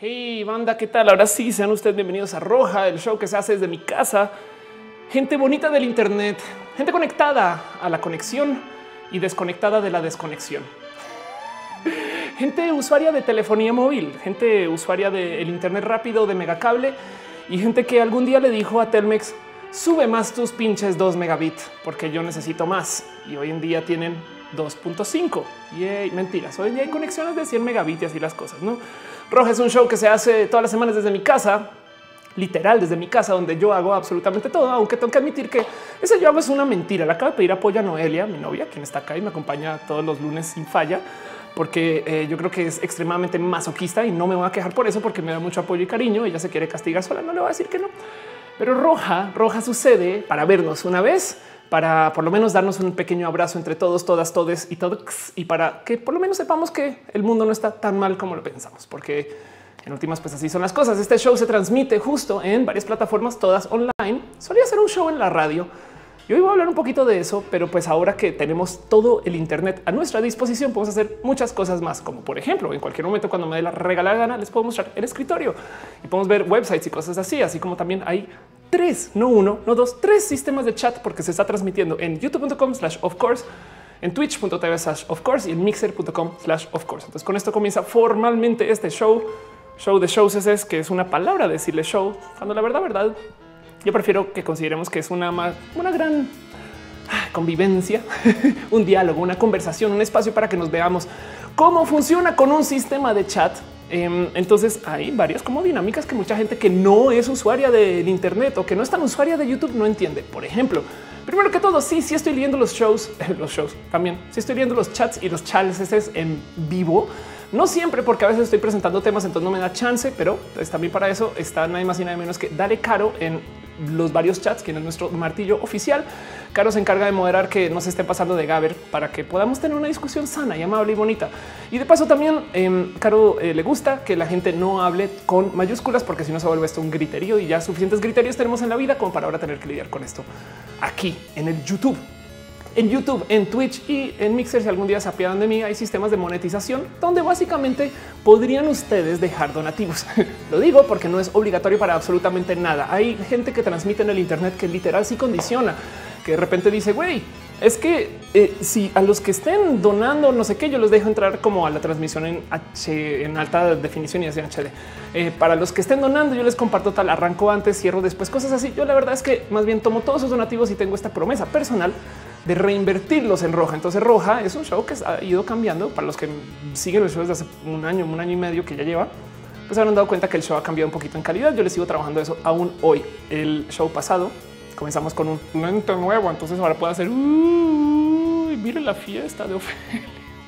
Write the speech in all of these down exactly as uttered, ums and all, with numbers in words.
Hey, banda, ¿qué tal? Ahora sí, sean ustedes bienvenidos a Roja, el show que se hace desde mi casa. Gente bonita del internet, gente conectada a la conexión y desconectada de la desconexión. Gente usuaria de telefonía móvil, gente usuaria del internet rápido de megacable y gente que algún día le dijo a Telmex, sube más tus pinches dos megabits porque yo necesito más. Y hoy en día tienen dos punto cinco. Y mentiras, hoy en día hay conexiones de cien megabits y así las cosas, ¿no? Roja es un show que se hace todas las semanas desde mi casa, literal desde mi casa, donde yo hago absolutamente todo, aunque tengo que admitir que ese yo hago es una mentira. Le acabo de pedir apoyo a Noelia, mi novia, quien está acá y me acompaña todos los lunes sin falla, porque eh, yo creo que es extremadamente masoquista y no me voy a quejar por eso, porque me da mucho apoyo y cariño. Ella se quiere castigar sola, no le voy a decir que no. Pero Roja, Roja sucede para vernos una vez, para por lo menos darnos un pequeño abrazo entre todos, todas, todes y todos, y para que por lo menos sepamos que el mundo no está tan mal como lo pensamos, porque en últimas, pues así son las cosas. Este show se transmite justo en varias plataformas, todas online. Solía hacer un show en la radio y hoy voy a hablar un poquito de eso, pero pues ahora que tenemos todo el internet a nuestra disposición, podemos hacer muchas cosas más, como por ejemplo, en cualquier momento cuando me dé la regalada gana, les puedo mostrar el escritorio y podemos ver websites y cosas así, así como también hay tres, no uno, no dos, tres sistemas de chat, porque se está transmitiendo en youtube punto com slash of course, en twitch punto tv slash of course y en mixer punto com slash of course. Entonces con esto comienza formalmente este show, show de shows, es que es una palabra decirle show, cuando la verdad, verdad, yo prefiero que consideremos que es una, una gran convivencia, un diálogo, una conversación, un espacio para que nos veamos cómo funciona con un sistema de chat. Entonces hay varias como dinámicas que mucha gente que no es usuaria del internet o que no es tan usuaria de YouTube no entiende. Por ejemplo, primero que todo, sí, sí estoy leyendo los shows, los shows también. Sí estoy leyendo los chats y los chats en vivo. No siempre, porque a veces estoy presentando temas, entonces no me da chance, pero pues, también para eso está nada más y nada menos que Dale Caro en los varios chats, quien es nuestro martillo oficial. Caro se encarga de moderar que no se esté pasando de Gaber para que podamos tener una discusión sana y amable y bonita. Y de paso también eh, Caro eh, le gusta que la gente no hable con mayúsculas, porque si no se vuelve esto un griterío y ya suficientes griterios tenemos en la vida como para ahora tener que lidiar con esto aquí en el YouTube. En YouTube, en Twitch y en Mixer, si algún día se apiadan de mí, hay sistemas de monetización donde básicamente podrían ustedes dejar donativos. Lo digo porque no es obligatorio para absolutamente nada. Hay gente que transmite en el internet que literal sí condiciona, que de repente dice, güey, es que eh, si a los que estén donando no sé qué, yo los dejo entrar como a la transmisión en H, en alta definición y así en H D. Eh, para los que estén donando, yo les comparto tal, arranco antes, cierro después, cosas así. Yo la verdad es que más bien tomo todos esos donativos y tengo esta promesa personal de reinvertirlos en Roja. Entonces Roja es un show que ha ido cambiando. Para los que siguen los shows desde hace un año, un año y medio que ya lleva, pues habrán dado cuenta que el show ha cambiado un poquito en calidad. Yo les sigo trabajando eso aún hoy. El show pasado comenzamos con un lente nuevo, entonces ahora puedo hacer uy, mire la fiesta de Ofelia.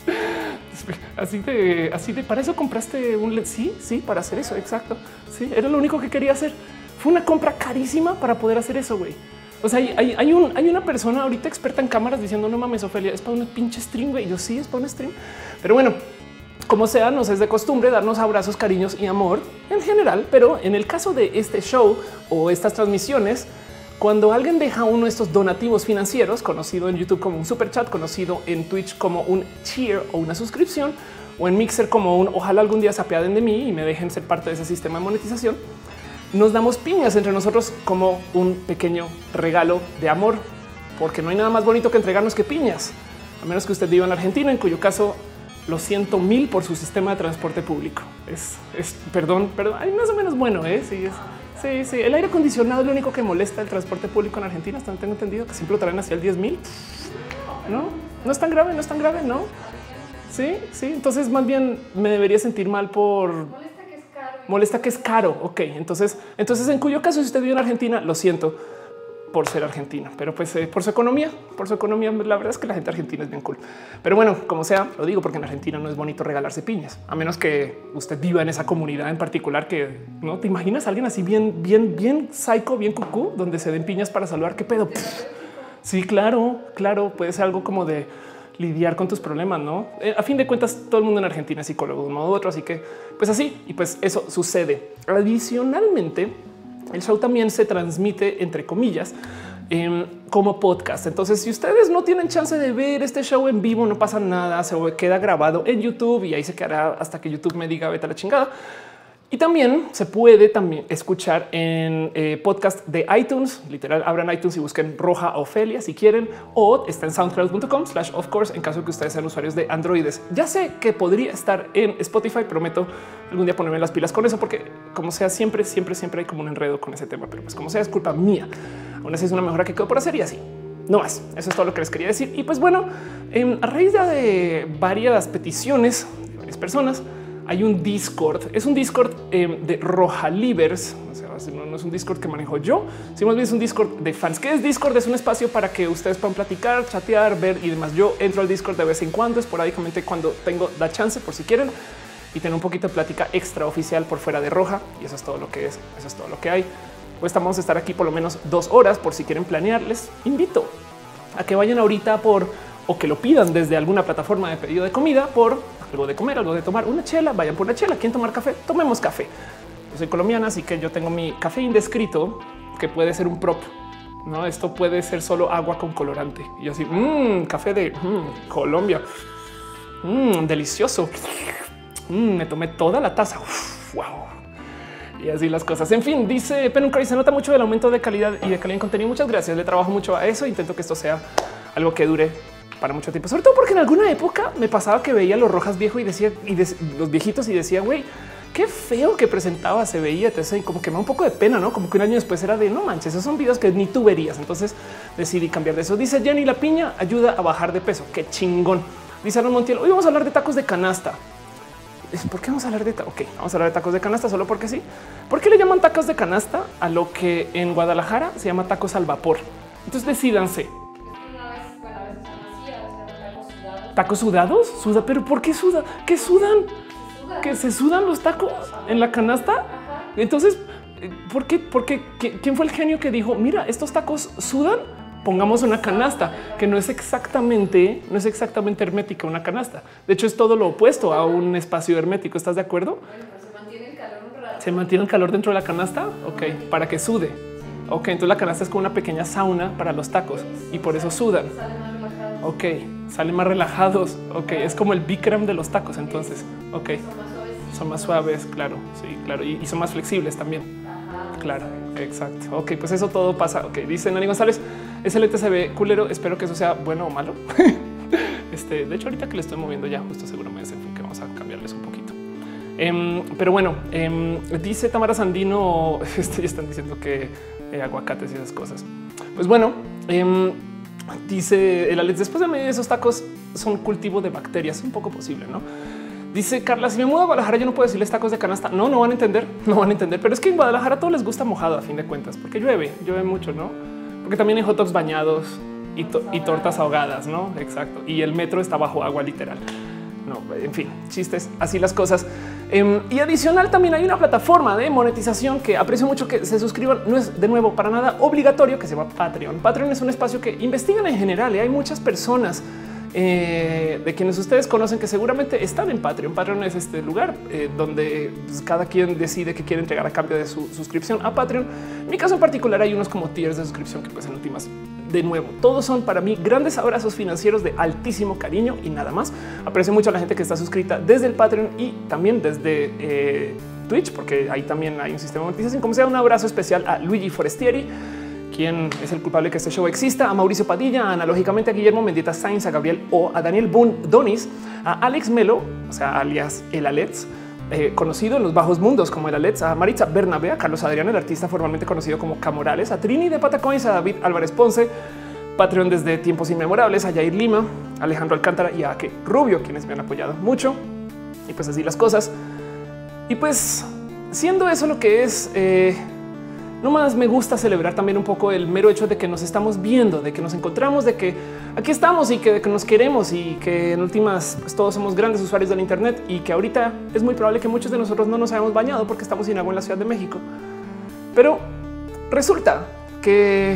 Así de, así de, para eso compraste un lente. Sí, sí, para hacer eso. Exacto. Sí, era lo único que quería hacer. Fue una compra carísima para poder hacer eso, güey. O sea, hay, hay, hay, un, hay una persona ahorita experta en cámaras diciendo no mames, Ofelia, es para un pinche stream, güey. Yo sí, es para un stream. Pero bueno, como sea, nos es de costumbre darnos abrazos, cariños y amor en general. Pero en el caso de este show o estas transmisiones, cuando alguien deja uno de estos donativos financieros, conocido en YouTube como un super chat, conocido en Twitch como un cheer o una suscripción, o en Mixer como un ojalá algún día se apiaden de mí y me dejen ser parte de ese sistema de monetización, nos damos piñas entre nosotros como un pequeño regalo de amor, porque no hay nada más bonito que entregarnos que piñas, a menos que usted viva en Argentina, en cuyo caso lo siento mil por su sistema de transporte público. Es, es perdón, pero hay más o menos bueno. ¿eh? Sí, es, sí, sí. El aire acondicionado es lo único que molesta el transporte público en Argentina. Hasta tengo entendido que siempre lo traen hacia el diez mil. No, no es tan grave, no es tan grave. No, sí, sí. Entonces, más bien me debería sentir mal por molesta que es caro. Ok, entonces, entonces en cuyo caso, si usted vive en Argentina, lo siento por ser argentino, pero pues eh, por su economía, por su economía, la verdad es que la gente argentina es bien cool. Pero bueno, como sea, lo digo porque en Argentina no es bonito regalarse piñas, a menos que usted viva en esa comunidad en particular que no te imaginas a alguien así bien, bien, bien psycho, bien cucú, donde se den piñas para saludar. ¿Qué pedo? Pff. Sí, claro, claro, puede ser algo como de lidiar con tus problemas, ¿no? Eh, a fin de cuentas, todo el mundo en Argentina es psicólogo de un modo u otro, así que pues así, y pues eso sucede. Adicionalmente, el show también se transmite, entre comillas, eh, como podcast. Entonces, si ustedes no tienen chance de ver este show en vivo, no pasa nada, se queda grabado en YouTube y ahí se quedará hasta que YouTube me diga vete a la chingada. Y también se puede también escuchar en eh, podcast de iTunes. Literal, abran iTunes y busquen Roja Ofelia si quieren, o está en soundcloud punto com slash of course en caso de que ustedes sean usuarios de Androides. Ya sé que podría estar en Spotify, prometo algún día ponerme las pilas con eso, porque como sea, siempre, siempre, siempre hay como un enredo con ese tema, pero pues como sea, es culpa mía. Aún así es una mejora que quedó por hacer y así. No más. Eso es todo lo que les quería decir. Y pues bueno, eh, a raíz de varias peticiones de varias personas, hay un Discord. Es un Discord eh, de Rojalivers. O sea, no, no es un Discord que manejo yo, sino más bien es un Discord de fans. ¿Qué es Discord? Es un espacio para que ustedes puedan platicar, chatear, ver y demás. Yo entro al Discord de vez en cuando, esporádicamente cuando tengo la chance, por si quieren, y tener un poquito de plática extra oficial por fuera de Roja. Y eso es todo lo que es. Eso es todo lo que hay. Pues vamos a estar aquí por lo menos dos horas por si quieren planear. Les invito a que vayan ahorita por o que lo pidan desde alguna plataforma de pedido de comida por algo de comer, algo de tomar, una chela, vayan por una chela. ¿Quieren tomar café? Tomemos café. Yo soy colombiana, así que yo tengo mi café indescrito que puede ser un prop. No, esto puede ser solo agua con colorante. Y yo así, mmm, café de mmm, Colombia. Mmm, delicioso. Mm, me tomé toda la taza. Uf, wow. Y así las cosas. En fin, dice Penuncari, se nota mucho el aumento de calidad y de calidad en contenido. Muchas gracias. Le trabajo mucho a eso. Intento que esto sea algo que dure para mucho tiempo, sobre todo porque en alguna época me pasaba que veía los Rojas viejo y decía y de, los viejitos y decía, güey, qué feo que presentaba, se veía, y como que me da un poco de pena, no? Como que un año después era de no manches, esos son videos que ni tú verías. Entonces decidí cambiar de eso. Dice Jenny, la piña ayuda a bajar de peso. Qué chingón. Dice Aaron Montiel, hoy vamos a hablar de tacos de canasta. ¿Por qué vamos a hablar de tacos? Ok, vamos a hablar de tacos de canasta solo porque sí. ¿Por qué le llaman tacos de canasta a lo que en Guadalajara se llama tacos al vapor? Entonces decídanse. ¿Tacos sudados? Suda, pero ¿por qué suda? ¿Qué sudan? ¿Se ¿Que se sudan los tacos en la canasta? Ajá. Entonces, ¿por qué? ¿Por qué? ¿Quién fue el genio que dijo, mira, estos tacos sudan? Pongamos una canasta que no es exactamente, no es exactamente hermética una canasta. De hecho, es todo lo opuesto a un espacio hermético. ¿Estás de acuerdo? Bueno, pero se mantiene el calor un rato. ¿Se mantiene el calor dentro de la canasta? Ok, para que sude. Ok, entonces la canasta es como una pequeña sauna para los tacos y por eso sudan. Ok, salen más relajados. Ok, es como el Bikram de los tacos. Entonces, ok, son más suaves, claro, sí, claro, y, y son más flexibles también. Claro, exacto. Ok, pues eso todo pasa. Ok, dice Nani González, ese lente se ve culero. Espero que eso sea bueno o malo. Este, de hecho, ahorita que le estoy moviendo ya, justo seguro me desenfoque. Vamos a cambiarles un poquito. Um, pero bueno, um, dice Tamara Sandino, este, ya están diciendo que eh, aguacates y esas cosas. Pues bueno, um, dice el Alex, después de medir esos tacos son cultivo de bacterias. Un poco posible, ¿no? Dice Carla, si me mudo a Guadalajara, yo no puedo decirles tacos de canasta. No, no van a entender, no van a entender. Pero es que en Guadalajara todo les gusta mojado a fin de cuentas, porque llueve, llueve mucho, ¿no? Porque también hay hot dogs bañados y, to y tortas ahogadas, ¿no? Exacto. Y el metro está bajo agua literal. No, en fin, chistes, así las cosas. Um, y adicional también hay una plataforma de monetización que aprecio mucho que se suscriban. No es de nuevo para nada obligatorio, que se llama Patreon. Patreon es un espacio que investigan en general y hay muchas personas Eh, de quienes ustedes conocen que seguramente están en Patreon. Patreon es este lugar eh, donde pues, cada quien decide que quiere entregar a cambio de su suscripción a Patreon. En mi caso en particular hay unos como tiers de suscripción que pues en últimas, de nuevo, todos son para mí grandes abrazos financieros de altísimo cariño y nada más. Aprecio mucho a la gente que está suscrita desde el Patreon y también desde eh, Twitch, porque ahí también hay un sistema de monetización. Como sea, un abrazo especial a Luigi Forestieri, quien es el culpable que este show exista, a Mauricio Padilla, a analógicamente a Guillermo Mendieta Sainz, a Gabriel O, a Daniel Boone Donis, a Alex Melo, o sea, alias el Alex, eh, conocido en los bajos mundos como el Alex, a Maritza Bernabé, a Carlos Adrián, el artista formalmente conocido como Camorales, a Trini de Patacoins, a David Álvarez Ponce, Patreon desde tiempos inmemorables, a Yair Lima, a Alejandro Alcántara y a Ake Rubio, quienes me han apoyado mucho. Y pues así las cosas. Y pues siendo eso lo que es, eh, no más me gusta celebrar también un poco el mero hecho de que nos estamos viendo, de que nos encontramos, de que aquí estamos y que, de que nos queremos y que en últimas pues todos somos grandes usuarios del Internet y que ahorita es muy probable que muchos de nosotros no nos hayamos bañado porque estamos sin agua en la Ciudad de México. Pero resulta que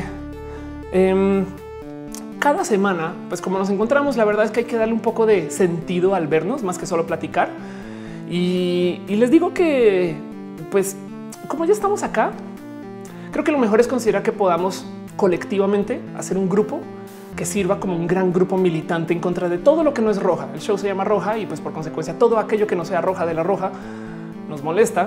eh, cada semana, pues como nos encontramos, la verdad es que hay que darle un poco de sentido al vernos más que solo platicar. Y, y les digo que pues como ya estamos acá, creo que lo mejor es considerar que podamos colectivamente hacer un grupo que sirva como un gran grupo militante en contra de todo lo que no es roja. El show se llama Roja y pues por consecuencia todo aquello que no sea roja de la roja nos molesta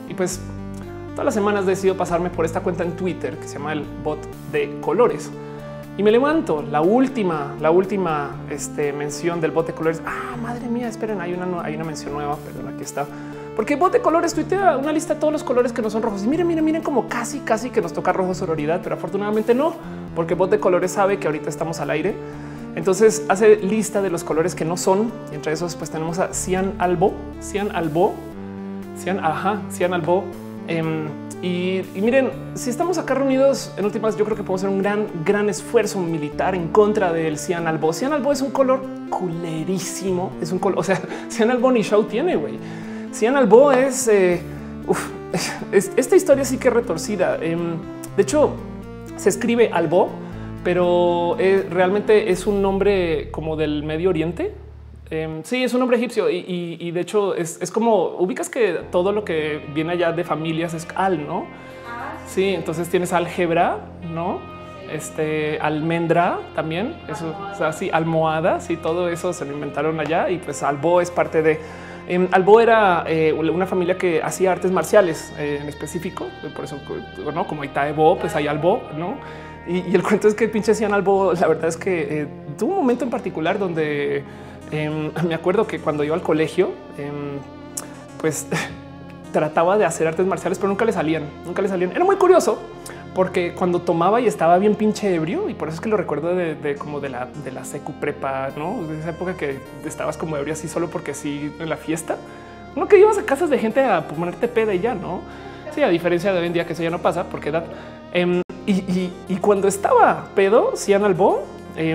Y pues todas las semanas decido pasarme por esta cuenta en Twitter que se llama el bot de colores. Y me levanto la última, la última este, mención del bot de colores. Ah, madre mía, esperen, hay una, hay una mención nueva. Perdón, aquí está. Porque el bot de colores tuitea una lista de todos los colores que no son rojos. Y miren, miren, miren como casi, casi que nos toca rojo sororidad, pero afortunadamente no, porque el bot de colores sabe que ahorita estamos al aire. Entonces hace lista de los colores que no son. Y entre esos, pues tenemos a Cian Albo, Cian Albo, Cian, ajá, Cian Albo. Eh, y, y miren, si estamos acá reunidos en últimas, yo creo que podemos hacer un gran, gran esfuerzo militar en contra del Cian Albo. Cian Albo es un color culerísimo. Es un color, o sea, Cian Albo ni show tiene, güey. Cian Albo es, eh, uf, es, esta historia sí que es retorcida. Eh, de hecho, se escribe Albo, pero eh, realmente es un nombre como del Medio Oriente. Eh, sí, es un nombre egipcio y, y, y de hecho es, es como ubicas que todo lo que viene allá de familias es al, ¿no? Sí, entonces tienes álgebra, ¿no? Este almendra también, eso, o sea, sí, almohada, sí, todo eso se lo inventaron allá y pues Albo es parte de. Eh, Albo era eh, una familia que hacía artes marciales eh, en específico, por eso, ¿no? Como Itaebo, pues hay Albo, ¿no? Y, y el cuento es que pinche Cian Albo, la verdad es que eh, tuvo un momento en particular donde eh, me acuerdo que cuando iba al colegio, eh, pues trataba de hacer artes marciales, pero nunca le salían, nunca le salían. Era muy curioso porque cuando tomaba y estaba bien pinche ebrio, y por eso es que lo recuerdo de, de como de la, de la secu prepa, ¿no? De esa época que estabas como ebrio así solo porque sí en la fiesta, no que ibas a casas de gente a ponerte peda y ya, ¿no? Sí, a diferencia de hoy en día que eso ya no pasa porque edad. Eh, y, y, y cuando estaba pedo, Cian Albo, eh,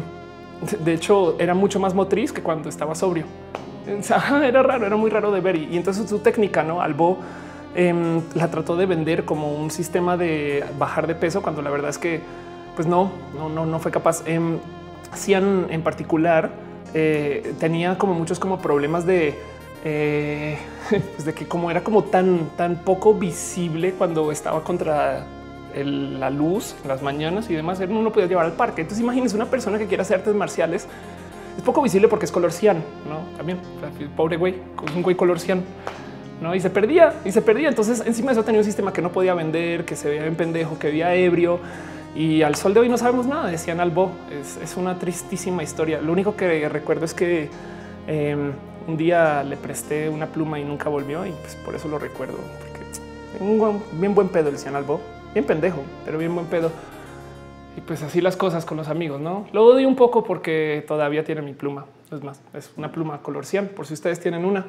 de hecho era mucho más motriz que cuando estaba sobrio. O sea, era raro, era muy raro de ver. Y, y entonces su técnica, ¿no? Albo eh, la trató de vender como un sistema de bajar de peso cuando la verdad es que pues no, no, no, no fue capaz. Eh, Cian en particular eh, tenía como muchos como problemas de, eh, pues de que como era como tan, tan poco visible cuando estaba contra el, la luz en las mañanas y demás, no lo podía llevar al parque. Entonces imagínense una persona que quiere hacer artes marciales. Es poco visible porque es color cian, ¿no? También, pobre güey, un güey color cian, ¿no? Y se perdía, y se perdía. Entonces encima de eso tenía un sistema que no podía vender, que se veía en pendejo, que veía ebrio. Y al sol de hoy no sabemos nada de Cian Albo. Es, es una tristísima historia. Lo único que recuerdo es que eh, un día le presté una pluma y nunca volvió y pues por eso lo recuerdo. Porque un buen, bien buen pedo el Cian Albo. Bien pendejo, pero bien buen pedo. Y pues así las cosas con los amigos, ¿no? Lo odio un poco porque todavía tiene mi pluma. Es más, es una pluma color cian, por si ustedes tienen una.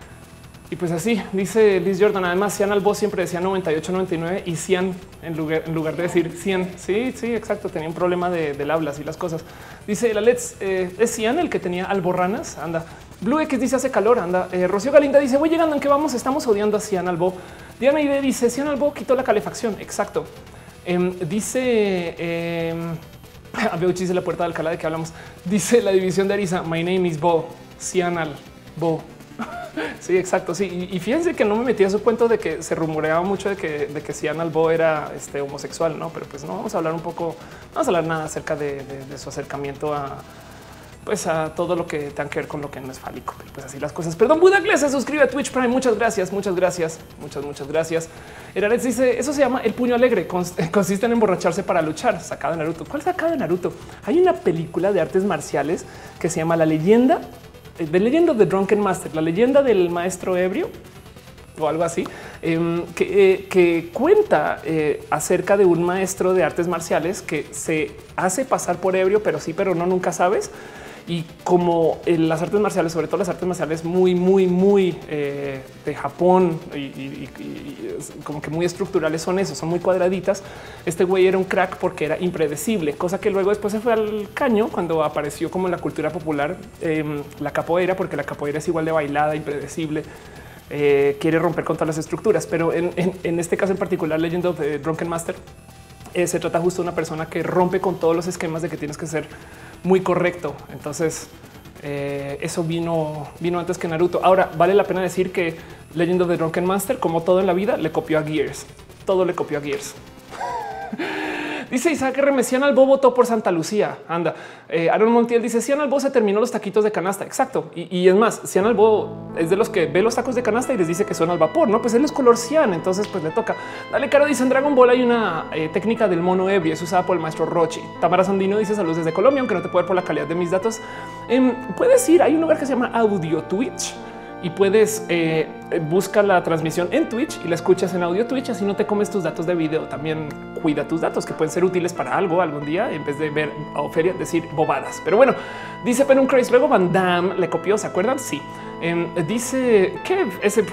Y pues así, dice Liz Jordan. Además, Cian Albo siempre decía noventa y ocho, noventa y nueve y Cian en lugar, en lugar de decir cien. Sí, sí, exacto. Tenía un problema de, del habla y las cosas. Dice la Let's, eh, ¿es Cian el que tenía alborranas? Anda. Blue X dice hace calor, anda. Eh, Rocío Galinda dice voy llegando, ¿en qué vamos? Estamos odiando a Cian Albo. Diana Ide dice Cian Albo quitó la calefacción. Exacto. Eh, dice eh, veo chiste la puerta de Alcalá de que hablamos. Dice la división de Arisa. My name is Bo. Cian Albo. Sí, exacto. Sí, y, y fíjense que no me metí a su cuento de que se rumoreaba mucho de que, de que Cian Albo era este, homosexual, no? Pero pues no vamos a hablar un poco, no vamos a hablar nada acerca de, de, de su acercamiento a pues a todo lo que tenga que ver con lo que no es fálico. Pues así las cosas. Perdón, Budagles se suscribe a Twitch Prime. Muchas gracias, muchas gracias, muchas, muchas gracias. Eraretz dice eso se llama el puño alegre. Consiste en emborracharse para luchar. Sacado de Naruto. ¿Cuál sacado de Naruto? Hay una película de artes marciales que se llama La leyenda de Legend of the Drunken Master, la leyenda del maestro ebrio o algo así, eh, que, eh, que cuenta eh, acerca de un maestro de artes marciales que se hace pasar por ebrio, pero sí, pero no, nunca sabes. Y como en las artes marciales, sobre todo las artes marciales muy, muy, muy eh, de Japón y, y, y, y como que muy estructurales son eso, son muy cuadraditas. Este güey era un crack porque era impredecible, cosa que luego después se fue al caño cuando apareció como en la cultura popular eh, la capoeira, porque la capoeira es igual de bailada, impredecible. Eh, quiere romper con todas las estructuras, pero en, en, en este caso en particular, Legend of the Drunken Master, eh, se trata justo de una persona que rompe con todos los esquemas de que tienes que ser muy correcto. Entonces eh, eso vino, vino antes que Naruto. Ahora vale la pena decir que Legend of the Drunken Master, como todo en la vida, le copió a Gears. Todo le copió a Gears. Dice Isaac R. Cian Albo votó por Santa Lucía. Anda. Eh, Aaron Montiel dice Cian Albo se terminó los taquitos de canasta. Exacto. Y, y es más, Cian Albo es de los que ve los tacos de canasta y les dice que son al vapor. No, pues él es color cian. Entonces, pues le toca. Dale, Caro dice en Dragon Ball hay una eh, técnica del mono ebrio. Es usada por el maestro Rochi. Tamara Sandino dice saludos desde Colombia, aunque no te puedo ver por la calidad de mis datos. Eh, puedes ir. Hay un lugar que se llama Audio Twitch. Y puedes eh, buscar la transmisión en Twitch y la escuchas en audio Twitch. Así no te comes tus datos de video. También cuida tus datos que pueden ser útiles para algo algún día en vez de ver a Ofelia decir bobadas. Pero bueno, dice Penum Craze. Luego Van Damme le copió. ¿Se acuerdan? Sí. Eh, dice que ese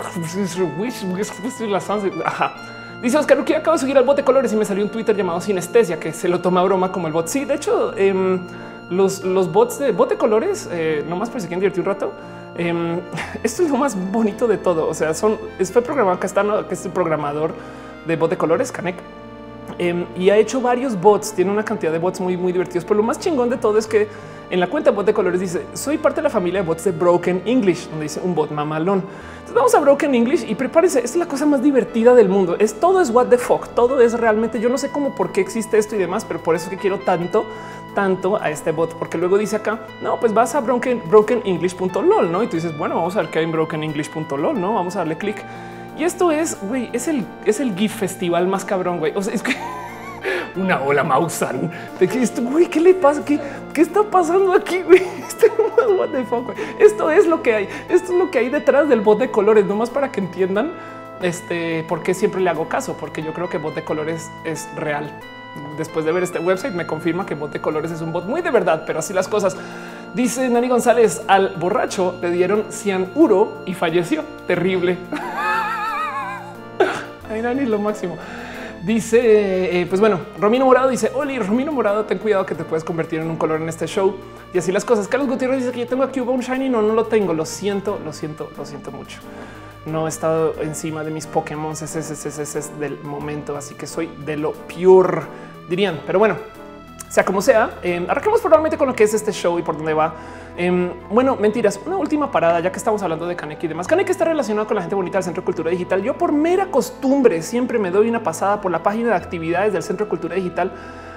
ajá. Dice Oscar que acabo de subir al bot de colores y me salió un Twitter llamado Sinestesia que se lo toma a broma como el bot. Sí, de hecho, eh, los, los bots de bot de colores, eh, nomás por si quieren divertir un rato. Um, esto es lo más bonito de todo. O sea, son fue programado que está que es el programador de bot de colores, Canek, um, y ha hecho varios bots. Tiene una cantidad de bots muy, muy divertidos. Pero lo más chingón de todo es que en la cuenta bot de colores dice soy parte de la familia de bots de Broken English, donde dice un bot mamalón. Entonces vamos a Broken English y prepárense. Esta es la cosa más divertida del mundo. Es todo es what the fuck. Todo es realmente. Yo no sé cómo, por qué existe esto y demás, pero por eso es que quiero tanto. tanto a este bot, porque luego dice acá, no, pues vas a broken, broken english punto lol, ¿no? Y tú dices, bueno, vamos a ver qué hay en broken english punto lol, ¿no? Vamos a darle clic. Y esto es, güey, es el, es el GIF festival más cabrón, güey. O sea, es que una ola Mausan. Güey, ¿qué le pasa? ¿Qué, qué está pasando aquí, güey? Esto, what the fuck, güey. Esto es lo que hay. Esto es lo que hay detrás del bot de colores, nomás para que entiendan este, por qué siempre le hago caso, porque yo creo que bot de colores es real. Después de ver este website me confirma que bot de colores es un bot muy de verdad, pero así las cosas. Dice Nani González, al borracho le dieron cianuro y falleció. Terrible. Ay, Nani, lo máximo. Dice, eh, pues bueno, Romino Morado dice, Oli, Romino Morado, ten cuidado que te puedes convertir en un color en este show. Y así las cosas. Carlos Gutiérrez dice que yo tengo aquí un shiny. No, no lo tengo. Lo siento, lo siento, lo siento mucho. No he estado encima de mis Pokémon es, es, es, es, es del momento, así que soy de lo pure, dirían. Pero bueno, sea como sea, eh, arranquemos probablemente con lo que es este show y por dónde va. Eh, bueno, mentiras, una última parada, ya que estamos hablando de Canek y demás. Canek está relacionado con la gente bonita del Centro de Cultura Digital. Yo por mera costumbre siempre me doy una pasada por la página de actividades del Centro de Cultura Digital.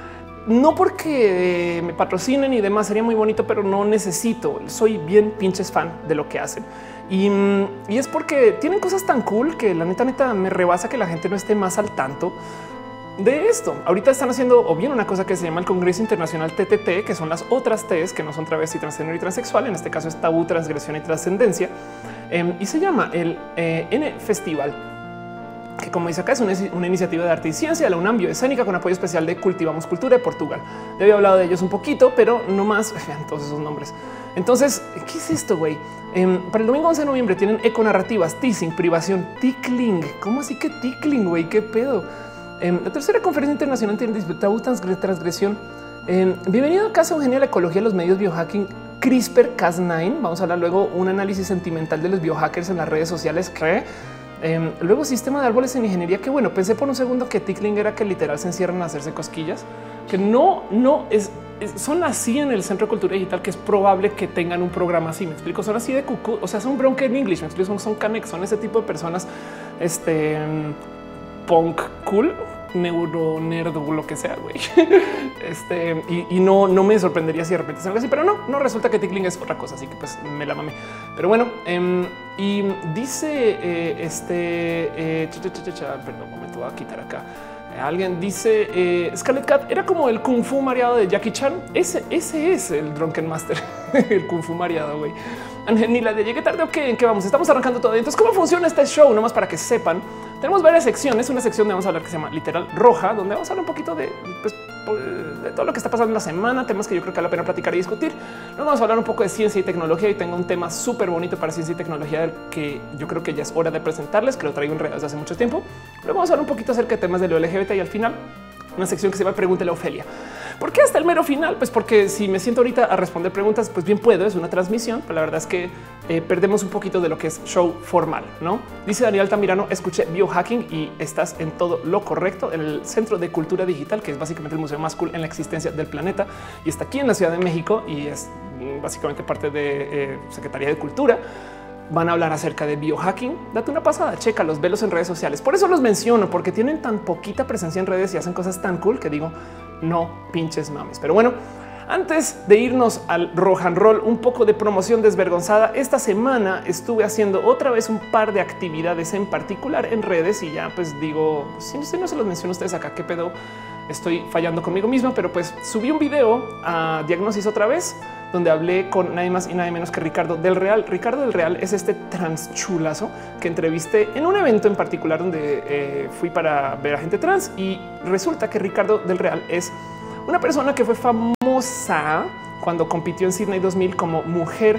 No porque me patrocinen y demás, sería muy bonito, pero no necesito. Soy bien pinches fan de lo que hacen. Y, y es porque tienen cosas tan cool que la neta, neta me rebasa que la gente no esté más al tanto de esto. Ahorita están haciendo o bien una cosa que se llama el Congreso Internacional T T T, que son las otras T's que no son travesti, transgénero y transexual. En este caso es tabú, transgresión y trascendencia. Eh, y se llama el eh, N Festival, que como dice acá es una, una iniciativa de arte y ciencia de la UNAM Bioescénica con apoyo especial de Cultivamos Cultura de Portugal. Ya había hablado de ellos un poquito, pero no más. Vean todos esos nombres. Entonces, ¿qué es esto, güey? Eh, para el domingo once de noviembre tienen econarrativas, teasing, privación, tickling. ¿Cómo así que tickling, güey? ¿Qué pedo? Eh, la tercera conferencia internacional tiene disputa transgresión. Eh, bienvenido a Casa Eugenia, la ecología de los medios biohacking CRISPR Cas nueve. Vamos a hablar luego un análisis sentimental de los biohackers en las redes sociales. ¿Qué? Eh, luego sistema de árboles en ingeniería. Que bueno, pensé por un segundo que tickling era que literal se encierran a hacerse cosquillas, que no, no es, es. Son así en el Centro de Cultura Digital, que es probable que tengan un programa así. Me explico, son así de cucú, o sea, son broken English. Me explico, son, son Canek, son ese tipo de personas, este punk cool, neuro nerd o lo que sea, güey. Este y, y no, no me sorprendería si de repente es algo así, pero no, no resulta que tickling es otra cosa, así que pues me la mamé. Pero bueno, eh, y dice eh, este, eh, cha, cha, cha, cha, perdón, un momento, voy a quitar acá. Eh, alguien dice eh, Scarlet Cat era como el kung fu mareado de Jackie Chan. Ese, ese es el Drunken Master, el kung fu mareado, güey. Ni la de llegué tarde o qué, ¿en qué vamos? Estamos arrancando todo. Entonces, ¿cómo funciona este show? Nomás para que sepan, tenemos varias secciones. Una sección donde vamos a hablar que se llama literal roja, donde vamos a hablar un poquito de, pues, de todo lo que está pasando en la semana, temas que yo creo que vale la pena platicar y discutir. Nos vamos a hablar un poco de ciencia y tecnología y tengo un tema súper bonito para ciencia y tecnología del que yo creo que ya es hora de presentarles, que lo traigo en redes desde hace mucho tiempo. Luego vamos a hablar un poquito acerca de temas de lo L G B T y al final una sección que se llama Pregúntale a Ofelia. ¿Por qué hasta el mero final? Pues porque si me siento ahorita a responder preguntas, pues bien puedo, es una transmisión, pero la verdad es que eh, perdemos un poquito de lo que es show formal, ¿no? Dice Daniel Altamirano, escuché biohacking y estás en todo lo correcto. En el Centro de Cultura Digital, que es básicamente el museo más cool en la existencia del planeta y está aquí en la Ciudad de México y es básicamente parte de eh, Secretaría de Cultura. van a hablar acerca de biohacking. Date una pasada, checa los velos en redes sociales. Por eso los menciono, porque tienen tan poquita presencia en redes y hacen cosas tan cool que digo, no pinches mames. Pero bueno, antes de irnos al rock and roll, un poco de promoción desvergonzada. Esta semana estuve haciendo otra vez un par de actividades en particular en redes y ya pues digo, si no, no se los menciono a ustedes acá, qué pedo, estoy fallando conmigo misma, pero pues subí un video a Diagnosis otra vez, donde hablé con nadie más y nadie menos que Ricardo del Real. Ricardo del Real es este trans chulazo que entrevisté en un evento en particular donde eh, fui para ver a gente trans y resulta que Ricardo del Real es una persona que fue famosa cuando compitió en Sydney dos mil como mujer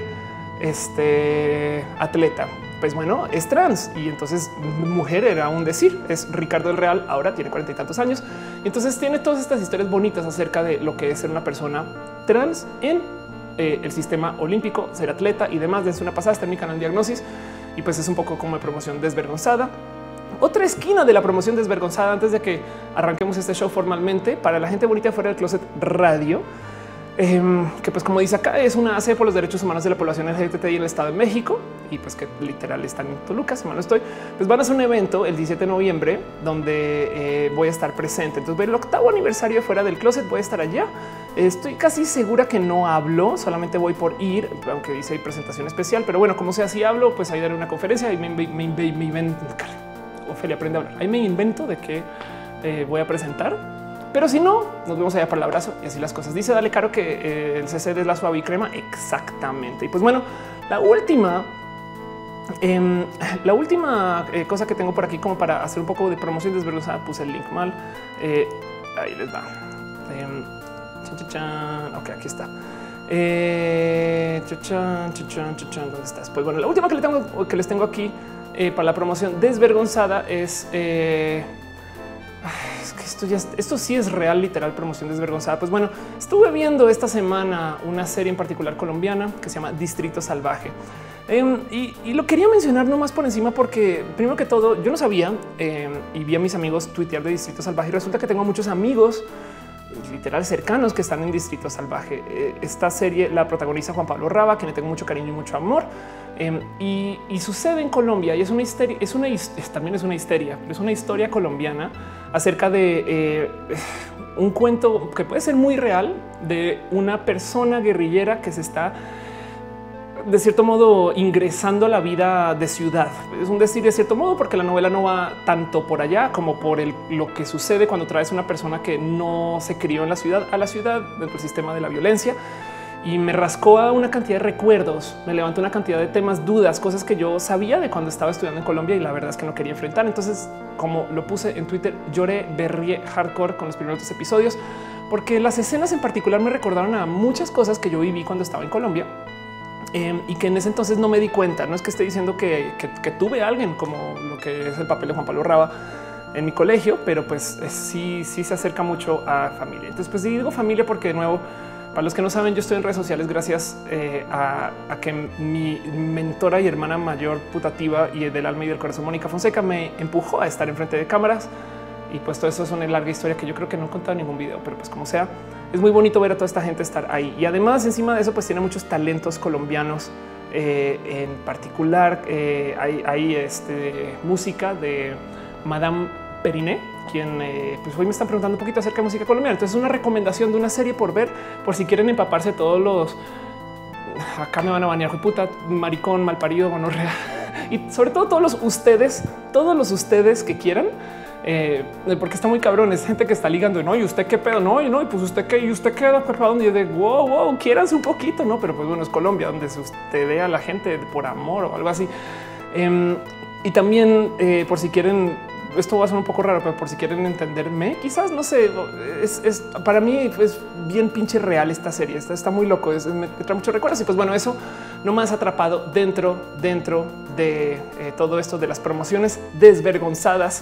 este, atleta. Pues bueno, es trans y entonces mujer era un decir. Es Ricardo del Real, ahora tiene cuarenta y tantos años. Y entonces tiene todas estas historias bonitas acerca de lo que es ser una persona trans en eh, el sistema olímpico, ser atleta y demás. Dense una pasada, está en mi canal Diagnosis y pues es un poco como de promoción desvergonzada. Otra esquina de la promoción desvergonzada antes de que arranquemos este show formalmente para la gente bonita fuera del closet radio, eh, que pues como dice acá es una A C por los derechos humanos de la población L G B T I en el Estado de México y pues que literal están en Toluca, si mal no estoy, pues van a hacer un evento el diecisiete de noviembre donde eh, voy a estar presente. Entonces el octavo aniversario de Fuera del Closet voy a estar allá. Estoy casi segura que no hablo, solamente voy por ir, aunque dice hay presentación especial, pero bueno, como sea, si hablo, pues ahí daré una conferencia y me, me, me, me, me Ofelia aprende a hablar. Ahí me invento de que eh, voy a presentar, pero si no, nos vemos allá para el abrazo y así las cosas. Dice Dale Caro que eh, el C C D es la suave y crema. Exactamente. Y pues bueno, la última, eh, la última eh, cosa que tengo por aquí como para hacer un poco de promoción desvergonzada, puse el link mal. Eh, ahí les va. Eh, chan, chan, chan. Ok, aquí está. Eh, chan, chan, chan, chan, chan. ¿Dónde estás? Pues bueno, la última que, le tengo, que les tengo aquí Eh, para la promoción desvergonzada es, eh, es que esto ya esto sí es real, literal promoción desvergonzada. Pues bueno, estuve viendo esta semana una serie en particular colombiana que se llama Distrito Salvaje eh, y, y lo quería mencionar nomás por encima porque primero que todo yo no sabía eh, y vi a mis amigos tuitear de Distrito Salvaje y resulta que tengo muchos amigos literal cercanos que están en Distrito Salvaje. Eh, esta serie la protagoniza Juan Pablo Raba, quien le tengo mucho cariño y mucho amor. Eh, y, y sucede en Colombia y es una histeria, es una es, también es una histeria, es una historia colombiana acerca de eh, un cuento que puede ser muy real de una persona guerrillera que se está de cierto modo ingresando a la vida de ciudad. Es un decir de cierto modo porque la novela no va tanto por allá como por el, lo que sucede cuando traes una persona que no se crió en la ciudad a la ciudad dentro del sistema de la violencia. Y me rascó a una cantidad de recuerdos, me levantó una cantidad de temas, dudas, cosas que yo sabía de cuando estaba estudiando en Colombia y la verdad es que no quería enfrentar. Entonces, como lo puse en Twitter, lloré, berrié hardcore con los primeros episodios porque las escenas en particular me recordaron a muchas cosas que yo viví cuando estaba en Colombia. Eh, y que en ese entonces no me di cuenta. No es que esté diciendo que, que, que tuve a alguien como lo que es el papel de Juan Pablo Raba en mi colegio, pero pues eh, sí, sí se acerca mucho a familia. Entonces, pues digo familia porque de nuevo, para los que no saben, yo estoy en redes sociales gracias eh, a, a que mi mentora y hermana mayor putativa y del alma y del corazón, Mónica Fonseca, me empujó a estar enfrente de cámaras. Y pues todo eso es una larga historia que yo creo que no he contado en ningún video, pero pues como sea, es muy bonito ver a toda esta gente estar ahí. Y además, encima de eso, pues tiene muchos talentos colombianos. Eh, en particular, eh, hay, hay este, música de Madame Periné, quien eh, pues hoy me están preguntando un poquito acerca de música colombiana. Entonces, es una recomendación de una serie por ver, por si quieren empaparse todos los. Acá me van a banear, puta, maricón, malparido, gonorrea. Y sobre todo todos los ustedes, todos los ustedes que quieran. Eh, porque está muy cabrón. Es gente que está ligando. No, y usted qué pedo, no, y no, y pues usted qué, y usted qué, para donde de wow, wow, quieranse un poquito, no, pero pues bueno, es Colombia donde se usted ve a la gente por amor o algo así. Eh, y también eh, por si quieren, esto va a ser un poco raro, pero por si quieren entenderme, quizás no sé, es, es para mí es bien pinche real esta serie. Está, está muy loco, es, me trae muchos recuerdos. Y pues bueno, eso no me has atrapado dentro, dentro de eh, todo esto de las promociones desvergonzadas.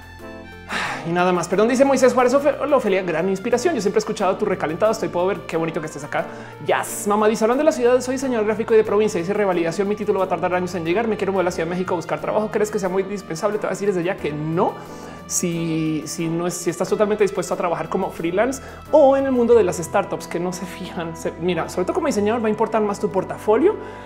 Y nada más. Perdón, dice Moisés Juárez. Hola, Ofelia, gran inspiración. Yo siempre he escuchado tu recalentado. Estoy, puedo ver qué bonito que estés acá. Yes, mamá dice, hablando de la ciudad, soy diseñador gráfico y de provincia. Dice revalidación. Mi título va a tardar años en llegar. Me quiero mover a la Ciudad de México a buscar trabajo. ¿Crees que sea muy indispensable? Te voy a decir desde ya que no. Si, si no es, si estás totalmente dispuesto a trabajar como freelance o en el mundo de las startups que no se fijan. Se, mira, sobre todo como diseñador va a importar más tu portafolio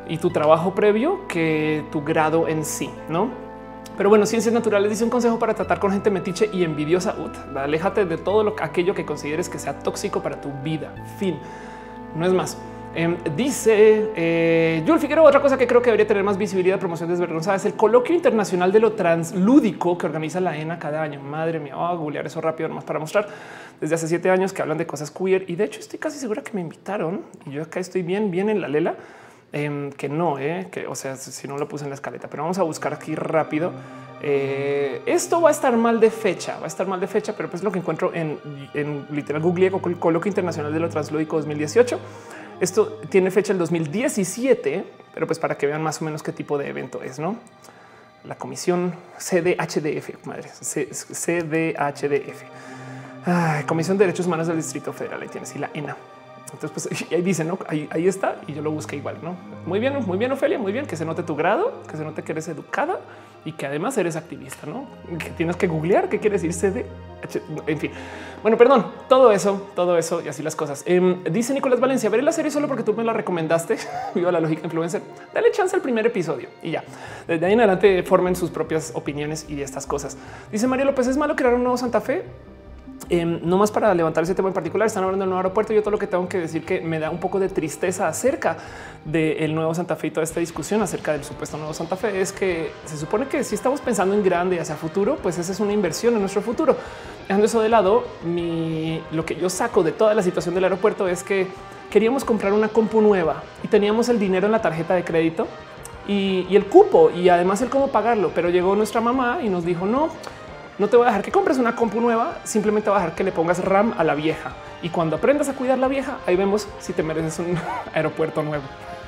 y tu trabajo previo que tu grado en sí, ¿no? Pero bueno, Ciencias Naturales dice un consejo para tratar con gente metiche y envidiosa. Ut, aléjate de todo lo, aquello que consideres que sea tóxico para tu vida. Fin. No es más. Eh, dice eh, Yul Figueroa, otra cosa que creo que debería tener más visibilidad, promoción desvergonzada, es el Coloquio Internacional de lo Translúdico que organiza la E N A cada año. Madre mía, voy a googlear eso rápido nomás para mostrar. Desde hace siete años que hablan de cosas queer y de hecho estoy casi segura que me invitaron y yo acá estoy bien, bien en la lela. Eh, que no, eh, que o sea, si no lo puse en la escaleta, pero vamos a buscar aquí rápido. Eh, esto va a estar mal de fecha, va a estar mal de fecha, pero pues lo que encuentro en, en literal Google, Coloquio Internacional de lo Translúdico dos mil dieciocho. Esto tiene fecha el dos mil diecisiete, pero pues para que vean más o menos qué tipo de evento es, ¿no? La Comisión C D H D F, madre, C D H D F. Ay, Comisión de Derechos Humanos del Distrito Federal, ahí tienes, y la E N A. Entonces, pues ahí dice, ¿no? Ahí, ahí está, y yo lo busqué igual, ¿no? Muy bien, muy bien, Ofelia, muy bien, que se note tu grado, que se note que eres educada y que además eres activista, ¿no? Que tienes que googlear qué quiere decir C D H, en fin. Bueno, perdón, todo eso, todo eso y así las cosas. Eh, dice Nicolás Valencia, veré la serie solo porque tú me la recomendaste. Viva la lógica influencer. Dale chance al primer episodio y ya. Desde ahí en adelante formen sus propias opiniones y estas cosas. Dice María López, ¿es malo crear un nuevo Santa Fe? Eh, no más para levantar ese tema en particular. Están hablando del nuevo aeropuerto. Yo todo lo que tengo que decir que me da un poco de tristeza acerca del nuevo Santa Fe y toda esta discusión acerca del supuesto nuevo Santa Fe es que se supone que si estamos pensando en grande hacia futuro, pues esa es una inversión en nuestro futuro. Dejando eso de lado, mi, lo que yo saco de toda la situación del aeropuerto es que queríamos comprar una compu nueva y teníamos el dinero en la tarjeta de crédito y, y el cupo y además el cómo pagarlo. Pero llegó nuestra mamá y nos dijo no. No te voy a dejar que compres una compu nueva, simplemente voy a dejar que le pongas RAM a la vieja. Y cuando aprendas a cuidar la vieja, ahí vemos si te mereces un aeropuerto nuevo.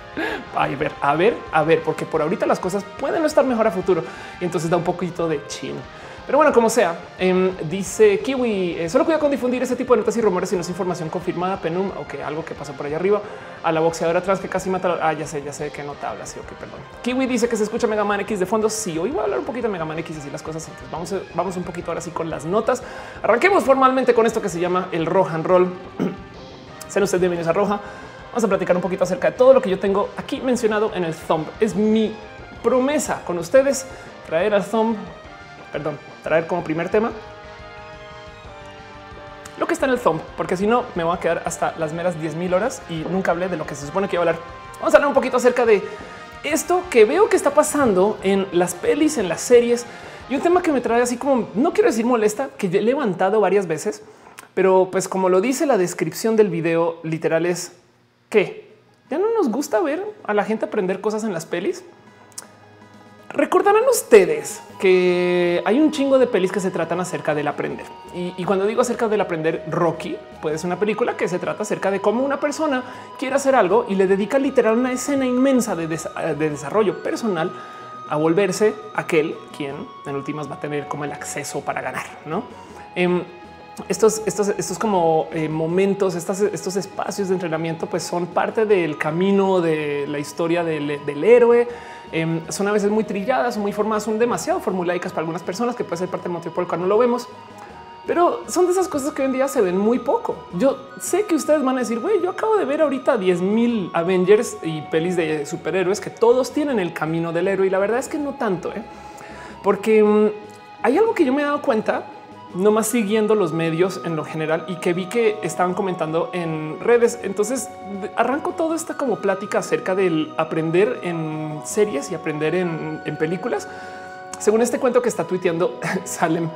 A ver, a ver, a ver, porque por ahorita las cosas pueden no estar mejor a futuro. Y entonces da un poquito de chin. Pero bueno, como sea, eh, dice Kiwi, eh, solo cuida con difundir ese tipo de notas y rumores si no es información confirmada. Penum, o que algo que pasó por allá arriba. A la boxeadora atrás que casi mata. Ah, ya sé, ya sé que no te habla. Sí, ok, perdón. Kiwi dice que se escucha Mega Man X de fondo. Sí, hoy voy a hablar un poquito de Mega Man X y así las cosas. Entonces vamos, a, vamos un poquito ahora sí con las notas. Arranquemos formalmente con esto que se llama el Rohan Roll. Sean ustedes bienvenidos a Roja. Vamos a platicar un poquito acerca de todo lo que yo tengo aquí mencionado en el Thumb. Es mi promesa con ustedes traer al Thumb. Perdón, traer como primer tema lo que está en el Thumb, porque si no me voy a quedar hasta las meras diez mil horas y nunca hablé de lo que se supone que iba a hablar. Vamos a hablar un poquito acerca de esto que veo que está pasando en las pelis, en las series y un tema que me trae así como, no quiero decir molesta, que he levantado varias veces, pero pues como lo dice la descripción del video, literal es que ya no nos gusta ver a la gente aprender cosas en las pelis. Recordarán ustedes que hay un chingo de pelis que se tratan acerca del aprender. Y, y cuando digo acerca del aprender, Rocky puede ser una película que se trata acerca de cómo una persona quiere hacer algo y le dedica literal una escena inmensa de, des de desarrollo personal a volverse aquel quien en últimas va a tener como el acceso para ganar, ¿no? Eh, Estos, estos, estos como eh, momentos, estas, estos espacios de entrenamiento, pues son parte del camino de la historia del, del héroe. Eh, son a veces muy trilladas, muy formadas, son demasiado formulaicas para algunas personas, que puede ser parte del motivo por el cual no lo vemos. Pero son de esas cosas que hoy en día se ven muy poco. Yo sé que ustedes van a decir, güey, yo acabo de ver ahorita diez mil Avengers y pelis de superhéroes que todos tienen el camino del héroe. Y la verdad es que no tanto, ¿eh? Porque um, hay algo que yo me he dado cuenta no más siguiendo los medios en lo general y que vi que estaban comentando en redes. Entonces arranco toda esta como plática acerca del aprender en series y aprender en, en películas. Según este cuento que está tuiteando Salem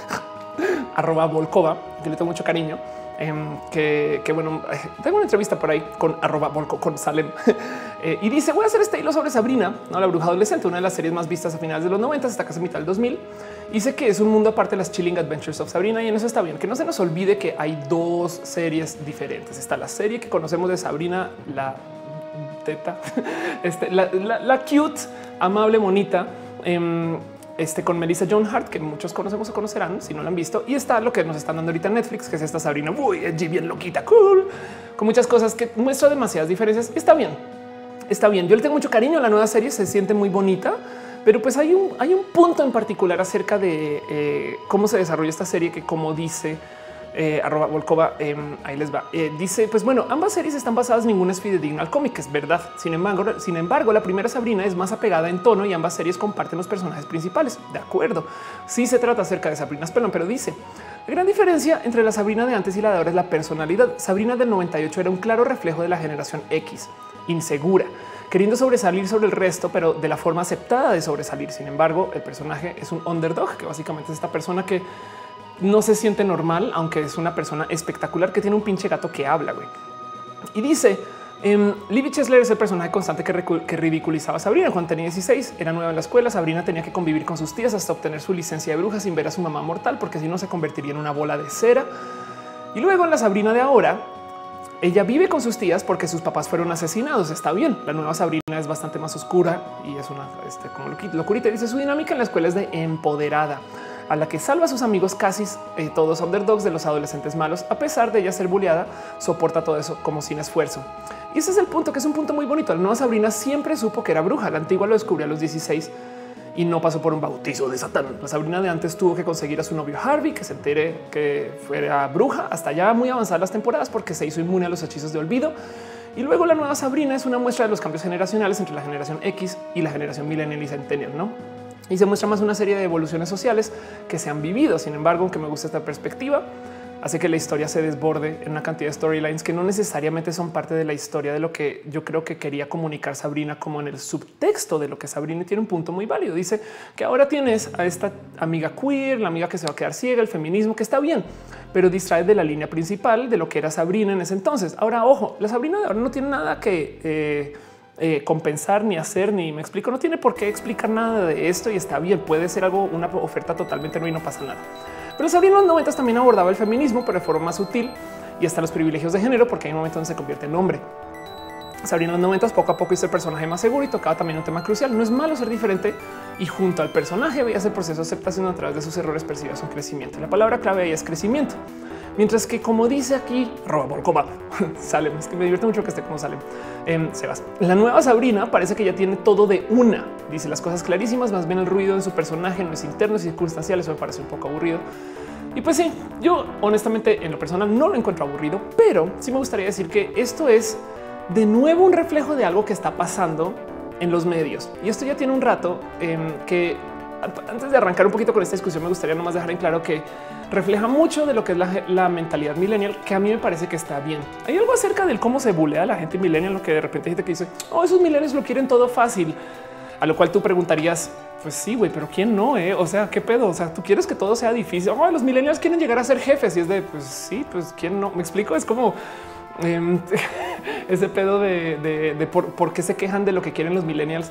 arroba Volkova, que le tengo mucho cariño, eh, que, que bueno, tengo una entrevista por ahí con arroba Volko con Salem eh, y dice voy a hacer este hilo sobre Sabrina, no la bruja adolescente, una de las series más vistas a finales de los noventa hasta casi mitad del dos mil. Y sé que es un mundo aparte de las Chilling Adventures of Sabrina y en eso está bien. Que no se nos olvide que hay dos series diferentes. Está la serie que conocemos de Sabrina, la teta, este, la, la, la cute, amable, bonita, eh, este, con Melissa Joan Hart, que muchos conocemos o conocerán si no la han visto. Y está lo que nos están dando ahorita en Netflix, que es esta Sabrina muy edgy, bien loquita, cool, con muchas cosas que muestra demasiadas diferencias. Y está bien, está bien. Yo le tengo mucho cariño a la nueva serie, se siente muy bonita. Pero pues hay un, hay un punto en particular acerca de eh, cómo se desarrolla esta serie que, como dice Eh, arroba Volkova, eh, ahí les va. Eh, dice, pues bueno, ambas series están basadas, ninguna es fidedigna al cómic, es verdad. Sin embargo, sin embargo, la primera Sabrina es más apegada en tono y ambas series comparten los personajes principales. De acuerdo. Sí se trata acerca de Sabrina Spellman, pero dice la gran diferencia entre la Sabrina de antes y la de ahora es la personalidad. Sabrina del noventa y ocho era un claro reflejo de la generación X, insegura, queriendo sobresalir sobre el resto, pero de la forma aceptada de sobresalir. Sin embargo, el personaje es un underdog, que básicamente es esta persona que no se siente normal, aunque es una persona espectacular que tiene un pinche gato que habla, güey. Y dice, um, Libby Chesler es el personaje constante que, que ridiculizaba a Sabrina. Cuando tenía dieciséis, era nueva en la escuela. Sabrina tenía que convivir con sus tías hasta obtener su licencia de bruja sin ver a su mamá mortal, porque si no se convertiría en una bola de cera. Y luego en la Sabrina de ahora, ella vive con sus tías porque sus papás fueron asesinados. Está bien. La nueva Sabrina es bastante más oscura y es una este, como locurita. Dice su dinámica en la escuela es de empoderada, a la que salva a sus amigos casi eh, todos underdogs de los adolescentes malos. A pesar de ella ser bulleada, soporta todo eso como sin esfuerzo. Y ese es el punto, que es un punto muy bonito. La nueva Sabrina siempre supo que era bruja. La antigua lo descubrió a los dieciséis y no pasó por un bautizo de Satán. La Sabrina de antes tuvo que conseguir a su novio Harvey que se entere que fuera bruja hasta ya muy avanzadas las temporadas, porque se hizo inmune a los hechizos de olvido. Y luego la nueva Sabrina es una muestra de los cambios generacionales entre la generación X y la generación millennial y centennial, ¿no? Y se muestra más una serie de evoluciones sociales que se han vivido. Sin embargo, aunque me gusta esta perspectiva, hace que la historia se desborde en una cantidad de storylines que no necesariamente son parte de la historia de lo que yo creo que quería comunicar Sabrina, como en el subtexto de lo que Sabrina tiene un punto muy válido. Dice que ahora tienes a esta amiga queer, la amiga que se va a quedar ciega, el feminismo, que está bien, pero distrae de la línea principal de lo que era Sabrina en ese entonces. Ahora, ojo, la Sabrina de ahora no tiene nada que... Eh, Eh, compensar ni hacer, ni me explico, no tiene por qué explicar nada de esto y está bien, puede ser algo, una oferta totalmente nueva y no pasa nada. Pero Sabrina en los noventas también abordaba el feminismo, pero de forma más sutil y hasta los privilegios de género, porque hay un momento donde se convierte en hombre. Sabrina en los noventas poco a poco hizo el personaje más seguro y tocaba también un tema crucial. No es malo ser diferente y junto al personaje veías el proceso de aceptación a través de sus errores, percibías un crecimiento. La palabra clave ahí es crecimiento. Mientras que, como dice aquí, Volkova, Salem, es que me divierte mucho que esté como Salem. Eh, Sebas, la nueva Sabrina parece que ya tiene todo de una. Dice las cosas clarísimas, más bien el ruido en su personaje no es interno, es circunstancial. Eso me parece un poco aburrido. Y pues sí, yo honestamente en lo personal no lo encuentro aburrido, pero sí me gustaría decir que esto es de nuevo un reflejo de algo que está pasando en los medios. Y esto ya tiene un rato eh, que antes de arrancar un poquito con esta discusión, me gustaría nomás dejar en claro que refleja mucho de lo que es la, la mentalidad millennial, que a mí me parece que está bien. Hay algo acerca del cómo se bulea a la gente millennial, lo que de repente hay gente que dice, oh, esos millennials lo quieren todo fácil, a lo cual tú preguntarías, pues sí, güey, pero quién no, eh? O sea, qué pedo. O sea, tú quieres que todo sea difícil. Oh, los millennials quieren llegar a ser jefes y es de, pues sí, pues quién no. Me explico. Es como eh, ese pedo de, de, de por, por qué se quejan de lo que quieren los millennials.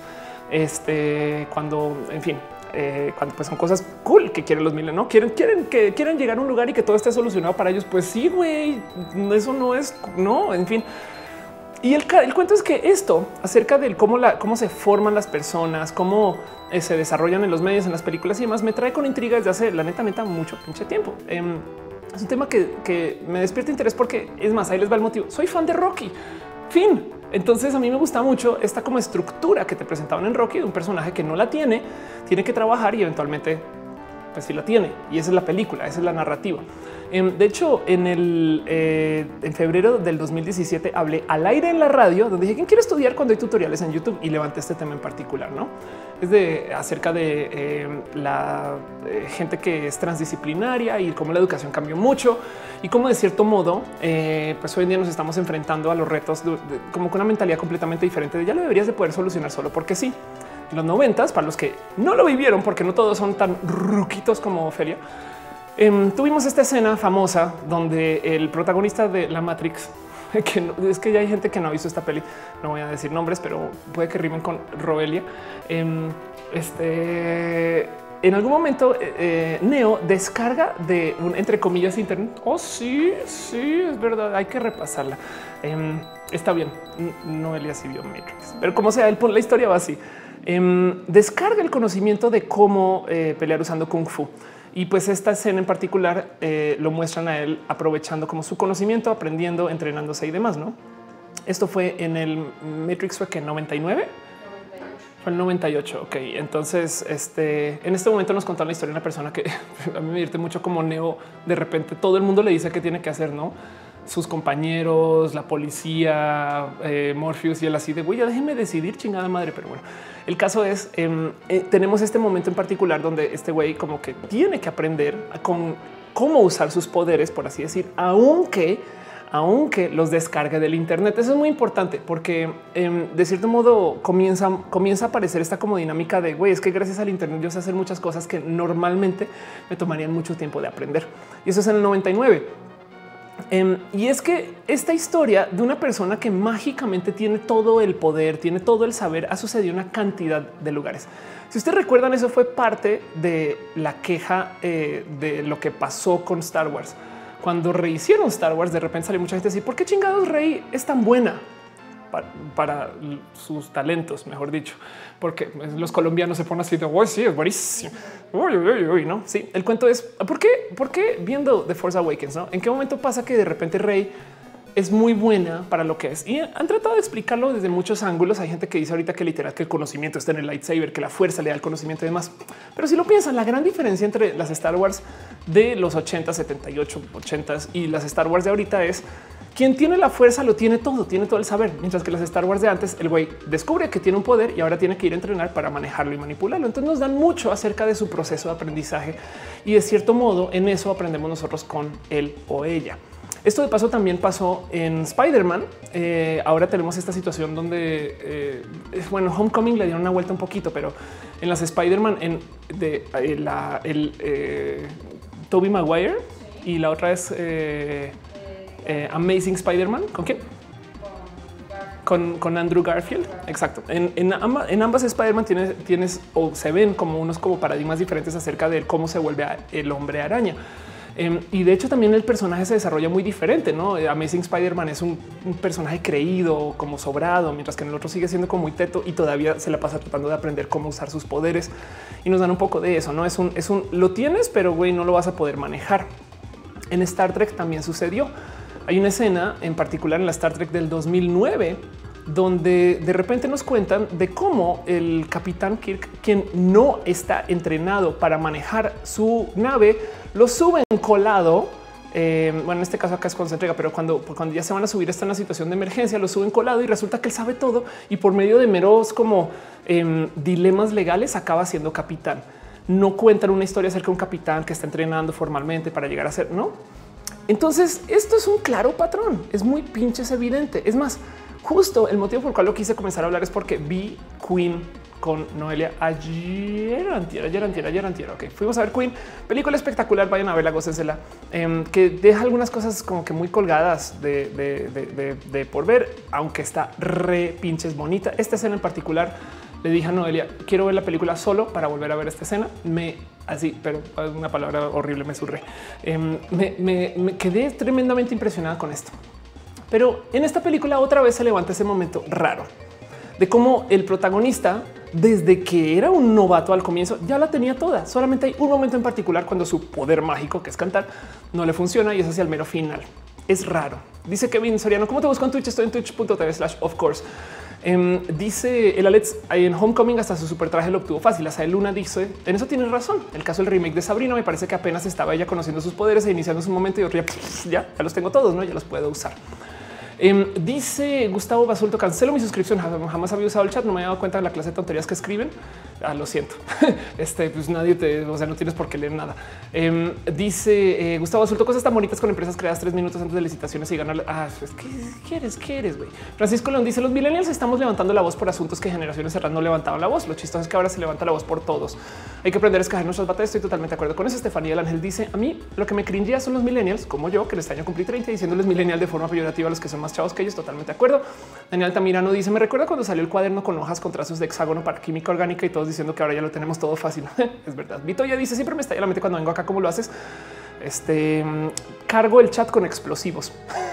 Este, cuando, en fin, eh, cuando pues son cosas cool que quieren los millennials, no quieren, quieren que quieren llegar a un lugar y que todo esté solucionado para ellos. Pues sí, güey, eso no es, no, en fin. Y el, el cuento es que esto acerca de cómo, la, cómo se forman las personas, cómo eh, se desarrollan en los medios, en las películas y demás, me trae con intriga desde hace la neta, neta, mucho pinche tiempo. Eh, es un tema que, que me despierta interés porque es más, ahí les va el motivo. Soy fan de Rocky. Fin. Entonces a mí me gusta mucho esta como estructura que te presentaban en Rocky de un personaje que no la tiene, tiene que trabajar y eventualmente pues sí la tiene. Y esa es la película, esa es la narrativa. De hecho, en el eh, en febrero del dos mil diecisiete hablé al aire en la radio donde dije quién quiere estudiar cuando hay tutoriales en YouTube y levanté este tema en particular. No es de acerca de eh, la eh, gente que es transdisciplinaria y cómo la educación cambió mucho y cómo de cierto modo, eh, pues hoy en día nos estamos enfrentando a los retos de, de, como con una mentalidad completamente diferente de ya lo deberías de poder solucionar solo porque sí. En los noventas, para los que no lo vivieron, porque no todos son tan ruquitos como Ofelia. Eh, tuvimos esta escena famosa donde el protagonista de la Matrix, que no, es que ya hay gente que no ha visto esta peli, no voy a decir nombres, pero puede que rimen con Robelia. Eh, este, en algún momento eh, Neo descarga de un entre comillas internet. Oh, sí, sí, es verdad. Hay que repasarla. Eh, está bien. Noelia sí vio Matrix, pero como sea, el, la historia va así. Eh, descarga el conocimiento de cómo eh, pelear usando Kung Fu. Y pues esta escena en particular eh, lo muestran a él aprovechando como su conocimiento, aprendiendo, entrenándose y demás. No, esto fue en el Matrix, fue que en noventa y nueve, Fue el noventa y ocho. Ok, entonces este, en este momento nos contaron la historia de una persona que a mí me divierte mucho como Neo. De repente todo el mundo le dice qué tiene que hacer, no? Sus compañeros, la policía, eh, Morpheus y él así de güey, ya déjenme decidir, chingada madre. Pero bueno, el caso es eh, eh, tenemos este momento en particular donde este güey como que tiene que aprender con cómo usar sus poderes, por así decir, aunque aunque los descargue del Internet. Eso es muy importante porque eh, de cierto modo comienza, comienza a aparecer esta como dinámica de güey, es que gracias al Internet yo sé hacer muchas cosas que normalmente me tomarían mucho tiempo de aprender. Y eso es en el noventa y nueve. Um, y es que esta historia de una persona que mágicamente tiene todo el poder, tiene todo el saber, ha sucedido en una cantidad de lugares. Si ustedes recuerdan, eso fue parte de la queja eh, de lo que pasó con Star Wars. Cuando rehicieron Star Wars, de repente salió mucha gente así, ¿por qué chingados Rey es tan buena para, para sus talentos, mejor dicho? Porque los colombianos se ponen así de, oh, sí, es buenísimo. Uy, uy, uy, no, sí. El cuento es, ¿por qué? ¿Por qué viendo The Force Awakens, no? ¿En qué momento pasa que de repente Rey es muy buena para lo que es? Y han tratado de explicarlo desde muchos ángulos. Hay gente que dice ahorita que literal que el conocimiento está en el lightsaber, que la fuerza le da el conocimiento y demás. Pero si lo piensan, la gran diferencia entre las Star Wars de los ochenta, setenta y ocho, ochenta y las Star Wars de ahorita es quien tiene la fuerza lo tiene todo, tiene todo el saber, mientras que las Star Wars de antes el güey descubre que tiene un poder y ahora tiene que ir a entrenar para manejarlo y manipularlo. Entonces nos dan mucho acerca de su proceso de aprendizaje y de cierto modo en eso aprendemos nosotros con él o ella. Esto de paso también pasó en Spider-Man. Eh, ahora tenemos esta situación donde, eh, bueno, Homecoming le dieron una vuelta un poquito, pero en las Spider-Man, en de eh, la, el eh, Tobey Maguire y la otra es eh, eh, Amazing Spider-Man. ¿Con quién? Con, con Andrew Garfield. Exacto. En, en, amba, en ambas Spider-Man tienes, tienes o se ven como unos como paradigmas diferentes acerca de cómo se vuelve a el hombre araña. Um, y de hecho también el personaje se desarrolla muy diferente, ¿no? Amazing Spider-Man es un, un personaje creído, como sobrado, mientras que en el otro sigue siendo como muy teto y todavía se la pasa tratando de aprender cómo usar sus poderes. Y nos dan un poco de eso, ¿no? Es un, es un, lo tienes, pero güey, no lo vas a poder manejar. En Star Trek también sucedió. Hay una escena en particular en la Star Trek del dos mil nueve donde de repente nos cuentan de cómo el capitán Kirk, quien no está entrenado para manejar su nave, lo suben colado. Eh, bueno, en este caso acá es cuando se entrega, pero cuando, cuando ya se van a subir, está en una situación de emergencia, lo suben colado y resulta que él sabe todo y por medio de meros como eh, dilemas legales acaba siendo capitán. No cuentan una historia acerca de un capitán que está entrenando formalmente para llegar a ser, ¿no? Entonces esto es un claro patrón, es muy pinches evidente. Es más, justo el motivo por el cual lo quise comenzar a hablar es porque vi Queen con Noelia ayer, antier, ayer, antier, ayer, antier. Ok, fuimos a ver Queen, película espectacular. Vayan a verla, gócensela, eh, que deja algunas cosas como que muy colgadas de, de, de, de, de por ver, aunque está re pinches bonita. Esta escena en particular le dije a Noelia, quiero ver la película solo para volver a ver esta escena. Me así, pero una palabra horrible, me surré. Eh, me, me, me quedé tremendamente impresionada con esto. Pero en esta película otra vez se levanta ese momento raro de cómo el protagonista, desde que era un novato al comienzo, ya la tenía toda. Solamente hay un momento en particular cuando su poder mágico, que es cantar, no le funciona y es hacia el mero final. Es raro. Dice Kevin Soriano, ¿cómo te busco en Twitch? Estoy en twitch punto tv slash of course. Um, dice el Alex en Homecoming hasta su super traje lo obtuvo fácil. Asael Luna dice en eso tienes razón. El caso del remake de Sabrina me parece que apenas estaba ella conociendo sus poderes e iniciando su momento y otro ya, ya, ya los tengo todos, no? Ya los puedo usar. Um, dice Gustavo Basulto, cancelo mi suscripción. Jamás había usado el chat, no me había dado cuenta de la clase de tonterías que escriben. Ah, lo siento. Este, pues nadie te, o sea, no tienes por qué leer nada. Um, dice eh, Gustavo Basulto, cosas tan bonitas con empresas creadas tres minutos antes de licitaciones y ganar. Ah, pues, ¿qué quieres? ¿Quieres, güey? Francisco León dice los millennials estamos levantando la voz por asuntos que generaciones atrás no levantaban la voz. Lo chistoso es que ahora se levanta la voz por todos. Hay que aprender a escoger nuestras batallas. Estoy totalmente de acuerdo con eso. Estefanía del Ángel dice a mí lo que me cringea son los millennials como yo, que en este año cumplí treinta diciéndoles millennial de forma peyorativa a los que son más chavos que ellos. Totalmente de acuerdo. Daniel Tamirano dice me recuerda cuando salió el cuaderno con hojas con trazos de hexágono para química orgánica y todos diciendo que ahora ya lo tenemos todo fácil. Es verdad. Vito ya dice siempre me está en la mente cuando vengo acá. ¿Cómo lo haces? Este cargo el chat con explosivos.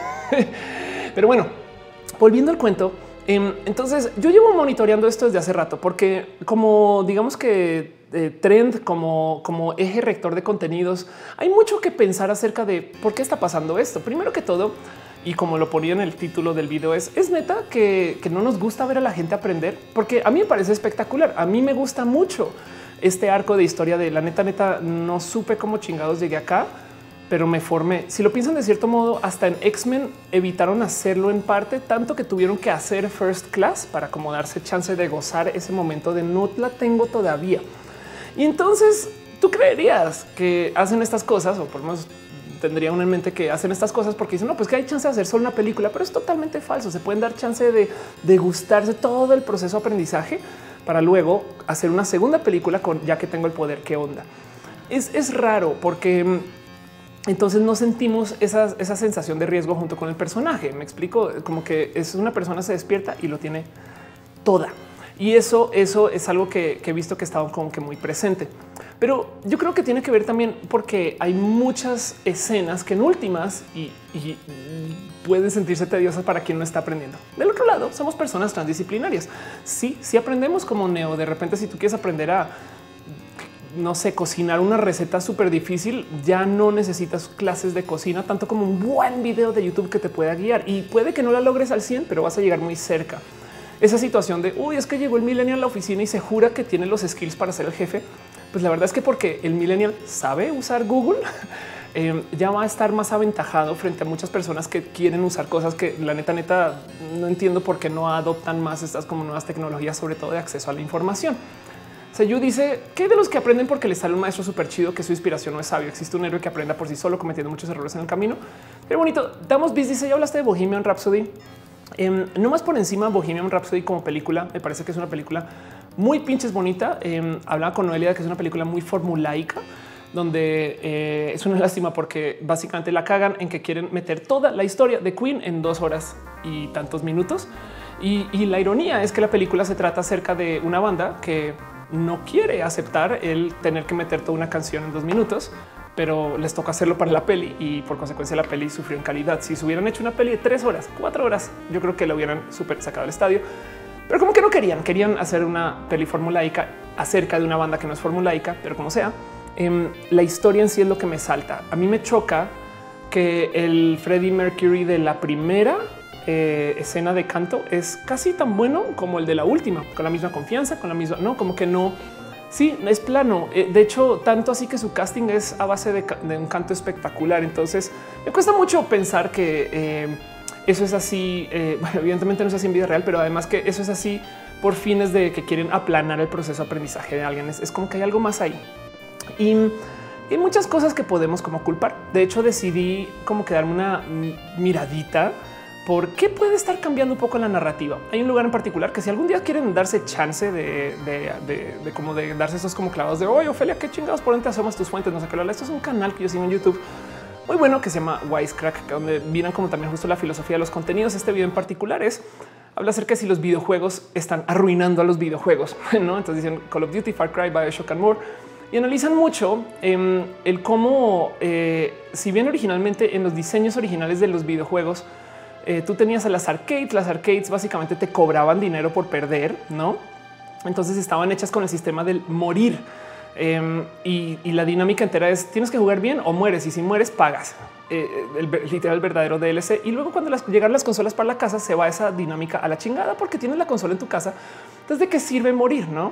Pero bueno, volviendo al cuento. Eh, entonces yo llevo monitoreando esto desde hace rato porque como digamos que eh, trend como, como eje rector de contenidos, hay mucho que pensar acerca de por qué está pasando esto. Primero que todo, Y como lo ponía en el título del video, es, es neta que, que no nos gusta ver a la gente aprender, porque a mí me parece espectacular. A mí me gusta mucho este arco de historia de la neta, neta, no supe cómo chingados llegué acá, pero me formé. Si lo piensan de cierto modo, hasta en X-Men evitaron hacerlo en parte, tanto que tuvieron que hacer First Class para como darse chance de gozar ese momento de no la tengo todavía. Y entonces tú creerías que hacen estas cosas, o por lo menos tendría uno en mente que hacen estas cosas porque dicen no, pues que hay chance de hacer solo una película, pero es totalmente falso. Se pueden dar chance de degustarse todo el proceso de aprendizaje para luego hacer una segunda película con ya que tengo el poder. ¿Qué onda? Es, es raro porque entonces no sentimos esa, esa sensación de riesgo junto con el personaje. Me explico, como que es una persona se despierta y lo tiene toda. Y eso, eso es algo que, que he visto que estaba como que muy presente. Pero yo creo que tiene que ver también porque hay muchas escenas que en últimas y, y pueden sentirse tediosas para quien no está aprendiendo. Del otro lado, somos personas transdisciplinarias. Sí, sí aprendemos como Neo. De repente, si tú quieres aprender a, no sé, cocinar una receta súper difícil, ya no necesitas clases de cocina, tanto como un buen video de YouTube que te pueda guiar. Y puede que no la logres al cien, pero vas a llegar muy cerca. Esa situación de, uy, es que llegó el millennial a la oficina y se jura que tiene los skills para ser el jefe. Pues la verdad es que porque el millennial sabe usar Google, eh, ya va a estar más aventajado frente a muchas personas que quieren usar cosas que la neta, neta, no entiendo por qué no adoptan más estas como nuevas tecnologías, sobre todo de acceso a la información. Seyu dice que de los que aprenden porque les sale un maestro súper chido, que su inspiración no es sabio. Existe un héroe que aprenda por sí solo cometiendo muchos errores en el camino. Qué bonito. Damos bis dice, ya hablaste de Bohemian Rhapsody. Eh, no más por encima, Bohemian Rhapsody como película, me parece que es una película muy pinches bonita. Eh, hablaba con Noelia de que es una película muy formulaica, donde eh, es una lástima porque básicamente la cagan en que quieren meter toda la historia de Queen en dos horas y tantos minutos. Y, y la ironía es que la película se trata acerca de una banda que no quiere aceptar el tener que meter toda una canción en dos minutos, pero les toca hacerlo para la peli y por consecuencia la peli sufrió en calidad. Si se hubieran hecho una peli de tres horas, cuatro horas, yo creo que la hubieran súper sacado del estadio, pero como que no querían, querían hacer una peli formulaica acerca de una banda que no es formulaica, pero como sea, eh, la historia en sí es lo que me salta. A mí me choca que el Freddie Mercury de la primera eh, escena de canto es casi tan bueno como el de la última, con la misma confianza, con la misma, no, como que no. Sí, es plano. De hecho, tanto así que su casting es a base de, de un canto espectacular. Entonces me cuesta mucho pensar que eh, eso es así. Eh, bueno, evidentemente no es así en vida real, pero además que eso es así por fines de que quieren aplanar el proceso de aprendizaje de alguien. Es, es como que hay algo más ahí y hay muchas cosas que podemos como culpar. De hecho, decidí como que darme una miradita por qué puede estar cambiando un poco la narrativa. Hay un lugar en particular que si algún día quieren darse chance de, de, de, de como de darse esos como clavados de oye, Ofelia, qué chingados, por dónde te asomas tus fuentes, no sé qué. Esto es un canal que yo sigo en YouTube muy bueno que se llama Wisecrack, donde miran como también justo la filosofía de los contenidos. Este video en particular es habla acerca de si los videojuegos están arruinando a los videojuegos, ¿no? Entonces dicen Call of Duty, Far Cry, BioShock and more. Y analizan mucho eh, el cómo, eh, si bien originalmente en los diseños originales de los videojuegos, Eh, tú tenías a las arcades, las arcades básicamente te cobraban dinero por perder, ¿no? Entonces estaban hechas con el sistema del morir eh, y, y la dinámica entera es tienes que jugar bien o mueres y si mueres pagas eh, el, el literal verdadero D L C. Y luego cuando las, llegan las consolas para la casa se va esa dinámica a la chingada porque tienes la consola en tu casa. Entonces, ¿de qué sirve morir? No,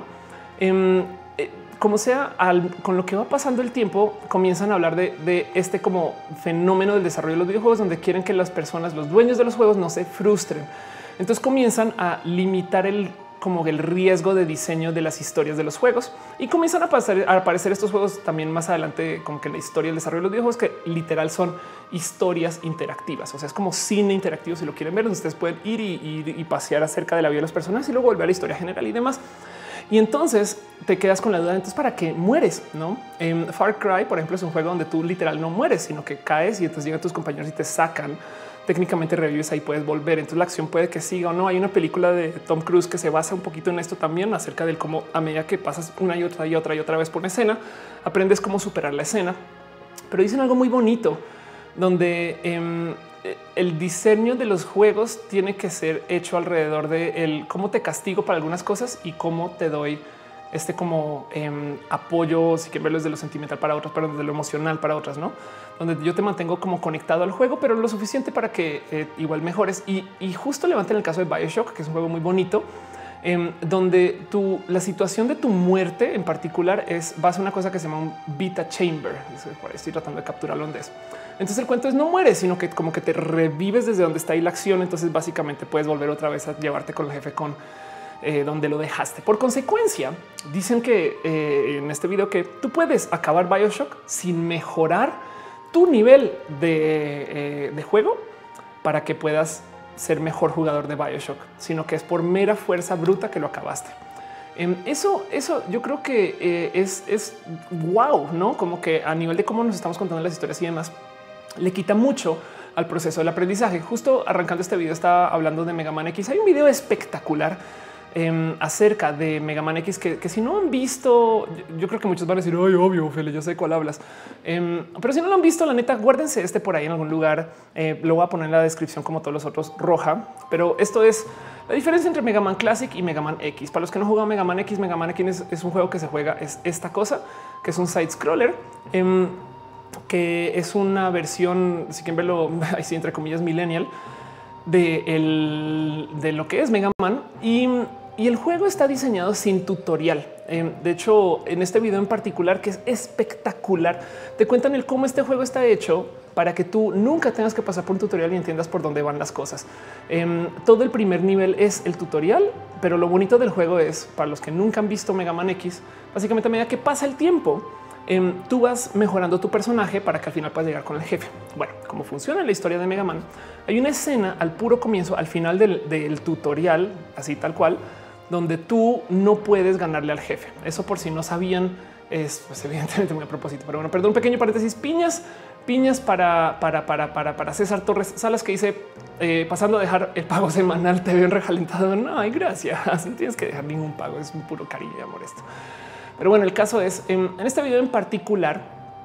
eh, eh, como sea, al, con lo que va pasando el tiempo, comienzan a hablar de, de este como fenómeno del desarrollo de los videojuegos, donde quieren que las personas, los dueños de los juegos, no se frustren. Entonces comienzan a limitar el como el riesgo de diseño de las historias de los juegos y comienzan a, pasar, a aparecer estos juegos también más adelante, como que la historia del desarrollo de los videojuegos, que literal son historias interactivas. O sea, es como cine interactivo. Si lo quieren ver, ustedes pueden ir y, y, y pasear acerca de la vida de los personajes y luego volver a la historia general y demás. Y entonces te quedas con la duda, entonces para qué mueres, no? En Far Cry, por ejemplo, es un juego donde tú literal no mueres, sino que caes y entonces llegan tus compañeros y te sacan. Técnicamente revives, ahí puedes volver. Entonces la acción puede que siga o no. Hay una película de Tom Cruise que se basa un poquito en esto también, acerca del cómo a medida que pasas una y otra y otra y otra vez por una escena, aprendes cómo superar la escena. Pero dicen algo muy bonito, donde eh, el diseño de los juegos tiene que ser hecho alrededor de el cómo te castigo para algunas cosas y cómo te doy este como eh, apoyo, si quieren verlo desde lo sentimental para otros, pero desde lo emocional para otras, ¿no? Donde yo te mantengo como conectado al juego, pero lo suficiente para que eh, igual mejores. Y, y justo levanten el caso de BioShock, que es un juego muy bonito, eh, donde tu, la situación de tu muerte en particular es vas a una cosa que se llama un Vita Chamber. Por ahí estoy tratando de capturarlo en eso. Entonces el cuento es no mueres, sino que como que te revives desde donde está ahí la acción. Entonces básicamente puedes volver otra vez a llevarte con el jefe con eh, donde lo dejaste. Por consecuencia, dicen que eh, en este video que tú puedes acabar BioShock sin mejorar tu nivel de, eh, de juego para que puedas ser mejor jugador de BioShock, sino que es por mera fuerza bruta que lo acabaste. Eh, eso, eso yo creo que eh, es, es wow, ¿no? Como que a nivel de cómo nos estamos contando las historias y demás, le quita mucho al proceso del aprendizaje. Justo arrancando este video estaba hablando de Mega Man X. Hay un video espectacular eh, acerca de Mega Man X que, que si no han visto, yo, yo creo que muchos van a decir, ay, obvio, Fele, yo sé cuál hablas. Eh, pero si no lo han visto, la neta, guárdense este por ahí en algún lugar. Eh, lo voy a poner en la descripción como todos los otros roja, pero esto es la diferencia entre Mega Man Classic y Mega Man X. Para los que no juegan Mega Man X, Mega Man X es, es un juego que se juega, es esta cosa, que es un side scroller. Eh, que es una versión, si quieren verlo así entre comillas, millennial de, el, de lo que es Mega Man. Y, y el juego está diseñado sin tutorial. Eh, de hecho, en este video en particular, que es espectacular, te cuentan el cómo este juego está hecho para que tú nunca tengas que pasar por un tutorial y entiendas por dónde van las cosas. Eh, todo el primer nivel es el tutorial, pero lo bonito del juego es, para los que nunca han visto Mega Man X, básicamente a medida que pasa el tiempo, Eh, tú vas mejorando tu personaje para que al final puedas llegar con el jefe. Bueno, cómo funciona la historia de Mega Man. Hay una escena al puro comienzo, al final del, del tutorial, así tal cual, donde tú no puedes ganarle al jefe. Eso, por si no sabían, es pues, evidentemente muy a propósito. Pero bueno, perdón, un pequeño paréntesis. Piñas, piñas para, para, para, para, para César Torres Salas, que dice eh, pasando a dejar el pago semanal. Te veo recalentado. No hay gracias. No tienes que dejar ningún pago. Es un puro cariño y amor esto. Pero bueno, el caso es en, en este video en particular,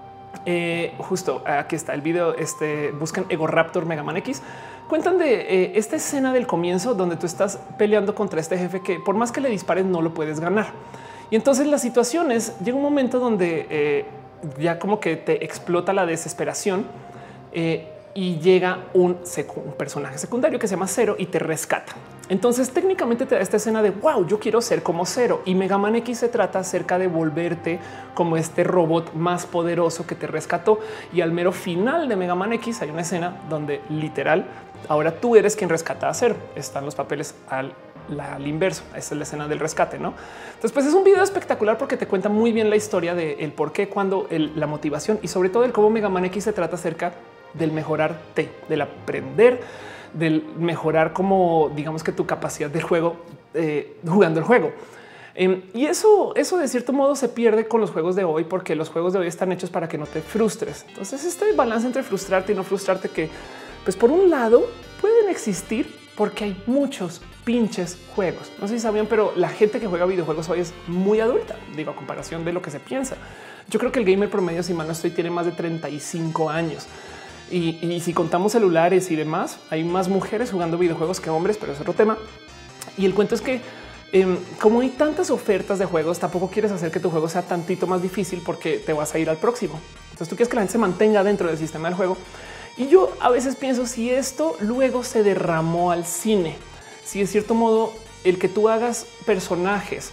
eh, justo aquí está el video. Este busquen Ego Raptor Mega Man X. Cuentan de eh, esta escena del comienzo donde tú estás peleando contra este jefe que por más que le dispares no lo puedes ganar. Y entonces las situaciones llega un momento donde eh, ya como que te explota la desesperación eh, y llega un, un personaje secundario que se llama Zero y te rescata. Entonces técnicamente te da esta escena de wow, yo quiero ser como Zero, y Mega Man X se trata acerca de volverte como este robot más poderoso que te rescató. Y al mero final de Mega Man X hay una escena donde literal ahora tú eres quien rescata a Zero. Están los papeles al, la, al inverso. Esta es la escena del rescate, ¿no? Entonces pues es un video espectacular porque te cuenta muy bien la historia de el por qué, cuando el, la motivación y sobre todo el cómo Mega Man X se trata acerca del mejorarte, del aprender, del mejorar como digamos que tu capacidad de juego eh, jugando el juego. Eh, y eso, eso de cierto modo se pierde con los juegos de hoy, porque los juegos de hoy están hechos para que no te frustres. Entonces este balance entre frustrarte y no frustrarte, que pues por un lado pueden existir porque hay muchos pinches juegos. No sé si sabían, pero la gente que juega videojuegos hoy es muy adulta, digo, a comparación de lo que se piensa. Yo creo que el gamer promedio, si mal no estoy, tiene más de treinta y cinco años. Y, y si contamos celulares y demás, hay más mujeres jugando videojuegos que hombres, pero es otro tema. Y el cuento es que eh, como hay tantas ofertas de juegos, tampoco quieres hacer que tu juego sea tantito más difícil porque te vas a ir al próximo. Entonces tú quieres que la gente se mantenga dentro del sistema del juego. Y yo a veces pienso si esto luego se derramó al cine, si de cierto modo el que tú hagas personajes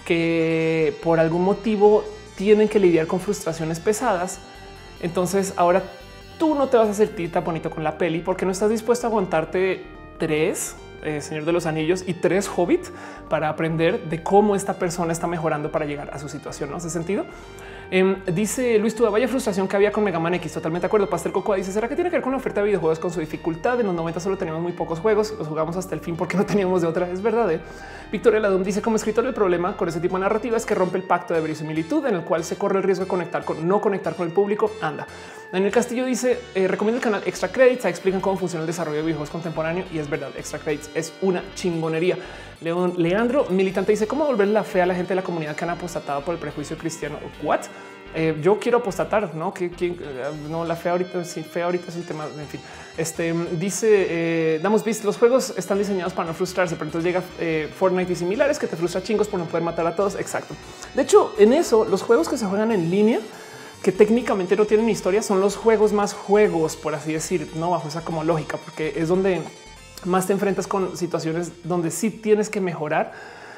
que por algún motivo tienen que lidiar con frustraciones pesadas, entonces ahora tú no te vas a sentir tan bonito con la peli porque no estás dispuesto a aguantarte tres eh, Señor de los Anillos y tres Hobbit para aprender de cómo esta persona está mejorando para llegar a su situación. ¿No hace sentido? Eh, dice Luis Tuda, vaya frustración que había con Mega Man X. Totalmente de acuerdo. Pastel Cocoa dice, ¿será que tiene que ver con la oferta de videojuegos con su dificultad? En los noventa solo teníamos muy pocos juegos, los jugamos hasta el fin porque no teníamos de otra. Es verdad. ¿eh? Victoria Ladum dice, como escritor, el problema con ese tipo de narrativa es que rompe el pacto de verisimilitud en el cual se corre el riesgo de conectar con no conectar con el público. Anda. Daniel Castillo dice, eh, recomiendo el canal Extra Credits, ahí explican cómo funciona el desarrollo de videojuegos contemporáneo, y es verdad, Extra Credits es una chingonería. León, Leandro Militante dice, cómo volver la fe a la gente de la comunidad que han apostatado por el prejuicio cristiano. What? Eh, yo quiero apostatar, no que, que no la fe ahorita, sí, fe ahorita es el tema. En fin, este dice eh, damos visto. Los juegos están diseñados para no frustrarse, pero entonces llega eh, Fortnite y similares que te frustra chingos por no poder matar a todos. Exacto. De hecho, en eso, los juegos que se juegan en línea, que técnicamente no tienen historia, son los juegos más juegos, por así decir, no bajo esa como lógica, porque es donde más te enfrentas con situaciones donde sí tienes que mejorar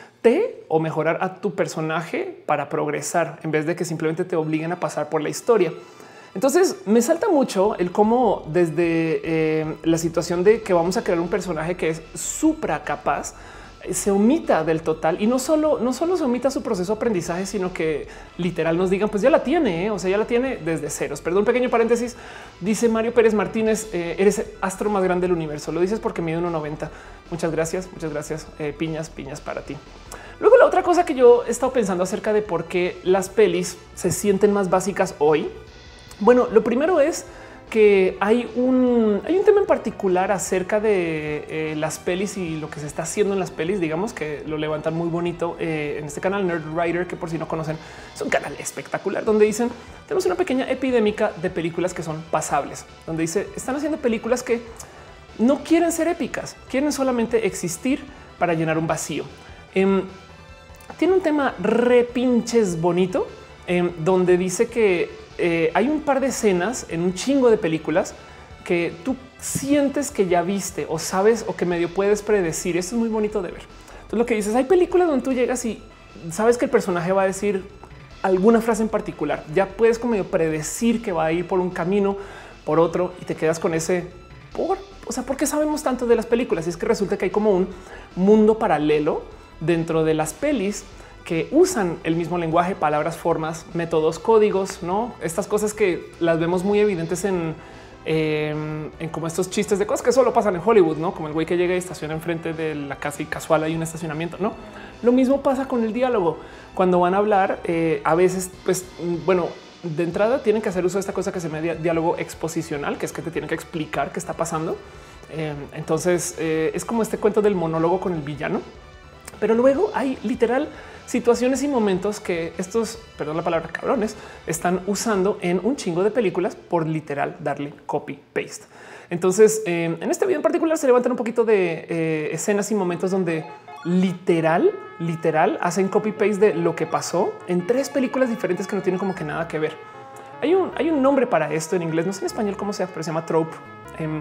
o mejorar a tu personaje para progresar en vez de que simplemente te obliguen a pasar por la historia. Entonces me salta mucho el cómo desde eh, la situación de que vamos a crear un personaje que es supra capaz se omita del total y no solo, no solo se omita su proceso de aprendizaje, sino que literal nos digan pues ya la tiene, ¿eh? O sea, ya la tiene desde ceros. Perdón, pequeño paréntesis. Dice Mario Pérez Martínez, eh, eres astro más grande del universo. Lo dices porque mide uno noventa. Muchas gracias, muchas gracias. Eh, piñas, piñas para ti. Luego la otra cosa que yo he estado pensando acerca de por qué las pelis se sienten más básicas hoy. Bueno, lo primero es que hay un, hay un tema en particular acerca de eh, las pelis y lo que se está haciendo en las pelis, digamos que lo levantan muy bonito eh, en este canal Nerd Writer, que por si no conocen, es un canal espectacular donde dicen tenemos una pequeña epidémica de películas que son pasables, donde dice están haciendo películas que no quieren ser épicas, quieren solamente existir para llenar un vacío. Eh, tiene un tema re pinches bonito eh, donde dice que Eh, hay un par de escenas en un chingo de películas que tú sientes que ya viste o sabes o que medio puedes predecir. Esto es muy bonito de ver. Entonces lo que dices, hay películas donde tú llegas y sabes que el personaje va a decir alguna frase en particular. Ya puedes como medio predecir que va a ir por un camino, por otro y te quedas con ese por, o sea, ¿por qué sabemos tanto de las películas? Y es que resulta que hay como un mundo paralelo dentro de las pelis que usan el mismo lenguaje, palabras, formas, métodos, códigos, no estas cosas que las vemos muy evidentes en, eh, en como estos chistes de cosas que solo pasan en Hollywood, no como el güey que llega y estaciona enfrente de la casa y casual hay un estacionamiento. No, lo mismo pasa con el diálogo. Cuando van a hablar, eh, a veces, pues bueno, de entrada tienen que hacer uso de esta cosa que se llama diálogo exposicional, que es que te tienen que explicar qué está pasando. Eh, entonces eh, es como este cuento del monólogo con el villano, pero luego hay literal situaciones y momentos que estos, perdón la palabra cabrones, están usando en un chingo de películas por literal darle copy paste. Entonces, eh, en este video en particular se levantan un poquito de eh, escenas y momentos donde literal, literal hacen copy paste de lo que pasó en tres películas diferentes que no tienen como que nada que ver. Hay un, hay un nombre para esto en inglés, no sé en español cómo sea, pero se llama trope. Eh,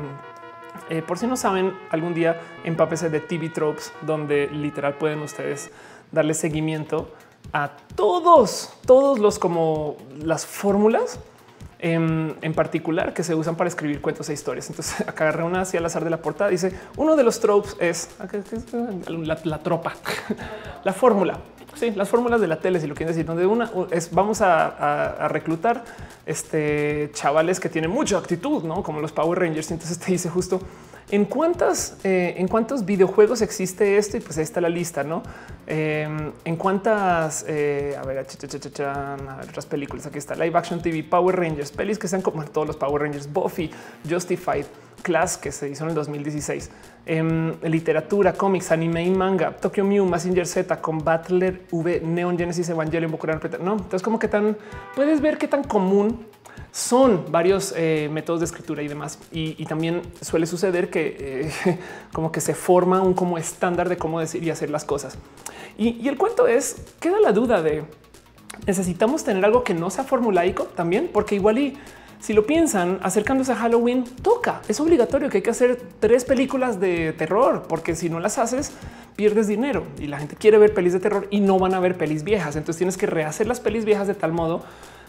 eh, por si no saben, algún día empápese de T V tropes, donde literal pueden ustedes darle seguimiento a todos, todos los como las fórmulas en, en particular que se usan para escribir cuentos e historias. Entonces acá agarré una así al azar de la portada. Dice uno de los tropes es la, la tropa, la fórmula. Sí, las fórmulas de la tele, si lo quieren decir, donde una es vamos a, a, a reclutar este chavales que tienen mucha actitud, no como los Power Rangers. Entonces te dice justo en cuántas, eh, en cuántos videojuegos existe esto. Y pues ahí está la lista, no eh, en cuántas, eh, a ver, ch ch ch ch a ver, otras películas. Aquí está live action T V, Power Rangers, pelis que sean como todos los Power Rangers, Buffy, Justified, Class, que se hizo en el dos mil dieciséis, eh, literatura, cómics, anime y manga, Tokyo Mew, Mazinger Z, Combattler V, Neon Genesis Evangelion, Boku no Hero. No, entonces como que tan puedes ver qué tan común son varios eh, métodos de escritura y demás. Y, y también suele suceder que eh, como que se forma un como estándar de cómo decir y hacer las cosas. Y, y el cuento es, queda la duda de necesitamos tener algo que no sea formulaico también, porque igual y si lo piensan, acercándose a Halloween, toca, es obligatorio que hay que hacer tres películas de terror, porque si no las haces, pierdes dinero y la gente quiere ver pelis de terror y no van a ver pelis viejas. Entonces tienes que rehacer las pelis viejas de tal modo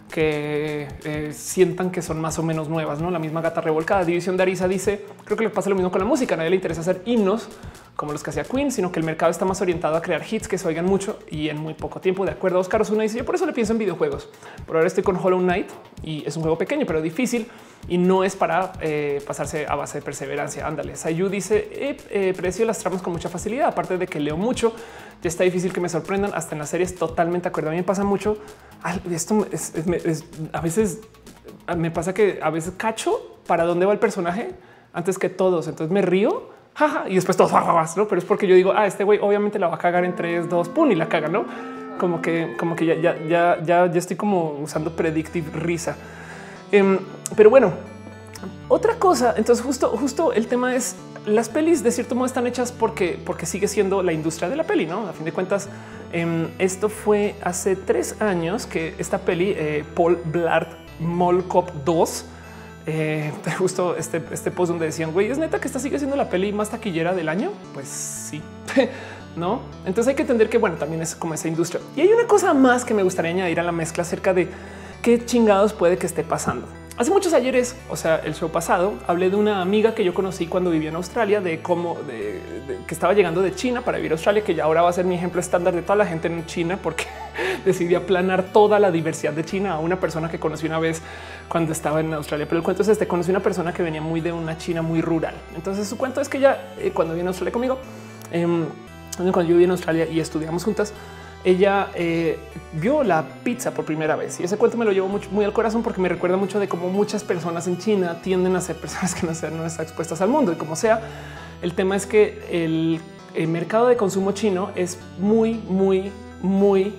que eh, sientan que son más o menos nuevas, ¿no? La misma Gata Revolcada. División de Arisa dice, creo que le pasa lo mismo con la música. A nadie le interesa hacer himnos como los que hacía Queen, sino que el mercado está más orientado a crear hits que se oigan mucho y en muy poco tiempo. De acuerdo, Oscar Osuna dice, yo por eso le pienso en videojuegos. Por ahora estoy con Hollow Knight y es un juego pequeño, pero difícil y no es para eh, pasarse a base de perseverancia. Ándale. Sayu dice, eh, eh, precio las tramas con mucha facilidad. Aparte de que leo mucho, ya está difícil que me sorprendan hasta en las series. Totalmente de acuerdo. A mí me pasa mucho. Esto es, es, es, a veces me pasa que a veces cacho para dónde va el personaje antes que todos. Entonces me río jaja, y después todos, ¿no? Pero es porque yo digo, ah, este güey obviamente la va a cagar en tres, dos, pum, y la caga, ¿no? como que, como que ya, ya, ya, ya, ya estoy como usando predictive risa. Um, pero bueno, otra cosa. Entonces, justo, justo el tema es las pelis de cierto modo están hechas porque, porque sigue siendo la industria de la peli, no? A fin de cuentas, um, esto fue hace tres años que esta peli, eh, Paul Blart Mall Cop dos, eh, justo este, este post donde decían, güey, es neta que esta sigue siendo la peli más taquillera del año. Pues sí. No, entonces hay que entender que, bueno, también es como esa industria. Y hay una cosa más que me gustaría añadir a la mezcla acerca de qué chingados puede que esté pasando. Hace muchos ayeres, o sea, el show pasado, hablé de una amiga que yo conocí cuando vivía en Australia, de cómo de, de, que estaba llegando de China para vivir a Australia, que ya ahora va a ser mi ejemplo estándar de toda la gente en China, porque decidí aplanar toda la diversidad de China a una persona que conocí una vez cuando estaba en Australia. Pero el cuento es este: conocí una persona que venía muy de una China muy rural. Entonces su cuento es que ya eh, cuando vino a Australia conmigo, eh, cuando yo viví en Australia y estudiamos juntas, ella eh, vio la pizza por primera vez, y ese cuento me lo llevo mucho, muy al corazón, porque me recuerda mucho de cómo muchas personas en China tienden a ser personas que no están expuestas al mundo. Y como sea, el tema es que el, el mercado de consumo chino es muy, muy, muy,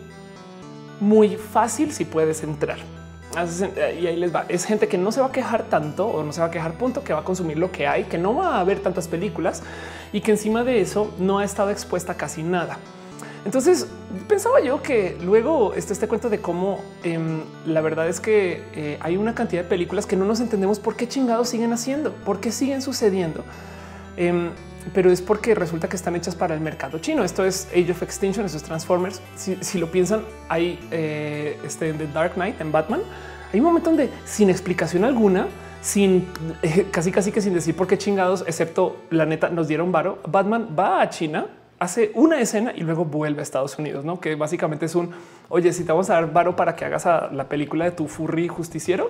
muy fácil si puedes entrar. Y ahí les va. Es gente que no se va a quejar tanto o no se va a quejar punto, que va a consumir lo que hay, que no va a ver tantas películas y que encima de eso no ha estado expuesta a casi nada. Entonces pensaba yo que luego este, este cuento de cómo eh, la verdad es que eh, hay una cantidad de películas que no nos entendemos por qué chingados siguen haciendo, por qué siguen sucediendo. Eh, pero es porque resulta que están hechas para el mercado chino. Esto es Age of Extinction, esos Transformers. Si, si lo piensan, hay eh, este en The Dark Knight, en Batman, hay un momento donde sin explicación alguna, sin eh, casi casi que sin decir por qué chingados, excepto la neta nos dieron varo, Batman va a China, hace una escena y luego vuelve a Estados Unidos, ¿no? Que básicamente es un, oye, si te vamos a dar varo para que hagas a la película de tu furry justiciero,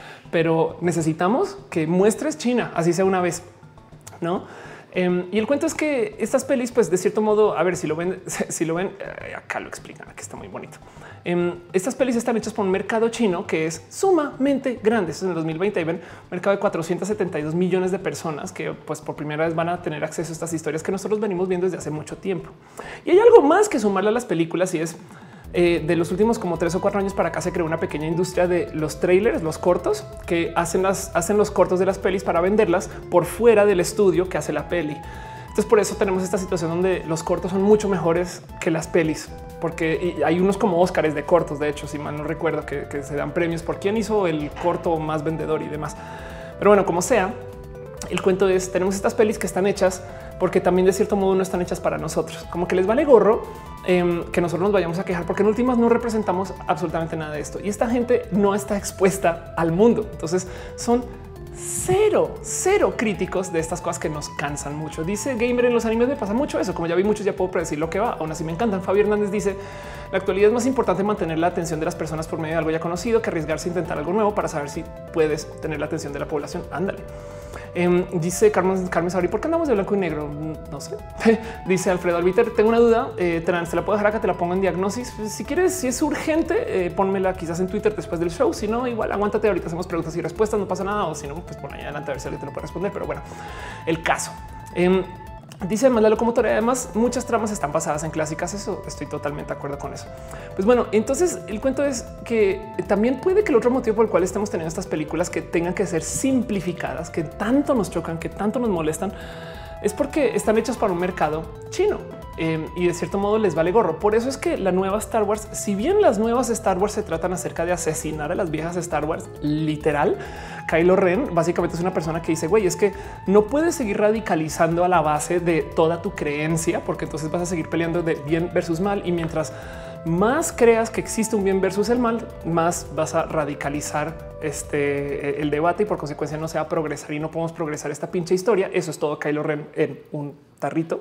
pero necesitamos que muestres China, así sea una vez, ¿no? Um, y el cuento es que estas pelis, pues de cierto modo, a ver si lo ven, si lo ven, eh, acá lo explican, aquí está muy bonito. Um, estas pelis están hechas por un mercado chino que es sumamente grande. Esto es en el dos mil veinte y ven un mercado de cuatrocientos setenta y dos millones de personas que pues por primera vez van a tener acceso a estas historias que nosotros venimos viendo desde hace mucho tiempo. Y hay algo más que sumarle a las películas, y es Eh, de los últimos como tres o cuatro años para acá se creó una pequeña industria de los trailers, los cortos que hacen las hacen los cortos de las pelis para venderlas por fuera del estudio que hace la peli. Entonces por eso tenemos esta situación donde los cortos son mucho mejores que las pelis, porque hay unos como Óscares de cortos, de hecho, si mal no recuerdo, que, que se dan premios por quién hizo el corto más vendedor y demás. Pero bueno, como sea, el cuento es, tenemos estas pelis que están hechas porque también de cierto modo no están hechas para nosotros, como que les vale gorro eh, que nosotros nos vayamos a quejar, porque en últimas no representamos absolutamente nada de esto y esta gente no está expuesta al mundo. Entonces son cero, cero críticos de estas cosas que nos cansan mucho. Dice Gamer, en los animes me pasa mucho eso. Como ya vi muchos, ya puedo predecir lo que va. Aún así me encantan. Fabio Hernández dice: la actualidad es más importante mantener la atención de las personas por medio de algo ya conocido que arriesgarse a intentar algo nuevo para saber si puedes tener la atención de la población. Ándale. Eh, dice Carmen, Carmen Sabri, ¿por qué andamos de blanco y negro? No sé. Dice Alfredo Albiter, tengo una duda, eh, trans, te la puedo dejar acá, te la pongo en diagnosis. Si quieres, si es urgente, eh, pónmela quizás en Twitter después del show. Si no, igual aguántate, ahorita hacemos preguntas y respuestas, no pasa nada. O si no, pues por ahí adelante a ver si alguien te lo puede responder. Pero bueno, el caso. Eh, Dice además la locomotora. Además, muchas tramas están basadas en clásicas. Eso estoy totalmente de acuerdo con eso. Pues bueno, entonces el cuento es que también puede que el otro motivo por el cual estemos teniendo estas películas que tengan que ser simplificadas, que tanto nos chocan, que tanto nos molestan, es porque están hechas para un mercado chino. Eh, y de cierto modo les vale gorro. Por eso es que la nueva Star Wars, si bien las nuevas Star Wars se tratan acerca de asesinar a las viejas Star Wars, literal, Kylo Ren básicamente es una persona que dice, güey, es que no puedes seguir radicalizando a la base de toda tu creencia, porque entonces vas a seguir peleando de bien versus mal, y mientras más creas que existe un bien versus el mal, más vas a radicalizar este el debate y por consecuencia no se va a progresar y no podemos progresar esta pinche historia. Eso es todo Kylo Ren en un tarrito.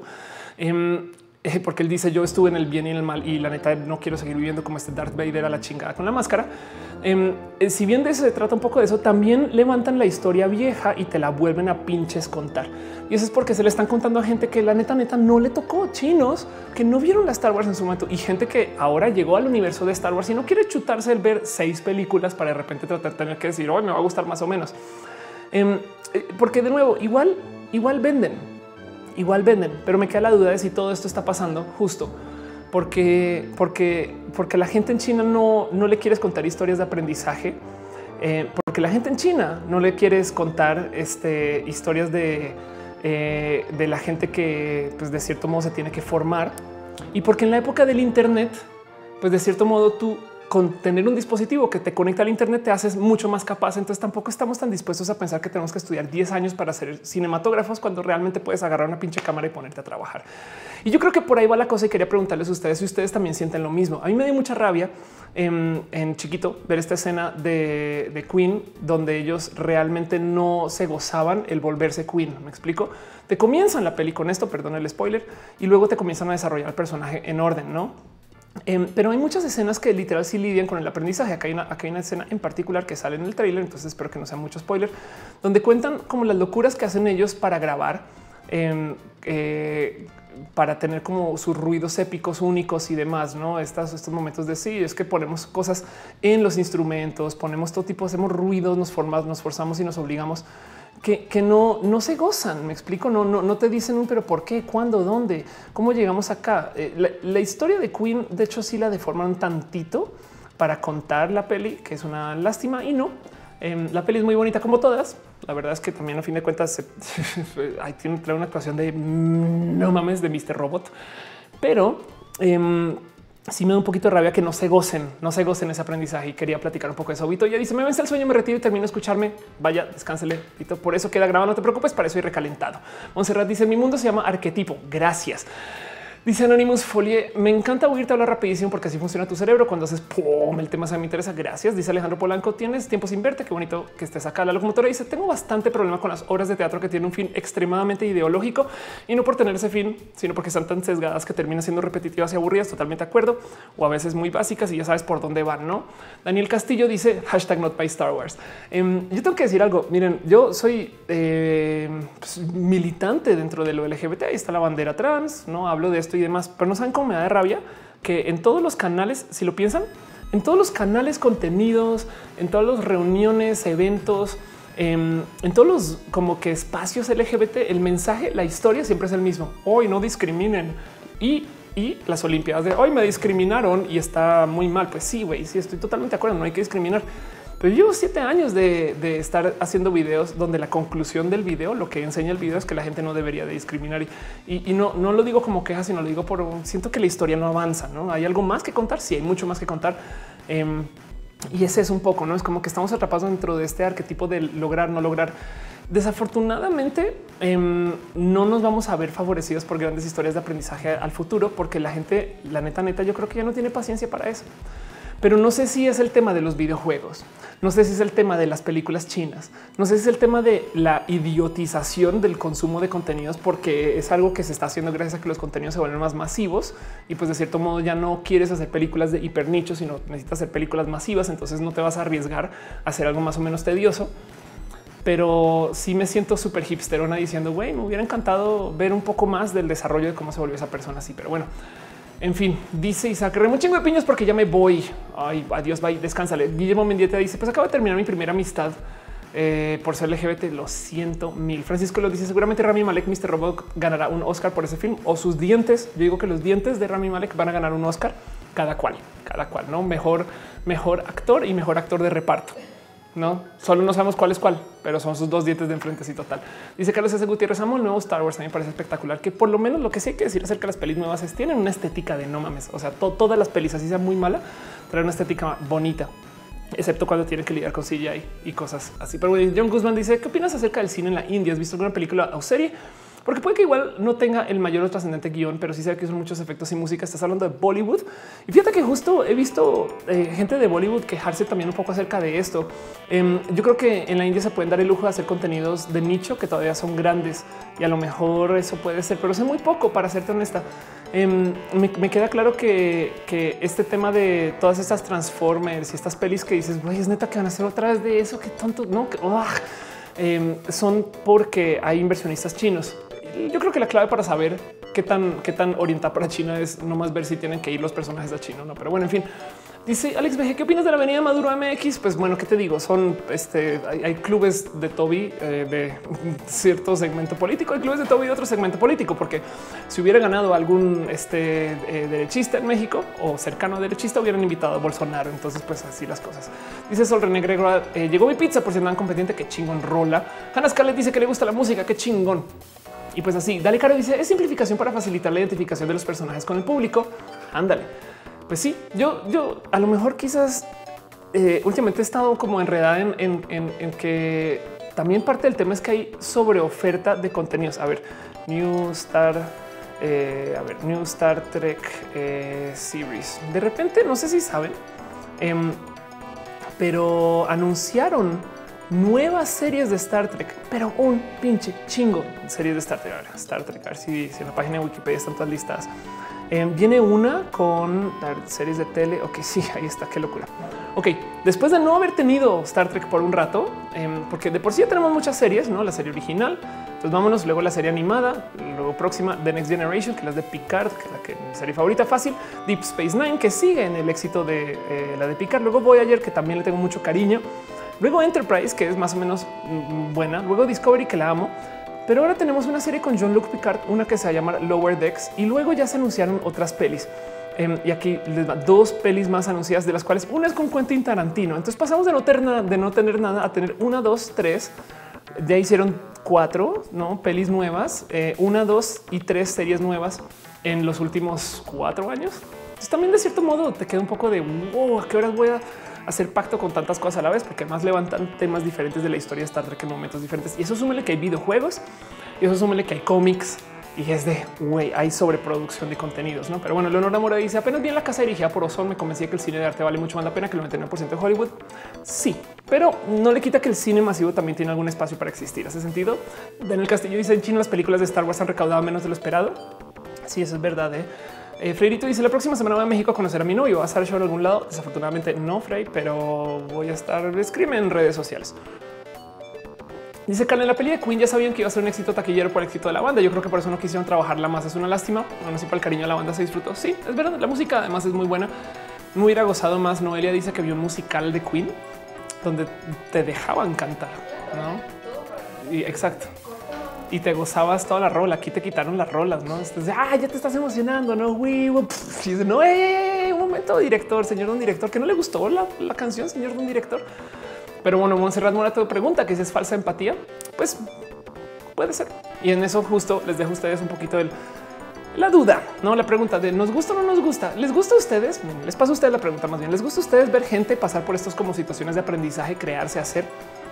Um, porque él dice yo estuve en el bien y en el mal y la neta no quiero seguir viviendo como este Darth Vader a la chingada con la máscara. Eh, si bien de eso se trata un poco de eso, también levantan la historia vieja y te la vuelven a pinches contar. Y eso es porque se le están contando a gente que la neta neta no le tocó, chinos que no vieron la Star Wars en su momento y gente que ahora llegó al universo de Star Wars y no quiere chutarse el ver seis películas para de repente tratar de tener que decir hoy me va a gustar más o menos. Eh, porque de nuevo igual, igual venden. Igual venden, pero me queda la duda de si todo esto está pasando justo porque, porque porque la gente en China no, no le quieres contar historias de aprendizaje, eh, porque la gente en China no le quieres contar este, historias de, eh, de la gente que pues, de cierto modo se tiene que formar, y porque en la época del Internet, pues de cierto modo tú con tener un dispositivo que te conecta al Internet te haces mucho más capaz. Entonces tampoco estamos tan dispuestos a pensar que tenemos que estudiar diez años para ser cinematógrafos cuando realmente puedes agarrar una pinche cámara y ponerte a trabajar. Y yo creo que por ahí va la cosa y quería preguntarles a ustedes si ustedes también sienten lo mismo. A mí me dio mucha rabia en, en chiquito ver esta escena de, de Queen donde ellos realmente no se gozaban el volverse Queen. Me explico. Te comienzan la peli con esto, perdón el spoiler, y luego te comienzan a desarrollar el personaje en orden, ¿no? Eh, pero hay muchas escenas que literal sí lidian con el aprendizaje. Acá hay, una, acá hay una escena en particular que sale en el tráiler, entonces espero que no sea mucho spoiler, donde cuentan como las locuras que hacen ellos para grabar, eh, eh, para tener como sus ruidos épicos únicos y demás, ¿no? Estas, estos momentos de sí, es que ponemos cosas en los instrumentos, ponemos todo tipo, hacemos ruidos, nos formamos, nos forzamos y nos obligamos. Que, que no, no se gozan. Me explico. No, no, no te dicen un pero por qué, cuándo, dónde, cómo llegamos acá. Eh, la, la historia de Queen, de hecho, sí la deforman un tantito para contar la peli, que es una lástima y no. Eh, la peli es muy bonita como todas. La verdad es que también a fin de cuentas se, ahí tiene trae una actuación de no mames de míster Robot, pero eh, sí me da un poquito de rabia que no se gocen, no se gocen ese aprendizaje y quería platicar un poco de eso. Vito ya dice: me vence el sueño, me retiro y termino de escucharme. Vaya, descánsele, Vito. Por eso queda grabado. No te preocupes, para eso y recalentado. Montserrat dice: mi mundo se llama arquetipo. Gracias. Dice Anonymous Folie: me encanta oírte hablar rapidísimo porque así funciona tu cerebro cuando haces pum, el tema se me interesa. Gracias. Dice Alejandro Polanco: tienes tiempo sin verte. Qué bonito que estés acá. La locomotora dice: tengo bastante problema con las obras de teatro que tienen un fin extremadamente ideológico y no por tener ese fin, sino porque están tan sesgadas que terminan siendo repetitivas y aburridas. Totalmente de acuerdo, o a veces muy básicas y ya sabes por dónde van, ¿no? Daniel Castillo dice: hashtag not by Star Wars. Um, yo tengo que decir algo. Miren, yo soy eh, pues, militante dentro de lo L G B T. Ahí está la bandera trans, no hablo de esto y demás, pero no saben cómo me da de rabia que en todos los canales, si lo piensan, en todos los canales, contenidos, en todas las reuniones, eventos, en, en todos los como que espacios L G B T, el mensaje, la historia siempre es el mismo. Hoy no discriminen y y las Olimpiadas de hoy me discriminaron y está muy mal. Pues sí, güey, sí, estoy totalmente de acuerdo. No hay que discriminar. Pero llevo siete años de, de estar haciendo videos donde la conclusión del video, lo que enseña el video es que la gente no debería de discriminar y, y, y no, no lo digo como queja, sino lo digo por siento que la historia no avanza. No hay algo más que contar. Sí, hay mucho más que contar. Eh, y ese es un poco, no es como que estamos atrapados dentro de este arquetipo de lograr, no lograr. Desafortunadamente, eh, no nos vamos a ver favorecidos por grandes historias de aprendizaje al futuro, porque la gente, la neta, neta, yo creo que ya no tiene paciencia para eso. Pero no sé si es el tema de los videojuegos, no sé si es el tema de las películas chinas, no sé si es el tema de la idiotización del consumo de contenidos, porque es algo que se está haciendo gracias a que los contenidos se vuelven más masivos y pues de cierto modo ya no quieres hacer películas de hiper nicho, sino necesitas hacer películas masivas. Entonces no te vas a arriesgar a hacer algo más o menos tedioso. Pero sí me siento súper hipsterona diciendo, güey, me hubiera encantado ver un poco más del desarrollo de cómo se volvió esa persona así. Pero bueno, en fin, dice Isaac, remo un chingo de piñas porque ya me voy. Ay, adiós, bye, descánsale. Guillermo Mendieta dice: pues acabo de terminar mi primera amistad eh, por ser L G B T. Lo siento mil. Francisco lo dice: seguramente Rami Malek, míster Robot, ganará un Oscar por ese film o sus dientes. Yo digo que los dientes de Rami Malek van a ganar un Oscar, cada cual, cada cual, no mejor, mejor actor y mejor actor de reparto. No, solo no sabemos cuál es cuál, pero son sus dos dientes de enfrente. Sí, total. Dice Carlos S. Gutiérrez: amo el nuevo Star Wars. A mí me parece espectacular, que por lo menos lo que sí hay que decir acerca de las pelis nuevas es tienen una estética de no mames. O sea, to todas las pelis, así sea muy mala, traen una estética bonita, excepto cuando tienen que lidiar con C G I y cosas así. Pero bueno, John Guzmán dice: ¿qué opinas acerca del cine en la India? ¿Has visto alguna película o serie? Porque puede que igual no tenga el mayor o trascendente guión, pero sí sé que son muchos efectos y música. Estás hablando de Bollywood y fíjate que justo he visto eh, gente de Bollywood quejarse también un poco acerca de esto. Eh, yo creo que en la India se pueden dar el lujo de hacer contenidos de nicho que todavía son grandes y a lo mejor eso puede ser, pero sé muy poco, para serte honesta. Eh, me, me queda claro que, que este tema de todas estas Transformers y estas pelis que dices, güey, es neta que van a hacer otra vez de eso, qué tonto, no, que, oh, eh, son porque hay inversionistas chinos. Yo creo que la clave para saber qué tan, qué tan orientada para China es nomás ver si tienen que ir los personajes a China, no? Pero bueno, en fin, Dice Alex B G, ¿qué opinas de la avenida Maduro M X? Pues bueno, ¿qué te digo? Son este, hay, hay clubes de Toby eh, de cierto segmento político, hay clubes de Toby de otro segmento político, porque si hubiera ganado algún este, eh, derechista en México o cercano a derechista, hubieran invitado a Bolsonaro. Entonces, pues así las cosas. Dice Sol René Gregor, eh, llegó mi pizza por si andan competente. Qué chingón rola. Hannah Scarlett dice que le gusta la música. Qué chingón. Y pues así, Dale Caro dice es simplificación para facilitar la identificación de los personajes con el público. Ándale. Pues sí, yo, yo a lo mejor quizás eh, últimamente he estado como enredada en, en, en, en que también parte del tema es que hay sobre oferta de contenidos. A ver, New Star, eh, a ver, New Star Trek eh, Series. De repente, no sé si saben, eh, pero anunciaron nuevas series de Star Trek, pero un pinche chingo de series de Star Trek. A ver, Star Trek, a ver si, si en la página de Wikipedia están todas listadas. Eh, viene una con ver, series de tele. Ok, sí, ahí está. Qué locura. Ok, después de no haber tenido Star Trek por un rato, eh, porque de por sí ya tenemos muchas series, no la serie original. Entonces vámonos luego la serie animada, luego próxima The Next Generation, que es la de Picard, que es la que es mi serie favorita fácil. Deep Space Nine, que sigue en el éxito de eh, la de Picard. Luego Voyager, que también le tengo mucho cariño. Luego Enterprise, que es más o menos mm, buena. Luego Discovery, que la amo. Pero ahora tenemos una serie con Jean-Luc Picard, una que se llama Lower Decks, y luego ya se anunciaron otras pelis. Eh, y aquí les va dos pelis más anunciadas, de las cuales una es con Quentin Tarantino. Entonces pasamos de no tener nada, de no tener nada a tener una, dos, tres. Ya hicieron cuatro no pelis nuevas, eh, una, dos y tres series nuevas en los últimos cuatro años. Entonces también de cierto modo te queda un poco de wow, ¿a qué horas voy a hacer pacto con tantas cosas a la vez? Porque además levantan temas diferentes de la historia de Star Trek en momentos diferentes. Y eso súmele que hay videojuegos y eso súmele que hay cómics y es de güey, hay sobreproducción de contenidos, no? Pero bueno, Leonora Mora dice apenas vi en la casa dirigida por Ozon, me convencí que el cine de arte vale mucho más la pena que el noventa y nueve por ciento de Hollywood. Sí, pero no le quita que el cine masivo también tiene algún espacio para existir. ¿Hace sentido? Daniel Castillo dice en China las películas de Star Wars han recaudado menos de lo esperado. Sí, eso es verdad. ¿eh? Eh, Freirito dice la próxima semana voy a México a conocer a mi novio. ¿Va a estar el show en algún lado? Desafortunadamente no, Frey, pero voy a estar escribe en redes sociales. Dice Carla, en la peli de Queen ya sabían que iba a ser un éxito taquillero por el éxito de la banda. Yo creo que por eso no quisieron trabajarla más. Es una lástima. Bueno, sí, para el cariño de la banda se disfrutó. Sí, es verdad. La música además es muy buena. Me hubiera gozado más. Noelia dice que vio un musical de Queen donde te dejaban cantar, ¿no? Y exacto. Y te gozabas toda la rola. Aquí te quitaron las rolas, ¿no? Entonces, ah, ya te estás emocionando, ¿no? Uy, y dice, no, hey, un momento, director, señor don director, que no le gustó la, la canción, señor don director. Pero bueno, Montserrat Morato pregunta que si es falsa empatía. Pues puede ser. Y en eso justo les dejo a ustedes un poquito de la duda, no la pregunta de nos gusta o no nos gusta. ¿Les gusta a ustedes? Les paso a ustedes la pregunta más bien. ¿Les gusta a ustedes ver gente pasar por estos como situaciones de aprendizaje, crearse, hacer?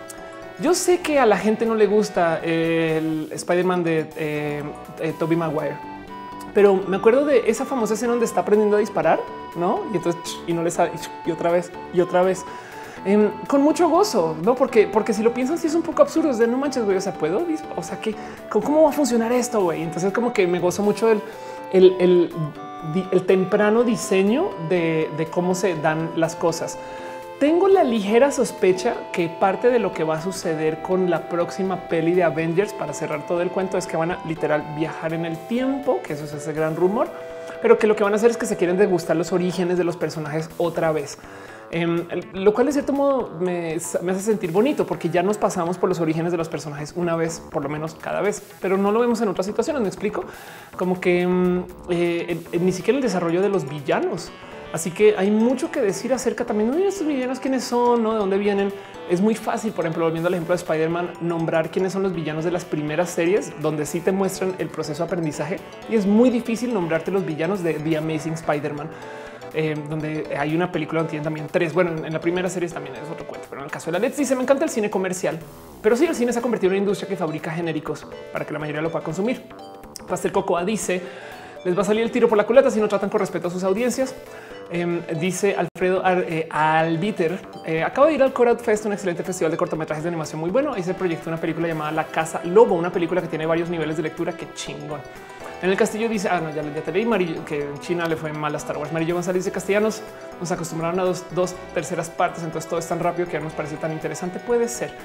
Yo sé que a la gente no le gusta el Spider-Man de eh, eh, Tobey Maguire, pero me acuerdo de esa famosa escena donde está aprendiendo a disparar, ¿no? Y entonces y no le sale y otra vez y otra vez. Eh, con mucho gozo, no? Porque, porque si lo piensan, sí es un poco absurdo. Es de no manches, güey. O sea, puedo, o sea, que cómo va a funcionar esto, güey. Entonces, como que me gozo mucho el, el, el, el temprano diseño de, de cómo se dan las cosas. Tengo la ligera sospecha que parte de lo que va a suceder con la próxima peli de Avengers, para cerrar todo el cuento, es que van a literal viajar en el tiempo, que eso es ese gran rumor, pero que lo que van a hacer es que se quieren degustar los orígenes de los personajes otra vez. Eh, lo cual de cierto modo me, me hace sentir bonito porque ya nos pasamos por los orígenes de los personajes una vez, por lo menos cada vez, pero no lo vemos en otras situaciones. Me explico, como que eh, en, ni siquiera el desarrollo de los villanos. Así que hay mucho que decir acerca también de estos villanos, quiénes son, ¿no? De dónde vienen. Es muy fácil, por ejemplo, volviendo al ejemplo de Spider-Man, nombrar quiénes son los villanos de las primeras series donde sí te muestran el proceso de aprendizaje, y es muy difícil nombrarte los villanos de The Amazing Spider-Man. Eh, donde hay una película donde tienen también tres. Bueno, en, en la primera serie también es otro cuento, pero en el caso de la Let's dice me encanta el cine comercial, pero sí, el cine se ha convertido en una industria que fabrica genéricos para que la mayoría lo pueda consumir. Pastel Cocoa dice les va a salir el tiro por la culata si no tratan con respeto a sus audiencias. Eh, dice Alfredo Ar, eh, Albiter, eh, acabo de ir al Core Out Fest, un excelente festival de cortometrajes de animación muy bueno. Ahí se proyectó una película llamada La Casa Lobo, una película que tiene varios niveles de lectura. Qué chingón. En el Castillo dice, ah, no, ya, ya te leí, Marillo, que en China le fue mal a Star Wars. Marillo González dice, castellanos nos acostumbraron a dos, dos terceras partes, entonces todo es tan rápido que ya nos parece tan interesante. Puede ser.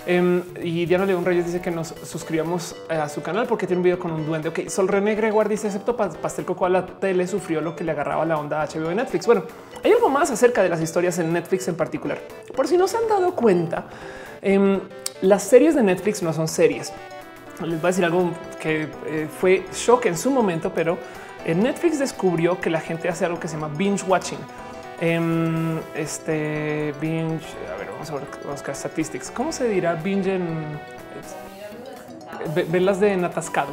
Um, y Diana León Reyes dice que nos suscribamos a su canal porque tiene un video con un duende. Ok, Sol René Gregoire dice excepto Pastel Coco a la tele sufrió lo que le agarraba la onda a H B O de Netflix. Bueno, hay algo más acerca de las historias en Netflix en particular. Por si no se han dado cuenta, um, las series de Netflix no son series. Les voy a decir algo que eh, fue shock en su momento, pero en Netflix descubrió que la gente hace algo que se llama binge watching. Um, este binge, a ver, vamos a, ver, vamos a buscar statistics. ¿Cómo se dirá binge en verlas de en atascado?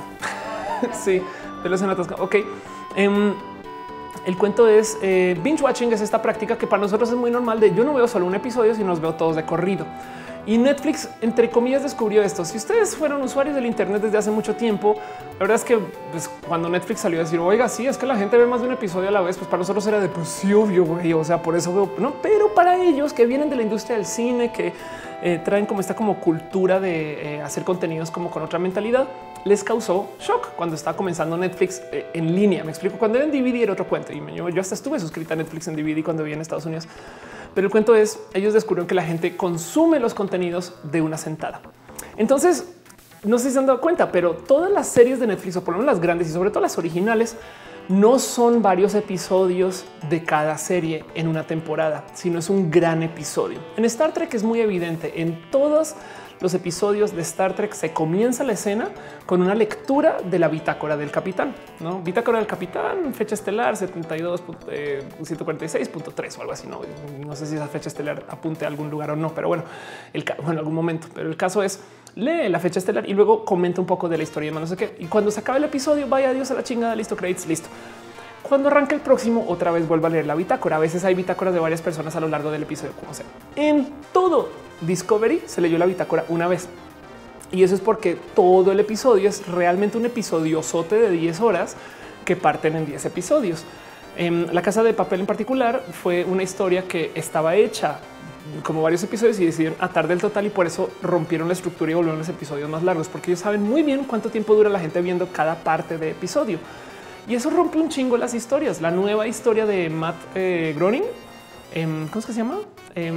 Sí, verlas en atascado. Ok. Um, el cuento es eh, binge watching es esta práctica que para nosotros es muy normal de yo no veo solo un episodio, sino los veo todos de corrido. Y Netflix, entre comillas, descubrió esto. Si ustedes fueron usuarios del Internet desde hace mucho tiempo, la verdad es que pues, cuando Netflix salió a decir, oiga, sí, es que la gente ve más de un episodio a la vez, pues para nosotros era de, pues sí, obvio, güey. O sea, por eso veo, no, pero para ellos que vienen de la industria del cine, que eh, traen como esta como cultura de eh, hacer contenidos como con otra mentalidad, les causó shock cuando estaba comenzando Netflix eh, en línea. Me explico, cuando era en D V D era otro cuento y me, yo, yo hasta estuve suscrita a Netflix en D V D cuando vivía en Estados Unidos. Pero el cuento es, ellos descubrieron que la gente consume los contenidos de una sentada. Entonces, no sé si se han dado cuenta, pero todas las series de Netflix, o por lo menos las grandes y sobre todo las originales, no son varios episodios de cada serie en una temporada, sino es un gran episodio. En Star Trek es muy evidente. En todos los episodios de Star Trek se comienza la escena con una lectura de la bitácora del capitán, ¿no? Bitácora del capitán, fecha estelar setenta y dos, ciento cuarenta y seis punto tres o algo así. No, no sé si esa fecha estelar apunte a algún lugar o no, pero bueno, el, bueno, en algún momento. Pero el caso es lee la fecha estelar y luego comenta un poco de la historia de no sé qué. Y cuando se acabe el episodio, vaya Dios a la chingada, listo, credits, listo. Cuando arranca el próximo, otra vez vuelve a leer la bitácora. A veces hay bitácoras de varias personas a lo largo del episodio, como sea. En todo Discovery se leyó la bitácora una vez. Y eso es porque todo el episodio es realmente un episodio sote de diez horas que parten en diez episodios. En La Casa de Papel en particular fue una historia que estaba hecha como varios episodios y decidieron atar del total y por eso rompieron la estructura y volvieron los episodios más largos, porque ellos saben muy bien cuánto tiempo dura la gente viendo cada parte de episodio. Y eso rompe un chingo las historias. La nueva historia de Matt eh, Groening, eh, ¿cómo es que se llama? Eh,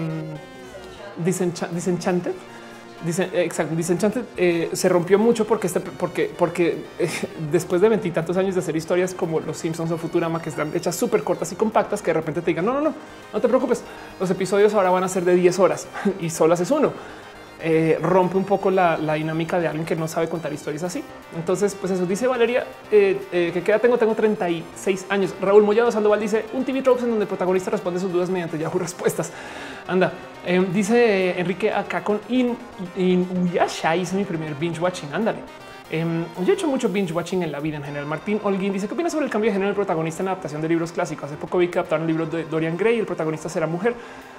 Disencha Disenchanted. Dicen, exacto, Disenchanted eh, se rompió mucho porque, este, porque, porque eh, después de veintitantos años de hacer historias como Los Simpsons o Futurama, que están hechas súper cortas y compactas, que de repente te digan no, no, no, no te preocupes. Los episodios ahora van a ser de diez horas y solo haces uno. Eh, rompe un poco la, la dinámica de alguien que no sabe contar historias así. Entonces, pues eso dice Valeria, eh, eh, que queda tengo, tengo treinta y seis años. Raúl Mollado Sandoval dice un T V Tropes en donde el protagonista responde sus dudas mediante Yahoo Respuestas. Anda, eh, dice eh, Enrique acá con In, in Uyasha hice mi primer binge watching. Ándale. Eh, yo he hecho mucho binge watching en la vida en general. Martín Holguín dice qué opinas sobre el cambio de género del protagonista en la adaptación de libros clásicos. Hace poco vi que adaptaron libros de Dorian Gray y el protagonista será mujer.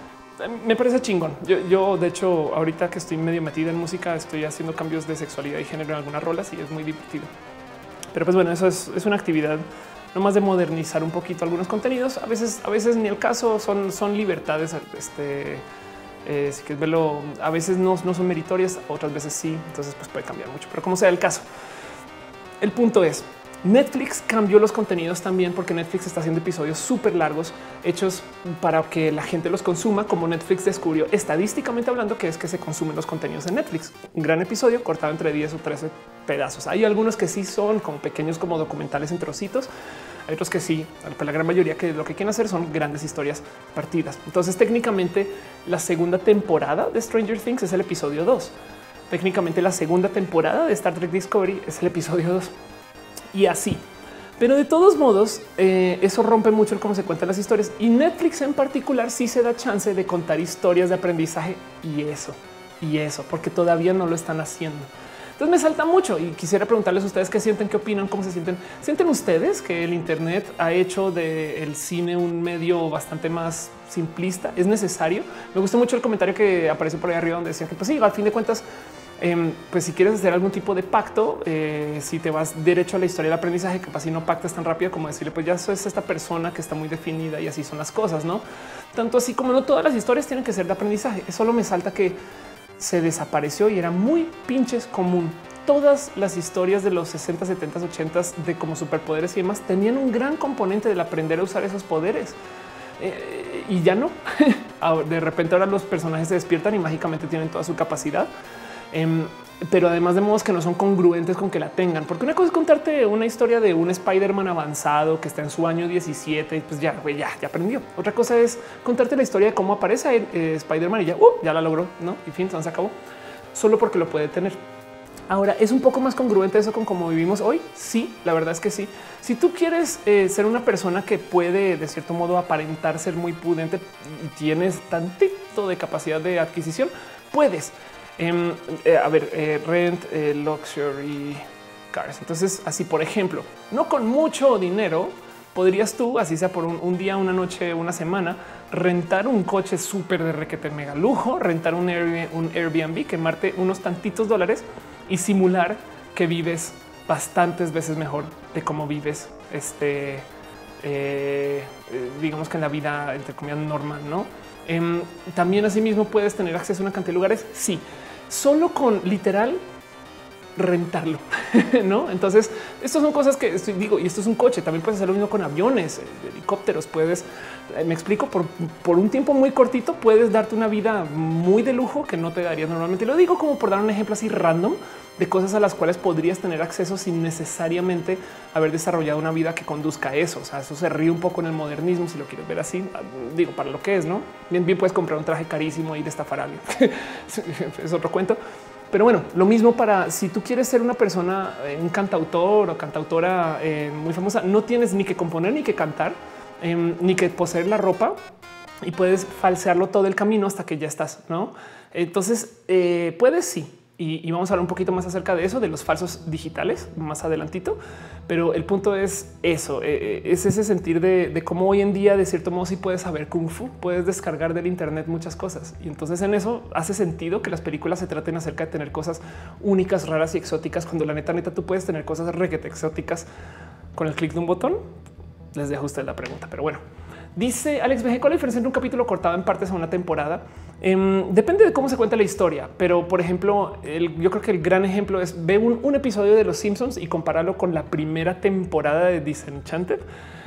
Me parece chingón. Yo, yo, de hecho, ahorita que estoy medio metida en música, estoy haciendo cambios de sexualidad y género en algunas rolas y es muy divertido. Pero pues bueno, eso es, es una actividad nomás de modernizar un poquito algunos contenidos. A veces, a veces ni el caso son, son libertades. Este, eh, si quieres verlo, a veces no, no son meritorias, otras veces sí. Entonces, pues puede cambiar mucho. Pero como sea el caso, el punto es Netflix cambió los contenidos también porque Netflix está haciendo episodios súper largos hechos para que la gente los consuma, como Netflix descubrió estadísticamente hablando que es que se consumen los contenidos en Netflix. Un gran episodio cortado entre diez o trece pedazos. Hay algunos que sí son como pequeños, como documentales en trocitos. Hay otros que sí, la gran mayoría que lo que quieren hacer son grandes historias partidas. Entonces técnicamente la segunda temporada de Stranger Things es el episodio dos. Técnicamente la segunda temporada de Star Trek Discovery es el episodio dos. Y así. Pero de todos modos, eh, eso rompe mucho el cómo se cuentan las historias. Y Netflix en particular sí se da chance de contar historias de aprendizaje y eso, y eso, porque todavía no lo están haciendo. Entonces me salta mucho y quisiera preguntarles a ustedes qué sienten, qué opinan, cómo se sienten. ¿Sienten ustedes que el Internet ha hecho del cine un medio bastante más simplista? ¿Es necesario? Me gustó mucho el comentario que apareció por ahí arriba donde decían que pues sí, al fin de cuentas, Eh, pues si quieres hacer algún tipo de pacto, eh, si te vas derecho a la historia del aprendizaje, capaz si no pactas tan rápido como decirle, pues ya es esta persona que está muy definida y así son las cosas, ¿no? Tanto así como no todas las historias tienen que ser de aprendizaje. Solo me salta que se desapareció y era muy pinches común. Todas las historias de los sesenta, setenta, ochenta de como superpoderes y demás tenían un gran componente del aprender a usar esos poderes. Eh, y ya no. De repente ahora los personajes se despiertan y mágicamente tienen toda su capacidad. Um, pero además de modos que no son congruentes con que la tengan, porque una cosa es contarte una historia de un Spider-Man avanzado que está en su año diecisiete, pues ya, güey, ya, ya aprendió. Otra cosa es contarte la historia de cómo aparece eh, Spider-Man y ya, uh, ya la logró, ¿no? Y fin, se acabó, solo porque lo puede tener. Ahora, ¿es un poco más congruente eso con cómo vivimos hoy? Sí, la verdad es que sí. Si tú quieres eh, ser una persona que puede, de cierto modo, aparentar ser muy prudente y tienes tantito de capacidad de adquisición, puedes. Eh, eh, a ver, eh, rent, eh, luxury cars. Entonces, así, por ejemplo, no con mucho dinero, podrías tú, así sea por un, un día, una noche, una semana, rentar un coche súper de requete mega lujo, rentar un Airbnb, un Airbnb, quemarte unos tantitos dólares y simular que vives bastantes veces mejor de cómo vives, este, eh, digamos que en la vida, entre comillas, normal, ¿no? Eh, también asimismo puedes tener acceso a una cantidad de lugares. Sí, solo con literal rentarlo, ¿no? Entonces, estas son cosas que estoy, digo, y esto es un coche, también puedes hacer lo mismo con aviones, helicópteros, puedes, me explico, por, por un tiempo muy cortito puedes darte una vida muy de lujo que no te darías normalmente. Lo digo como por dar un ejemplo así random de cosas a las cuales podrías tener acceso sin necesariamente haber desarrollado una vida que conduzca a eso. O sea, eso se ríe un poco en el modernismo, si lo quieres ver así, digo, para lo que es, ¿no? Bien, bien puedes comprar un traje carísimo y de estafar a alguien. Es otro cuento. Pero bueno, lo mismo para si tú quieres ser una persona, un cantautor o cantautora eh, muy famosa, no tienes ni que componer ni que cantar, eh, ni que poseer la ropa y puedes falsearlo todo el camino hasta que ya estás, ¿no? Entonces eh, puedes sí. Y, y vamos a hablar un poquito más acerca de eso, de los falsos digitales más adelantito. Pero el punto es eso, eh, es ese sentir de, de cómo hoy en día, de cierto modo, sí puedes saber kung fu, puedes descargar del Internet muchas cosas. Y entonces en eso hace sentido que las películas se traten acerca de tener cosas únicas, raras y exóticas, cuando la neta, neta, tú puedes tener cosas requete exóticas con el clic de un botón. Les dejo a usted la pregunta, pero bueno. Dice Alex B G, ¿cuál es la diferencia entre un capítulo cortado en partes a una temporada? Um, depende de cómo se cuenta la historia, pero por ejemplo, el, yo creo que el gran ejemplo es ve un, un episodio de Los Simpsons y compáralo con la primera temporada de Disenchanted,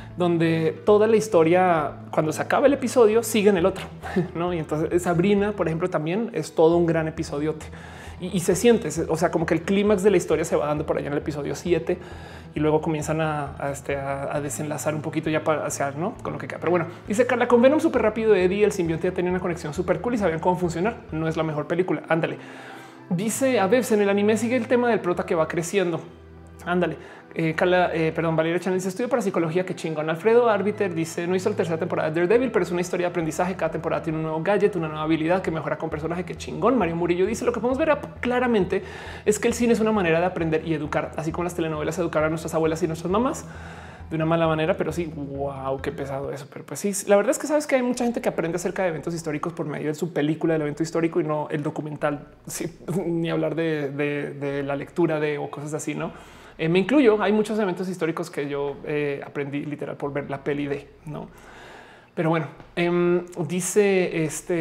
donde toda la historia, cuando se acaba el episodio, sigue en el otro, ¿no? Y entonces Sabrina, por ejemplo, también es todo un gran episodio y, y se siente, o sea, como que el clímax de la historia se va dando por allá en el episodio siete y luego comienzan a, a, este, a, a desenlazar un poquito ya para hacia, ¿no? Con lo que queda. Pero bueno, dice Carla, con Venom súper rápido, Eddie, el simbionte ya tenía una conexión súper cool y sabían cómo funcionar. No es la mejor película. Ándale. Dice a Bebs, en el anime sigue el tema del prota que va creciendo. Ándale. Eh, Carla, eh, perdón, Valeria Chan dice estudio para psicología, que chingón. Alfredo Arbiter dice no hizo la tercera temporada de Daredevil, pero es una historia de aprendizaje. Cada temporada tiene un nuevo gadget, una nueva habilidad que mejora con personaje. Que chingón. Mario Murillo dice lo que podemos ver claramente es que el cine es una manera de aprender y educar, así como las telenovelas educar a nuestras abuelas y nuestras mamás de una mala manera, pero sí, wow, qué pesado eso. Pero pues sí, la verdad es que sabes que hay mucha gente que aprende acerca de eventos históricos por medio de su película del evento histórico y no el documental, sí, ni hablar de, de, de la lectura de o cosas así, ¿no? Eh, me incluyo, hay muchos eventos históricos que yo eh, aprendí literal por ver la peli de, ¿no? Pero bueno, eh, dice este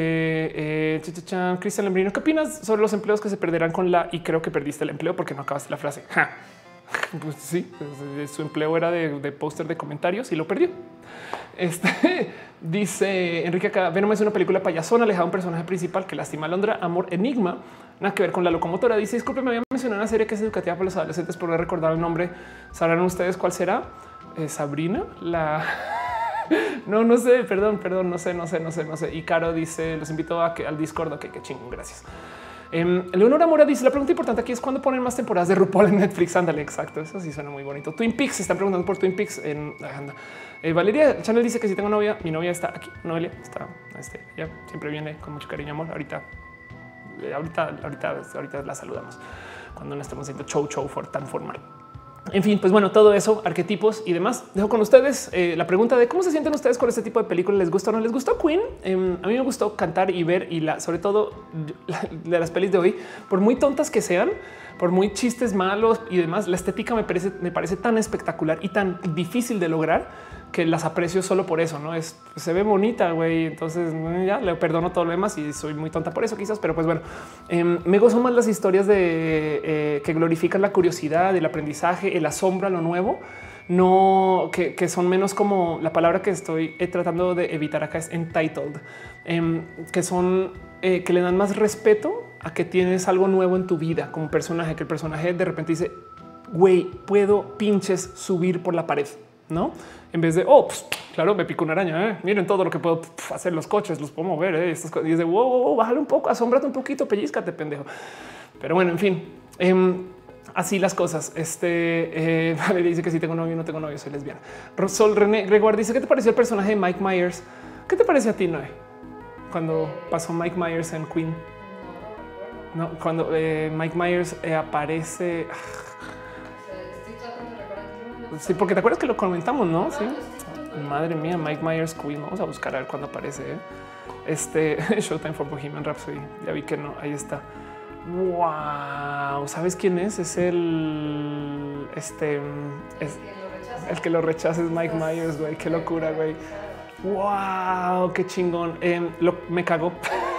eh, Cristian Lembrino, ¿qué opinas sobre los empleos que se perderán con la y creo que perdiste el empleo porque no acabaste la frase? Ja. Pues sí, su empleo era de, de póster de comentarios y lo perdió. Este dice Enrique acá, Venom es una película payasona, alejada de un personaje principal que lastima a Londra, amor, enigma, nada que ver con la locomotora. Dice, disculpe, me había mencionado una serie que es educativa para los adolescentes, por no recordar el nombre. ¿Sabrán ustedes cuál será? Eh, Sabrina, la... No, no sé, perdón, perdón, no sé, no sé, no sé, no sé. Y Caro dice, los invito a que al Discord, ok, qué chingón, gracias. Um, Leonora Mora dice la pregunta importante aquí es cuándo ponen más temporadas de RuPaul en Netflix. Ándale, exacto. Eso sí suena muy bonito. Twin Peaks, se están preguntando por Twin Peaks en agenda. Eh, Valeria Chanel dice que si tengo novia, mi novia está aquí. Noelia está, este, ya siempre viene con mucho cariño, amor. Ahorita, eh, ahorita, ahorita, ahorita la saludamos cuando no estamos haciendo show, show for tan formal. En fin, pues bueno, todo eso, arquetipos y demás. Dejo con ustedes eh, la pregunta de cómo se sienten ustedes con este tipo de películas. ¿Les gusta o no les gustó Queen? Eh, a mí me gustó cantar y ver y la, sobre todo de las pelis de hoy, por muy tontas que sean, por muy chistes malos y demás, la estética me parece, me parece tan espectacular y tan difícil de lograr que las aprecio solo por eso. No es, pues, se ve bonita, güey. Entonces ya le perdono todo lo demás y soy muy tonta por eso, quizás. Pero pues bueno, eh, me gozo más las historias de eh, que glorifican la curiosidad, el aprendizaje, el asombro a lo nuevo, no que, que son menos como la palabra que estoy eh, tratando de evitar acá es entitled, eh, que son eh, que le dan más respeto a que tienes algo nuevo en tu vida como personaje, que el personaje de repente dice, güey, puedo pinches subir por la pared, ¿no? En vez de, oh, pues, claro, me pico una araña, ¿eh? Miren todo lo que puedo hacer los coches, los puedo mover, ¿eh? Estas cosas. Y es de, wow, wow, wow, bájale un poco, asómbrate un poquito, pellizcate, pendejo. Pero bueno, en fin, eh, así las cosas. Este eh, Valeria dice que sí tengo novio, no tengo novio, soy lesbiana. Sol René Gregoire dice, ¿qué te pareció el personaje de Mike Myers? ¿Qué te parece a ti, Noé? Cuando pasó Mike Myers en Queen. No, cuando eh, Mike Myers eh, aparece... Sí, porque te acuerdas que lo comentamos, ¿no? Sí. Madre mía, Mike Myers Queen. Vamos a buscar a ver cuándo aparece. ¿eh? Este Showtime for Bohemian Rhapsody. Ya vi que no. Ahí está. Wow. ¿Sabes quién es? Es el este es el que lo rechaza es Mike Myers, güey. Qué locura, güey. Wow, qué chingón. Eh, lo, me cagó.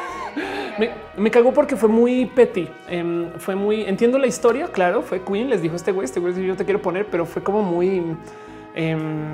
Me, me cagó porque fue muy petty. Eh, fue muy, entiendo la historia, claro, fue Queen, les dijo este güey, este güey, yo te quiero poner, pero fue como muy eh,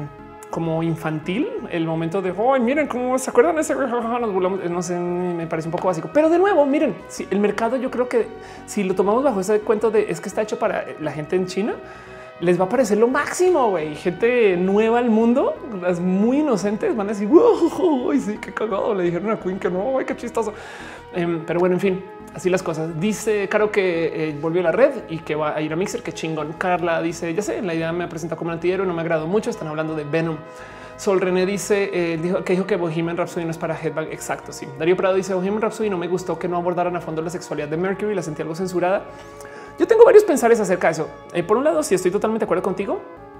como infantil el momento de, oh, miren cómo se acuerdan de ese güey, nos burlamos, no sé, me parece un poco básico, pero de nuevo, miren, si el mercado, yo creo que si lo tomamos bajo ese cuento de es que está hecho para la gente en China, les va a parecer lo máximo, güey. Gente nueva al mundo, las muy inocentes van a decir, wow, sí, qué cagado. Le dijeron a Queen que no, güey, qué chistoso. Um, pero bueno, en fin, así las cosas. Dice Caro que eh, volvió a la red y que va a ir a Mixer. Qué chingón. Carla dice, ya sé, la idea me presenta como un antihéroe, no me agradó mucho. Están hablando de Venom. Sol René dice eh, dijo, que dijo que Bohemian Rhapsody no es para Headbang. Exacto. Sí. Darío Prado dice Bohemian Rhapsody no me gustó que no abordaran a fondo la sexualidad de Mercury. La sentí algo censurada. Yo tengo varios pensares acerca de eso. Eh, por un lado, sí estoy totalmente de acuerdo contigo,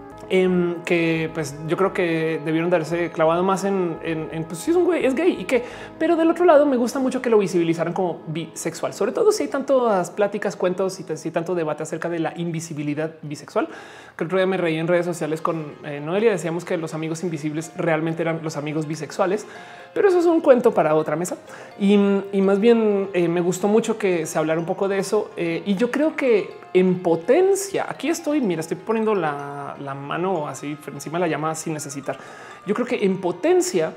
eh, que pues yo creo que debieron darse clavado más en, en, en pues si es un güey, es gay y qué. Pero del otro lado, me gusta mucho que lo visibilizaran como bisexual, sobre todo si hay tantas pláticas, cuentos y si tanto debate acerca de la invisibilidad bisexual. Que el otro día me reí en redes sociales con eh, Noelia. Decíamos que los amigos invisibles realmente eran los amigos bisexuales, pero eso es un cuento para otra mesa. Y, y más bien eh, me gustó mucho que se hablara un poco de eso. Eh, y yo creo que en potencia, aquí estoy, mira, estoy poniendo la, la mano así encima de la llama sin necesitar. Yo creo que en potencia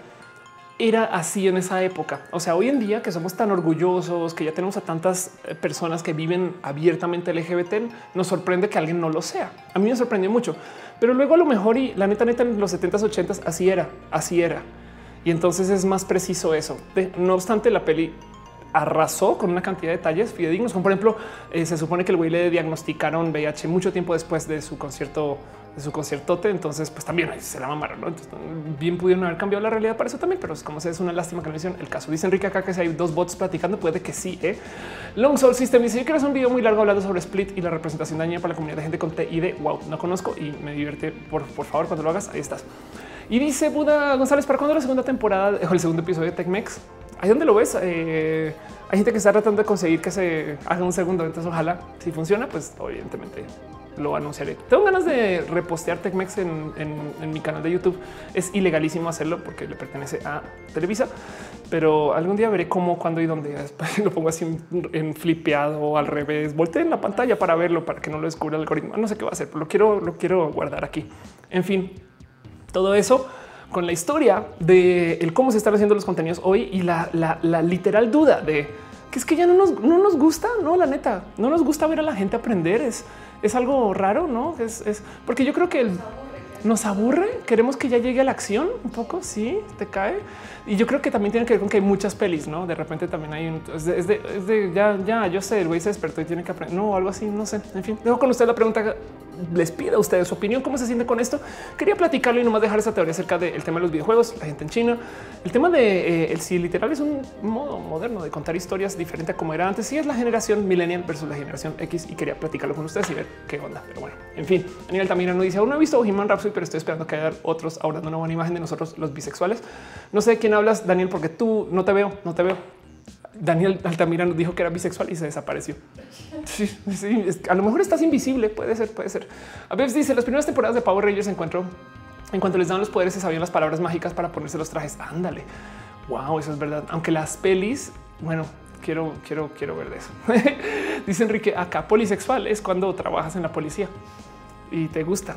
era así en esa época. O sea, hoy en día que somos tan orgullosos, que ya tenemos a tantas personas que viven abiertamente L G B T, nos sorprende que alguien no lo sea. A mí me sorprendió mucho, pero luego a lo mejor y la neta, neta en los setentas, ochentas, así era, así era. Y entonces es más preciso eso. De, no obstante, la peli arrasó con una cantidad de detalles fidedignos, como por ejemplo, eh, se supone que el güey le diagnosticaron V I H mucho tiempo después de su concierto, de su conciertote. Entonces, pues también se la mamaron, ¿no? Entonces, bien pudieron haber cambiado la realidad para eso también, pero es como se es una lástima que no hicieron el caso. Dice Enrique acá que si hay dos bots platicando, puede que sí. ¿eh? Long Soul System dice: yo quiero hacer un video muy largo hablando sobre Split y la representación dañina para la comunidad de gente con T I D. Wow, no conozco y me divierte. Por, por favor, cuando lo hagas, ahí estás. Y dice Buda González: ¿para cuándo la segunda temporada o el segundo episodio de TechMex? Ahí donde lo ves, eh, hay gente que está tratando de conseguir que se haga un segundo. Entonces, ojalá si funciona, pues evidentemente lo anunciaré. Tengo ganas de repostear TechMex en, en, en mi canal de YouTube. Es ilegalísimo hacerlo porque le pertenece a Televisa, pero algún día veré cómo, cuándo y dónde. Después lo pongo así en, en flipeado o al revés. Volteé en la pantalla para verlo, para que no lo descubra el algoritmo. No sé qué va a hacer, pero lo quiero, lo quiero guardar aquí. En fin, todo eso con la historia de el cómo se están haciendo los contenidos hoy y la, la, la literal duda de que es que ya no nos, no nos gusta, no, la neta, no nos gusta ver a la gente aprender. Es, es algo raro, no es, es porque yo creo que el, nos aburre. Queremos que ya llegue a la acción un poco. Sí, te cae. Y yo creo que también tiene que ver con que hay muchas pelis, no? De repente también hay un es de, es de, es de ya, ya, yo sé, el güey se despertó y tiene que aprender, no, algo así. No sé. En fin, dejo con usted la pregunta. Les pido a ustedes su opinión. ¿Cómo se siente con esto? Quería platicarlo y nomás dejar esa teoría acerca del tema de los videojuegos, la gente en China, el tema de eh, el si literal es un modo moderno de contar historias diferente a como era antes. Si es la generación millennial versus la generación X, y quería platicarlo con ustedes y ver qué onda. Pero bueno, en fin, Daniel Altamirano dice: aún no he visto Bohemian Rhapsody, pero estoy esperando que haya otros ahora dando una buena imagen de nosotros los bisexuales. No sé de quién hablas, Daniel, porque tú no te veo, no te veo. Daniel Altamirano dijo que era bisexual y se desapareció. Sí, sí, a lo mejor estás invisible. Puede ser, puede ser. A veces dice: las primeras temporadas de Power Rangers encuentro en cuanto les daban los poderes se sabían las palabras mágicas para ponerse los trajes. Ándale. Wow, eso es verdad. Aunque las pelis, bueno, quiero, quiero, quiero ver de eso. Dice Enrique: acá polisexual es cuando trabajas en la policía y te gusta.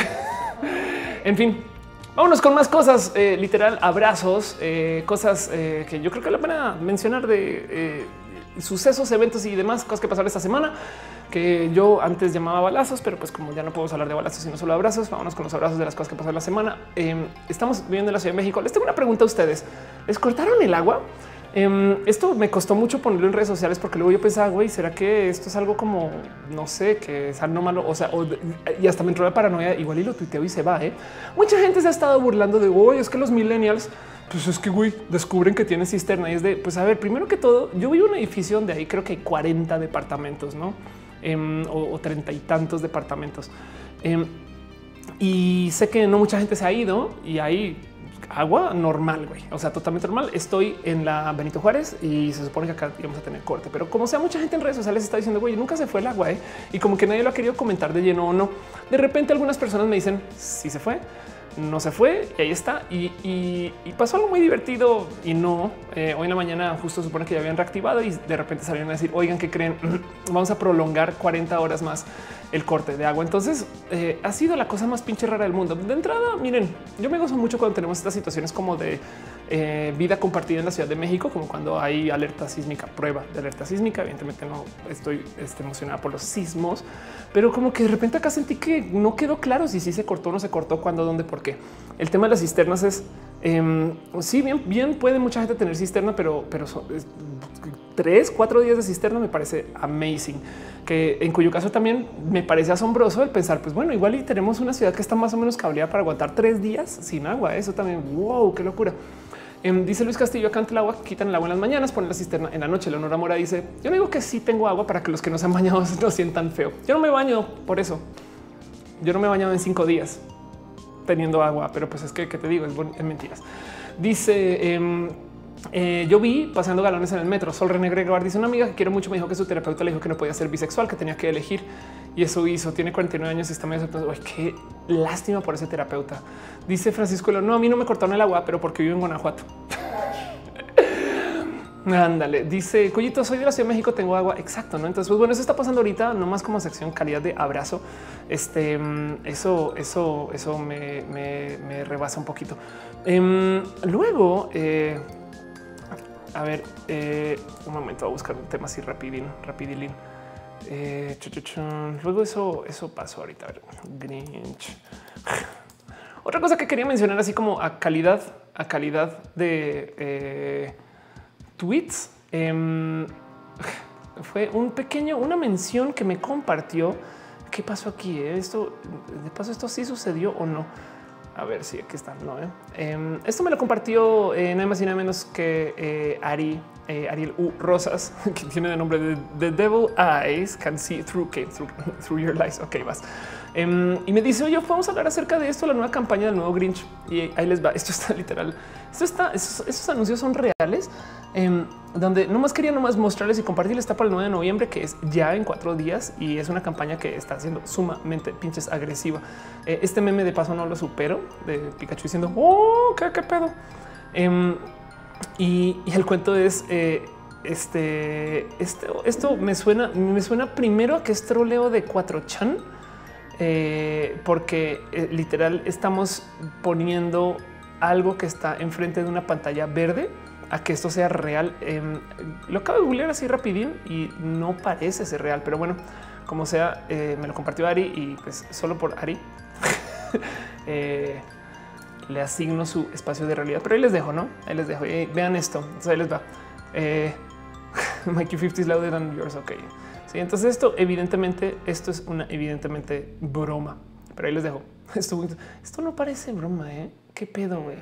En fin. Vámonos con más cosas, eh, literal, abrazos, eh, cosas eh, que yo creo que vale la pena mencionar de eh, sucesos, eventos y demás cosas que pasaron esta semana, que yo antes llamaba balazos, pero pues como ya no podemos hablar de balazos sino solo abrazos, vámonos con los abrazos de las cosas que pasaron la semana. Eh, estamos viviendo en la Ciudad de México. Les tengo una pregunta a ustedes. ¿Les cortaron el agua? Um, esto me costó mucho ponerlo en redes sociales porque luego yo pensaba, güey, ¿será que esto es algo como, no sé, que es anómalo? O sea, o, y hasta me entró de paranoia, igual y lo tuiteo y se va. ¿eh? Mucha gente se ha estado burlando de, güey, es que los millennials, pues es que, güey, descubren que tienen cisterna y es de, pues a ver, primero que todo, yo vivo en un edificio donde hay creo que hay cuarenta departamentos, ¿no? Um, o treinta y tantos departamentos. Um, y sé que no mucha gente se ha ido y hay agua normal, güey. O sea, totalmente normal. Estoy en la Benito Juárez y se supone que acá íbamos a tener corte, pero como sea, mucha gente en redes sociales está diciendo, güey, nunca se fue el agua, ¿eh? Y como que nadie lo ha querido comentar de lleno o no. De repente algunas personas me dicen, sí se fue, no se fue y ahí está. Y, y, y pasó algo muy divertido y no. Eh, hoy en la mañana justo supone que ya habían reactivado y de repente salieron a decir, oigan, ¿qué creen? Vamos a prolongar cuarenta horas más el corte de agua. Entonces eh, ha sido la cosa más pinche rara del mundo. De entrada, miren, yo me gozo mucho cuando tenemos estas situaciones como de eh, vida compartida en la Ciudad de México, como cuando hay alerta sísmica, prueba de alerta sísmica. Evidentemente no estoy este, emocionada por los sismos, pero como que de repente acá sentí que no quedó claro si sí se cortó o no se cortó, cuándo, dónde, por qué. El tema de las cisternas es eh, sí, bien, bien puede mucha gente tener cisterna, pero, pero son, es, tres, cuatro días de cisterna me parece amazing, que en cuyo caso también me parece asombroso el pensar, pues bueno, igual y tenemos una ciudad que está más o menos cableada para aguantar tres días sin agua. Eso también, wow, qué locura. Eh, dice Luis Castillo, acá ante el agua quitan el agua en las mañanas, ponen la cisterna en la noche. Leonora Mora dice, yo no digo que sí tengo agua para que los que no se han bañado no sientan feo. Yo no me baño por eso. Yo no me he bañado en cinco días teniendo agua, pero pues es que, ¿qué te digo? Es, es mentiras. Dice, eh, eh, yo vi pasando galones en el metro. Sol René Gregoire dice, una amiga que quiero mucho me dijo que su terapeuta le dijo que no podía ser bisexual, que tenía que elegir y eso hizo. Tiene cuarenta y nueve años y está medio aceptando. Ay, qué lástima por ese terapeuta. Dice Francisco, no, a mí no me cortaron el agua, pero porque vivo en Guanajuato. Ándale, dice Cuyito, soy de la Ciudad de México, tengo agua. Exacto, ¿no? Entonces, pues bueno, eso está pasando ahorita, no más como sección calidad de abrazo. Este, eso, eso, eso me, me, me rebasa un poquito. Um, luego, eh, a ver, eh, un momento, voy a buscar un tema así rapidín, rapidilín. Eh, chu, chu, chu. Luego eso, eso pasó ahorita. A ver, Grinch. Otra cosa que quería mencionar, así como a calidad, a calidad de eh, tweets, eh, fue un pequeño, una mención que me compartió. ¿Qué pasó aquí? Eh? Esto de paso, esto sí sucedió o no? A ver si sí, aquí está. No, eh? Eh, esto me lo compartió eh, nada más y nada menos que eh, Ari, eh, Ariel U. Rosas, que tiene de nombre de The Devil Eyes Can See Through, okay, through, through Your Lies. Ok, vas. Um, y me dice, oye, vamos a hablar acerca de esto, la nueva campaña del nuevo Grinch. Y ahí les va. Esto está literal. Esto está, esos, esos anuncios son reales, um, donde nomás quería nomás mostrarles y compartirles. Está para el nueve de noviembre, que es ya en cuatro días y es una campaña que está siendo sumamente pinches agresiva. Eh, este meme de paso no lo supero, de Pikachu diciendo, oh, qué, qué pedo. Um, y, y el cuento es eh, este, esto, esto me suena, me suena primero a que es troleo de cuatro chan. Eh, porque eh, literal estamos poniendo algo que está enfrente de una pantalla verde a que esto sea real. Eh, lo acabo de googlear así rapidín y no parece ser real, pero bueno, como sea, eh, me lo compartió Ari y pues solo por Ari eh, le asigno su espacio de realidad. Pero ahí les dejo, no? Ahí les dejo. Eh, vean esto. Entonces ahí les va. Eh, Mikey cincuenta is louder than yours. Ok. Sí, entonces esto evidentemente, esto es una evidentemente broma, pero ahí les dejo. Esto, esto no parece broma, ¿eh? ¿Qué pedo, güey?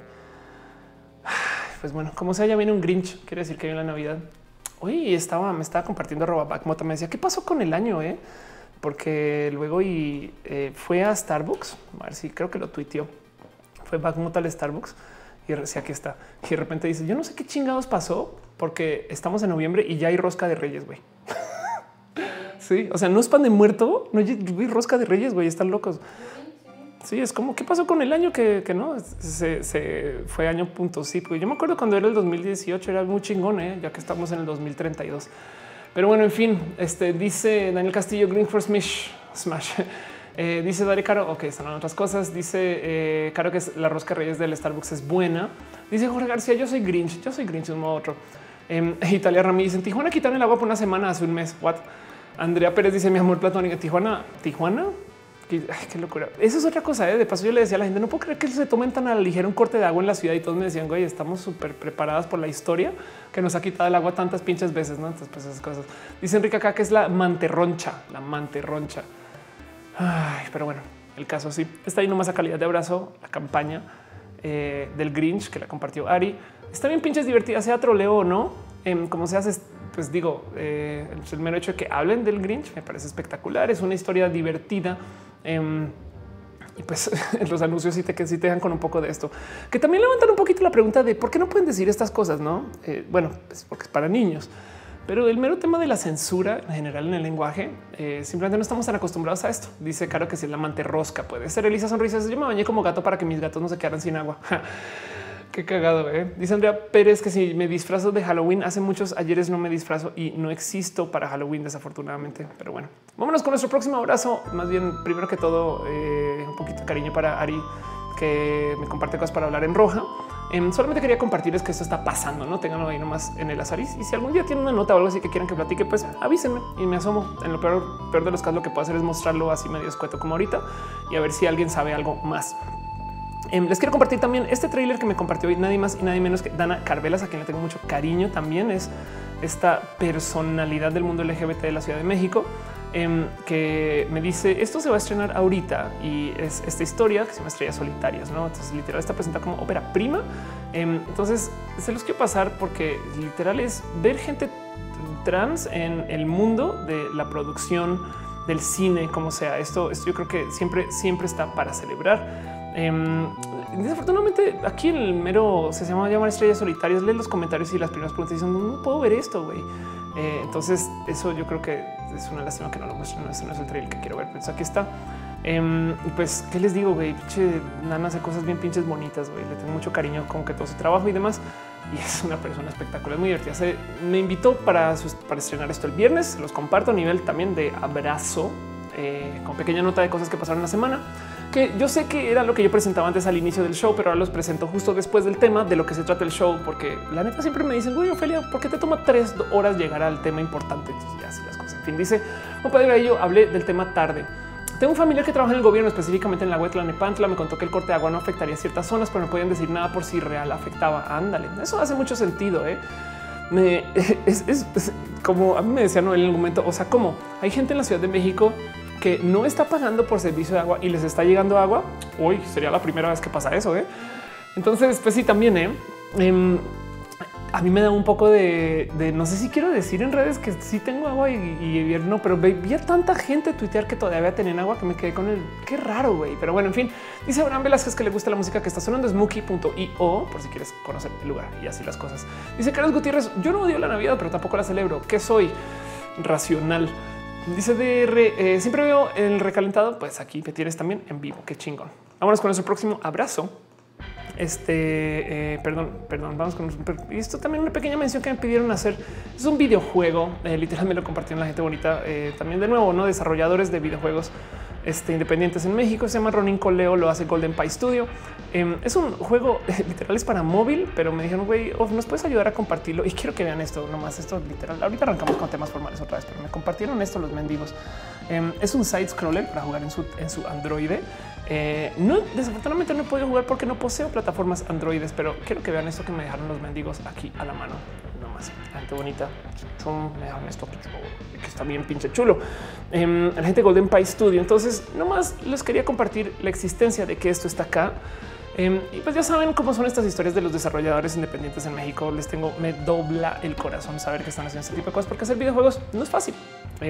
Pues bueno, como sea, ya viene un Grinch, quiere decir que viene la Navidad. Oye, estaba, me estaba compartiendo arroba Backmota, me decía, ¿qué pasó con el año, eh? Porque luego y eh, fue a Starbucks, a ver si creo que lo tuiteó, fue Backmota al Starbucks y decía, aquí está. Y de repente dice, yo no sé qué chingados pasó, porque estamos en noviembre y ya hay rosca de Reyes, güey. Sí, o sea, no es pan de muerto, no hay rosca de Reyes, güey, están locos. Sí, es como, ¿qué pasó con el año que, que no? Se, se fue año punto sí, porque yo me acuerdo cuando era el dos mil dieciocho, era muy chingón, ¿eh? Ya que estamos en el dos mil treinta y dos. Pero bueno, en fin, este dice Daniel Castillo, Green for Smash, Smash. Eh, dice Dari Caro, ok, están otras cosas. Dice eh, Caro que es la rosca Reyes del Starbucks es buena. Dice Jorge García, yo soy Grinch, yo soy Grinch de un modo u otro. Eh, Italia Ramírez en Tijuana quitaron el agua por una semana hace un mes. What? Andrea Pérez dice mi amor platónico. Tijuana, Tijuana. Ay, qué locura. Eso es otra cosa. ¿eh? De paso, yo le decía a la gente, no puedo creer que se tomen tan a la ligera un corte de agua en la ciudad. Y todos me decían, güey, estamos súper preparadas por la historia que nos ha quitado el agua tantas pinches veces. No, entonces, pues esas cosas. Dice Enrique acá que es la manterroncha, la manterroncha. Ay, pero bueno, el caso sí está ahí nomás a calidad de abrazo. La campaña eh, del Grinch que la compartió Ari está bien pinches divertida, sea troleo o no, eh, como se hace. Pues digo, eh, el mero hecho de que hablen del Grinch me parece espectacular. Es una historia divertida. Eh, y pues los anuncios sí te, que sí te dejan con un poco de esto, que también levantan un poquito la pregunta de por qué no pueden decir estas cosas, no? Eh, bueno, pues porque es para niños, pero el mero tema de la censura en general en el lenguaje, eh, simplemente no estamos tan acostumbrados a esto. Dice Caro que si la manterrosca puede ser. Elisa Sonrisas, yo me bañé como gato para que mis gatos no se quedaran sin agua. Qué cagado. ¿eh? Dice Andrea Pérez que si me disfrazo de Halloween, hace muchos ayeres no me disfrazo y no existo para Halloween, desafortunadamente. Pero bueno, vámonos con nuestro próximo abrazo. Más bien, primero que todo, eh, un poquito de cariño para Ari, que me comparte cosas para hablar en roja. Eh, solamente quería compartirles que esto está pasando, no tenganlo ahí nomás en el azar. Y si algún día tienen una nota o algo así que quieran que platique, pues avísenme y me asomo. En lo peor, peor de los casos, lo que puedo hacer es mostrarlo así medio escueto como ahorita y a ver si alguien sabe algo más. Eh, les quiero compartir también este tráiler que me compartió hoy nadie más y nadie menos que Dana Carvelas, a quien le tengo mucho cariño. También es esta personalidad del mundo L G B T de la Ciudad de México, eh, que me dice esto se va a estrenar ahorita y es esta historia que se llama Estrellas Solitarias. No, entonces literal está presentada como ópera prima. Eh, entonces se los quiero pasar porque literal es ver gente trans en el mundo de la producción del cine, como sea. Esto, esto yo creo que siempre, siempre está para celebrar. Eh, desafortunadamente aquí en el mero se llama llamar Estrellas Solitarias. Lee los comentarios y las primeras preguntas dicen no puedo ver esto, güey. Eh, entonces eso yo creo que es una lástima que no lo muestren. No, ese no es el trailer que quiero ver, pero aquí está. Eh, pues qué les digo, güey, pinche Nana hace cosas bien pinches bonitas, güey. Le tengo mucho cariño como que todo su trabajo y demás. Y es una persona espectacular, muy divertida. Se, me invitó para, sus, para estrenar esto el viernes. Se los comparto a nivel también de abrazo, eh, con pequeña nota de cosas que pasaron la semana, que yo sé que era lo que yo presentaba antes al inicio del show, pero ahora los presento justo después del tema de lo que se trata el show, porque la neta siempre me dicen, güey, Ofelia, ¿por qué te toma tres horas llegar al tema importante? Entonces ya así las cosas. En fin, dice, no puedo ir a ello, hablé del tema tarde. Tengo un familiar que trabaja en el gobierno, específicamente en la Huetla Nepantla. Me contó que el corte de agua no afectaría ciertas zonas, pero no podían decir nada por si real afectaba. Ándale, eso hace mucho sentido. ¿eh? Me, es, es, es como a mí me decía Noel en el momento. O sea, como hay gente en la Ciudad de México que no está pagando por servicio de agua y les está llegando agua. Hoy sería la primera vez que pasa eso. ¿eh? Entonces, pues sí, también ¿eh? Eh, a mí me da un poco de, de no sé si quiero decir en redes que sí tengo agua y, y no, pero vi a tanta gente tuitear que todavía tenían agua que me quedé con el qué raro, güey. Pero bueno, en fin, dice Abraham Velázquez que le gusta la música que está sonando, es Mookie punto i o por si quieres conocer el lugar y así las cosas. Dice Carlos Gutiérrez, yo no odio la Navidad, pero tampoco la celebro. ¿Qué soy? Racional. Dice D R, eh, siempre veo el recalentado. Pues aquí me tienes también en vivo. Qué chingón. Vámonos con nuestro próximo abrazo. Este, eh, perdón, perdón, vamos con esto también una pequeña mención que me pidieron hacer. Es un videojuego, eh, literal me lo compartieron la gente bonita. Eh, también de nuevo, no desarrolladores de videojuegos este, independientes en México. Se llama Ronin Coleo, lo hace Golden Pie Studio. Eh, es un juego eh, literal es para móvil, pero me dijeron, güey, oh, nos puedes ayudar a compartirlo. Y quiero que vean esto nomás. Esto literal. Ahorita arrancamos con temas formales otra vez, pero me compartieron esto los mendigos. Eh, es un side scroller para jugar en su, en su Android. Eh, no, desafortunadamente no he podido jugar porque no poseo plataformas androides, pero quiero que vean esto que me dejaron los mendigos aquí a la mano. Nomás, la gente bonita. Chum, me dejaron esto que está bien pinche chulo. Eh, la gente Golden Pie Studio. Entonces, nomás les quería compartir la existencia de que esto está acá. Eh, y pues ya saben cómo son estas historias de los desarrolladores independientes en México. Les tengo, me dobla el corazón saber que están haciendo este tipo de cosas, porque hacer videojuegos no es fácil. Eh,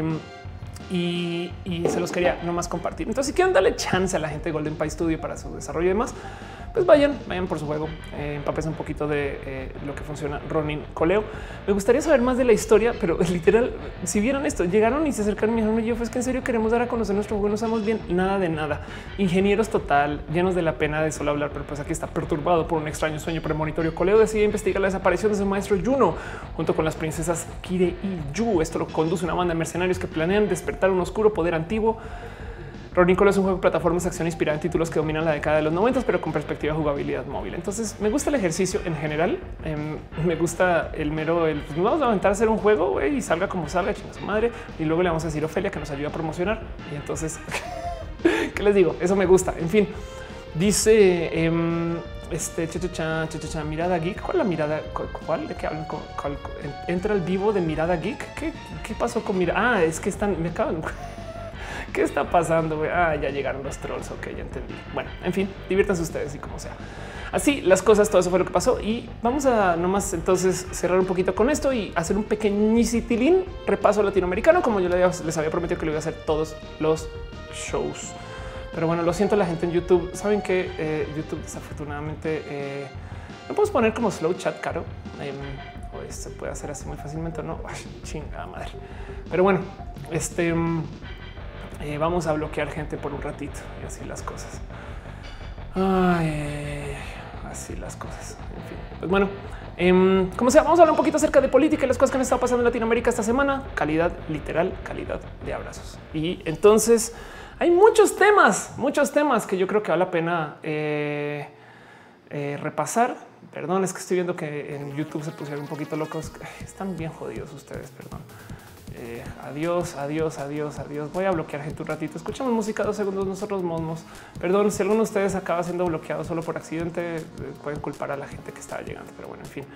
Y, y se los quería nomás compartir. Entonces, si quieren darle chance a la gente de Golden Pie Studio para su desarrollo y demás, pues vayan, vayan por su juego, eh, empapes un poquito de eh, lo que funciona Ronin Coleo. Me gustaría saber más de la historia, pero literal, si vieron esto, llegaron y se acercaron y me dijeron, yo, pues que en serio queremos dar a conocer nuestro juego, no sabemos bien nada de nada. Ingenieros total, llenos de la pena de solo hablar, pero pues aquí está perturbado por un extraño sueño premonitorio. Coleo decide investigar la desaparición de su maestro Juno junto con las princesas Kire y Yu. Esto lo conduce una banda de mercenarios que planean despertar un oscuro poder antiguo Ronícola es un juego de plataformas de acción inspirado en títulos que dominan la década de los noventa, pero con perspectiva de jugabilidad móvil. Entonces me gusta el ejercicio en general. Eh, me gusta el mero, el pues, vamos a aventar a hacer un juego wey, y salga como salga, chinga su madre. Y luego le vamos a decir a Ofelia que nos ayuda a promocionar. Y entonces, ¿qué les digo? Eso me gusta. En fin, dice eh, este chachacha, chachacha, mirada geek. ¿Cuál es la mirada? ¿Cuál? ¿De qué hablan? ¿Cuál, cuál, entra el vivo de mirada geek. ¿Qué, qué pasó con mirada? Ah, es que están, me acaban. ¿Qué está pasando? Ah, ya llegaron los trolls. Ok, ya entendí. Bueno, en fin, diviértanse ustedes y como sea. Así las cosas, todo eso fue lo que pasó. Y vamos a nomás entonces cerrar un poquito con esto y hacer un pequeñitilín repaso latinoamericano, como yo les había prometido que lo iba a hacer todos los shows. Pero bueno, lo siento, la gente en YouTube. Saben que eh, YouTube desafortunadamente eh, no podemos poner como slow chat, caro. Eh, pues se puede hacer así muy fácilmente o no. Ay, chingada madre. Pero bueno, este. Eh, vamos a bloquear gente por un ratito y así las cosas. Ay, así las cosas. En fin, pues bueno, eh, como sea, vamos a hablar un poquito acerca de política y las cosas que han estado pasando en Latinoamérica esta semana. Calidad, literal, calidad de abrazos. Y entonces hay muchos temas, muchos temas que yo creo que vale la pena eh, eh, repasar. Perdón, es que estoy viendo que en YouTube se pusieron un poquito locos. Están bien jodidos ustedes, perdón. Eh, adiós, adiós, adiós, adiós. Voy a bloquear gente un ratito. Escuchamos música dos segundos. Nosotros momos. Perdón, si alguno de ustedes acaba siendo bloqueado solo por accidente, eh, pueden culpar a la gente que estaba llegando. Pero bueno, en fin.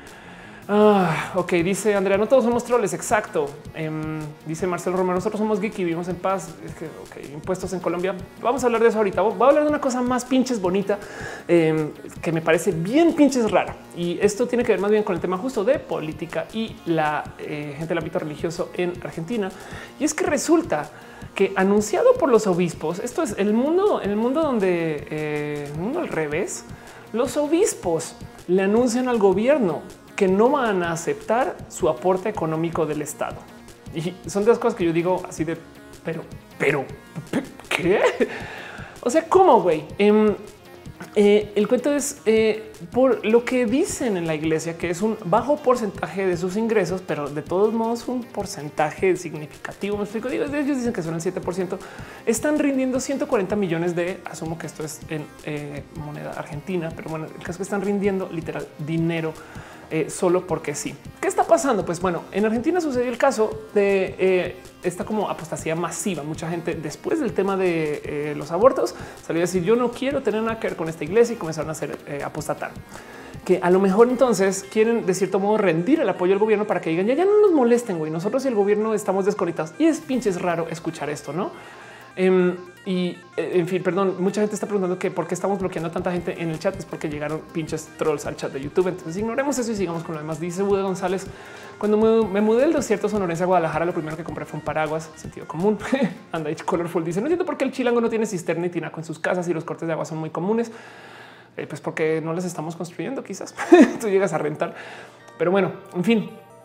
Ah, ok, dice Andrea, no todos somos troles. Exacto. Eh, dice Marcelo Romero, nosotros somos geek y vivimos en paz. Es que, ok, impuestos en Colombia. Vamos a hablar de eso ahorita. Voy a hablar de una cosa más pinches bonita eh, que me parece bien pinches rara. Y esto tiene que ver más bien con el tema justo de política y la eh, gente del ámbito religioso en Argentina. Y es que resulta que anunciado por los obispos, esto es el mundo, en el mundo donde eh, el mundo al revés, los obispos le anuncian al gobierno que no van a aceptar su aporte económico del Estado. Y son de las cosas que yo digo así de, pero, pero, ¿qué? O sea, ¿cómo, güey? Eh, eh, el cuento es eh, por lo que dicen en la iglesia, que es un bajo porcentaje de sus ingresos, pero de todos modos un porcentaje significativo. Me explico. Digo, ellos dicen que son el siete por ciento. Están rindiendo ciento cuarenta millones de, asumo que esto es en eh, moneda argentina, pero bueno, el caso es que están rindiendo literal dinero. Eh, solo porque sí. ¿Qué está pasando? Pues bueno, en Argentina sucedió el caso de eh, esta como apostasía masiva. Mucha gente después del tema de eh, los abortos salió a decir yo no quiero tener nada que ver con esta iglesia y comenzaron a hacer eh, apostatar. Que a lo mejor entonces quieren de cierto modo rendir el apoyo al gobierno para que digan ya, ya no nos molesten, güey. Nosotros y el gobierno estamos desconectados. Y es pinches raro escuchar esto, ¿no? Um, y en fin, perdón, mucha gente está preguntando que por qué estamos bloqueando a tanta gente en el chat. Es porque llegaron pinches trolls al chat de YouTube. Entonces ignoremos eso y sigamos con lo demás. Dice Bude González, cuando me mudé del desierto sonorense a Guadalajara, lo primero que compré fue un paraguas, sentido común. Anda H Colorful dice, no entiendo por qué el chilango no tiene cisterna y tinaco en sus casas y los cortes de agua son muy comunes. Eh, pues porque no les estamos construyendo, quizás tú llegas a rentar. Pero bueno, en fin.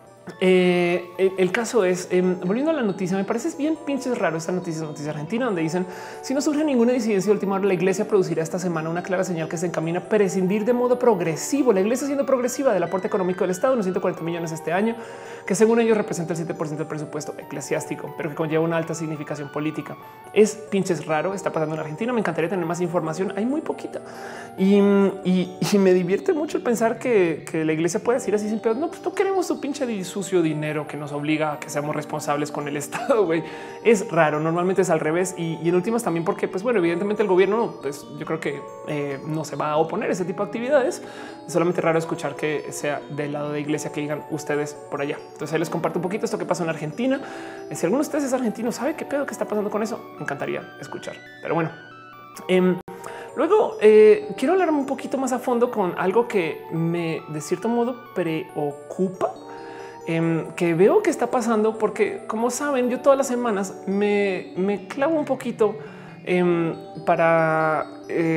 Eh, el, el caso es, eh, volviendo a la noticia, me parece bien pinches raro esta noticia, noticia argentina, donde dicen, si no surge ninguna disidencia de última hora, la iglesia producirá esta semana una clara señal que se encamina a prescindir de modo progresivo. La iglesia siendo progresiva del aporte económico del Estado, unos ciento cuarenta millones este año, que según ellos representa el siete por ciento del presupuesto eclesiástico, pero que conlleva una alta significación política. Es pinches raro, está pasando en Argentina. Me encantaría tener más información, hay muy poquita. Y, y, y me divierte mucho el pensar que, que la iglesia puede decir así sin pedo, no, pues no queremos su pinche sucio dinero que nos obliga a que seamos responsables con el Estado. Güey. Es raro. Normalmente es al revés. Y, y en últimas también porque, pues bueno, evidentemente el gobierno, pues yo creo que eh, no se va a oponer a ese tipo de actividades. Es solamente raro escuchar que sea del lado de iglesia que digan ustedes por allá. Entonces ahí les comparto un poquito esto que pasó en Argentina. Si alguno de ustedes es argentino, sabe qué pedo que está pasando con eso, me encantaría escuchar. Pero bueno, eh, luego eh, quiero hablar un poquito más a fondo con algo que me de cierto modo preocupa. Eh, que veo que está pasando porque, como saben, yo todas las semanas me, me clavo un poquito eh, para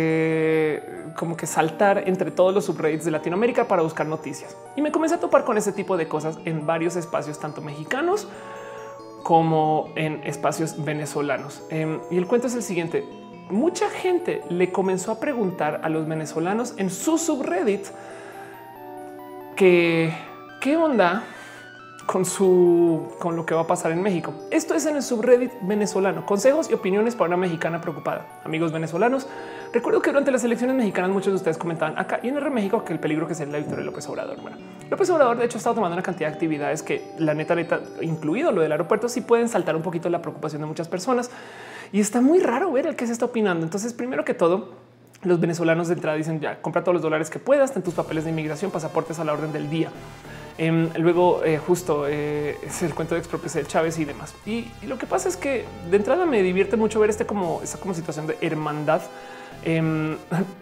eh, como que saltar entre todos los subreddits de Latinoamérica para buscar noticias. Y me comencé a topar con ese tipo de cosas en varios espacios, tanto mexicanos como en espacios venezolanos. Eh, y el cuento es el siguiente. Mucha gente le comenzó a preguntar a los venezolanos en su subreddit que qué onda con su con lo que va a pasar en México. Esto es en el subreddit venezolano. Consejos y opiniones para una mexicana preocupada. Amigos venezolanos, recuerdo que durante las elecciones mexicanas muchos de ustedes comentaban acá y en el México que el peligro que sería la victoria de López Obrador. Bueno, López Obrador de hecho ha estado tomando una cantidad de actividades que la neta, neta, incluido lo del aeropuerto, sí pueden saltar un poquito la preocupación de muchas personas y está muy raro ver el que se está opinando. Entonces, primero que todo, los venezolanos de entrada dicen ya compra todos los dólares que puedas, ten tus papeles de inmigración, pasaportes a la orden del día. Eh, luego eh, justo eh, es el cuento de expropiación de Chávez y demás. Y, y lo que pasa es que de entrada me divierte mucho ver este como esa como situación de hermandad, eh,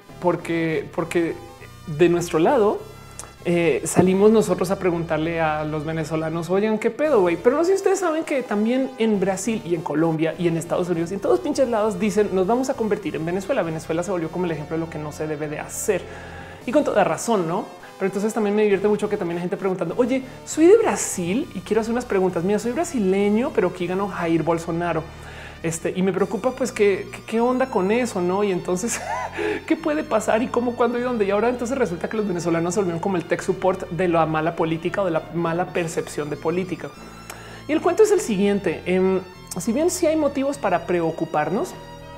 porque, porque de nuestro lado eh, salimos nosotros a preguntarle a los venezolanos, oigan, qué pedo, güey. Pero no sé si ustedes saben que también en Brasil y en Colombia y en Estados Unidos y en todos pinches lados dicen nos vamos a convertir en Venezuela. Venezuela se volvió como el ejemplo de lo que no se debe de hacer y con toda razón, no? Pero entonces también me divierte mucho que también hay gente preguntando, oye, soy de Brasil y quiero hacer unas preguntas. Mira, soy brasileño, pero aquí ganó Jair Bolsonaro. Este, y me preocupa pues que qué onda con eso, ¿no? Y entonces, ¿qué puede pasar y cómo, cuándo y dónde? Y ahora entonces resulta que los venezolanos se volvieron como el tech support de la mala política o de la mala percepción de política. Y el cuento es el siguiente. Eh, si bien sí hay motivos para preocuparnos,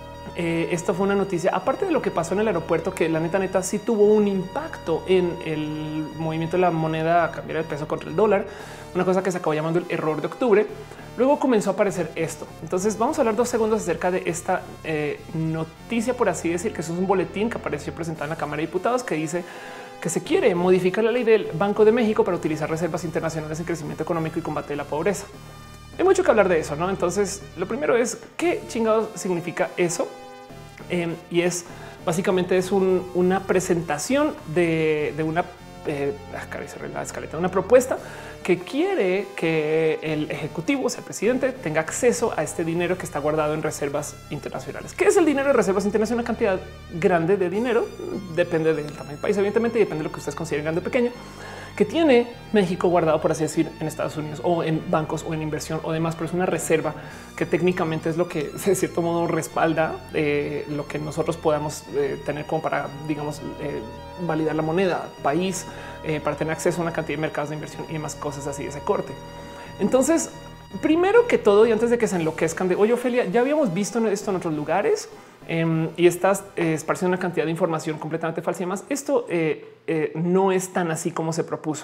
eh, esto fue una noticia, aparte de lo que pasó en el aeropuerto, que la neta neta sí tuvo un impacto en el movimiento de la moneda a cambiar el peso contra el dólar, una cosa que se acabó llamando el error de octubre. Luego comenzó a aparecer esto. Entonces vamos a hablar dos segundos acerca de esta eh, noticia, por así decir, que eso es un boletín que apareció presentado en la Cámara de Diputados que dice que se quiere modificar la ley del Banco de México para utilizar reservas internacionales en crecimiento económico y combate de la pobreza. Hay mucho que hablar de eso, ¿no? Entonces, lo primero es qué chingados significa eso. Eh, y es básicamente es un, una presentación de, de una eh, la escaleta, una propuesta que quiere que el ejecutivo, o sea, el presidente, tenga acceso a este dinero que está guardado en reservas internacionales. ¿Qué es el dinero de reservas internacionales? Una cantidad grande de dinero, depende del tamaño del país, evidentemente, y depende de lo que ustedes consideren grande o pequeño, que tiene México guardado, por así decir, en Estados Unidos o en bancos o en inversión o demás, pero es una reserva que técnicamente es lo que de cierto modo respalda eh, lo que nosotros podamos eh, tener como para, digamos, eh, validar la moneda país, eh, para tener acceso a una cantidad de mercados de inversión y demás cosas así de ese corte. Entonces, primero que todo, y antes de que se enloquezcan de oye, Ofelia, ya habíamos visto esto en otros lugares. Um, y estás eh, esparciendo una cantidad de información completamente falsa y demás. Esto eh, eh, no es tan así como se propuso.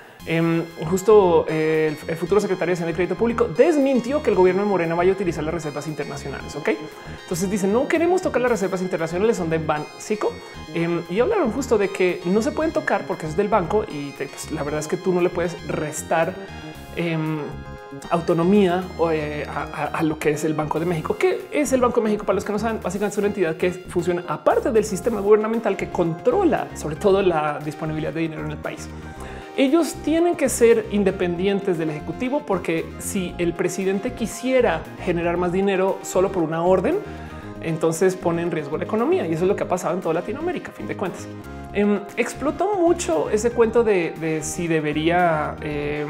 Um, justo eh, el, el futuro secretario de Hacienda y Crédito Público desmintió que el gobierno de Morena vaya a utilizar las reservas internacionales. Ok, entonces dicen no queremos tocar las reservas internacionales, son de Banxico um, y hablaron justo de que no se pueden tocar porque es del banco y te, pues, la verdad es que tú no le puedes restar Um, autonomía eh, a, a lo que es el Banco de México. ¿Qué es el Banco de México? Para los que no saben, básicamente es una entidad que funciona aparte del sistema gubernamental que controla sobre todo la disponibilidad de dinero en el país. Ellos tienen que ser independientes del ejecutivo porque si el presidente quisiera generar más dinero solo por una orden, entonces pone en riesgo la economía y eso es lo que ha pasado en toda Latinoamérica. A fin de cuentas, eh, explotó mucho ese cuento de, de si debería eh,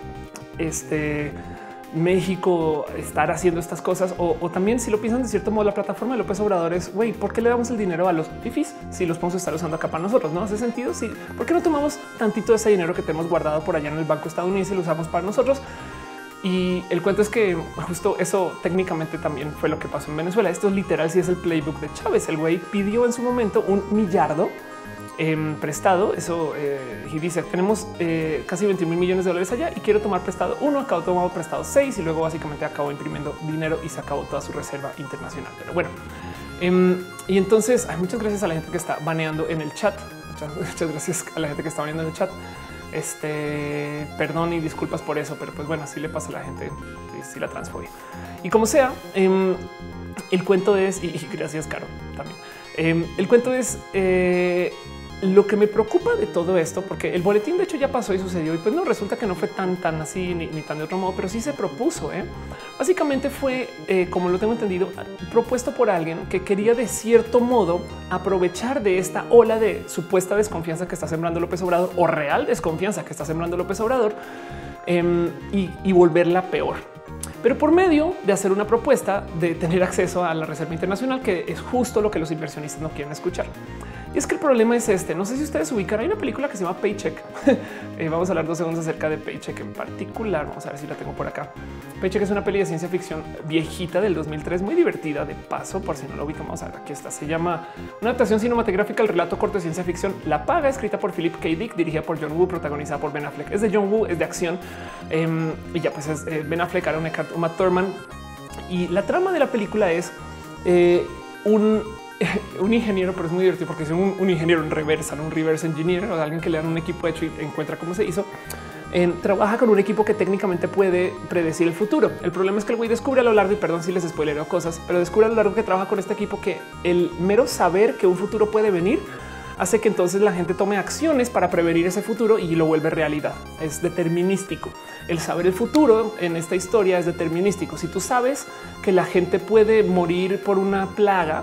este México estar haciendo estas cosas o, o también si lo piensan de cierto modo la plataforma de López Obrador es güey, ¿por qué le damos el dinero a los fifis si los podemos estar usando acá para nosotros? No hace sentido. Sí, ¿por qué no tomamos tantito de ese dinero que tenemos guardado por allá en el banco estadounidense y lo usamos para nosotros? Y el cuento es que justo eso técnicamente también fue lo que pasó en Venezuela. Esto es literal, si es el playbook de Chávez. El güey pidió en su momento un millardo Eh, prestado. Eso eh, y dice tenemos eh, casi veinte mil millones de dólares allá y quiero tomar prestado uno, acabo tomado prestado seis y luego básicamente acabó imprimiendo dinero y se acabó toda su reserva internacional. Pero bueno, eh, y entonces hay muchas gracias a la gente que está baneando en el chat. Muchas, muchas gracias a la gente que está baneando en el chat. Este perdón y disculpas por eso, pero pues bueno, así le pasa a la gente si sí, la transfobia y como sea. Eh, el cuento es y, y gracias, Caro, también. Eh, el cuento es eh, lo que me preocupa de todo esto, porque el boletín de hecho ya pasó y sucedió y pues no resulta que no fue tan tan así ni, ni tan de otro modo, pero sí se propuso. ¿eh? Básicamente fue, eh, como lo tengo entendido, propuesto por alguien que quería de cierto modo aprovechar de esta ola de supuesta desconfianza que está sembrando López Obrador o real desconfianza que está sembrando López Obrador eh, y, y volverla peor. Pero por medio de hacer una propuesta de tener acceso a la reserva internacional, que es justo lo que los inversionistas no quieren escuchar. Y es que el problema es este. No sé si ustedes ubican. Hay una película que se llama Paycheck. eh, vamos a hablar dos segundos acerca de Paycheck en particular. Vamos a ver si la tengo por acá. Paycheck es una peli de ciencia ficción viejita del dos mil tres, muy divertida de paso. Por si no lo ubican, vamos a ver. Aquí está. Se llama una adaptación cinematográfica al relato corto de ciencia ficción La Paga, escrita por Philip K. Dick, dirigida por John Woo, protagonizada por Ben Affleck. Es de John Woo, es de acción. Eh, y ya pues es eh, Ben Affleck, Aaron Eckhart, Uma Thurman. Y la trama de la película es eh, un, un ingeniero, pero es muy divertido porque es un, un ingeniero en reversa, ¿no? Un reverse engineer, o alguien que le dan un equipo hecho y encuentra cómo se hizo. Eh, trabaja con un equipo que técnicamente puede predecir el futuro. El problema es que el güey descubre a lo largo, y perdón si les spoilero cosas, pero descubre a lo largo que trabaja con este equipo que el mero saber que un futuro puede venir hace que entonces la gente tome acciones para prevenir ese futuro y lo vuelve realidad. Es determinístico. El saber el futuro en esta historia es determinístico. Si tú sabes que la gente puede morir por una plaga,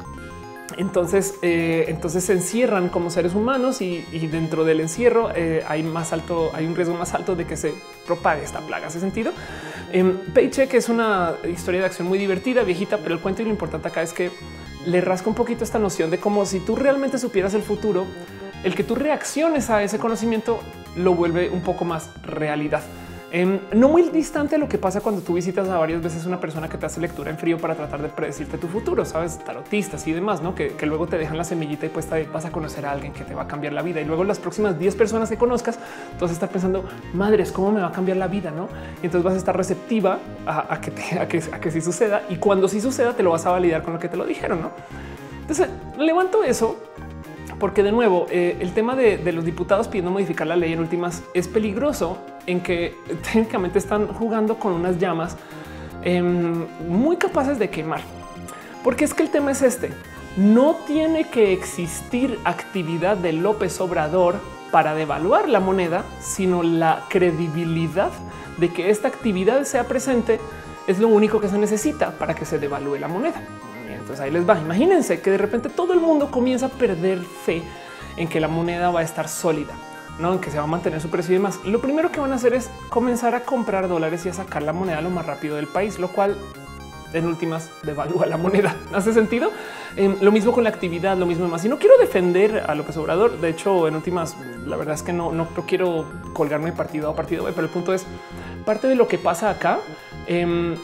entonces, eh, entonces se encierran como seres humanos y, y dentro del encierro eh, hay más alto, hay un riesgo más alto de que se propague esta plaga. ¿Hace sentido? Eh, Paycheck es una historia de acción muy divertida, viejita, pero el cuento y lo importante acá es que le rasca un poquito esta noción de como si tú realmente supieras el futuro, el que tú reacciones a ese conocimiento lo vuelve un poco más realidad. Eh, no muy distante a lo que pasa cuando tú visitas a varias veces una persona que te hace lectura en frío para tratar de predecirte tu futuro, sabes, tarotistas y demás, ¿no? Que, que luego te dejan la semillita y pues te vas a conocer a alguien que te va a cambiar la vida. Y luego las próximas diez personas que conozcas, tú vas a estar pensando, madres, ¿cómo me va a cambiar la vida? ¿No? Y entonces vas a estar receptiva a, a, que, te, a, que, a que sí suceda. Y cuando sí suceda, te lo vas a validar con lo que te lo dijeron, ¿no? Entonces, levanto eso porque de nuevo eh, el tema de, de los diputados pidiendo modificar la ley en últimas es peligroso en que técnicamente están jugando con unas llamas eh, muy capaces de quemar. Porque es que el tema es este. No tiene que existir actividad de López Obrador para devaluar la moneda, sino la credibilidad de que esta actividad sea presente es lo único que se necesita para que se devalúe la moneda. Entonces ahí les va. Imagínense que de repente todo el mundo comienza a perder fe en que la moneda va a estar sólida, no en que se va a mantener su precio y demás. Lo primero que van a hacer es comenzar a comprar dólares y a sacar la moneda lo más rápido del país, lo cual en últimas devalúa la moneda. ¿Hace sentido? Eh, lo mismo con la actividad, lo mismo más. Y no quiero defender a López Obrador. De hecho, en últimas, la verdad es que no, no, no quiero colgarme partido a partido, pero el punto es parte de lo que pasa acá. Eh,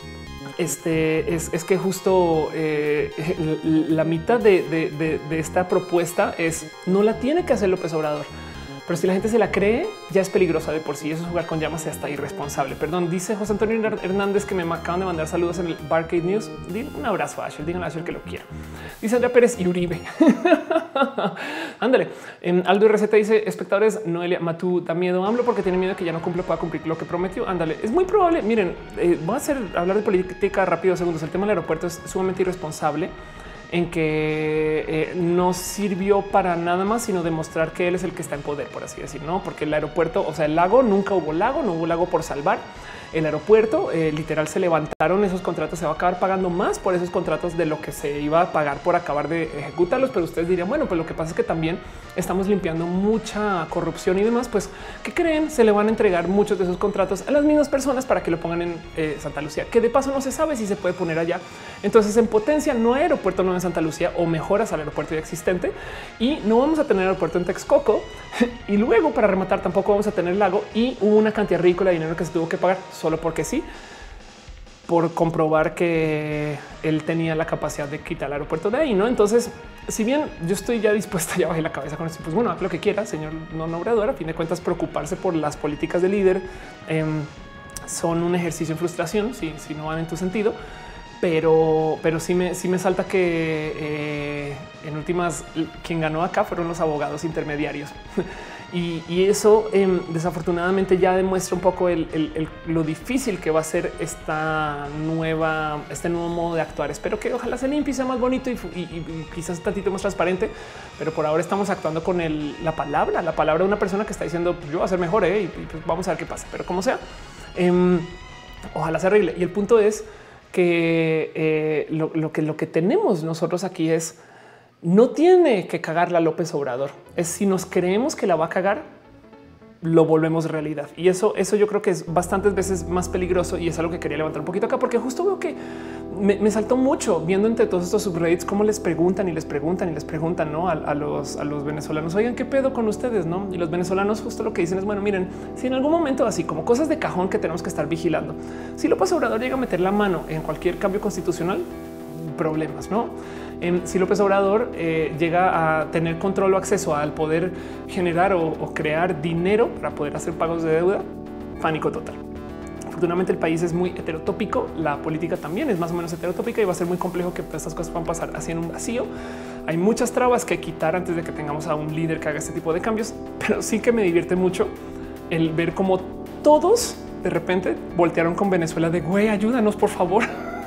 Este es, es que justo eh, la mitad de, de, de, de esta propuesta es no la tiene que hacer López Obrador, pero si la gente se la cree, ya es peligrosa de por sí. Eso es jugar con llamas y hasta irresponsable. Perdón, dice José Antonio Hernández que me acaban de mandar saludos en el Barcade News. Dile un abrazo a Asher, díganle a Asher que lo quiero. Dice Andrea Pérez y Uribe. Ándale. Um, Aldo R Z dice espectadores, Noelia Matú da miedo a AMLO porque tiene miedo que ya no cumple, pueda cumplir lo que prometió. Ándale, es muy probable. Miren, eh, voy a hacer hablar de política rápido segundos. El tema del aeropuerto es sumamente irresponsable en que eh, no sirvió para nada más, sino demostrar que él es el que está en poder, por así decir, no? Porque el aeropuerto, o sea, el lago, nunca hubo lago, no hubo lago por salvar. El aeropuerto eh, literal se levantaron esos contratos, se va a acabar pagando más por esos contratos de lo que se iba a pagar por acabar de ejecutarlos. Pero ustedes dirían, bueno, pues lo que pasa es que también estamos limpiando mucha corrupción y demás. Pues, ¿qué creen? Se le van a entregar muchos de esos contratos a las mismas personas para que lo pongan en eh, Santa Lucía, que de paso no se sabe si se puede poner allá. Entonces, en potencia, no hay aeropuerto nuevo en Santa Lucía o mejoras al aeropuerto ya existente y no vamos a tener aeropuerto en Texcoco. Y luego, para rematar, tampoco vamos a tener lago y hubo una cantidad ridícula de dinero que se tuvo que pagar solo porque sí, por comprobar que él tenía la capacidad de quitar el aeropuerto de ahí, ¿no? Entonces, si bien yo estoy ya dispuesta, ya bajé la cabeza con esto, pues bueno, haz lo que quiera, señor no Obrador. A fin de cuentas, preocuparse por las políticas del líder eh, son un ejercicio en frustración, si, si no van en tu sentido. Pero, pero sí me, sí me salta que eh, en últimas quien ganó acá fueron los abogados intermediarios. Y, y eso eh, desafortunadamente ya demuestra un poco el, el, el, lo difícil que va a ser esta nueva, este nuevo modo de actuar. Espero que ojalá se limpie, sea más bonito y, y, y quizás un tantito más transparente, pero por ahora estamos actuando con el, la palabra, la palabra de una persona que está diciendo pues yo voy a ser mejor eh, y, y pues vamos a ver qué pasa. Pero como sea, eh, ojalá se arregle. Y el punto es que, eh, lo, lo que lo que tenemos nosotros aquí es no tiene que cagarla López Obrador. Es si nos creemos que la va a cagar, lo volvemos realidad. Y eso, eso yo creo que es bastantes veces más peligroso y es algo que quería levantar un poquito acá, porque justo veo que me, me saltó mucho viendo entre todos estos subreddits cómo les preguntan y les preguntan y les preguntan, ¿no? a, a, los, a los venezolanos, oigan, ¿qué pedo con ustedes? ¿No? Y los venezolanos justo lo que dicen es, bueno, miren, si en algún momento así como cosas de cajón que tenemos que estar vigilando, si López Obrador llega a meter la mano en cualquier cambio constitucional, problemas, ¿no? Eh, si López Obrador eh, llega a tener control o acceso al poder generar o, o crear dinero para poder hacer pagos de deuda, pánico total. Afortunadamente el país es muy heterotópico, la política también es más o menos heterotópica y va a ser muy complejo que estas cosas puedan pasar así en un vacío. Hay muchas trabas que quitar antes de que tengamos a un líder que haga este tipo de cambios, pero sí que me divierte mucho el ver cómo todos de repente voltearon con Venezuela de güey, ayúdanos por favor.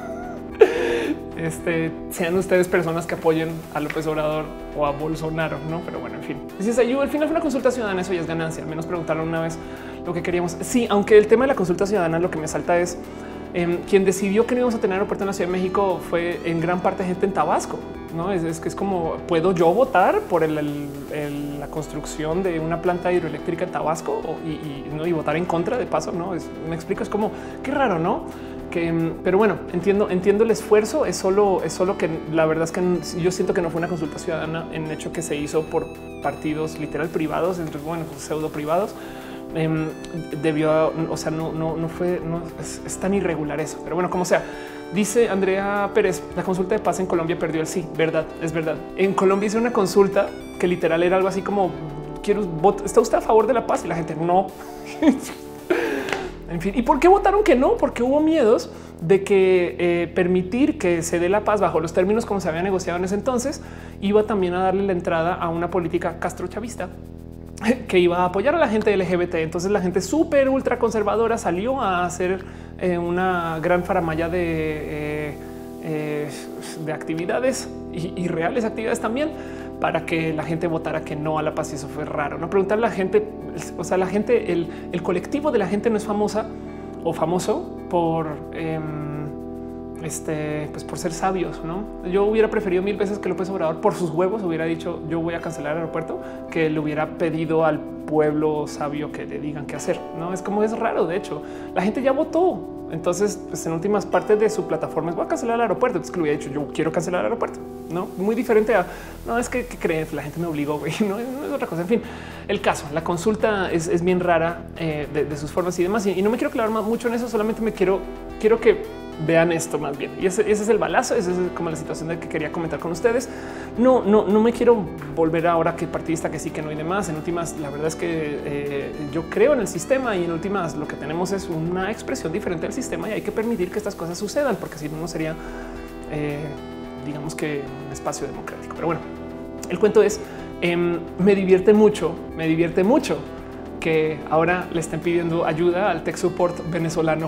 Este, sean ustedes personas que apoyen a López Obrador o a Bolsonaro, no? Pero bueno, en fin, si es ayuda, al final fue una consulta ciudadana, eso ya es ganancia. Al menos preguntaron una vez lo que queríamos. Sí, aunque el tema de la consulta ciudadana, lo que me salta es eh, quien decidió que no íbamos a tener aeropuerto en la Ciudad de México fue en gran parte gente en Tabasco. No es, es que es como puedo yo votar por el, el, el, la construcción de una planta hidroeléctrica en Tabasco o, y, y, ¿no? y votar en contra de paso. No es, me explico, es como qué raro, no? Que, pero bueno, entiendo, entiendo el esfuerzo. Es solo, es solo que la verdad es que yo siento que no fue una consulta ciudadana en hecho que se hizo por partidos literal privados, entre bueno, pseudo privados. Eh, debió, o sea, no, no, no fue, no es, es tan irregular eso. Pero bueno, como sea, dice Andrea Pérez, la consulta de paz en Colombia perdió el sí. Verdad, es verdad. En Colombia hice una consulta que literal era algo así como quiero votar. ¿Está usted a favor de la paz? Y la gente no. En fin, ¿y por qué votaron que no? Porque hubo miedos de que eh, permitir que se dé la paz bajo los términos como se había negociado en ese entonces iba también a darle la entrada a una política castrochavista que iba a apoyar a la gente L G B T. Entonces la gente súper ultra conservadora salió a hacer eh, una gran faramalla de, eh, eh, de actividades y, y reales actividades también para que la gente votara que no a la paz. Y eso fue raro. No preguntar a la gente, o sea, la gente, el, el colectivo de la gente no es famosa o famoso por eh, este, pues por ser sabios. No, yo hubiera preferido mil veces que López Obrador por sus huevos hubiera dicho yo voy a cancelar el aeropuerto que le hubiera pedido al pueblo sabio que le digan qué hacer. No es como es raro. De hecho, la gente ya votó. Entonces, pues en últimas partes de su plataforma es voy a cancelar el aeropuerto. Entonces que le hubiera dicho yo quiero cancelar el aeropuerto. No, muy diferente a no es que, que creen la gente me obligó. Güey. No, no es otra cosa. En fin, el caso, la consulta es, es bien rara eh, de, de sus formas y demás. Y, y no me quiero clavar mucho en eso. Solamente me quiero, quiero que vean esto más bien. Y ese, ese es el balazo. Esa es como la situación de que quería comentar con ustedes. No, no, no me quiero volver ahora que partidista, que sí, que no y demás. En últimas, la verdad es que eh, yo creo en el sistema y en últimas lo que tenemos es una expresión diferente del sistema y hay que permitir que estas cosas sucedan, porque si no, no sería, eh, digamos que un espacio democrático. Pero bueno, el cuento es, eh, me divierte mucho, me divierte mucho que ahora le estén pidiendo ayuda al tech support venezolano.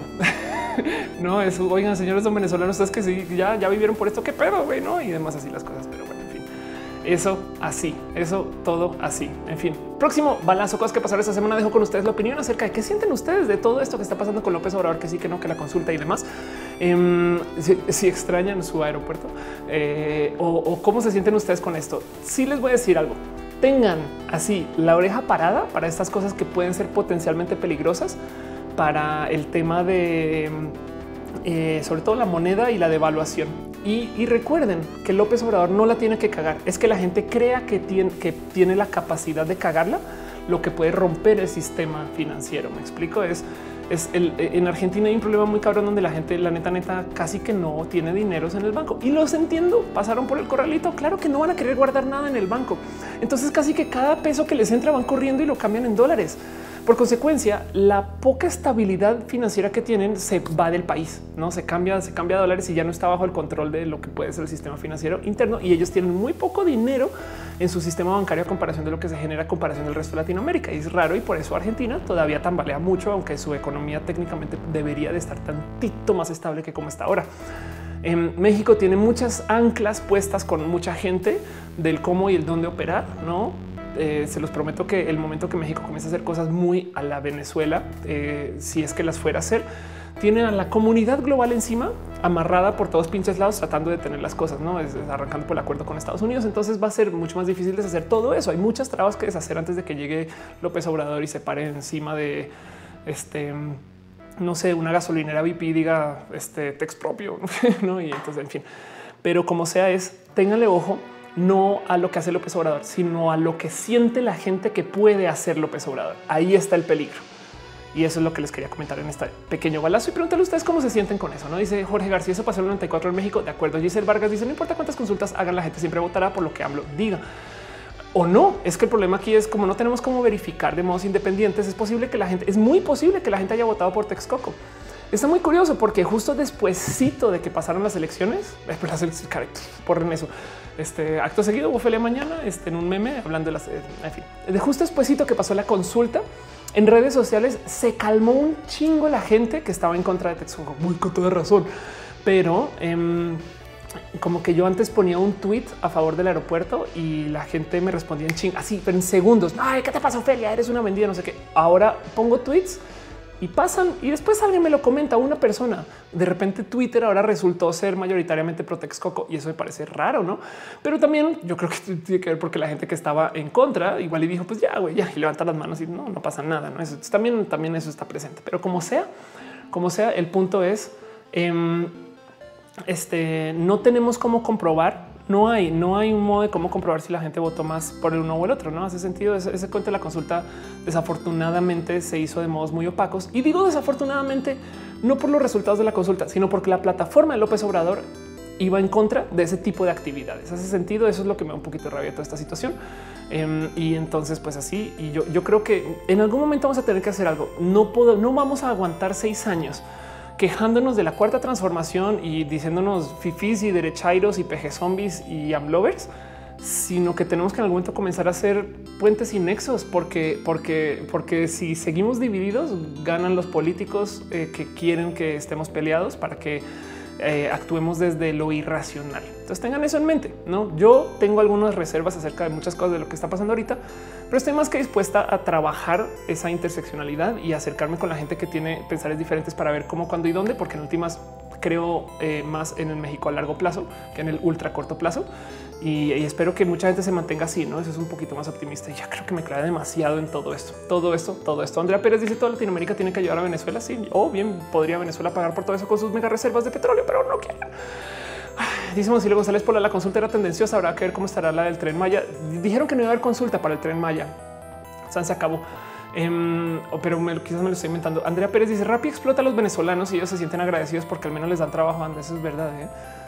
No es, oigan, señores son venezolanos, ustedes que sí, ya, ya vivieron por esto, qué pedo, güey, no? Y demás así las cosas, pero bueno, en fin, eso así, eso todo así. En fin, próximo balazo, cosas que pasaron esta semana. Dejo con ustedes la opinión acerca de qué sienten ustedes de todo esto que está pasando con López Obrador, que sí, que no, que la consulta y demás. Eh, si, si extrañan su aeropuerto eh, o, o cómo se sienten ustedes con esto. Sí les voy a decir algo. Tengan así la oreja parada para estas cosas que pueden ser potencialmente peligrosas para el tema de eh, sobre todo la moneda y la devaluación. Y, y recuerden que López Obrador no la tiene que cagar. Es que la gente crea que tiene, que tiene la capacidad de cagarla, lo que puede romper el sistema financiero. Me explico. Es, es el, en Argentina hay un problema muy cabrón donde la gente, la neta, neta, casi que no tiene dineros en el banco y los entiendo. Pasaron por el corralito. Claro que no van a querer guardar nada en el banco. Entonces casi que cada peso que les entra van corriendo y lo cambian en dólares. Por consecuencia, la poca estabilidad financiera que tienen se va del país, no se cambia, se cambia a dólares y ya no está bajo el control de lo que puede ser el sistema financiero interno. Y ellos tienen muy poco dinero en su sistema bancario a comparación de lo que se genera a comparación del resto de Latinoamérica. Y es raro y por eso Argentina todavía tambalea mucho, aunque su economía técnicamente debería de estar tantito más estable que como está ahora. En México tiene muchas anclas puestas con mucha gente del cómo y el dónde operar, no? Eh, se los prometo que el momento que México comience a hacer cosas muy a la Venezuela, eh, si es que las fuera a hacer, tiene a la comunidad global encima, amarrada por todos pinches lados, tratando de tener las cosas, no es, es arrancando por el acuerdo con Estados Unidos. Entonces va a ser mucho más difícil deshacer todo eso. Hay muchas trabas que deshacer antes de que llegue López Obrador y se pare encima de este, no sé, una gasolinera V P diga este text propio, no? Y entonces, en fin, pero como sea, es ténganle ojo no a lo que hace López Obrador, sino a lo que siente la gente que puede hacer López Obrador. Ahí está el peligro. Y eso es lo que les quería comentar en este pequeño balazo y preguntarle a ustedes cómo se sienten con eso. No dice Jorge García, eso pasó en el noventa y cuatro en México. De acuerdo. Giselle Vargas dice no importa cuántas consultas hagan, la gente siempre votará por lo que AMLO diga o no. Es que el problema aquí es como no tenemos cómo verificar de modos independientes. Es posible que la gente, es muy posible que la gente haya votado por Texcoco. Está muy curioso porque justo despuésito de que pasaron las elecciones, por eso, este acto seguido, Ofelia mañana este, en un meme hablando de las, en fin, de justo despuésito que pasó la consulta en redes sociales, se calmó un chingo la gente que estaba en contra de Texcoco, muy con toda razón, pero eh, como que yo antes ponía un tweet a favor del aeropuerto y la gente me respondía en ching, así, pero en segundos. Ay, ¿qué te pasa, Ofelia? Eres una vendida, no sé qué. Ahora pongo tweets y pasan y después alguien me lo comenta, una persona. De repente Twitter ahora resultó ser mayoritariamente pro Texcoco y eso me parece raro, ¿no? Pero también yo creo que tiene que ver porque la gente que estaba en contra igual y dijo pues ya, güey, ya, y levanta las manos y no, no pasa nada, ¿no? Eso también, también eso está presente. Pero como sea, como sea, el punto es eh, este, no tenemos cómo comprobar. No hay, no hay un modo de cómo comprobar si la gente votó más por el uno o el otro. No hace sentido. Ese, ese cuento de la consulta desafortunadamente se hizo de modos muy opacos. Y digo desafortunadamente no por los resultados de la consulta, sino porque la plataforma de López Obrador iba en contra de ese tipo de actividades. Hace sentido. Eso es lo que me da un poquito de rabia toda esta situación. Um, y entonces, pues así. Y yo, yo creo que en algún momento vamos a tener que hacer algo. No puedo, no vamos a aguantar seis años quejándonos de la cuarta transformación y diciéndonos fifís y derechairos y peje zombies y amlovers, sino que tenemos que en algún momento comenzar a hacer puentes y nexos, porque, porque, porque si seguimos divididos, ganan los políticos eh, que quieren que estemos peleados para que eh, actuemos desde lo irracional. Entonces tengan eso en mente. No, yo tengo algunas reservas acerca de muchas cosas de lo que está pasando ahorita, pero estoy más que dispuesta a trabajar esa interseccionalidad y acercarme con la gente que tiene pensares diferentes para ver cómo, cuándo y dónde, porque en últimas creo eh, más en el México a largo plazo que en el ultra corto plazo. Y, y espero que mucha gente se mantenga así, ¿no? Eso es un poquito más optimista. Y ya creo que me clave demasiado en todo esto, todo esto, todo esto. Andrea Pérez dice toda Latinoamérica tiene que ayudar a Venezuela. Sí, o bien podría Venezuela pagar por todo eso con sus mega reservas de petróleo, pero no quieren. Dice Monsilio González, por la, la consulta era tendenciosa. Habrá que ver cómo estará la del Tren Maya. Dijeron que no iba a haber consulta para el Tren Maya. San se acabó. Um, pero me, quizás me lo estoy inventando. Andrea Pérez dice Rappi explota a los venezolanos y ellos se sienten agradecidos porque al menos les dan trabajo. Andrea, eso es verdad. ¿eh?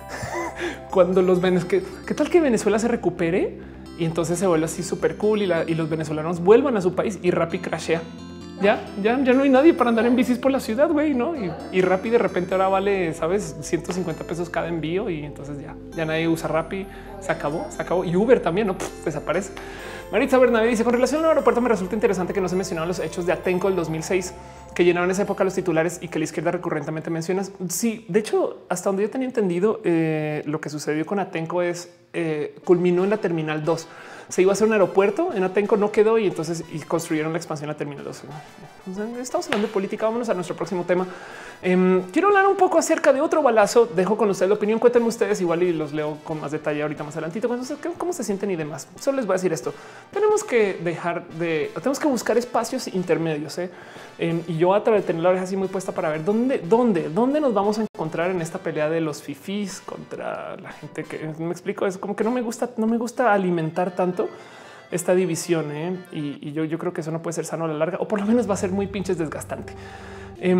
Cuando los venezolanos, ¿qué tal que Venezuela se recupere y entonces se vuelve así súper cool y, la, y los venezolanos vuelvan a su país y Rappi crashea? Ya, ya, ya no hay nadie para andar en bicis por la ciudad, güey, ¿no? Y, y Rappi de repente ahora vale, sabes, ciento cincuenta pesos cada envío y entonces ya, ya nadie usa Rappi, se acabó, se acabó. Y Uber también, ¿no? Pff, desaparece. Maritza Bernabé dice, con relación al aeropuerto me resulta interesante que no se mencionaron los hechos de Atenco del dos mil seis que llenaron esa época los titulares y que la izquierda recurrentemente mencionas. Sí, de hecho, hasta donde yo tenía entendido, eh, lo que sucedió con Atenco es eh, culminó en la Terminal dos. Se iba a hacer un aeropuerto en Atenco, no quedó y entonces y construyeron la expansión a la Terminal dos. Estamos hablando de política. Vámonos a nuestro próximo tema. Eh, quiero hablar un poco acerca de otro balazo. Dejo con ustedes la opinión. Cuéntenme ustedes igual y los leo con más detalle ahorita más adelantito. Cómo se sienten y demás. Solo les voy a decir esto. Tenemos que dejar de, tenemos que buscar espacios intermedios. ¿eh? Eh, y yo a través de tener la oreja así muy puesta para ver dónde, dónde, dónde nos vamos a encontrar en esta pelea de los fifís contra la gente que me explico. Es como que no me gusta, no me gusta alimentar tanto esta división ¿eh? y, y yo, yo creo que eso no puede ser sano a la larga, o por lo menos va a ser muy pinches desgastante. Eh,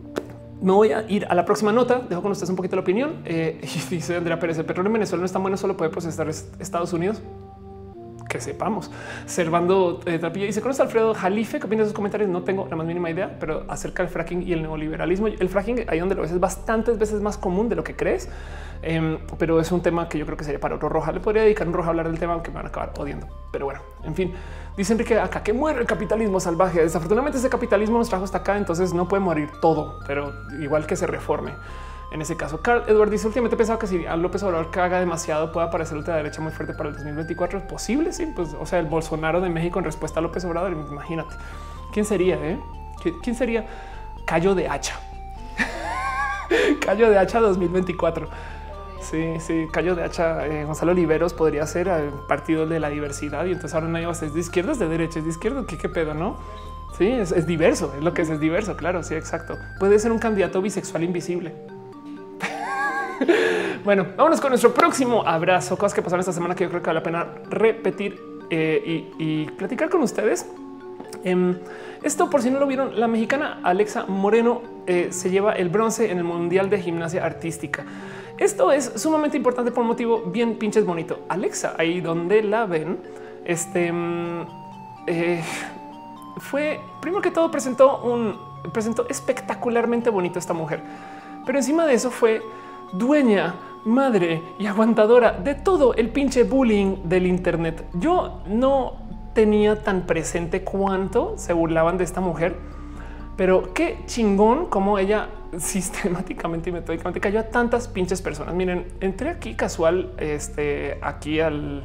me voy a ir a la próxima nota. Dejo con ustedes un poquito la opinión. Eh, y dice Andrea Pérez, el petróleo en Venezuela no es tan bueno, solo puede procesar Estados Unidos. Que sepamos. Servando eh, Trapilla dice, ¿conoce Alfredo Jalife? ¿Qué opinas de sus comentarios? No tengo la más mínima idea, pero acerca del fracking y el neoliberalismo. El fracking ahí donde lo ves es bastantes veces más común de lo que crees, eh, pero es un tema que yo creo que sería para otro Roja. Le podría dedicar un Roja a hablar del tema, aunque me van a acabar odiando. Pero bueno, en fin, dice Enrique acá que muere el capitalismo salvaje. Desafortunadamente ese capitalismo nos trajo hasta acá, entonces no puede morir todo, pero igual que se reforme. En ese caso, Carl Edward dice últimamente pensaba que si a López Obrador caga demasiado puede aparecer ultraderecha muy fuerte para el dos mil veinticuatro. Es posible. Sí, pues o sea, el Bolsonaro de México en respuesta a López Obrador. Imagínate quién sería, ¿eh? ¿Quién sería Cayo de Hacha? Callo de hacha dos mil veinticuatro. Sí, sí, callo de hacha. eh, Gonzalo Oliveros podría ser el partido de la diversidad y entonces ahora nadie va a ser de izquierda, es de derecha, es de izquierda. ¿Qué, qué pedo? No, sí, es, es diverso, es lo que es, es diverso. Claro, sí, exacto. Puede ser un candidato bisexual invisible. Bueno, vámonos con nuestro próximo abrazo. Cosas que pasaron esta semana que yo creo que vale la pena repetir eh, y, y platicar con ustedes. Eh, esto, por si no lo vieron, la mexicana Alexa Moreno eh, se lleva el bronce en el Mundial de Gimnasia Artística. Esto es sumamente importante por un motivo bien pinches bonito. Alexa, ahí donde la ven, este eh, fue primero que todo presentó un presentó espectacularmente bonito esta mujer, pero encima de eso fue dueña, madre y aguantadora de todo el pinche bullying del Internet. Yo no tenía tan presente cuánto se burlaban de esta mujer, pero qué chingón como ella sistemáticamente y metódicamente cayó a tantas pinches personas. Miren, entré aquí casual, este, aquí al,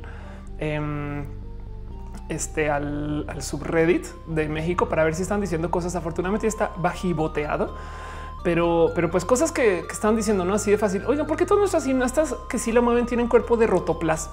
eh, este, al, al subreddit de México para ver si están diciendo cosas. Afortunadamente está bajiboteado, pero, pero pues cosas que, que están diciendo, no así de fácil. Oigan, ¿por qué todas nuestras gimnastas que sí la mueven tienen cuerpo de rotoplas?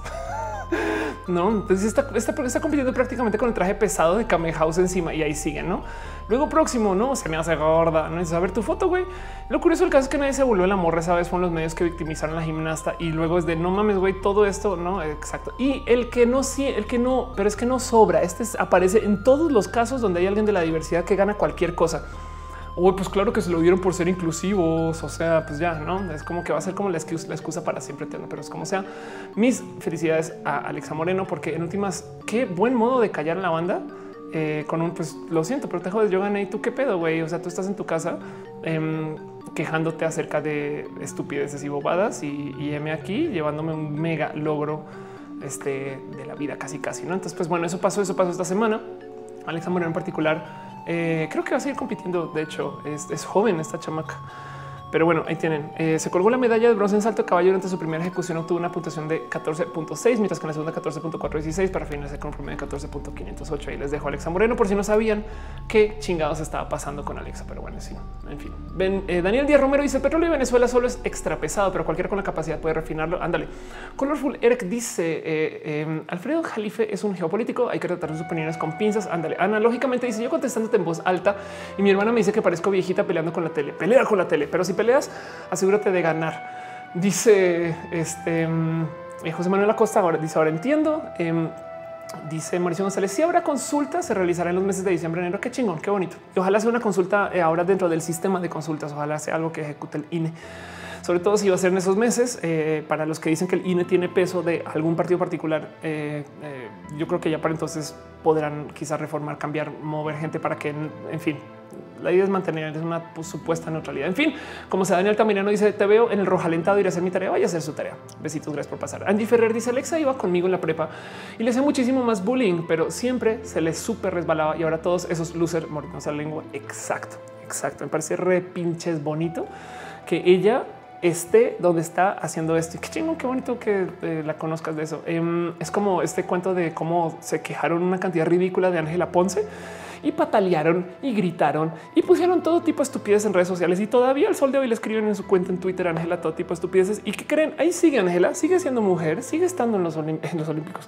No, entonces está, está, está compitiendo prácticamente con el traje pesado de Kame House encima y ahí siguen, ¿no? Luego próximo, no, se me hace gorda, no necesitas ver tu foto, güey. Lo curioso del caso es que nadie se volvió la morra, esa vez fueron los medios que victimizaron a la gimnasta y luego es de no mames, güey, todo esto, no, exacto. Y el que no, sí, el que no, pero es que no sobra. Este es, aparece en todos los casos donde hay alguien de la diversidad que gana cualquier cosa. Uy, pues claro que se lo dieron por ser inclusivos. O sea, pues ya no es como que va a ser como la excusa, la excusa para siempre eterno, pero es como sea. Mis felicidades a Alexa Moreno, porque en últimas, qué buen modo de callar a la banda eh, con un pues lo siento, pero te jodes. Yo gané y tú qué pedo, güey. O sea, tú estás en tu casa eh, quejándote acerca de estupideces y bobadas y, y heme aquí llevándome un mega logro este, de la vida, casi, casi. No, entonces, pues bueno, eso pasó, eso pasó esta semana. Alexa Moreno en particular. Eh, creo que va a seguir compitiendo. De hecho, es, es joven esta chamaca. Pero bueno, ahí tienen. Eh, se colgó la medalla de bronce en salto de caballo. Durante su primera ejecución obtuvo una puntuación de catorce punto seis, mientras que en la segunda catorce punto cuatrocientos dieciséis para finalizar con un promedio de catorce punto quinientos ocho. Ahí les dejo a Alexa Moreno por si no sabían qué chingados estaba pasando con Alexa. Pero bueno, sí, en fin. Ven, eh, Daniel Díaz Romero dice: el petróleo de Venezuela solo es extra pesado, pero cualquiera con la capacidad puede refinarlo. Ándale. Colorful Eric dice: eh, eh, Alfredo Jalife es un geopolítico. Hay que tratar sus opiniones con pinzas. Ándale. Analógicamente dice: yo contestándote en voz alta y mi hermana me dice que parezco viejita peleando con la tele. Pelea con la tele, pero si peleas, asegúrate de ganar. Dice este eh, José Manuel Acosta. Ahora dice: ahora entiendo. Eh, dice Mauricio González: si habrá consulta, se realizará en los meses de diciembre, enero. Qué chingón, qué bonito. Y ojalá sea una consulta eh, ahora dentro del sistema de consultas. Ojalá sea algo que ejecute el I N E, sobre todo si va a ser en esos meses. Eh, para los que dicen que el I N E tiene peso de algún partido particular, eh, eh, yo creo que ya para entonces podrán quizás reformar, cambiar, mover gente para que, en fin, la idea es mantener una pues, supuesta neutralidad. En fin, como sea, Daniel Tamirano dice: te veo en el Rojalentado, iré a hacer mi tarea. Vaya a hacer su tarea. Besitos, gracias por pasar. Angie Ferrer dice: Alexa iba conmigo en la prepa y le hacía muchísimo más bullying, pero siempre se le súper resbalaba y ahora todos esos losers mordiéndose la lengua. Exacto, exacto. Me parece re pinches bonito que ella esté donde está haciendo esto. Y qué chingón, qué bonito que eh, la conozcas de eso. Eh, es como este cuento de cómo se quejaron una cantidad ridícula de Ángela Ponce y patalearon y gritaron y pusieron todo tipo de estupideces en redes sociales. Y todavía al sol de hoy le escriben en su cuenta en Twitter a Ángela todo tipo de estupideces. ¿Y qué creen? Ahí sigue Ángela, sigue siendo mujer, sigue estando en los, en los Olímpicos.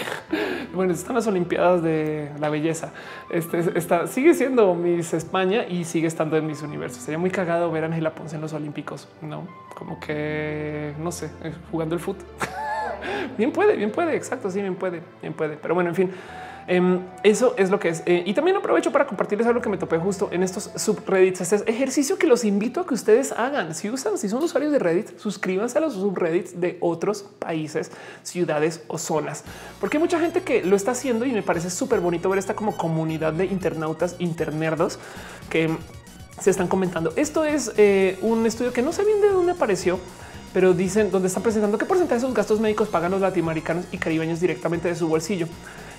Bueno, están las Olimpiadas de la belleza. Este está, sigue siendo Miss España y sigue estando en Miss Universo. Sería muy cagado ver a Ángela Ponce en los Olímpicos, no como que no sé, jugando el fútbol. Bien puede, bien puede. Exacto. Sí, bien puede, bien puede. Pero bueno, en fin. Um, eso es lo que es. Eh, y también aprovecho para compartirles algo que me topé justo en estos subreddits. Este ejercicio que los invito a que ustedes hagan. Si usan, si son usuarios de Reddit, suscríbanse a los subreddits de otros países, ciudades o zonas, porque hay mucha gente que lo está haciendo y me parece súper bonito ver esta como comunidad de internautas internerdos que se están comentando. Esto es eh, un estudio que no sé bien de dónde apareció, pero dicen donde están presentando qué porcentaje de sus gastos médicos pagan los latinoamericanos y caribeños directamente de su bolsillo.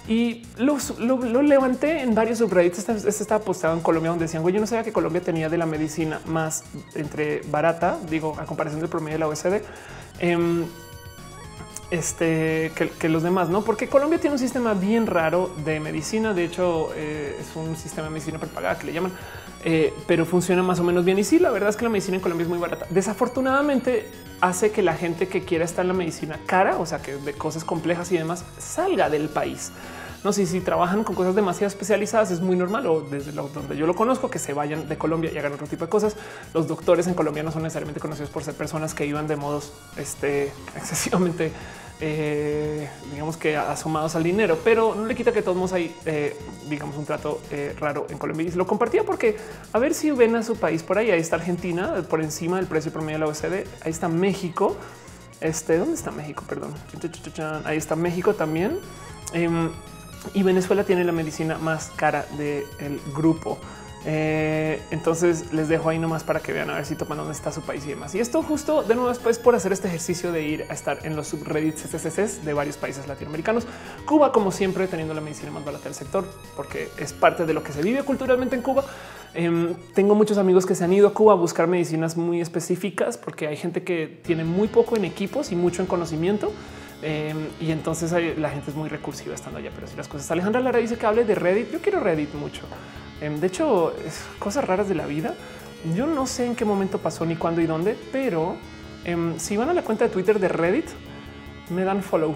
Y los, lo, lo levanté en varios subreddits. Este, este estaba postado en Colombia, donde decían: güey, yo no sabía que Colombia tenía de la medicina más entre barata, digo, a comparación del promedio de la O E C D. Eh, este, que, que los demás, no? Porque Colombia tiene un sistema bien raro de medicina. De hecho, eh, es un sistema de medicina prepagada que le llaman, eh, pero funciona más o menos bien. Y sí, la verdad es que la medicina en Colombia es muy barata. Desafortunadamente, hace que la gente que quiera estar en la medicina cara, o sea, que de cosas complejas y demás, salga del país. No sé si trabajan con cosas demasiado especializadas, es muy normal, o desde lo, donde yo lo conozco, que se vayan de Colombia y hagan otro tipo de cosas. Los doctores en Colombia no son necesariamente conocidos por ser personas que iban de modos este, excesivamente, eh, digamos que asomados al dinero, pero no le quita que todos modos hay, eh, digamos, un trato eh, raro en Colombia. Y se lo compartía porque a ver si ven a su país por ahí. Ahí está Argentina por encima del precio promedio de la O E C D. Ahí está México. Este, ¿dónde está México? Perdón. Ahí está México también. Eh, Y Venezuela tiene la medicina más cara del grupo. Eh, entonces les dejo ahí nomás para que vean a ver si topan dónde está su país y demás. Y esto justo de nuevo después por hacer este ejercicio de ir a estar en los subreddits C C Cs de varios países latinoamericanos. Cuba, como siempre, teniendo la medicina más barata del sector, porque es parte de lo que se vive culturalmente en Cuba. Eh, tengo muchos amigos que se han ido a Cuba a buscar medicinas muy específicas porque hay gente que tiene muy poco en equipos y mucho en conocimiento. Eh, y entonces hay, la gente es muy recursiva estando allá, pero si las cosas. Alejandra Lara dice que hable de Reddit. Yo quiero Reddit mucho. Eh, de hecho, es cosas raras de la vida. Yo no sé en qué momento pasó ni cuándo y dónde, pero eh, si van a la cuenta de Twitter de Reddit, me dan follow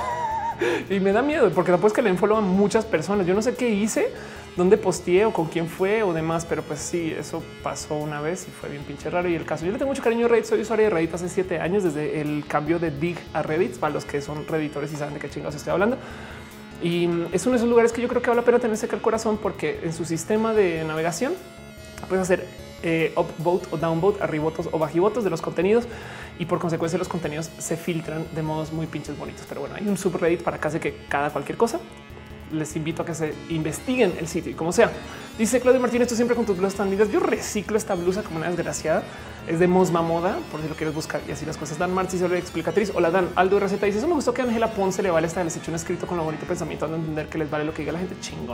y me da miedo porque después que le den follow a muchas personas. Yo no sé qué hice, dónde posteé o con quién fue o demás, pero pues sí, eso pasó una vez y fue bien pinche raro. Y el caso, yo le tengo mucho cariño a Reddit, soy usuario de Reddit hace siete años desde el cambio de Dig a Reddit, para los que son redditores y saben de qué chingados estoy hablando. Y es uno de esos lugares que yo creo que vale la pena tenerse que al corazón porque en su sistema de navegación puedes hacer eh, upvote o downvote, arribotos o bajivotos de los contenidos y por consecuencia los contenidos se filtran de modos muy pinches bonitos. Pero bueno, hay un subreddit para casi que cada cualquier cosa. Les invito a que se investiguen el sitio y como sea. Dice Claudio Martínez, tú siempre con tus blusas tan lindas. Yo reciclo esta blusa como una desgraciada. Es de Mosma Moda, por si lo quieres buscar y así las cosas. Dan Martí, sobre explicatriz. Hola Dan, Aldo Receta dice, eso me gustó que a Ángela Ponce le vale esta. Les he hecho un escrito con lo bonito pensamiento de entender que les vale lo que diga la gente. Chingón.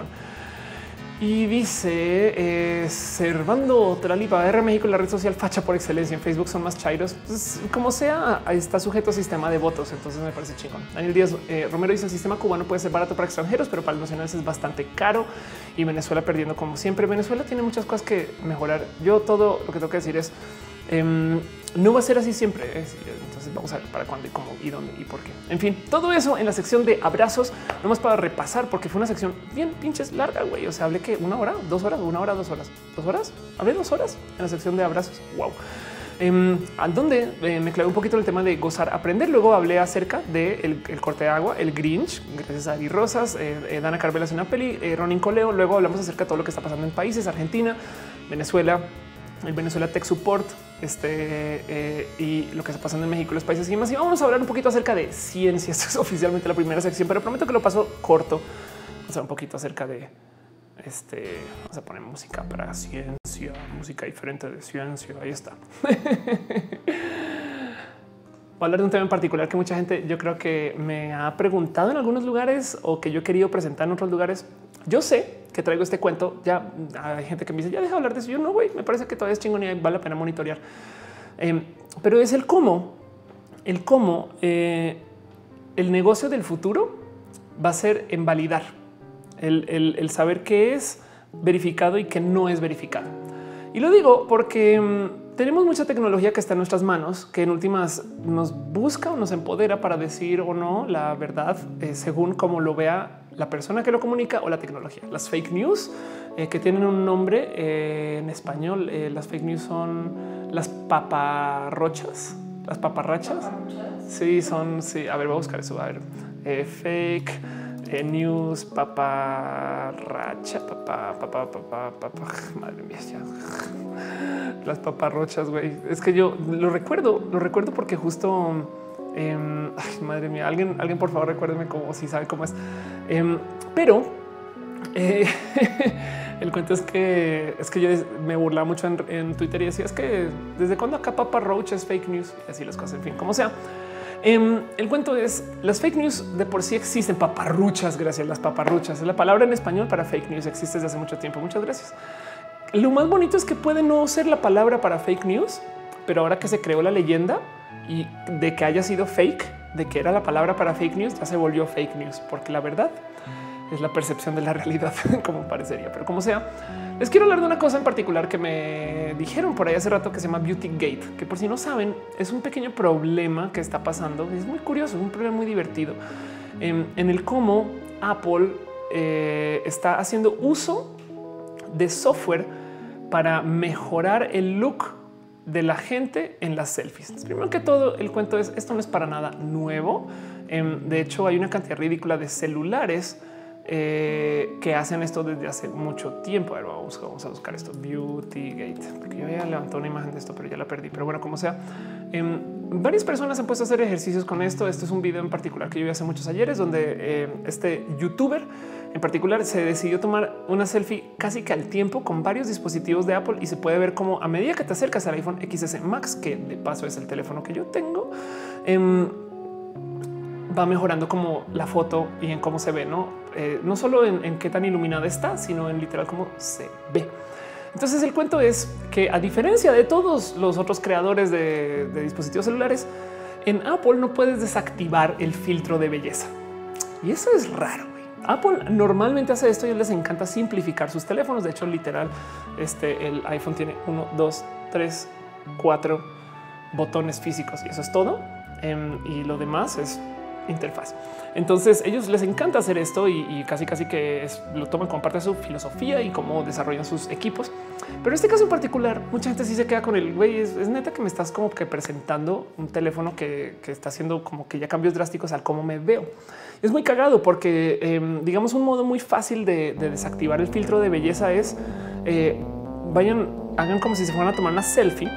Y dice eh, Servando Tralipa, R México, la red social facha por excelencia. En Facebook son más chairos. Pues, como sea, ahí está sujeto a sistema de votos. Entonces me parece chingón. Daniel Díaz eh, Romero dice: el sistema cubano puede ser barato para extranjeros, pero para los nacionales es bastante caro. Y Venezuela perdiendo como siempre. Venezuela tiene muchas cosas que mejorar. Yo todo lo que tengo que decir es eh, no va a ser así siempre. ¿eh? Entonces vamos a ver para cuándo y cómo y dónde y por qué. En fin, todo eso en la sección de abrazos, nomás para repasar, porque fue una sección bien pinches larga, güey. O sea, hablé que una hora, dos horas, una hora, dos horas, dos horas. Hablé dos horas en la sección de abrazos. Wow. Eh, donde eh, me clavé un poquito en el tema de gozar, aprender. Luego hablé acerca del de el corte de agua, el Grinch, gracias a Ari Rosas, eh, eh, Dana Carvela hace una peli, eh, Ronin Coleo. Luego hablamos acerca de todo lo que está pasando en países, Argentina, Venezuela, el Venezuela Tech Support, este eh, y lo que está pasando en México, los países y más. Y vamos a hablar un poquito acerca de ciencia. Esto es oficialmente la primera sección, pero prometo que lo paso corto. Vamos a hablar un poquito acerca de este. Vamos a poner música para ciencia, música diferente de ciencia. Ahí está. Voy a hablar de un tema en particular que mucha gente yo creo que me ha preguntado en algunos lugares o que yo he querido presentar en otros lugares. Yo sé que traigo este cuento. Ya hay gente que me dice ya deja de hablar de eso. Yo no, güey, me parece que todavía es chingón y vale la pena monitorear. Eh, pero es el cómo, el cómo eh, el negocio del futuro va a ser en validar el, el, el saber qué es verificado y qué no es verificado. Y lo digo porque mmm, tenemos mucha tecnología que está en nuestras manos, que en últimas nos busca o nos empodera para decir o no la verdad eh, según cómo lo vea la persona que lo comunica o la tecnología. Las fake news eh, que tienen un nombre eh, en español, eh, las fake news son las paparrochas, las paparrachas. Sí, son. Sí, a ver, voy a buscar eso. A ver, eh, fake eh, news, paparracha, papá, papá, papá, papá. Madre mía, ya. Las paparrochas, güey. Es que yo lo recuerdo, lo recuerdo porque justo. Eh, ay, madre mía, alguien, alguien, por favor, recuérdeme cómo si sabe cómo es. Eh, pero eh, el cuento es que es que yo me burlaba mucho en, en Twitter y decía es que desde cuándo acá Papa Roach es fake news y así las cosas. En fin, como sea. Eh, el cuento es las fake news de por sí existen. Paparruchas, gracias. Las paparruchas es la palabra en español para fake news. Existe desde hace mucho tiempo. Muchas gracias. Lo más bonito es que puede no ser la palabra para fake news, pero ahora que se creó la leyenda y de que haya sido fake, de que era la palabra para fake news ya se volvió fake news, porque la verdad es la percepción de la realidad, como parecería. Pero como sea, les quiero hablar de una cosa en particular que me dijeron por ahí hace rato que se llama Beauty Gate, que por si no saben es un pequeño problema que está pasando. Es muy curioso, es un problema muy divertido en, en el cómo Apple eh, está haciendo uso de software para mejorar el look de la gente en las selfies. Primero que todo, el cuento es esto no es para nada nuevo. Eh, de hecho, hay una cantidad ridícula de celulares Eh, que hacen esto desde hace mucho tiempo. A ver, vamos, vamos a buscar esto. Beauty Gate, porque yo había levantado una imagen de esto, pero ya la perdí. Pero bueno, como sea, eh, varias personas han puesto a hacer ejercicios con esto. Este es un video en particular que yo vi hace muchos ayeres, donde eh, este youtuber en particular se decidió tomar una selfie casi que al tiempo con varios dispositivos de Apple y se puede ver cómo a medida que te acercas al iPhone X S Max, que de paso es el teléfono que yo tengo, eh, va mejorando como la foto y en cómo se ve, no, eh, no solo en, en qué tan iluminada está, sino en literal cómo se ve. Entonces el cuento es que a diferencia de todos los otros creadores de, de dispositivos celulares, en Apple no puedes desactivar el filtro de belleza. Y eso es raro. Wey. Apple normalmente hace esto y les encanta simplificar sus teléfonos. De hecho, literal, este, el iPhone tiene uno, dos, tres, cuatro botones físicos y eso es todo. Um, y lo demás es interfaz. Entonces ellos les encanta hacer esto y, y casi casi que es, lo toman como parte de su filosofía y cómo desarrollan sus equipos. Pero en este caso en particular, mucha gente sí se queda con el güey. Es, es neta que me estás como que presentando un teléfono que, que está haciendo como que ya cambios drásticos al cómo me veo. Es muy cagado porque eh, digamos un modo muy fácil de, de desactivar el filtro de belleza es eh, vayan, hagan como si se fueran a tomar una selfie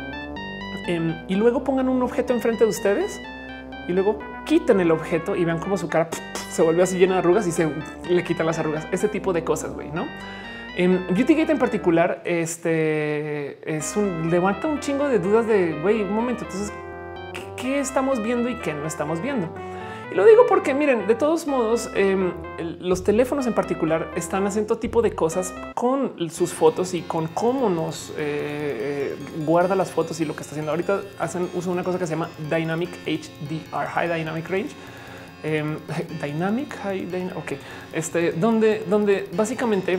eh, y luego pongan un objeto enfrente de ustedes y luego quiten el objeto y vean cómo su cara pf, pf, se vuelve así llena de arrugas y se le quitan las arrugas. Ese tipo de cosas, güey, ¿no? En Beauty Gate en particular, este es un levanta un chingo de dudas de güey, un momento. Entonces, ¿qué, qué estamos viendo y qué no estamos viendo? Y lo digo porque miren, de todos modos, eh, los teléfonos en particular están haciendo tipo de cosas con sus fotos y con cómo nos eh, guarda las fotos y lo que está haciendo ahorita. Hacen uso de una cosa que se llama Dynamic H D R, High Dynamic Range. Eh, Dynamic High Dynamic. Ok, este donde, donde básicamente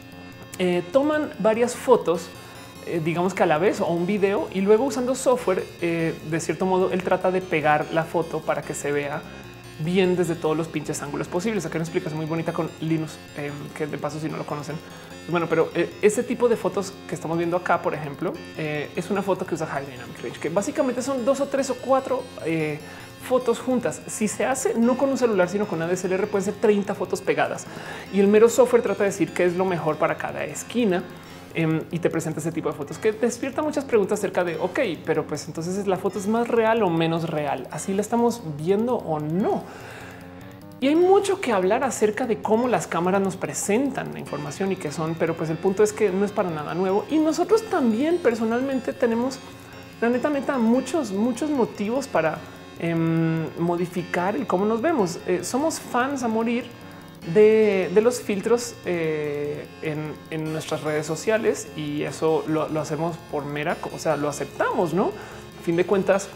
eh, toman varias fotos, eh, digamos que a la vez o un video, y luego usando software, eh, de cierto modo, él trata de pegar la foto para que se vea bien desde todos los pinches ángulos posibles. Acá una explicación muy bonita con Linus, eh, que de paso si no lo conocen. Bueno, pero eh, ese tipo de fotos que estamos viendo acá, por ejemplo, eh, es una foto que usa High Dynamic Range, que básicamente son dos o tres o cuatro eh, fotos juntas. Si se hace no con un celular, sino con una D S L R, pueden ser treinta fotos pegadas y el mero software trata de decir qué es lo mejor para cada esquina. Um, y te presenta ese tipo de fotos que despierta muchas preguntas acerca de ok, pero pues entonces la foto es más real o menos real. Así la estamos viendo o no. Y hay mucho que hablar acerca de cómo las cámaras nos presentan la información y qué son, pero pues el punto es que no es para nada nuevo. Y nosotros también personalmente tenemos la neta, neta, muchos, muchos motivos para um, modificar el cómo nos vemos. Eh, somos fans a morir De, de los filtros eh, en, en nuestras redes sociales y eso lo, lo hacemos por mera, o sea, lo aceptamos, ¿no? A fin de cuentas,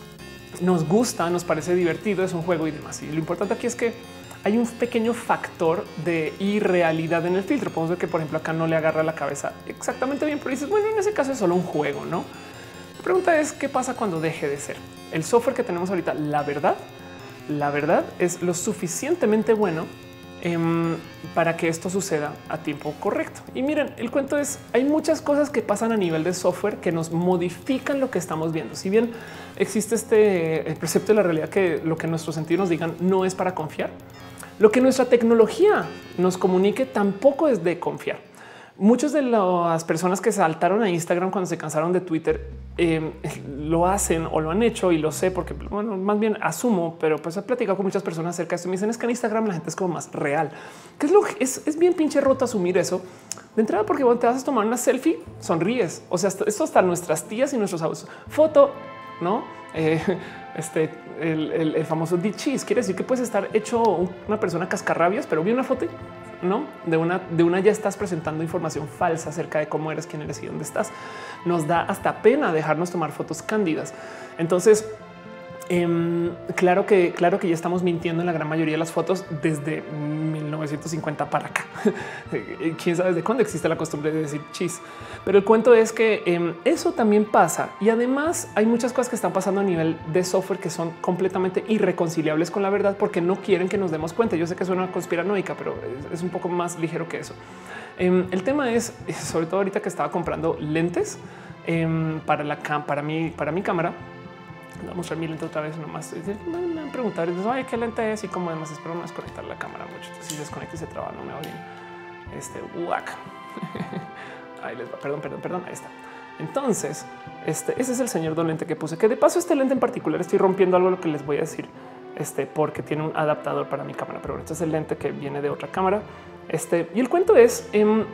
nos gusta, nos parece divertido, es un juego y demás. Y lo importante aquí es que hay un pequeño factor de irrealidad en el filtro. Podemos ver que, por ejemplo, acá no le agarra la cabeza exactamente bien, pero dices, bueno, en ese caso es solo un juego, ¿no? La pregunta es, ¿qué pasa cuando deje de ser? El software que tenemos ahorita, la verdad, la verdad es lo suficientemente bueno para que esto suceda a tiempo correcto. Y miren, el cuento es, hay muchas cosas que pasan a nivel de software que nos modifican lo que estamos viendo. Si bien existe este el precepto de la realidad que lo que nuestros sentidos nos digan no es para confiar, lo que nuestra tecnología nos comunique tampoco es de confiar. Muchas de las personas que saltaron a Instagram cuando se cansaron de Twitter eh, lo hacen o lo han hecho y lo sé porque, bueno, más bien asumo, pero pues he platicado con muchas personas acerca de esto. Me dicen es que en Instagram la gente es como más real, que es lo que es, es bien pinche roto asumir eso de entrada, porque cuando te vas a tomar una selfie, sonríes. O sea, esto hasta nuestras tías y nuestros abuelos. Foto, no? Eh, este el, el, el famoso de cheese quiere decir que puedes estar hecho una persona cascarrabias, pero vi una foto, no de una de una ya estás presentando información falsa acerca de cómo eres, quién eres y dónde estás. Nos da hasta pena dejarnos tomar fotos cándidas. Entonces, Eh, claro que, claro que ya estamos mintiendo en la gran mayoría de las fotos desde mil novecientos cincuenta para acá. Quién sabe desde cuándo existe la costumbre de decir chis, pero el cuento es que eh, eso también pasa. Y además hay muchas cosas que están pasando a nivel de software que son completamente irreconciliables con la verdad porque no quieren que nos demos cuenta. Yo sé que suena conspiranoica, pero es, es un poco más ligero que eso. Eh, el tema es, sobre todo ahorita que estaba comprando lentes eh, para la cam para mi, para mi cámara. Voy a mostrar mi lente otra vez nomás. Me han preguntado, ay, ¿qué lente es? Y como además espero no desconectar la cámara mucho. Entonces si desconecto y se traba, no me odien. Este, guac. Ahí les va, perdón, perdón, perdón, ahí está. Entonces, este, ese es el señor don lente que puse, que de paso este lente en particular estoy rompiendo algo lo que les voy a decir, este, porque tiene un adaptador para mi cámara, pero este es el lente que viene de otra cámara. Este, y el cuento es, eh,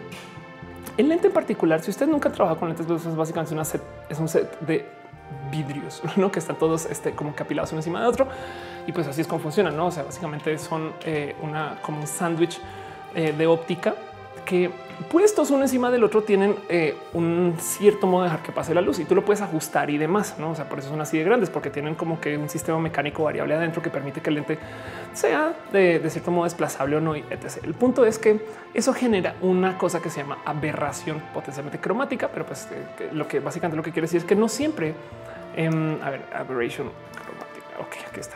el lente en particular, si usted nunca trabaja con lentes, es básicamente una set, es un set de vidrios, ¿no? Que están todos este, como que apilados uno encima de otro. Y pues así es como funciona, ¿no? O sea, básicamente son eh, una como un sándwich eh, de óptica que puestos uno encima del otro tienen eh, un cierto modo de dejar que pase la luz y tú lo puedes ajustar y demás, ¿no? O sea, por eso son así de grandes, porque tienen como que un sistema mecánico variable adentro que permite que el lente sea de, de cierto modo desplazable o no, y etcétera. El punto es que eso genera una cosa que se llama aberración potencialmente cromática, pero pues eh, que lo que básicamente lo que quiere decir es que no siempre, eh, a ver, aberration cromática, ok, aquí está.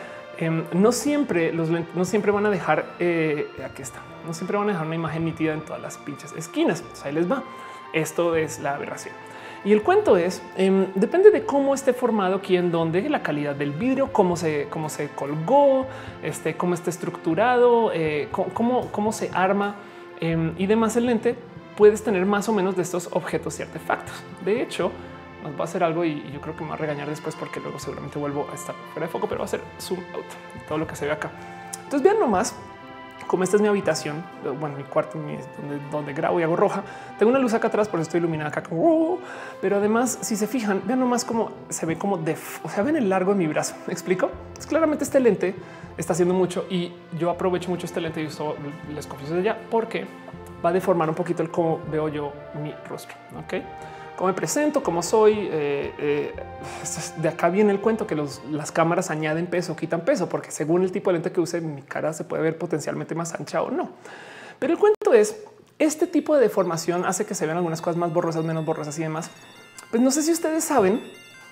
Eh, no siempre los lentes no siempre van a dejar eh, aquí está, no siempre van a dejar una imagen nítida en todas las pinches esquinas. Pues ahí les va. Esto es la aberración. Y el cuento es eh, depende de cómo esté formado, quién, dónde, la calidad del vidrio, cómo se, cómo se colgó, este, cómo está estructurado, eh, cómo, cómo se arma eh, y demás. El lente puedes tener más o menos de estos objetos y artefactos. De hecho, nos va a hacer algo y yo creo que me va a regañar después porque luego seguramente vuelvo a estar fuera de foco, pero va a ser zoom out todo lo que se ve acá. Entonces vean nomás como esta es mi habitación, bueno, mi cuarto, mi, donde, donde grabo y hago roja. Tengo una luz acá atrás, por eso estoy iluminada acá. Como, pero además, si se fijan, vean nomás cómo se ve como de, o sea, ven el largo de mi brazo. ¿Me explico? Pues claramente este lente está haciendo mucho y yo aprovecho mucho este lente y uso, les confieso de ya, porque va a deformar un poquito el cómo veo yo mi rostro. Ok. Cómo me presento, cómo soy. Eh, eh, de acá viene el cuento que los, las cámaras añaden peso, quitan peso, porque según el tipo de lente que use, mi cara se puede ver potencialmente más ancha o no. Pero el cuento es este tipo de deformación hace que se vean algunas cosas más borrosas, menos borrosas y demás. Pues no sé si ustedes saben,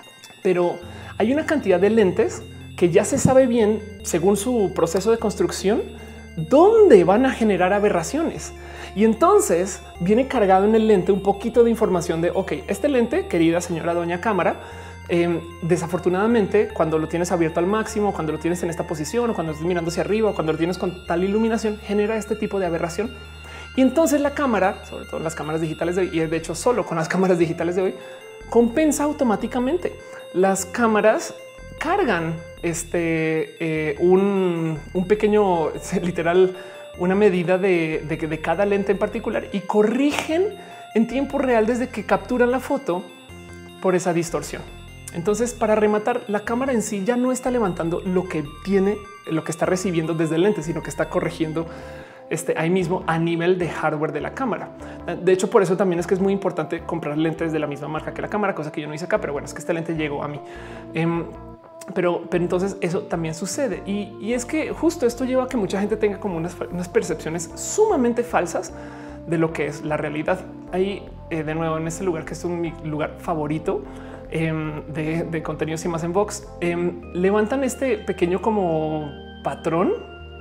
pero hay una cantidad de lentes que ya se sabe bien, según su proceso de construcción, dónde van a generar aberraciones. Y entonces viene cargado en el lente un poquito de información de, ok, este lente, querida señora doña cámara, eh, desafortunadamente cuando lo tienes abierto al máximo, cuando lo tienes en esta posición o cuando estás mirando hacia arriba o cuando lo tienes con tal iluminación, genera este tipo de aberración. Y entonces la cámara, sobre todo en las cámaras digitales de hoy, y de hecho solo con las cámaras digitales de hoy, compensa automáticamente. Las cámaras cargan este eh, un, un pequeño literal, una medida de, de, de cada lente en particular y corrigen en tiempo real desde que capturan la foto por esa distorsión. Entonces, para rematar, la cámara en sí ya no está levantando lo que tiene, lo que está recibiendo desde el lente, sino que está corrigiendo este ahí mismo a nivel de hardware de la cámara. De hecho, por eso también es que es muy importante comprar lentes de la misma marca que la cámara, cosa que yo no hice acá, pero bueno, es que este lente llegó a mí. Um, Pero, pero entonces eso también sucede. Y, y es que justo esto lleva a que mucha gente tenga como unas, unas percepciones sumamente falsas de lo que es la realidad. Ahí, eh, de nuevo, en este lugar, que es un, mi lugar favorito eh, de, de contenidos y más en Vox, eh, levantan este pequeño como patrón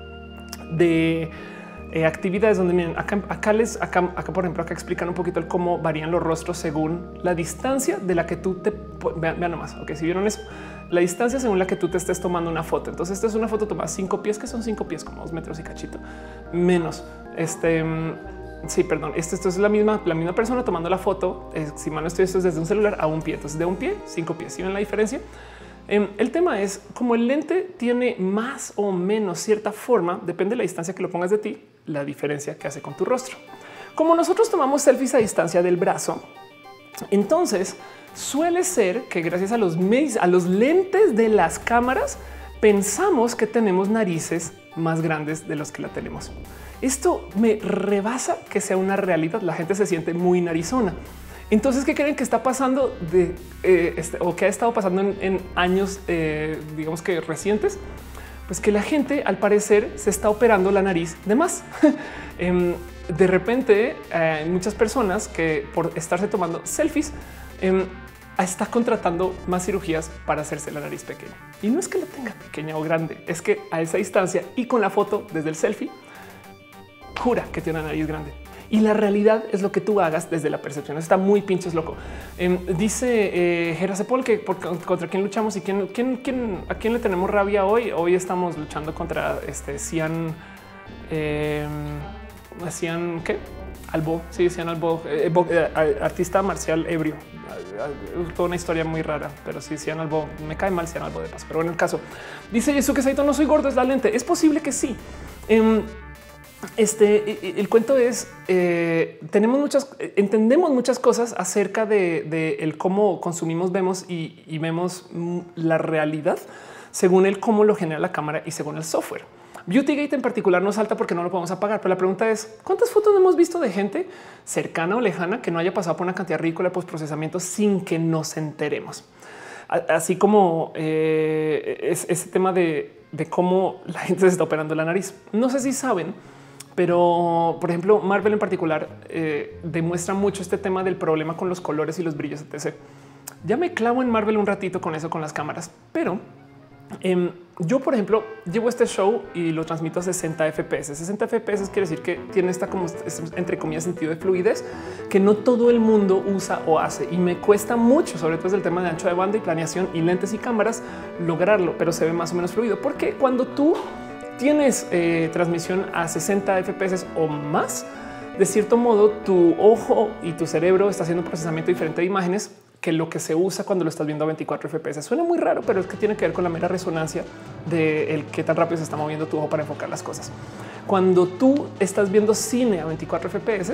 de eh, actividades donde miren, acá, acá les, acá, acá, por ejemplo, acá explican un poquito el cómo varían los rostros según la distancia de la que tú te vean, vean nomás. Ok, si vieron eso, la distancia según la que tú te estés tomando una foto. Entonces, esta es una foto tomada cinco pies, que son cinco pies, como dos metros y cachito menos. Este sí, perdón. Esto, esto es la misma, la misma persona tomando la foto. Eh, si mal no estoy, esto es desde un celular a un pie. Entonces, de un pie, cinco pies. ¿Sí ven la diferencia? Eh, el tema es como el lente tiene más o menos cierta forma, depende de la distancia que lo pongas de ti, la diferencia que hace con tu rostro. Como nosotros tomamos selfies a distancia del brazo, entonces suele ser que gracias a los, a los lentes de las cámaras pensamos que tenemos narices más grandes de los que la tenemos. Esto me rebasa que sea una realidad. La gente se siente muy narizona. Entonces, ¿qué creen que está pasando de eh, este, o que ha estado pasando en, en años, eh, digamos que recientes? Pues que la gente al parecer se está operando la nariz de más. eh, de repente hay eh, muchas personas que por estarse tomando selfies eh, está contratando más cirugías para hacerse la nariz pequeña. Y no es que la tenga pequeña o grande, es que a esa distancia y con la foto desde el selfie jura que tiene una nariz grande. Y la realidad es lo que tú hagas desde la percepción. Está muy pinches loco. Eh, dice eh, Gerasepol que por, contra quién luchamos y quién, quién, quién, a quién le tenemos rabia hoy. Hoy estamos luchando contra este Cian, eh, Cian, ¿qué? Albo, sí, Cian Albo, eh, eh, artista marcial ebrio. Toda una historia muy rara, pero sí, Cian Albo, me cae mal Cian Albo de paso. Pero bueno, el caso dice Yasuke Saito, no soy gordo, es la lente. Es posible que sí. Eh, Este el cuento es eh, tenemos muchas, entendemos muchas cosas acerca de, de el cómo consumimos, vemos y, y vemos la realidad según el cómo lo genera la cámara y según el software. Beautygate en particular no salta porque no lo podemos apagar, pero la pregunta es cuántas fotos hemos visto de gente cercana o lejana que no haya pasado por una cantidad ridícula de postprocesamiento sin que nos enteremos. Así como eh, es ese tema de, de cómo la gente se está operando la nariz. No sé si saben, pero por ejemplo, Marvel en particular eh, demuestra mucho este tema del problema con los colores y los brillos, etcétera. Ya me clavo en Marvel un ratito con eso, con las cámaras, pero eh, yo, por ejemplo, llevo este show y lo transmito a sesenta F P S. sesenta F P S quiere decir que tiene esta como entre comillas sentido de fluidez que no todo el mundo usa o hace y me cuesta mucho, sobre todo desde el tema de ancho de banda y planeación y lentes y cámaras, lograrlo, pero se ve más o menos fluido porque cuando tú tienes eh, transmisión a sesenta F P S o más, de cierto modo tu ojo y tu cerebro está haciendo procesamiento diferente de imágenes que lo que se usa cuando lo estás viendo a veinticuatro F P S. Suena muy raro, pero es que tiene que ver con la mera resonancia de el qué tan rápido se está moviendo tu ojo para enfocar las cosas. Cuando tú estás viendo cine a veinticuatro F P S,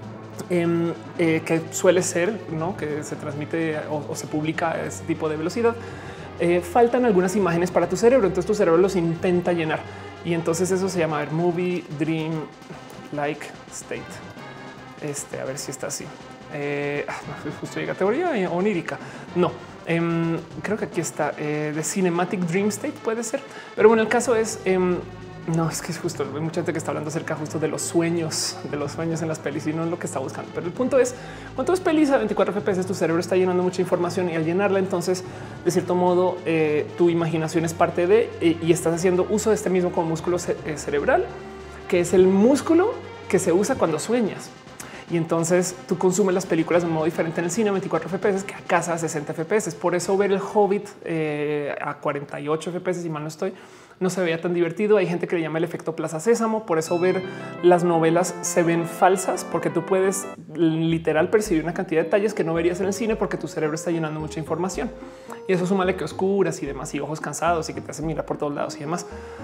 eh, eh, que suele ser, ¿no? Que se transmite o, o se publica a ese tipo de velocidad, eh, faltan algunas imágenes para tu cerebro. Entonces tu cerebro los intenta llenar. Y entonces eso se llama a ver, movie dream like state. Este, a ver si está así. Eh, justo llega categoría onírica. No, eh, creo que aquí está eh, de cinematic dream state, puede ser. Pero bueno, el caso es eh, no, es que es justo. Hay mucha gente que está hablando acerca justo de los sueños, de los sueños en las pelis y no es lo que está buscando. Pero el punto es cuando ves pelis a veinticuatro F P S, tu cerebro está llenando mucha información y al llenarla, entonces de cierto modo eh, tu imaginación es parte de eh, y estás haciendo uso de este mismo como músculo ce eh, cerebral, que es el músculo que se usa cuando sueñas. Y entonces tú consumes las películas de un modo diferente en el cine a veinticuatro F P S que a casa a sesenta F P S. Por eso ver el Hobbit eh, a cuarenta y ocho F P S, si mal no estoy, no se veía tan divertido. Hay gente que le llama el efecto Plaza Sésamo. Por eso ver las novelas se ven falsas, porque tú puedes literal percibir una cantidad de detalles que no verías en el cine porque tu cerebro está llenando mucha información. Y eso súmale que oscuras y demás y ojos cansados y que te hacen mirar por todos lados y demás.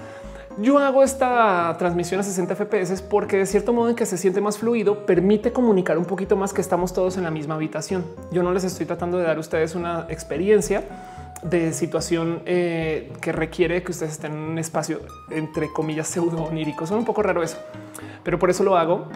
Yo hago esta transmisión a sesenta F P S porque de cierto modo en que se siente más fluido, permite comunicar un poquito más que estamos todos en la misma habitación. Yo no les estoy tratando de dar a ustedes una experiencia de situación eh, que requiere que ustedes estén en un espacio entre comillas pseudo onírico. Son un poco raro eso, pero por eso lo hago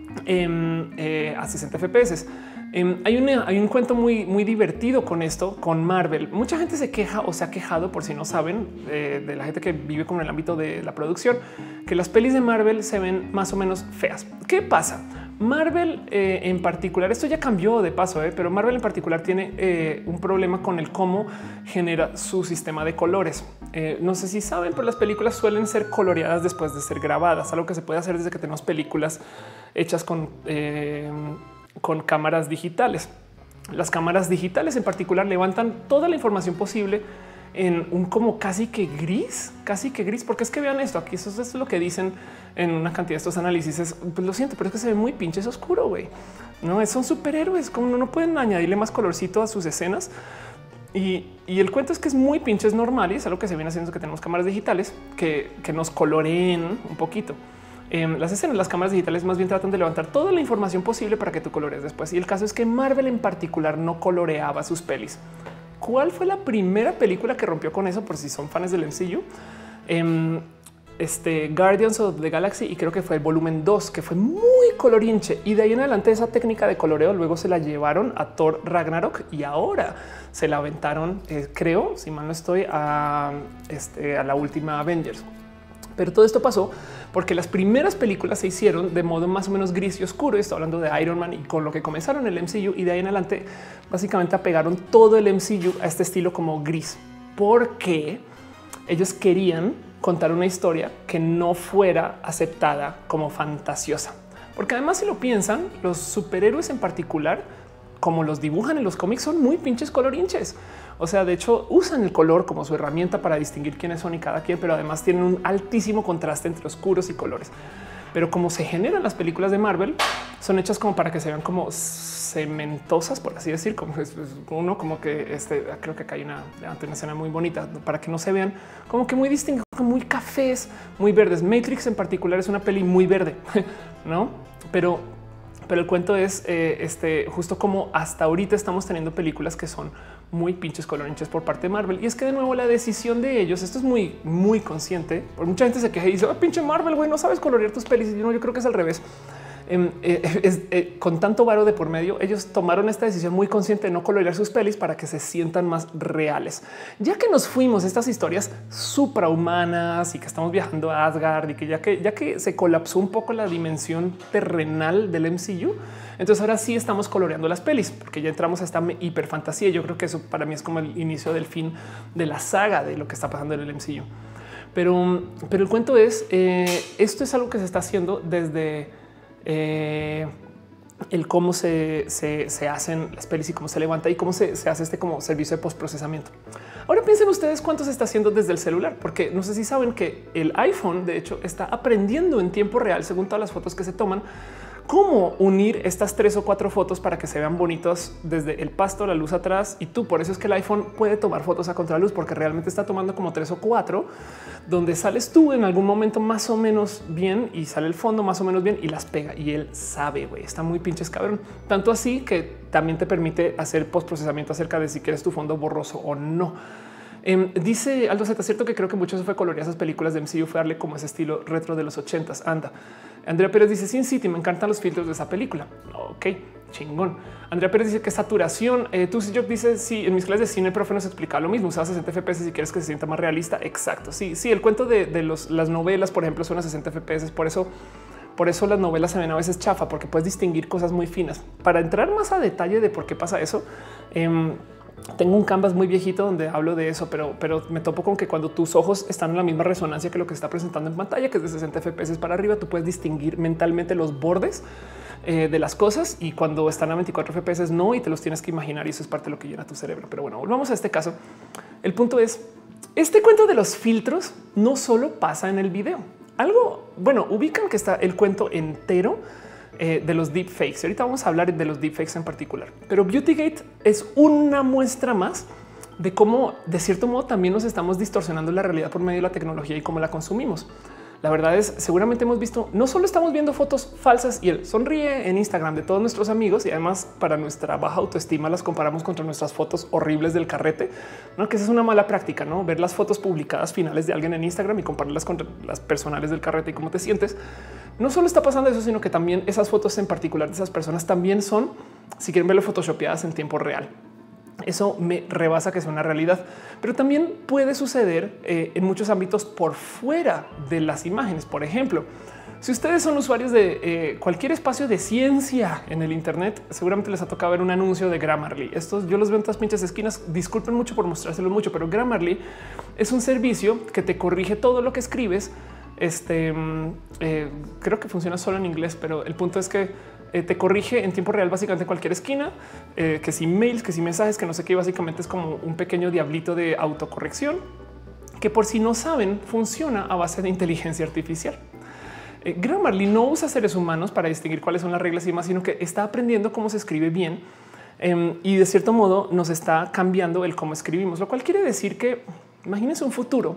eh, eh, a sesenta F P S. Eh, hay, una, hay un cuento muy, muy divertido con esto, con Marvel. Mucha gente se queja o se ha quejado, por si no saben, eh, de la gente que vive con el ámbito de la producción, que las pelis de Marvel se ven más o menos feas. ¿Qué pasa? Marvel eh, en particular, esto ya cambió de paso, eh, pero Marvel en particular tiene eh, un problema con el cómo genera su sistema de colores. Eh, no sé si saben, pero las películas suelen ser coloreadas después de ser grabadas, algo que se puede hacer desde que tenemos películas hechas con... Eh, con cámaras digitales. Las cámaras digitales en particular levantan toda la información posible en un como casi que gris, casi que gris, porque es que vean esto aquí. Eso es lo que dicen en una cantidad de estos análisis. Es, pues lo siento, pero es que se ve muy pinches oscuro. Güey, no son superhéroes, como no pueden añadirle más colorcito a sus escenas. Y, y el cuento es que es muy pinches normal y es algo que se viene haciendo, que tenemos cámaras digitales que, que nos coloreen un poquito. Eh, las escenas, las cámaras digitales más bien tratan de levantar toda la información posible para que tú colorees después. Y el caso es que Marvel en particular no coloreaba sus pelis. ¿Cuál fue la primera película que rompió con eso? Por si son fans del M C U, eh, este Guardians of the Galaxy y creo que fue el volumen dos, que fue muy colorinche. Y de ahí en adelante esa técnica de coloreo luego se la llevaron a Thor Ragnarok y ahora se la aventaron, eh, creo, si mal no estoy, a, este, a la última Avengers. Pero todo esto pasó porque las primeras películas se hicieron de modo más o menos gris y oscuro. Estoy hablando de Iron Man y con lo que comenzaron el M C U y de ahí en adelante básicamente apegaron todo el M C U a este estilo como gris, porque ellos querían contar una historia que no fuera aceptada como fantasiosa. Porque además, si lo piensan, los superhéroes en particular, como los dibujan en los cómics, son muy pinches colorinches. O sea, de hecho, usan el color como su herramienta para distinguir quiénes son y cada quien, pero además tienen un altísimo contraste entre oscuros y colores. Pero como se generan las películas de Marvel, son hechas como para que se vean como cementosas, por así decir, como uno, como que este, creo que acá hay una, una escena muy bonita para que no se vean como que muy distintos, muy cafés, muy verdes. Matrix en particular es una peli muy verde, no? Pero, pero el cuento es eh, este, justo como hasta ahorita estamos teniendo películas que son muy pinches colorinches por parte de Marvel. Y es que de nuevo la decisión de ellos, esto es muy, muy consciente. Por mucha gente se queja y dice, oh, pinche Marvel, güey, no sabes colorear tus pelis. Y yo, no, yo creo que es al revés. Eh, eh, es, eh, con tanto varo de por medio, ellos tomaron esta decisión muy consciente de no colorear sus pelis para que se sientan más reales. Ya que nos fuimos estas historias suprahumanas y que estamos viajando a Asgard y que ya que ya que se colapsó un poco la dimensión terrenal del M C U, entonces ahora sí estamos coloreando las pelis porque ya entramos a esta hiperfantasía. Yo creo que eso para mí es como el inicio del fin de la saga de lo que está pasando en el M C U. Pero, pero el cuento es eh, esto es algo que se está haciendo desde Eh, el cómo se, se, se hacen las pelis y cómo se levanta y cómo se, se hace este como servicio de postprocesamiento. Ahora piensen ustedes cuánto se está haciendo desde el celular, porque no sé si saben que el iPhone de hecho está aprendiendo en tiempo real, según todas las fotos que se toman, cómo unir estas tres o cuatro fotos para que se vean bonitos desde el pasto, la luz atrás y tú. Por eso es que el iPhone puede tomar fotos a contraluz, porque realmente está tomando como tres o cuatro donde sales tú en algún momento más o menos bien y sale el fondo más o menos bien y las pega. Y él sabe, güey, está muy pinches cabrón. Tanto así que también te permite hacer postprocesamiento acerca de si quieres tu fondo borroso o no. Eh, dice Aldo Z, cierto que creo que mucho se fue colorear esas películas de M C U, fue darle como ese estilo retro de los ochentas. Anda. Andrea Pérez dice Sin City, me encantan los filtros de esa película. Ok, chingón. Andrea Pérez dice que saturación. Eh, tú si yo dice sí, en mis clases de cine el profe nos explica lo mismo. Usaba sesenta F P S si quieres que se sienta más realista. Exacto. Sí, sí. El cuento de, de los, las novelas, por ejemplo, son a sesenta F P S. Por eso, por eso las novelas se ven a veces chafa, porque puedes distinguir cosas muy finas. Para entrar más a detalle de por qué pasa eso, eh, tengo un canvas muy viejito donde hablo de eso, pero, pero me topo con que cuando tus ojos están en la misma resonancia que lo que está presentando en pantalla, que es de sesenta F P S para arriba, tú puedes distinguir mentalmente los bordes eh, de las cosas, y cuando están a veinticuatro F P S no, y te los tienes que imaginar y eso es parte de lo que llena tu cerebro. Pero bueno, volvamos a este caso. El punto es, este cuento de los filtros no solo pasa en el video. Algo, bueno, ubican que está el cuento entero Eh, de los deepfakes. Ahorita vamos a hablar de los deepfakes en particular, pero Beautygate es una muestra más de cómo de cierto modo también nos estamos distorsionando la realidad por medio de la tecnología y cómo la consumimos. La verdad es, seguramente hemos visto, no solo estamos viendo fotos falsas y él sonríe en Instagram de todos nuestros amigos, y además para nuestra baja autoestima las comparamos contra nuestras fotos horribles del carrete, ¿no? Que esa es una mala práctica, ¿no? Ver las fotos publicadas finales de alguien en Instagram y compararlas con las personales del carrete y cómo te sientes. No solo está pasando eso, sino que también esas fotos en particular de esas personas también son, si quieren verlo, photoshopeadas en tiempo real. Eso me rebasa que sea una realidad, pero también puede suceder eh, en muchos ámbitos por fuera de las imágenes. Por ejemplo, si ustedes son usuarios de eh, cualquier espacio de ciencia en el Internet, seguramente les ha tocado ver un anuncio de Grammarly. Estos yo los veo en todas pinches esquinas. Disculpen mucho por mostrárselo mucho, pero Grammarly es un servicio que te corrige todo lo que escribes. Este eh, creo que funciona solo en inglés, pero el punto es que Eh, te corrige en tiempo real básicamente cualquier esquina, eh, que si mails, que si mensajes, que no sé qué, básicamente es como un pequeño diablito de autocorrección que, por si no saben, funciona a base de inteligencia artificial. Eh, Grammarly no usa seres humanos para distinguir cuáles son las reglas y más, sino que está aprendiendo cómo se escribe bien eh, y de cierto modo nos está cambiando el cómo escribimos, lo cual quiere decir que imagínense un futuro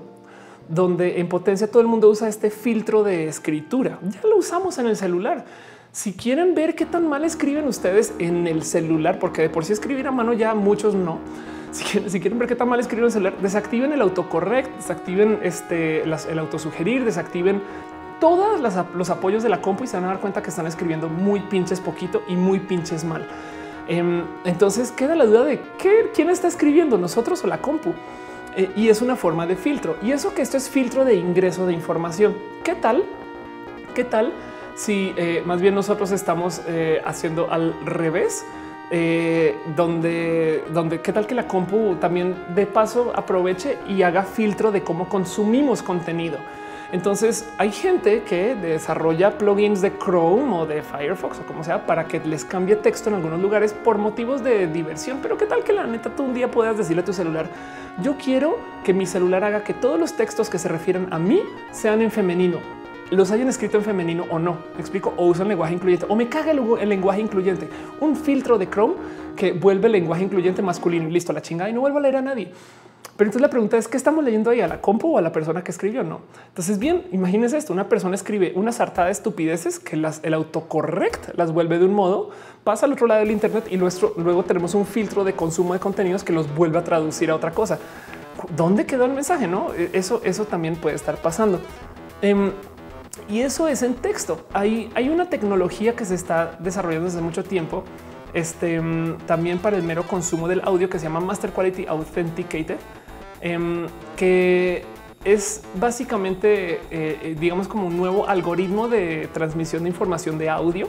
donde en potencia todo el mundo usa este filtro de escritura. Ya lo usamos en el celular. Si quieren ver qué tan mal escriben ustedes en el celular, porque de por sí escribir a mano ya muchos no. Si quieren, si quieren ver qué tan mal escribir en el celular, desactiven el autocorrect, desactiven este, las, el autosugerir, desactiven todos los apoyos de la compu y se van a dar cuenta que están escribiendo muy pinches poquito y muy pinches mal. Eh, entonces queda la duda de qué, quién está escribiendo, nosotros o la compu. Eh, y es una forma de filtro. Y eso que esto es filtro de ingreso de información. ¿Qué tal? ¿Qué tal si eh, más bien nosotros estamos eh, haciendo al revés? Eh, donde, donde qué tal que la compu también de paso aproveche y haga filtro de cómo consumimos contenido. Entonces hay gente que desarrolla plugins de Chrome o de Firefox o como sea para que les cambie texto en algunos lugares por motivos de diversión. Pero qué tal que la neta tú un día puedas decirle a tu celular: yo quiero que mi celular haga que todos los textos que se refieren a mí sean en femenino, los hayan escrito en femenino o no. Me explico, o usan lenguaje incluyente o me caga el, el lenguaje incluyente, un filtro de Chrome que vuelve el lenguaje incluyente masculino y listo, la chingada y no vuelvo a leer a nadie. Pero entonces la pregunta es: ¿qué estamos leyendo ahí? ¿A la compu o a la persona que escribió? No. Entonces, bien, imagínense esto: una persona escribe una sartada de estupideces que las, el autocorrect las vuelve de un modo, pasa al otro lado del Internet y nuestro, luego tenemos un filtro de consumo de contenidos que los vuelve a traducir a otra cosa. ¿Dónde quedó el mensaje? No, eso, eso también puede estar pasando. Um, y eso es en texto. Hay, hay una tecnología que se está desarrollando desde mucho tiempo. Este um, también para el mero consumo del audio, que se llama Master Quality Authenticated, um, que es básicamente, eh, digamos, como un nuevo algoritmo de transmisión de información de audio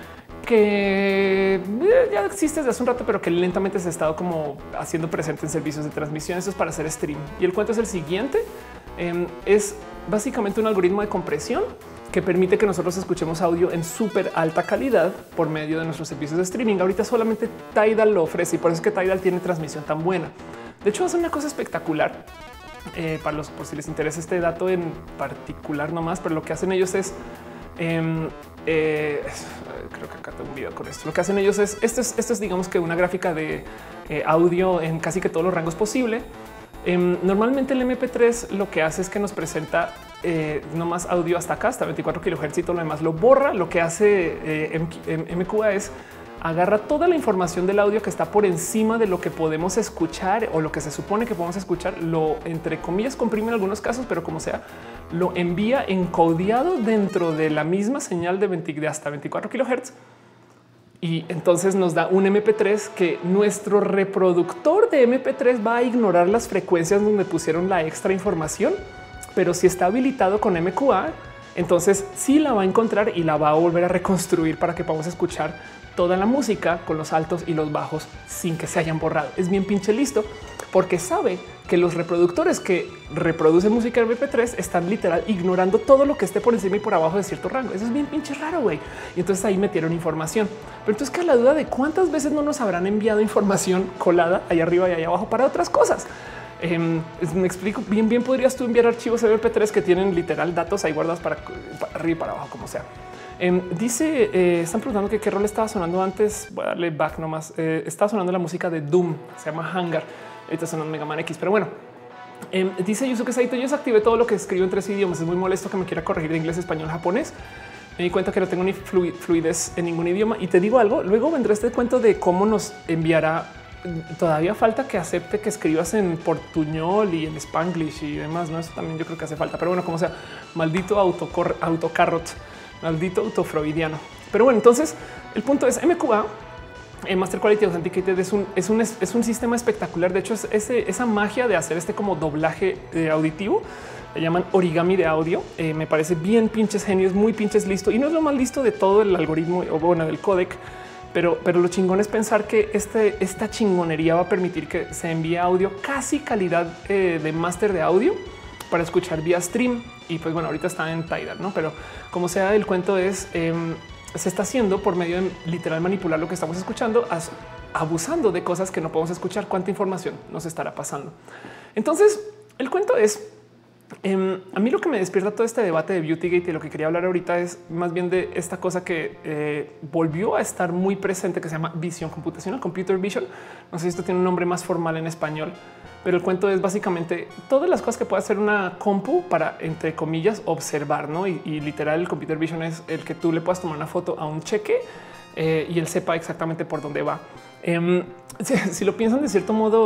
que ya existe desde hace un rato, pero que lentamente se ha estado como haciendo presente en servicios de transmisión. Eso es para hacer stream. Y el cuento es el siguiente: um, es básicamente un algoritmo de compresión que permite que nosotros escuchemos audio en súper alta calidad por medio de nuestros servicios de streaming. Ahorita solamente Tidal lo ofrece y por eso es que Tidal tiene transmisión tan buena. De hecho, hace una cosa espectacular eh, para los, por si les interesa este dato en particular nomás, pero lo que hacen ellos es, eh, eh, creo que acá tengo un video con esto. Lo que hacen ellos es, esto es, esto es digamos que una gráfica de eh, audio en casi que todos los rangos posible. Eh, normalmente el M P tres lo que hace es que nos presenta eh, no más audio hasta acá, hasta veinticuatro kilohertz y todo lo demás lo borra. Lo que hace eh, M Q A es agarra toda la información del audio que está por encima de lo que podemos escuchar o lo que se supone que podemos escuchar, lo entre comillas comprime en algunos casos, pero como sea, lo envía encodeado dentro de la misma señal de, veinte, de hasta veinticuatro kilohertz. Y entonces nos da un M P tres que nuestro reproductor de M P tres va a ignorar las frecuencias donde pusieron la extra información, pero si está habilitado con M Q A, entonces sí la va a encontrar y la va a volver a reconstruir para que podamos escuchar toda la música con los altos y los bajos sin que se hayan borrado. Es bien pinche listo porque sabe que los reproductores que reproducen música en M P tres están literal ignorando todo lo que esté por encima y por abajo de cierto rango. Eso es bien pinche raro, güey. Y entonces ahí metieron información. Pero entonces queda la duda de cuántas veces no nos habrán enviado información colada allá arriba y allá abajo para otras cosas. Eh, me explico bien, bien podrías tú enviar archivos M P tres que tienen literal datos ahí guardados para, para arriba y para abajo, como sea. Eh, dice, eh, están preguntando que qué rol estaba sonando antes. Voy a darle back nomás. Eh, estaba sonando la música de Doom, se llama Hangar. Ahorita son Mega Man X, pero bueno. Eh, dice Yusuke Saito: yo desactivé todo lo que escribo en tres idiomas. Es muy molesto que me quiera corregir de inglés, español, japonés. Me di cuenta que no tengo ni fluidez en ningún idioma. Y te digo algo, luego vendrá este cuento de cómo nos enviará. Todavía falta que acepte que escribas en portuñol y en Spanglish y demás. No, eso también yo creo que hace falta, pero bueno, como sea, maldito autocor autocarrot, maldito autofreudiano. Pero bueno, entonces el punto es M Q A. El Master Quality Authenticated es un, es un, es un sistema espectacular. De hecho, es ese, esa magia de hacer este como doblaje eh, auditivo. Le llaman origami de audio. Eh, me parece bien pinches genios, muy pinches listo. Y no es lo más listo de todo el algoritmo o bueno, del codec. Pero, pero lo chingón es pensar que este, esta chingonería va a permitir que se envíe audio casi calidad eh, de máster de audio para escuchar vía stream. Y pues bueno, ahorita está en Tidal, ¿no? Pero como sea, el cuento es... Eh, se está haciendo por medio de literal manipular lo que estamos escuchando, abusando de cosas que no podemos escuchar. Cuánta información nos estará pasando. Entonces, el cuento es eh, a mí lo que me despierta todo este debate de Beautygate y lo que quería hablar ahorita es más bien de esta cosa que eh, volvió a estar muy presente, que se llama visión computacional, computer vision. No sé si esto tiene un nombre más formal en español, pero el cuento es básicamente todas las cosas que puede hacer una compu para, entre comillas, observar, ¿no? Y, y literal, el computer vision es el que tú le puedas tomar una foto a un cheque eh, y él sepa exactamente por dónde va. Eh, si, si lo piensan de cierto modo,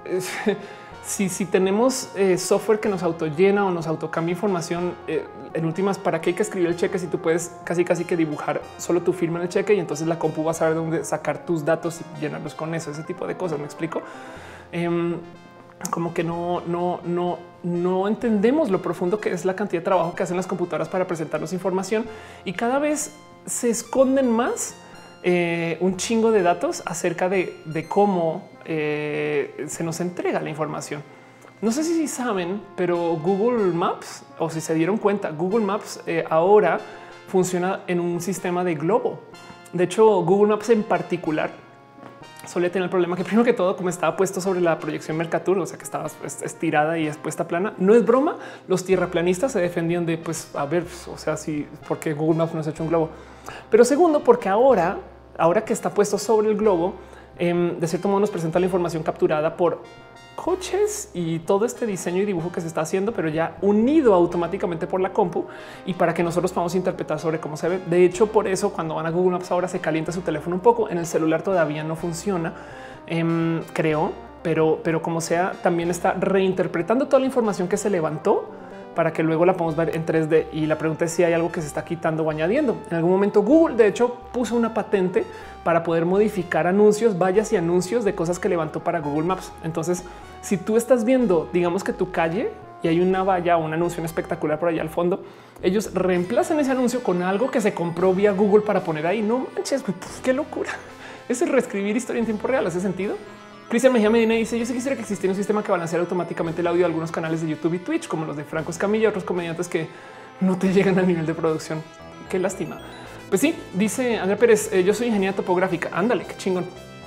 si, si tenemos eh, software que nos autollena o nos autocambia información, eh, en últimas, ¿para qué hay que escribir el cheque si tú puedes casi casi que dibujar solo tu firma en el cheque y entonces la compu va a saber dónde sacar tus datos y llenarlos con eso? Ese tipo de cosas. ¿Me explico? Eh, como que no, no, no, no entendemos lo profundo que es la cantidad de trabajo que hacen las computadoras para presentarnos información y cada vez se esconden más eh, un chingo de datos acerca de, de cómo eh, se nos entrega la información. No sé si saben, pero Google Maps, o si se dieron cuenta, Google Maps eh, ahora funciona en un sistema de globo. De hecho, Google Maps en particular solía tener el problema que primero que todo, como estaba puesto sobre la proyección Mercator, o sea que estaba estirada y expuesta plana, no es broma. Los tierraplanistas se defendían de, pues, a ver, o sea, si porque Google Maps no ha hecho un globo, pero segundo, porque ahora, ahora que está puesto sobre el globo, eh, de cierto modo nos presenta la información capturada por coches y todo este diseño y dibujo que se está haciendo, pero ya unido automáticamente por la compu y para que nosotros podamos interpretar sobre cómo se ve. De hecho, por eso cuando van a Google Maps ahora se calienta su teléfono un poco. En el celular todavía no funciona, eh, creo, pero, pero como sea, también está reinterpretando toda la información que se levantó para que luego la podamos ver en tres D. Y la pregunta es si hay algo que se está quitando o añadiendo. En algún momento Google, de hecho, puso una patente para poder modificar anuncios, vallas y anuncios de cosas que levantó para Google Maps. Entonces, si tú estás viendo, digamos que tu calle y hay una valla o un anuncio espectacular por allá al fondo, ellos reemplazan ese anuncio con algo que se compró vía Google para poner ahí. No manches, pues, qué locura. Es el reescribir historia en tiempo real. ¿Hace sentido? Cristian Mejía Medina dice: yo sí quisiera que existiera un sistema que balanceara automáticamente el audio de algunos canales de YouTube y Twitch, como los de Franco Escamilla y otros comediantes que no te llegan al nivel de producción. Qué lástima. Pues sí, dice Andrea Pérez, eh, yo soy ingeniera topográfica. Ándale, qué chingón.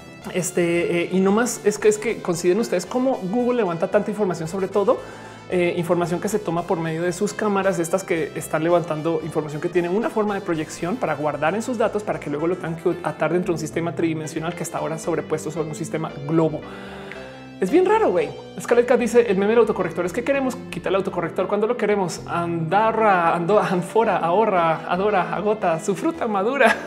Este eh, y no más es que es que consideren ustedes cómo Google levanta tanta información, sobre todo eh, información que se toma por medio de sus cámaras, estas que están levantando información que tiene una forma de proyección para guardar en sus datos para que luego lo tengan que atar dentro de un sistema tridimensional que está ahora sobrepuesto sobre un sistema globo. Es bien raro, güey. Scarlett Cat dice: el meme del autocorrector es que queremos quitar el autocorrector cuando lo queremos. Andarra, ando, anfora, ahorra, adora, agota su fruta madura.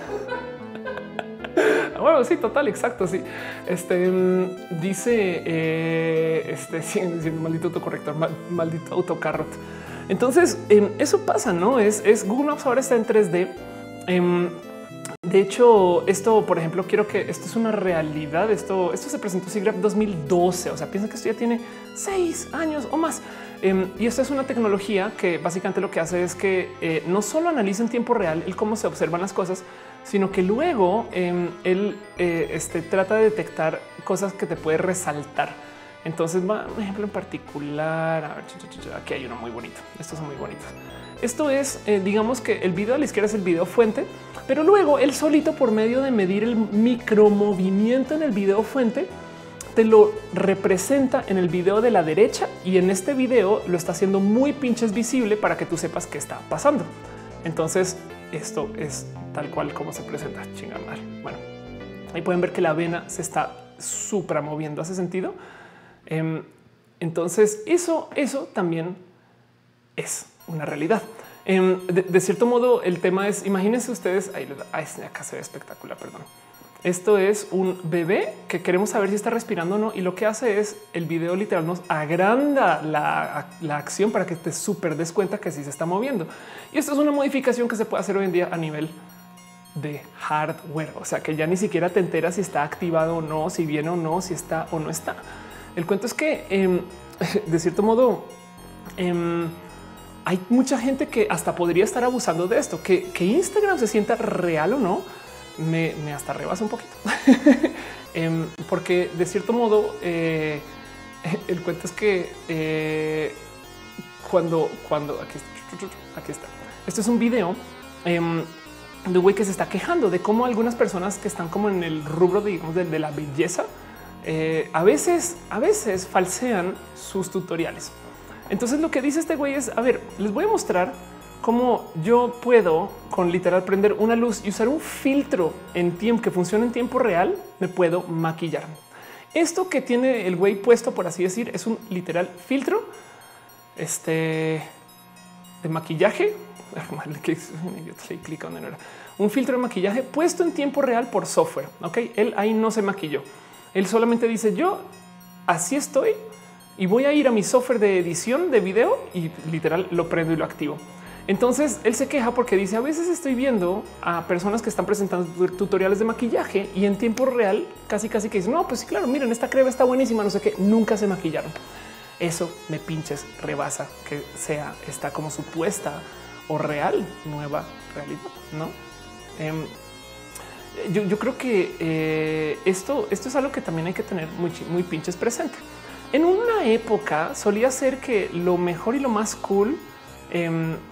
Bueno, sí, total, exacto. Sí, este dice eh, este sí, maldito autocorrector, mal, maldito autocarrot. Entonces, eh, eso pasa, no es, es Google Maps ahora está en tres D. Eh, De hecho, esto, por ejemplo, quiero que esto es una realidad. Esto, esto se presentó SIGGRAPH dos mil doce. O sea, piensa que esto ya tiene seis años o más. Eh, y esto es una tecnología que básicamente lo que hace es que eh, no solo analiza en tiempo real el cómo se observan las cosas, sino que luego eh, él eh, este, trata de detectar cosas que te puede resaltar. Entonces, va, un ejemplo en particular. A ver, aquí hay uno muy bonito. Estos son muy bonitos. Esto es, eh, digamos que el video a la izquierda es el video fuente, pero luego él solito, por medio de medir el micromovimiento en el video fuente, te lo representa en el video de la derecha, y en este video lo está haciendo muy pinches visible para que tú sepas qué está pasando. Entonces, esto es tal cual como se presenta. Chinga mal. Bueno, ahí pueden ver que la vena se está supra moviendo. ¿Hace sentido? Eh, entonces, eso, eso también es una realidad. Eh, de, de cierto modo, el tema es, imagínense ustedes, ahí, ahí acá se ve espectacular, perdón. Esto es un bebé que queremos saber si está respirando o no, y lo que hace es el video literal nos agranda la, la acción para que te súper des cuenta que sí se está moviendo. Y esto es una modificación que se puede hacer hoy en día a nivel de hardware, o sea que ya ni siquiera te enteras si está activado o no, si viene o no, si está o no está. El cuento es que eh, de cierto modo eh, hay mucha gente que hasta podría estar abusando de esto, que, que Instagram se sienta real o no. Me, me hasta rebasa un poquito, eh, porque de cierto modo eh, el cuento es que eh, cuando, cuando aquí, aquí está, esto es un video eh, de un güey que se está quejando de cómo algunas personas que están como en el rubro, digamos, de, de la belleza, eh, a veces, a veces falsean sus tutoriales. Entonces lo que dice este güey es: a ver, les voy a mostrar cómo yo puedo con literal prender una luz y usar un filtro en tiempo que funciona en tiempo real. Me puedo maquillar. Esto que tiene el güey puesto, por así decir, es un literal filtro este, de maquillaje. Un filtro de maquillaje puesto en tiempo real por software. Ok, él ahí no se maquilló. Él solamente dice: yo así estoy y voy a ir a mi software de edición de video y literal lo prendo y lo activo. Entonces él se queja porque dice a veces estoy viendo a personas que están presentando tutoriales de maquillaje y en tiempo real casi casi que dicen no, pues sí, claro, miren, esta crema está buenísima, no sé qué, nunca se maquillaron. Eso me pinches rebasa que sea esta como supuesta o real nueva realidad, ¿no? Eh, yo, yo creo que eh, esto, esto es algo que también hay que tener muy, muy pinches presente. En una época solía ser que lo mejor y lo más cool eh,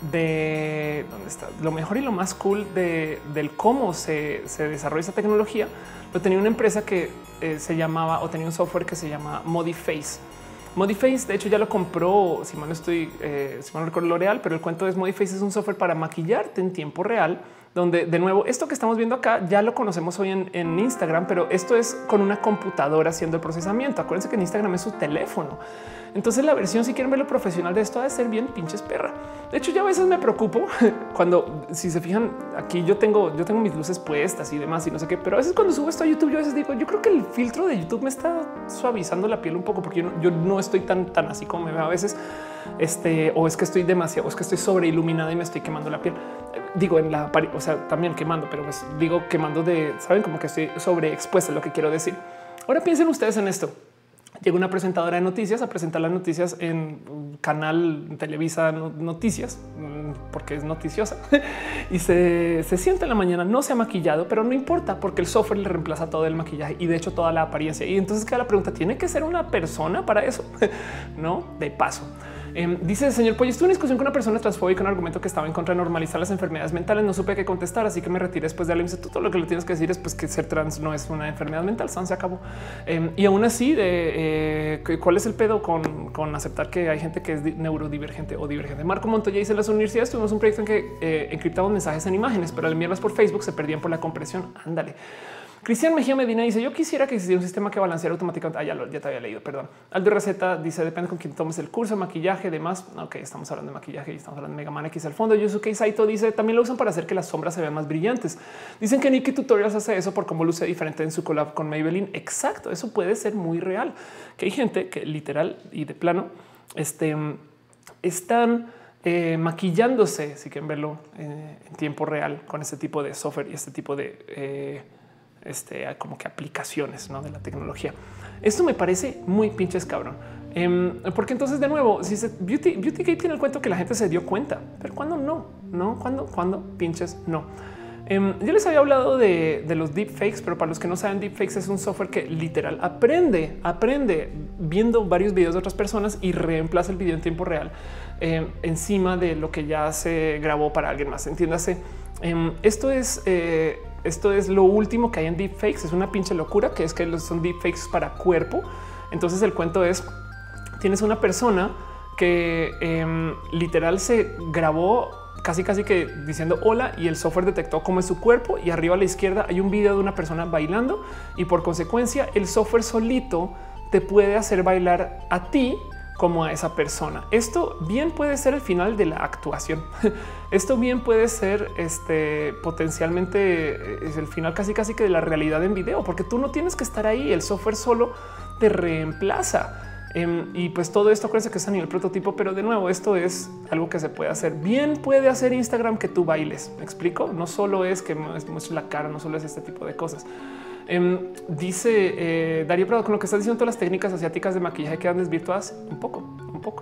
de dónde está lo mejor y lo más cool de del cómo se, se desarrolla esa tecnología lo tenía una empresa que eh, se llamaba o tenía un software que se llama Modiface. Modiface, de hecho, ya lo compró, si mal no estoy, eh, si mal no recuerdo L'Oreal, pero el cuento es Modiface es un software para maquillarte en tiempo real, donde de nuevo esto que estamos viendo acá ya lo conocemos hoy en, en Instagram, pero esto es con una computadora haciendo el procesamiento. Acuérdense que en Instagram es su teléfono. Entonces la versión, si quieren ver lo profesional de esto, ha de ser bien pinches perra. De hecho, yo a veces me preocupo cuando, si se fijan, aquí yo tengo, yo tengo mis luces puestas y demás y no sé qué, pero a veces cuando subo esto a YouTube, yo a veces digo, yo creo que el filtro de YouTube me está suavizando la piel un poco porque yo no, yo no estoy tan, tan así como me veo a veces. Este, o es que estoy demasiado, o es que estoy sobre iluminada y me estoy quemando la piel. Digo en la, o sea, también quemando, pero pues digo quemando de, saben, como que estoy sobreexpuesta, es lo que quiero decir. Ahora piensen ustedes en esto. Llega una presentadora de noticias a presentar las noticias en canal Televisa Noticias, porque es noticiosa, y se, se sienta en la mañana, no se ha maquillado, pero no importa porque el software le reemplaza todo el maquillaje y de hecho toda la apariencia. Y entonces queda la pregunta, ¿tiene que ser una persona para eso? No, de paso. Eh, dice el señor Pollo, estuve en discusión con una persona transfóbica, un argumento que estaba en contra de normalizar las enfermedades mentales. No supe qué contestar, así que me retiré después de al instituto. Lo que le tienes que decir es pues, que ser trans no es una enfermedad mental. Se acabó. Eh, y aún así, de, eh, ¿cuál es el pedo con, con aceptar que hay gente que es neurodivergente o divergente? Marco Montoya dice, en las universidades tuvimos un proyecto en que eh, encriptamos mensajes en imágenes, pero al enviarlas por Facebook se perdían por la compresión. Ándale. Cristian Mejía Medina dice, yo quisiera que existiera un sistema que balanceara automáticamente. Ah, ya, lo, ya te había leído, perdón. Aldo Receta dice, depende con quién tomes el curso, maquillaje, demás. Ok, estamos hablando de maquillaje y estamos hablando de Mega Man X al fondo. Yusuke Saito dice, también lo usan para hacer que las sombras se vean más brillantes. Dicen que Nikki Tutorials hace eso por cómo luce diferente en su collab con Maybelline. Exacto, eso puede ser muy real. Que hay gente que literal y de plano este, están eh, maquillándose, si quieren verlo eh, en tiempo real con este tipo de software y este tipo de... Eh, Este, como que aplicaciones, ¿no? De la tecnología. Esto me parece muy pinches cabrón. Um, porque entonces de nuevo, si se, Beauty, Beauty Gate tiene el cuento que la gente se dio cuenta, pero cuando no, no, cuando, cuando pinches no. Um, yo les había hablado de, de los deepfakes, pero para los que no saben, deepfakes es un software que literal aprende, aprende viendo varios videos de otras personas y reemplaza el video en tiempo real eh, encima de lo que ya se grabó para alguien más. Entiéndase. Um, esto es eh, Esto es lo último que hay en deepfakes. Es una pinche locura que es que son deepfakes para cuerpo. Entonces el cuento es, tienes una persona que eh, literal se grabó casi casi que diciendo hola y el software detectó cómo es su cuerpo y arriba a la izquierda hay un video de una persona bailando y por consecuencia el software solito te puede hacer bailar a ti como a esa persona. Esto bien puede ser el final de la actuación. Esto bien puede ser este potencialmente es el final casi casi que de la realidad en video, porque tú no tienes que estar ahí. El software solo te reemplaza. Um, y pues todo esto creo que es a nivel prototipo, pero de nuevo, esto es algo que se puede hacer. Bien puede hacer Instagram que tú bailes. ¿Me explico? No solo es que muestres la cara, no solo es este tipo de cosas. Um, dice eh, Darío Prado, con lo que estás diciendo, todas las técnicas asiáticas de maquillaje quedan desvirtuadas un poco, un poco.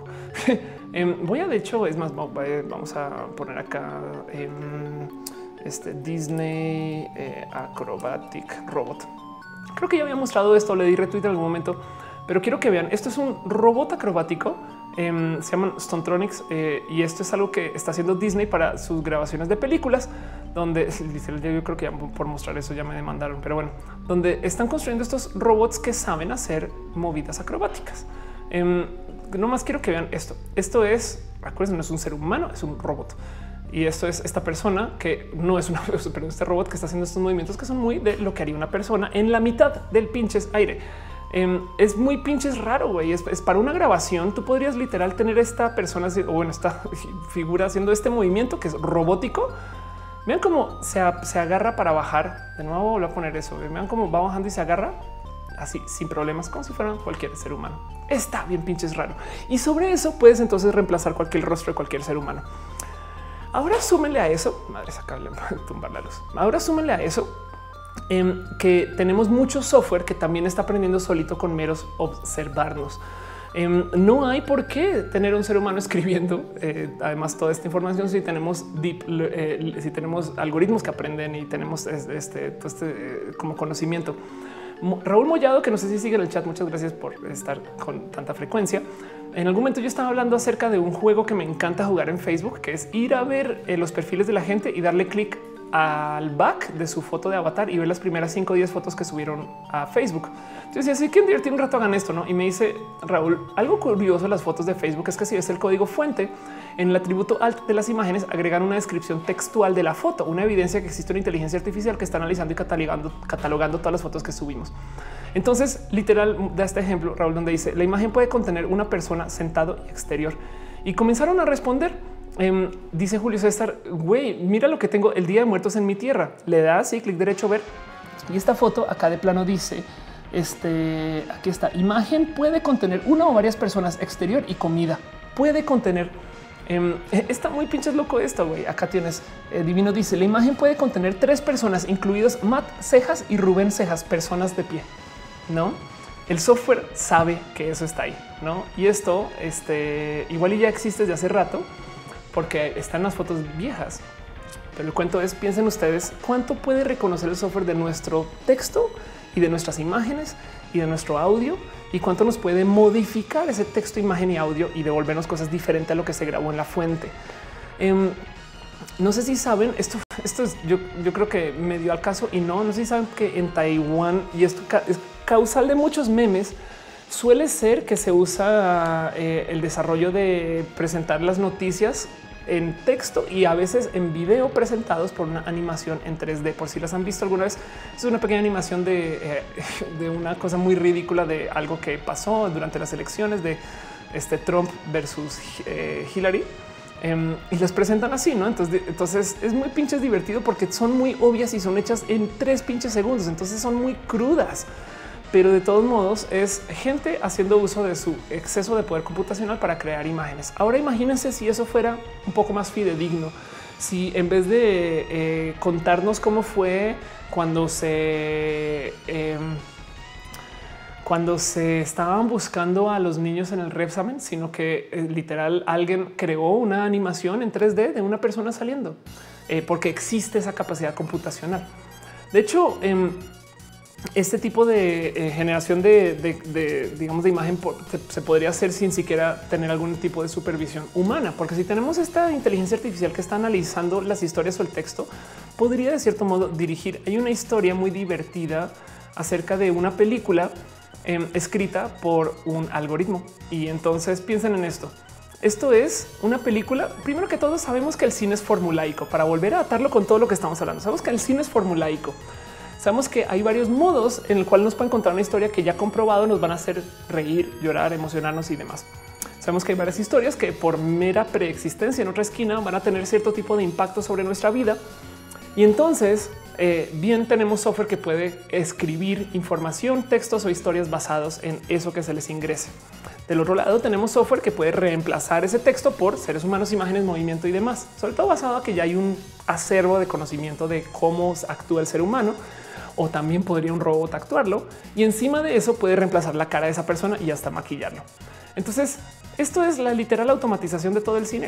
um, voy a, de hecho, es más, vamos a poner acá um, este Disney eh, Acrobatic Robot. Creo que ya había mostrado esto, le di retweet en algún momento, pero quiero que vean. Esto es un robot acrobático. Um, se llaman Stuntronics eh, y esto es algo que está haciendo Disney para sus grabaciones de películas, donde yo creo que ya por mostrar eso ya me demandaron, pero bueno, donde están construyendo estos robots que saben hacer movidas acrobáticas. Um, no más quiero que vean esto. Esto es, recuerden, no es un ser humano, es un robot. Y esto es esta persona que no es una, pero este robot que está haciendo estos movimientos que son muy de lo que haría una persona en la mitad del pinches aire. Um, es muy pinches raro, güey. Es, es para una grabación. Tú podrías literal tener esta persona o bueno, esta figura haciendo este movimiento que es robótico. Vean cómo se, se agarra para bajar. De nuevo voy a poner eso. Vean cómo va bajando y se agarra. así sin problemas, como si fueran cualquier ser humano. Está bien pinches raro. Y sobre eso puedes entonces reemplazar cualquier rostro de cualquier ser humano. Ahora súmenle a eso, madre, sacarle tumbar la luz. Ahora súmenle a eso eh, que tenemos mucho software que también está aprendiendo solito con meros observarnos. Eh, no hay por qué tener un ser humano escribiendo eh, además toda esta información si tenemos deep, eh, si tenemos algoritmos que aprenden y tenemos este, este, este eh, como conocimiento. Raúl Mollado, que no sé si sigue en el chat, muchas gracias por estar con tanta frecuencia. En algún momento yo estaba hablando acerca de un juego que me encanta jugar en Facebook, que es ir a ver eh, los perfiles de la gente y darle clic al back de su foto de avatar y ver las primeras cinco o diez fotos que subieron a Facebook. Entonces, así que divertir un rato, hagan esto, ¿no? Y me dice Raúl, algo curioso de las fotos de Facebook es que si ves el código fuente, en el atributo alt de las imágenes agregan una descripción textual de la foto, una evidencia que existe una inteligencia artificial que está analizando y catalogando, catalogando todas las fotos que subimos. Entonces, literal, da este ejemplo, Raúl, donde dice, la imagen puede contener una persona sentado y exterior. Y comenzaron a responder. Um, dice Julio César, güey, mira lo que tengo el Día de Muertos en mi tierra. Le das y clic derecho a ver. Y esta foto acá de plano dice, este, aquí está, imagen puede contener una o varias personas, exterior y comida. Puede contener, um, está muy pinches loco esto, güey. Acá tienes, eh, Divino dice, la imagen puede contener tres personas, incluidos Matt Cejas y Rubén Cejas, personas de pie, ¿no? El software sabe que eso está ahí, ¿no? Y esto, este, igual y ya existe desde hace rato, porque están las fotos viejas. Pero el cuento es, piensen ustedes cuánto puede reconocer el software de nuestro texto y de nuestras imágenes y de nuestro audio y cuánto nos puede modificar ese texto, imagen y audio y devolvernos cosas diferentes a lo que se grabó en la fuente. Um, no sé si saben esto. Esto es yo, yo creo que me dio al caso y no, no sé si saben que en Taiwán, y esto es causal de muchos memes, suele ser que se usa eh, el desarrollo de presentar las noticias en texto y a veces en video presentados por una animación en tres D. Por si las han visto alguna vez, es una pequeña animación de, eh, de una cosa muy ridícula de algo que pasó durante las elecciones de este Trump versus eh, Hillary. Um, y las presentan así, ¿no? Entonces, entonces es muy pinches divertido porque son muy obvias y son hechas en tres pinches segundos. Entonces son muy crudas. Pero de todos modos es gente haciendo uso de su exceso de poder computacional para crear imágenes. Ahora imagínense si eso fuera un poco más fidedigno, si en vez de eh, contarnos cómo fue cuando se eh, cuando se estaban buscando a los niños en el Repsamen, sino que eh, literal alguien creó una animación en tres D de una persona saliendo, eh, porque existe esa capacidad computacional. De hecho, eh, este tipo de eh, generación de, de, de, digamos, de imagen por, se, se podría hacer sin siquiera tener algún tipo de supervisión humana, porque si tenemos esta inteligencia artificial que está analizando las historias o el texto, podría de cierto modo dirigir. Hay una historia muy divertida acerca de una película eh, escrita por un algoritmo. Y entonces piensen en esto. Esto es una película. Primero que todo, sabemos que el cine es formulaico. Para volver a atarlo con todo lo que estamos hablando, sabemos que el cine es formulaico. Sabemos que hay varios modos en el cual nos pueden contar una historia que ya comprobado nos van a hacer reír, llorar, emocionarnos y demás. Sabemos que hay varias historias que por mera preexistencia en otra esquina van a tener cierto tipo de impacto sobre nuestra vida. Y entonces eh, bien tenemos software que puede escribir información, textos o historias basados en eso que se les ingrese. Del otro lado tenemos software que puede reemplazar ese texto por seres humanos, imágenes, movimiento y demás, sobre todo basado a que ya hay un acervo de conocimiento de cómo actúa el ser humano. O también podría un robot actuarlo y encima de eso puede reemplazar la cara de esa persona y hasta maquillarlo. Entonces, esto es la literal automatización de todo el cine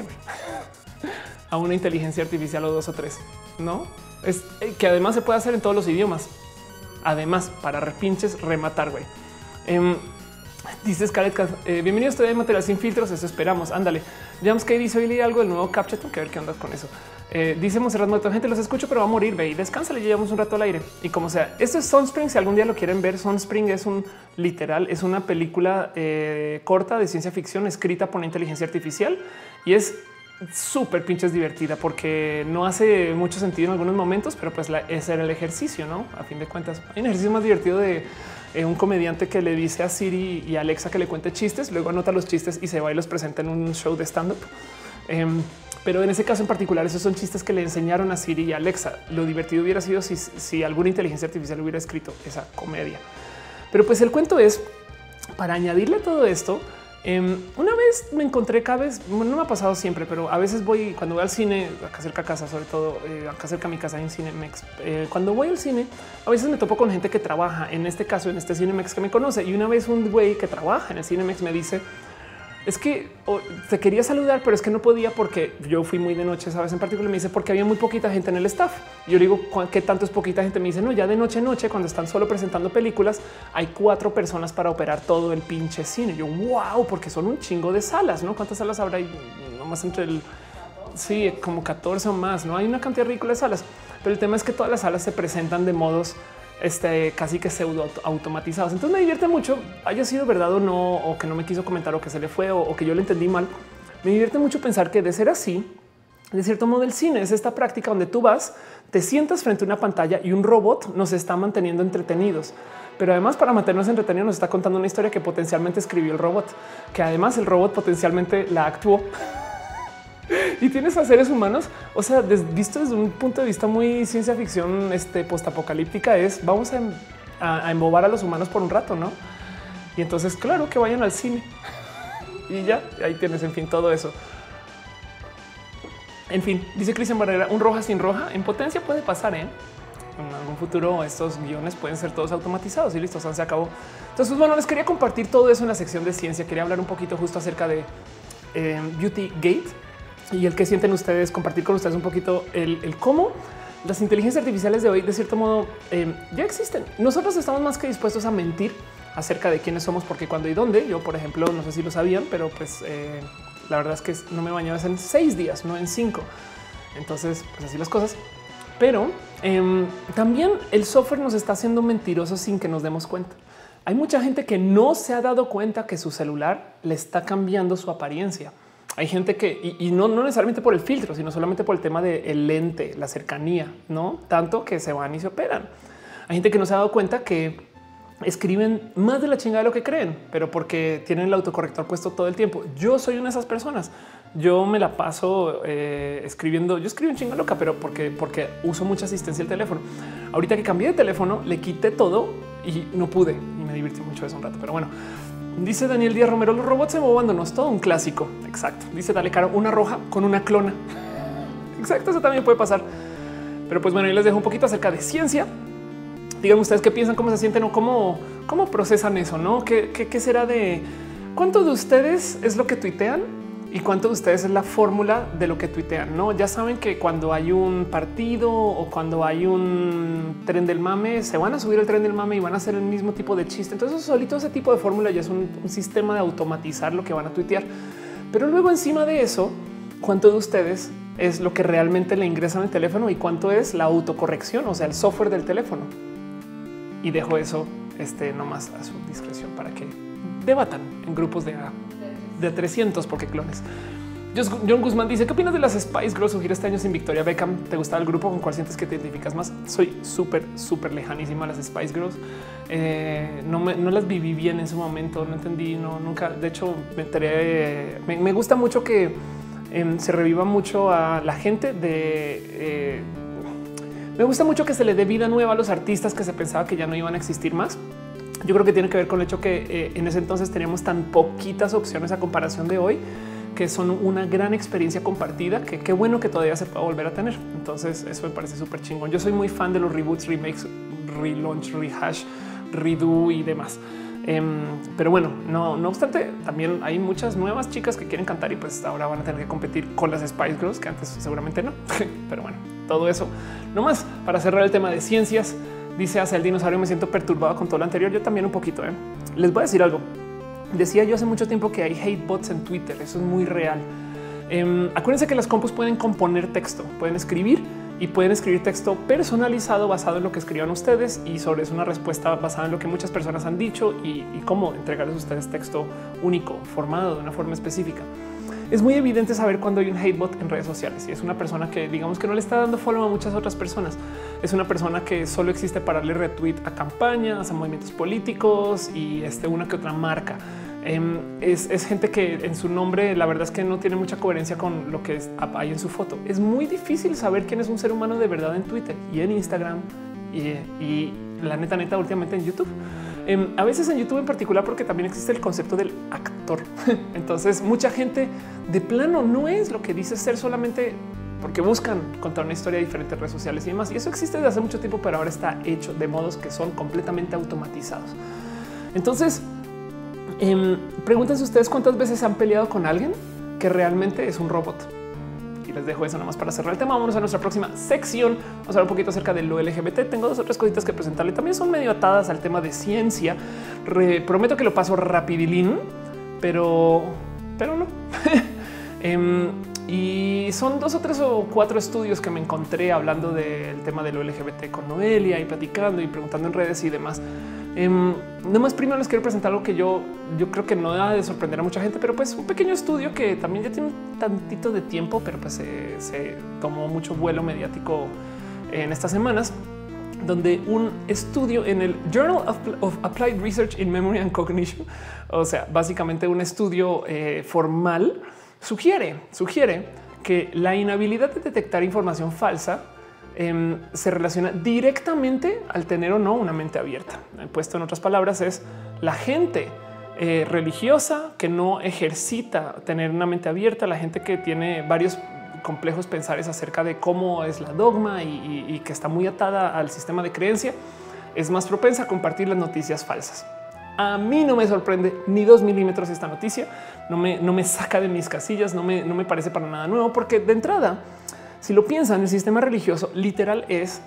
a una inteligencia artificial o dos o tres, no es que además se puede hacer en todos los idiomas. Además, para repinches rematar, güey. Eh, dice Scarlett, eh, bienvenido a Estudio de Material Sin Filtros. Eso esperamos. Ándale. James K dice hoy leí algo del nuevo CAPTCHA. Tengo que ver qué onda con eso. Eh, dice Monserrat Muerto, gente, los escucho, pero va a morir. Ve y descansa, le llevamos un rato al aire. Y como sea, esto es Sunspring. Si algún día lo quieren ver, Sunspring es un literal, es una película eh, corta de ciencia ficción escrita por una inteligencia artificial y es súper pinches divertida porque no hace mucho sentido en algunos momentos, pero pues la, ese era el ejercicio, ¿no? A fin de cuentas, hay un ejercicio más divertido de eh, un comediante que le dice a Siri y a Alexa que le cuente chistes, luego anota los chistes y se va y los presenta en un show de stand-up. Eh, Pero en ese caso en particular, esos son chistes que le enseñaron a Siri y a Alexa. Lo divertido hubiera sido si, si alguna inteligencia artificial hubiera escrito esa comedia. Pero pues el cuento es, para añadirle todo esto, eh, una vez me encontré cada vez, no me ha pasado siempre, pero a veces voy, cuando voy al cine, acá cerca de casa, sobre todo eh, acá cerca de mi casa hay un Cinemex. Eh, cuando voy al cine, a veces me topo con gente que trabaja, en este caso, en este Cinemex que me conoce. Y una vez un güey que trabaja en el Cinemex me dice, es que oh, te quería saludar, pero es que no podía porque yo fui muy de noche, sabes, en particular. Me dice porque había muy poquita gente en el staff. Y yo le digo, ¿qué tanto es poquita gente? Me dice, no, ya de noche a noche, cuando están solo presentando películas, hay cuatro personas para operar todo el pinche cine. Yo, wow, porque son un chingo de salas, ¿no? ¿Cuántas salas habrá? Nomás entre el, sí, como catorce o más, ¿no? Hay una cantidad ridícula de salas. Pero el tema es que todas las salas se presentan de modos este casi que pseudo automatizados. Entonces me divierte mucho, haya sido verdad o no, o que no me quiso comentar, o que se le fue, o, o que yo le entendí mal. Me divierte mucho pensar que de ser así, de cierto modo, el cine es esta práctica donde tú vas, te sientas frente a una pantalla y un robot nos está manteniendo entretenidos. Pero además, para mantenernos entretenidos, nos está contando una historia que potencialmente escribió el robot, que además el robot potencialmente la actuó. Y tienes a seres humanos, o sea, des, visto desde un punto de vista muy ciencia ficción, este postapocalíptica, es vamos a, a, a embobar a los humanos por un rato, ¿no? Y entonces, claro, que vayan al cine y ya, ahí tienes, en fin, todo eso. En fin, dice Cristian Barrera, un roja sin roja en potencia puede pasar, ¿eh? En algún futuro estos guiones pueden ser todos automatizados y listo, se acabó. Entonces, bueno, les quería compartir todo eso en la sección de ciencia. Quería hablar un poquito justo acerca de eh, Beauty Gate. Y el que sienten ustedes, compartir con ustedes un poquito el, el cómo las inteligencias artificiales de hoy, de cierto modo, eh, ya existen. Nosotros estamos más que dispuestos a mentir acerca de quiénes somos, porque cuando y dónde. Yo, por ejemplo, no sé si lo sabían, pero pues eh, la verdad es que no me bañaba en seis días, no en cinco. Entonces, pues así las cosas. Pero eh, también el software nos está haciendo mentirosos sin que nos demos cuenta. Hay mucha gente que no se ha dado cuenta que su celular le está cambiando su apariencia. Hay gente que, y, y no, no necesariamente por el filtro, sino solamente por el tema del lente, la cercanía, no tanto que se van y se operan. Hay gente que no se ha dado cuenta que escriben más de la chingada de lo que creen, pero porque tienen el autocorrector puesto todo el tiempo. Yo soy una de esas personas. Yo me la paso eh, escribiendo. Yo escribo un chinga loca, pero porque, porque uso mucha asistencia al teléfono. Ahorita que cambié de teléfono, le quité todo y no pude y me divertí mucho eso un rato. Pero bueno, dice Daniel Díaz Romero, los robots embobándonos, todo un clásico. Exacto. Dice Dale Caro, una roja con una clona. Exacto, eso también puede pasar. Pero pues bueno, yo les dejo un poquito acerca de ciencia. Díganme ustedes qué piensan, cómo se sienten o cómo, cómo procesan eso, ¿no? ¿Qué, qué, qué será de cuánto de ustedes es lo que tuitean y cuánto de ustedes es la fórmula de lo que tuitean? No, ya saben que cuando hay un partido o cuando hay un tren del mame, se van a subir el tren del mame y van a hacer el mismo tipo de chiste. Entonces, solito ese tipo de fórmula ya es un, un sistema de automatizar lo que van a tuitear. Pero luego, encima de eso, cuánto de ustedes es lo que realmente le ingresan al teléfono y cuánto es la autocorrección, o sea, el software del teléfono. Y dejo eso este, nomás a su discreción para que debatan en grupos de, de trescientos, porque clones. John Guzmán dice, ¿qué opinas de las Spice Girls? Surgir este año sin Victoria Beckham. ¿Te gustaba el grupo? ¿Con cuál sientes que te identificas más? Soy súper, súper lejanísima a las Spice Girls. Eh, no, me, no las viví bien en su momento, no entendí, no, nunca. De hecho, me enteré, me, me gusta mucho que eh, se reviva mucho a la gente de... Eh, Me gusta mucho que se le dé vida nueva a los artistas que se pensaba que ya no iban a existir más. Yo creo que tiene que ver con el hecho que eh, en ese entonces teníamos tan poquitas opciones a comparación de hoy, que son una gran experiencia compartida, que qué bueno que todavía se pueda volver a tener. Entonces eso me parece súper chingón. Yo soy muy fan de los reboots, remakes, relaunch, rehash, redo y demás. Um, pero bueno, no, no obstante, también hay muchas nuevas chicas que quieren cantar y pues ahora van a tener que competir con las Spice Girls, que antes seguramente no. Pero bueno, todo eso. No más para cerrar el tema de ciencias. Dice hacia el dinosaurio, me siento perturbado con todo lo anterior. Yo también un poquito. ¿eh? Les voy a decir algo. Decía yo hace mucho tiempo que hay hate bots en Twitter. Eso es muy real. Um, acuérdense que las compus pueden componer texto, pueden escribir y pueden escribir texto personalizado basado en lo que escriban ustedes y sobre eso una respuesta basada en lo que muchas personas han dicho y, y cómo entregarles a ustedes texto único, formado de una forma específica. Es muy evidente saber cuando hay un hate bot en redes sociales y es una persona que digamos que no le está dando follow a muchas otras personas. Es una persona que solo existe para darle retweet a campañas, a movimientos políticos y este, una que otra marca. Um, es, es gente que en su nombre la verdad es que no tiene mucha coherencia con lo que es, hay en su foto. Es muy difícil saber quién es un ser humano de verdad en Twitter y en Instagram y, y la neta neta últimamente en YouTube. Eh, a veces en YouTube en particular, porque también existe el concepto del actor. Entonces mucha gente de plano no es lo que dice ser, solamente porque buscan contar una historia diferente en redes sociales y demás. Y eso existe desde hace mucho tiempo, pero ahora está hecho de modos que son completamente automatizados. Entonces, eh, pregúntense ustedes cuántas veces se han peleado con alguien que realmente es un robot. Y les dejo eso nomás para cerrar el tema. Vámonos a nuestra próxima sección. Vamos a hablar un poquito acerca de lo L G B T. Tengo dos otras cositas que presentarle. También son medio atadas al tema de ciencia. Re, prometo que lo paso rapidilín, pero, pero no. eh, y son dos o tres o cuatro estudios que me encontré hablando del tema de lo L G B T con Noelia y platicando y preguntando en redes y demás. Eh, nada más primero les quiero presentar algo que yo, yo creo que no da de sorprender a mucha gente, pero pues un pequeño estudio que también ya tiene un tantito de tiempo, pero pues se, se tomó mucho vuelo mediático en estas semanas, donde un estudio en el Journal of, of Applied Research in Memory and Cognition, o sea, básicamente un estudio eh, formal, sugiere, sugiere que la inhabilidad de detectar información falsa Eh, se relaciona directamente al tener o no una mente abierta. Puesto en otras palabras, es la gente eh, religiosa que no ejercita tener una mente abierta, la gente que tiene varios complejos pensares acerca de cómo es la dogma y, y, y que está muy atada al sistema de creencia, es más propensa a compartir las noticias falsas. A mí no me sorprende ni dos milímetros esta noticia, no me, no me saca de mis casillas, no me, no me parece para nada nuevo, porque de entrada, si lo piensan, el sistema religioso literal es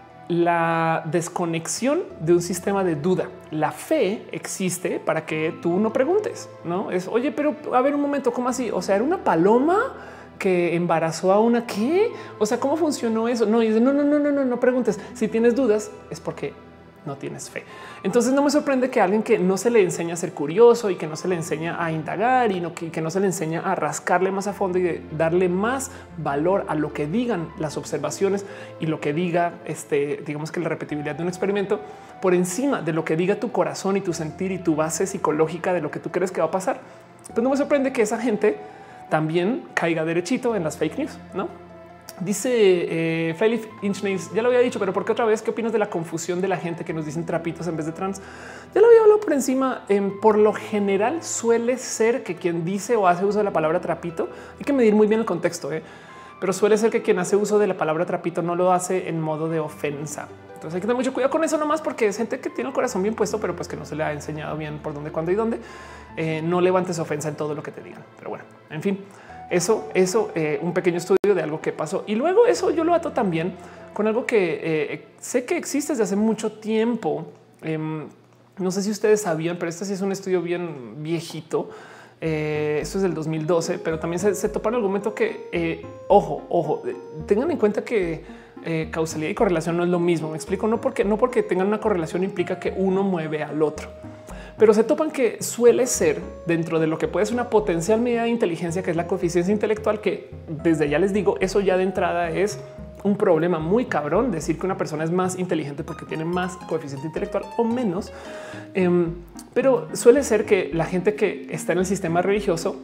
la desconexión de un sistema de duda. La fe existe para que tú no preguntes, no es oye, pero a ver un momento, ¿cómo así? O sea, era una paloma que embarazó a una qué? O sea, ¿cómo funcionó eso? No, y dice, no, no, no, no, no, no preguntes. Si tienes dudas es porque no tienes fe. Entonces no me sorprende que alguien que no se le enseña a ser curioso y que no se le enseña a indagar y no, que, que no se le enseña a rascarle más a fondo y de darle más valor a lo que digan las observaciones y lo que diga, este, digamos que la repetibilidad de un experimento por encima de lo que diga tu corazón y tu sentir y tu base psicológica de lo que tú crees que va a pasar. Pues no me sorprende que esa gente también caiga derechito en las fake news, ¿no? Dice eh, Flyleaf Inchnails, ya lo había dicho, pero ¿por qué otra vez? ¿Qué opinas de la confusión de la gente que nos dicen trapitos en vez de trans? Ya lo había hablado por encima. Eh, por lo general suele ser que quien dice o hace uso de la palabra trapito, hay que medir muy bien el contexto, eh, pero suele ser que quien hace uso de la palabra trapito no lo hace en modo de ofensa. Entonces hay que tener mucho cuidado con eso nomás, porque es gente que tiene el corazón bien puesto, pero pues que no se le ha enseñado bien por dónde, cuándo y dónde. Eh, no levantes ofensa en todo lo que te digan. Pero bueno, en fin. Eso, eso, eh, un pequeño estudio de algo que pasó. Y luego eso yo lo ato también con algo que eh, sé que existe desde hace mucho tiempo. Eh, no sé si ustedes sabían, pero este sí es un estudio bien viejito. Eh, esto es del dos mil doce, pero también se, se topa el argumento que, eh, ojo, ojo, tengan en cuenta que eh, causalidad y correlación no es lo mismo. Me explico, no porque, no porque tengan una correlación implica que uno mueve al otro. Pero se topan que suele ser dentro de lo que puede ser una potencial medida de inteligencia, que es la coeficiencia intelectual, que desde ya les digo, eso ya de entrada es un problema muy cabrón, decir que una persona es más inteligente porque tiene más coeficiente intelectual o menos. Eh, pero suele ser que la gente que está en el sistema religioso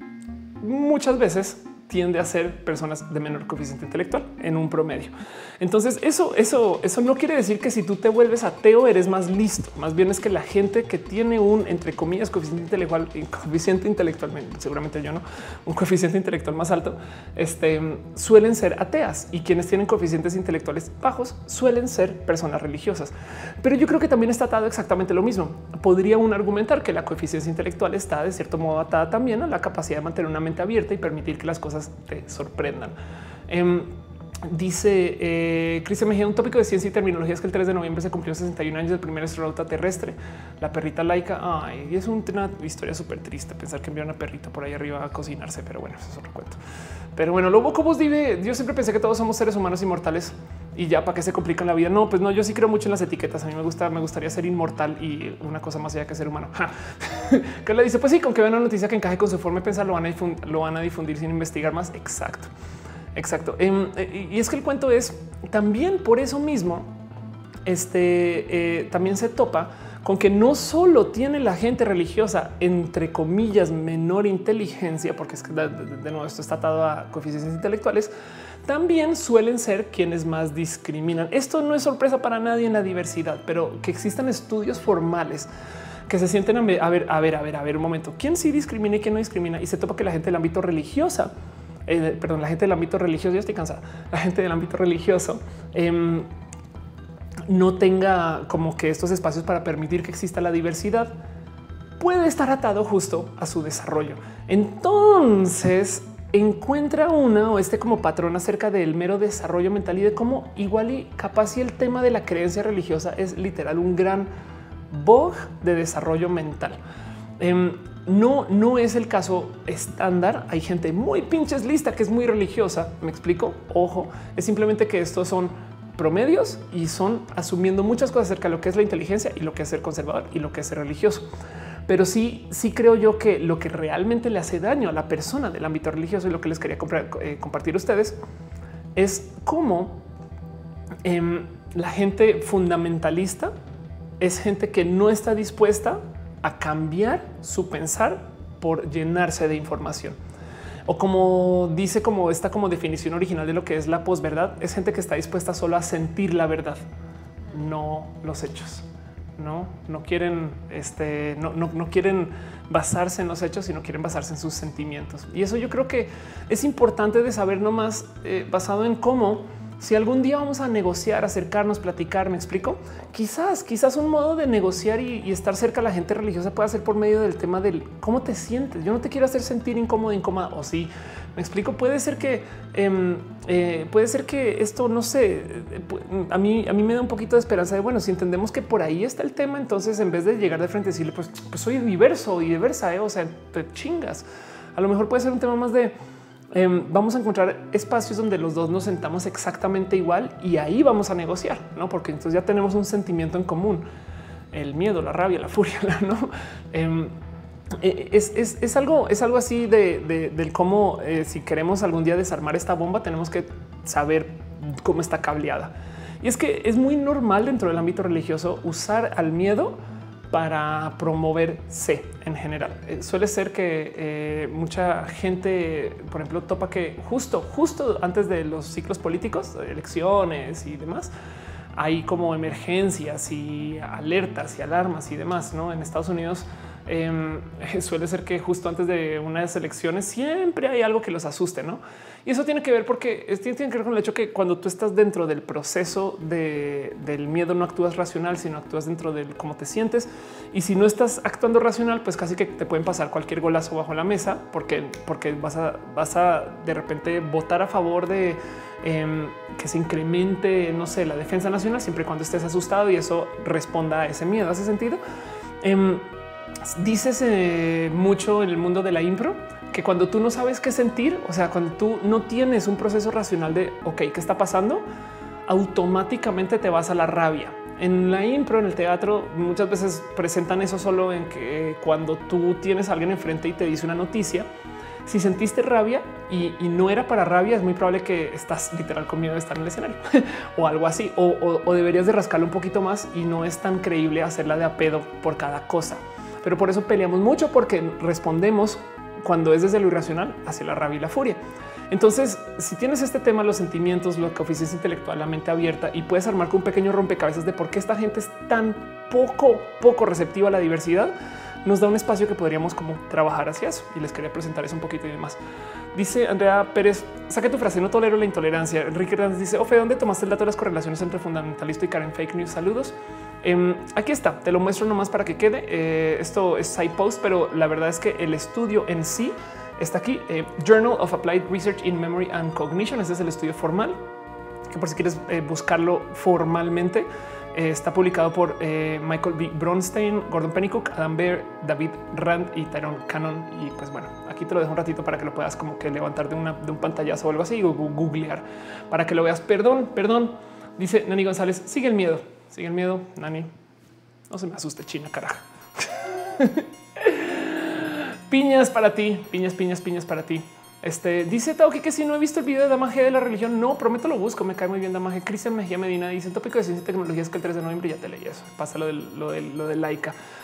muchas veces tiende a ser personas de menor coeficiente intelectual en un promedio. Entonces eso, eso, eso no quiere decir que si tú te vuelves ateo eres más listo. Más bien es que la gente que tiene un, entre comillas, coeficiente intelectual, coeficiente intelectual, seguramente yo no, un coeficiente intelectual más alto, este, suelen ser ateas, y quienes tienen coeficientes intelectuales bajos suelen ser personas religiosas. Pero yo creo que también está atado exactamente lo mismo. Podría uno argumentar que la coeficiencia intelectual está de cierto modo atada también a la capacidad de mantener una mente abierta y permitir que las cosas te sorprendan. Eh, dice eh, Cristian Mejía, un tópico de ciencia y terminología es que el tres de noviembre se cumplió sesenta y un años del primer astronauta terrestre, la perrita laica. Ay, y es una historia súper triste pensar que enviaron a perrito por ahí arriba a cocinarse, pero bueno, eso es otro cuento. Pero bueno, Lobo Cobos dice, yo siempre pensé que todos somos seres humanos inmortales y ya para qué se complican la vida. No, pues no, yo sí creo mucho en las etiquetas. A mí me gusta, me gustaría ser inmortal y una cosa más allá que ser humano. Que le dice, pues sí, con que vean una noticia que encaje con su forma de pensar, lo van a difundir, lo van a difundir sin investigar más. Exacto, exacto. Eh, y es que el cuento es también por eso mismo, este eh, también se topa con que no solo tiene la gente religiosa, entre comillas, menor inteligencia, porque es que de, de, de nuevo esto está atado a coeficientes intelectuales, también suelen ser quienes más discriminan. Esto no es sorpresa para nadie en la diversidad, pero que existan estudios formales que se sienten a ver, a ver, a ver, a ver, a ver un momento. ¿Quién sí discrimina y quién no discrimina? Y se topa que la gente del ámbito religioso, eh, perdón, la gente del ámbito religioso, ya estoy cansada, la gente del ámbito religioso eh, no tenga como que estos espacios para permitir que exista la diversidad, puede estar atado justo a su desarrollo. Entonces encuentra una o este como patrón acerca del mero desarrollo mental y de cómo igual y capaz y el tema de la creencia religiosa es literal un gran bug de desarrollo mental. Eh, no, no es el caso estándar. Hay gente muy pinches lista que es muy religiosa. Me explico. Ojo, es simplemente que estos son promedios y son asumiendo muchas cosas acerca de lo que es la inteligencia y lo que es ser conservador y lo que es ser religioso. Pero sí, sí creo yo que lo que realmente le hace daño a la persona del ámbito religioso y lo que les quería comprar, eh, compartir a ustedes es cómo eh, la gente fundamentalista es gente que no está dispuesta a cambiar su pensar por llenarse de información. O como dice como esta como definición original de lo que es la posverdad, es gente que está dispuesta solo a sentir la verdad, no los hechos. No, no quieren, este, no, no, no quieren basarse en los hechos, sino quieren basarse en sus sentimientos. Y eso yo creo que es importante de saber nomás eh, basado en cómo si algún día vamos a negociar, acercarnos, platicar, me explico, quizás, quizás un modo de negociar y, y estar cerca a la gente religiosa puede ser por medio del tema del cómo te sientes. Yo no te quiero hacer sentir incómodo, incómoda o sí. Me explico. Puede ser que eh, eh, puede ser que esto no sé. A mí, a mí me da un poquito de esperanza de bueno, si entendemos que por ahí está el tema, entonces en vez de llegar de frente y decirle pues, pues soy diverso y diversa, ¿eh? O sea, te chingas. A lo mejor puede ser un tema más de eh, vamos a encontrar espacios donde los dos nos sentamos exactamente igual y ahí vamos a negociar, no? Porque entonces ya tenemos un sentimiento en común, el miedo, la rabia, la furia, no? Eh, Es, es, es algo, es algo así de, de, del cómo eh, si queremos algún día desarmar esta bomba, tenemos que saber cómo está cableada. Y es que es muy normal dentro del ámbito religioso usar al miedo para promoverse en general. Eh, suele ser que eh, mucha gente, por ejemplo, topa que justo, justo antes de los ciclos políticos, elecciones y demás, hay como emergencias y alertas y alarmas y demás, ¿no? En Estados Unidos eh, suele ser que justo antes de unas elecciones siempre hay algo que los asuste, ¿no? Y eso tiene que ver porque tiene que ver con el hecho que cuando tú estás dentro del proceso de, del miedo no actúas racional, sino actúas dentro de cómo te sientes. Y si no estás actuando racional, pues casi que te pueden pasar cualquier golazo bajo la mesa porque, porque vas a, vas a de repente votar a favor de eh, que se incremente, no sé, la defensa nacional siempre y cuando estés asustado y eso responda a ese miedo. ¿Hace sentido? Eh, dices eh, mucho en el mundo de la impro que cuando tú no sabes qué sentir, o sea, cuando tú no tienes un proceso racional de ok, ¿qué está pasando? Automáticamente te vas a la rabia. En la impro, en el teatro, muchas veces presentan eso solo en que cuando tú tienes a alguien enfrente y te dice una noticia, si sentiste rabia y, y no era para rabia, es muy probable que estás literal con miedo de estar en el escenario o algo así, o, o, o deberías de rascarlo un poquito más y no es tan creíble hacerla de a pedo por cada cosa. Pero por eso peleamos mucho, porque respondemos cuando es desde lo irracional hacia la rabia y la furia. Entonces, si tienes este tema, los sentimientos, lo que oficias intelectual, la mente abierta y puedes armar con un pequeño rompecabezas de por qué esta gente es tan poco, poco receptiva a la diversidad, nos da un espacio que podríamos como trabajar hacia eso. Y les quería presentar eso un poquito y demás. Dice Andrea Pérez, saque tu frase, no tolero la intolerancia. Enrique Hernández dice, Ofe, ¿dónde tomaste el dato de las correlaciones entre fundamentalista y Karen Fake News? Saludos. Eh, aquí está, te lo muestro nomás para que quede. Eh, esto es side post, pero la verdad es que el estudio en sí está aquí. Eh, Journal of Applied Research in Memory and Cognition. Ese es el estudio formal, que por si quieres eh, buscarlo formalmente, eh, está publicado por eh, Michael B. Bronstein, Gordon Pennycook, Adam Baer, David Rand y Tyrone Cannon. Y pues bueno, aquí te lo dejo un ratito para que lo puedas como que levantar de, una, de un pantallazo o algo así o googlear para que lo veas. Perdón, perdón. Dice Nani González, sigue el miedo. Sigue el miedo, Nani. No se me asuste, China, carajo. Piñas para ti, piñas, piñas, piñas para ti. Este dice Tauki que si no he visto el video de Damaje de la religión, no, prometo lo busco. Me cae muy bien Damaje. Cristian Mejía Medina dice: en tópico de ciencia y tecnología es que el tres de noviembre ya te leí eso. Pasa lo del, lo del, lo del laica.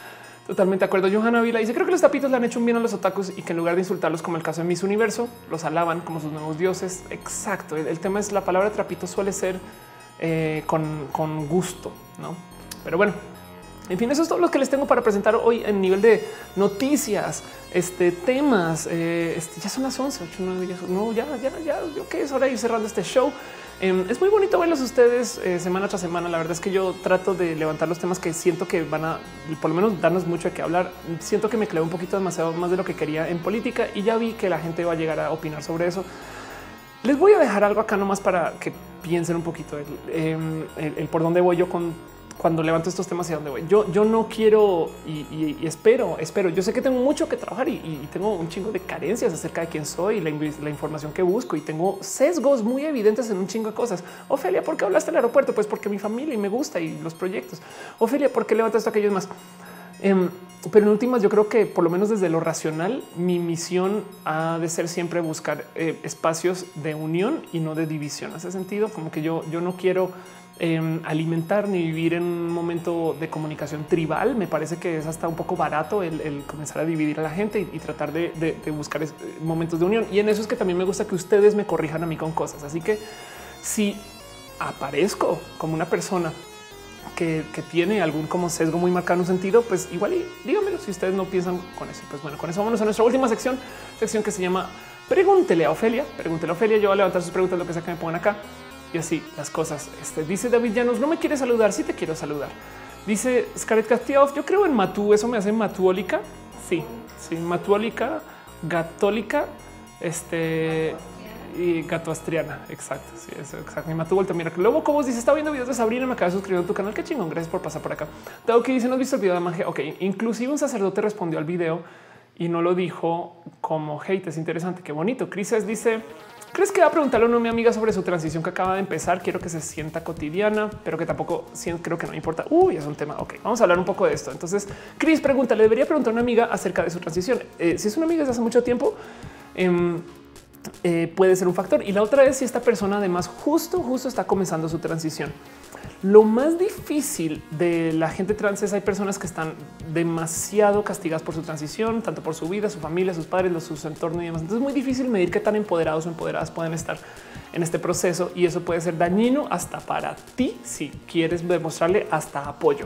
Totalmente de acuerdo. Johanna Vila dice: creo que los tapitos le han hecho un bien a los otakus y que en lugar de insultarlos, como el caso de Miss Universo, los alaban como sus nuevos dioses. Exacto. El, el tema es la palabra trapito suele ser eh, con, con gusto, no? Pero bueno, en fin, eso es todo lo que les tengo para presentar hoy en nivel de noticias, este temas. Eh, este, ya son las once, ocho, nueve, diez. No, ya, ya, ya. Ok, es hora de ir cerrando este show. Eh, es muy bonito verlos ustedes eh, semana tras semana. La verdad es que yo trato de levantar los temas que siento que van a, por lo menos, darnos mucho de qué hablar. Siento que me clavé un poquito demasiado más de lo que quería en política y ya vi que la gente va a llegar a opinar sobre eso. Les voy a dejar algo acá nomás para que piensen un poquito el, el, el, el por dónde voy yo con cuando levanto estos temas y a dónde voy. Yo, yo no quiero y, y, y espero, espero. Yo sé que tengo mucho que trabajar y, y tengo un chingo de carencias acerca de quién soy, la, la información que busco y tengo sesgos muy evidentes en un chingo de cosas. Ofelia, ¿por qué hablaste del aeropuerto? Pues porque mi familia y me gusta y los proyectos. Ofelia, ¿por qué levantas esto, aquello y más? Um, pero en últimas, yo creo que por lo menos desde lo racional, mi misión ha de ser siempre buscar eh, espacios de unión y no de división. Hace sentido, como que yo, yo no quiero Eh, alimentar ni vivir en un momento de comunicación tribal. Me parece que es hasta un poco barato el, el comenzar a dividir a la gente y, y tratar de, de, de buscar es, momentos de unión. Y en eso es que también me gusta que ustedes me corrijan a mí con cosas. Así que si aparezco como una persona que, que tiene algún como sesgo muy marcado en un sentido, pues igual y díganmelo si ustedes no piensan con eso. Pues bueno, con eso vámonos a nuestra última sección, sección que se llama Pregúntele a Ofelia. Pregúntele a Ofelia. Yo voy a levantar sus preguntas, lo que sea que me pongan acá. Y así las cosas. Este dice David Llanos: no me quiere saludar. Sí te quiero saludar. Dice Scarlett Castillo: yo creo en Matú. Eso me hace matuólica. Sí, sí, matuólica, gatólica, este y gatoastriana. Exacto. Sí, eso exacto. Y Matú vuelta. Mira que luego, como dice, está viendo videos de Sabrina. Me acaba de suscribir a tu canal. Qué chingón. Gracias por pasar por acá. Tengo que dice: no has visto el video de magia. Ok, inclusive un sacerdote respondió al video y no lo dijo como hate. Es interesante. Qué bonito. Crises dice: ¿crees que va a preguntarle a una mi amiga sobre su transición que acaba de empezar? Quiero que se sienta cotidiana, pero que tampoco creo que no importa. Uy, es un tema. Ok, vamos a hablar un poco de esto. Entonces, Chris pregunta: le debería preguntar a una amiga acerca de su transición. Eh, si es una amiga desde hace mucho tiempo, eh, eh, puede ser un factor. Y la otra es si esta persona además justo, justo está comenzando su transición. Lo más difícil de la gente trans es hay personas que están demasiado castigadas por su transición, tanto por su vida, su familia, sus padres, los, su entorno y demás. Entonces es muy difícil medir qué tan empoderados o empoderadas pueden estar en este proceso y eso puede ser dañino hasta para ti si quieres demostrarle hasta apoyo.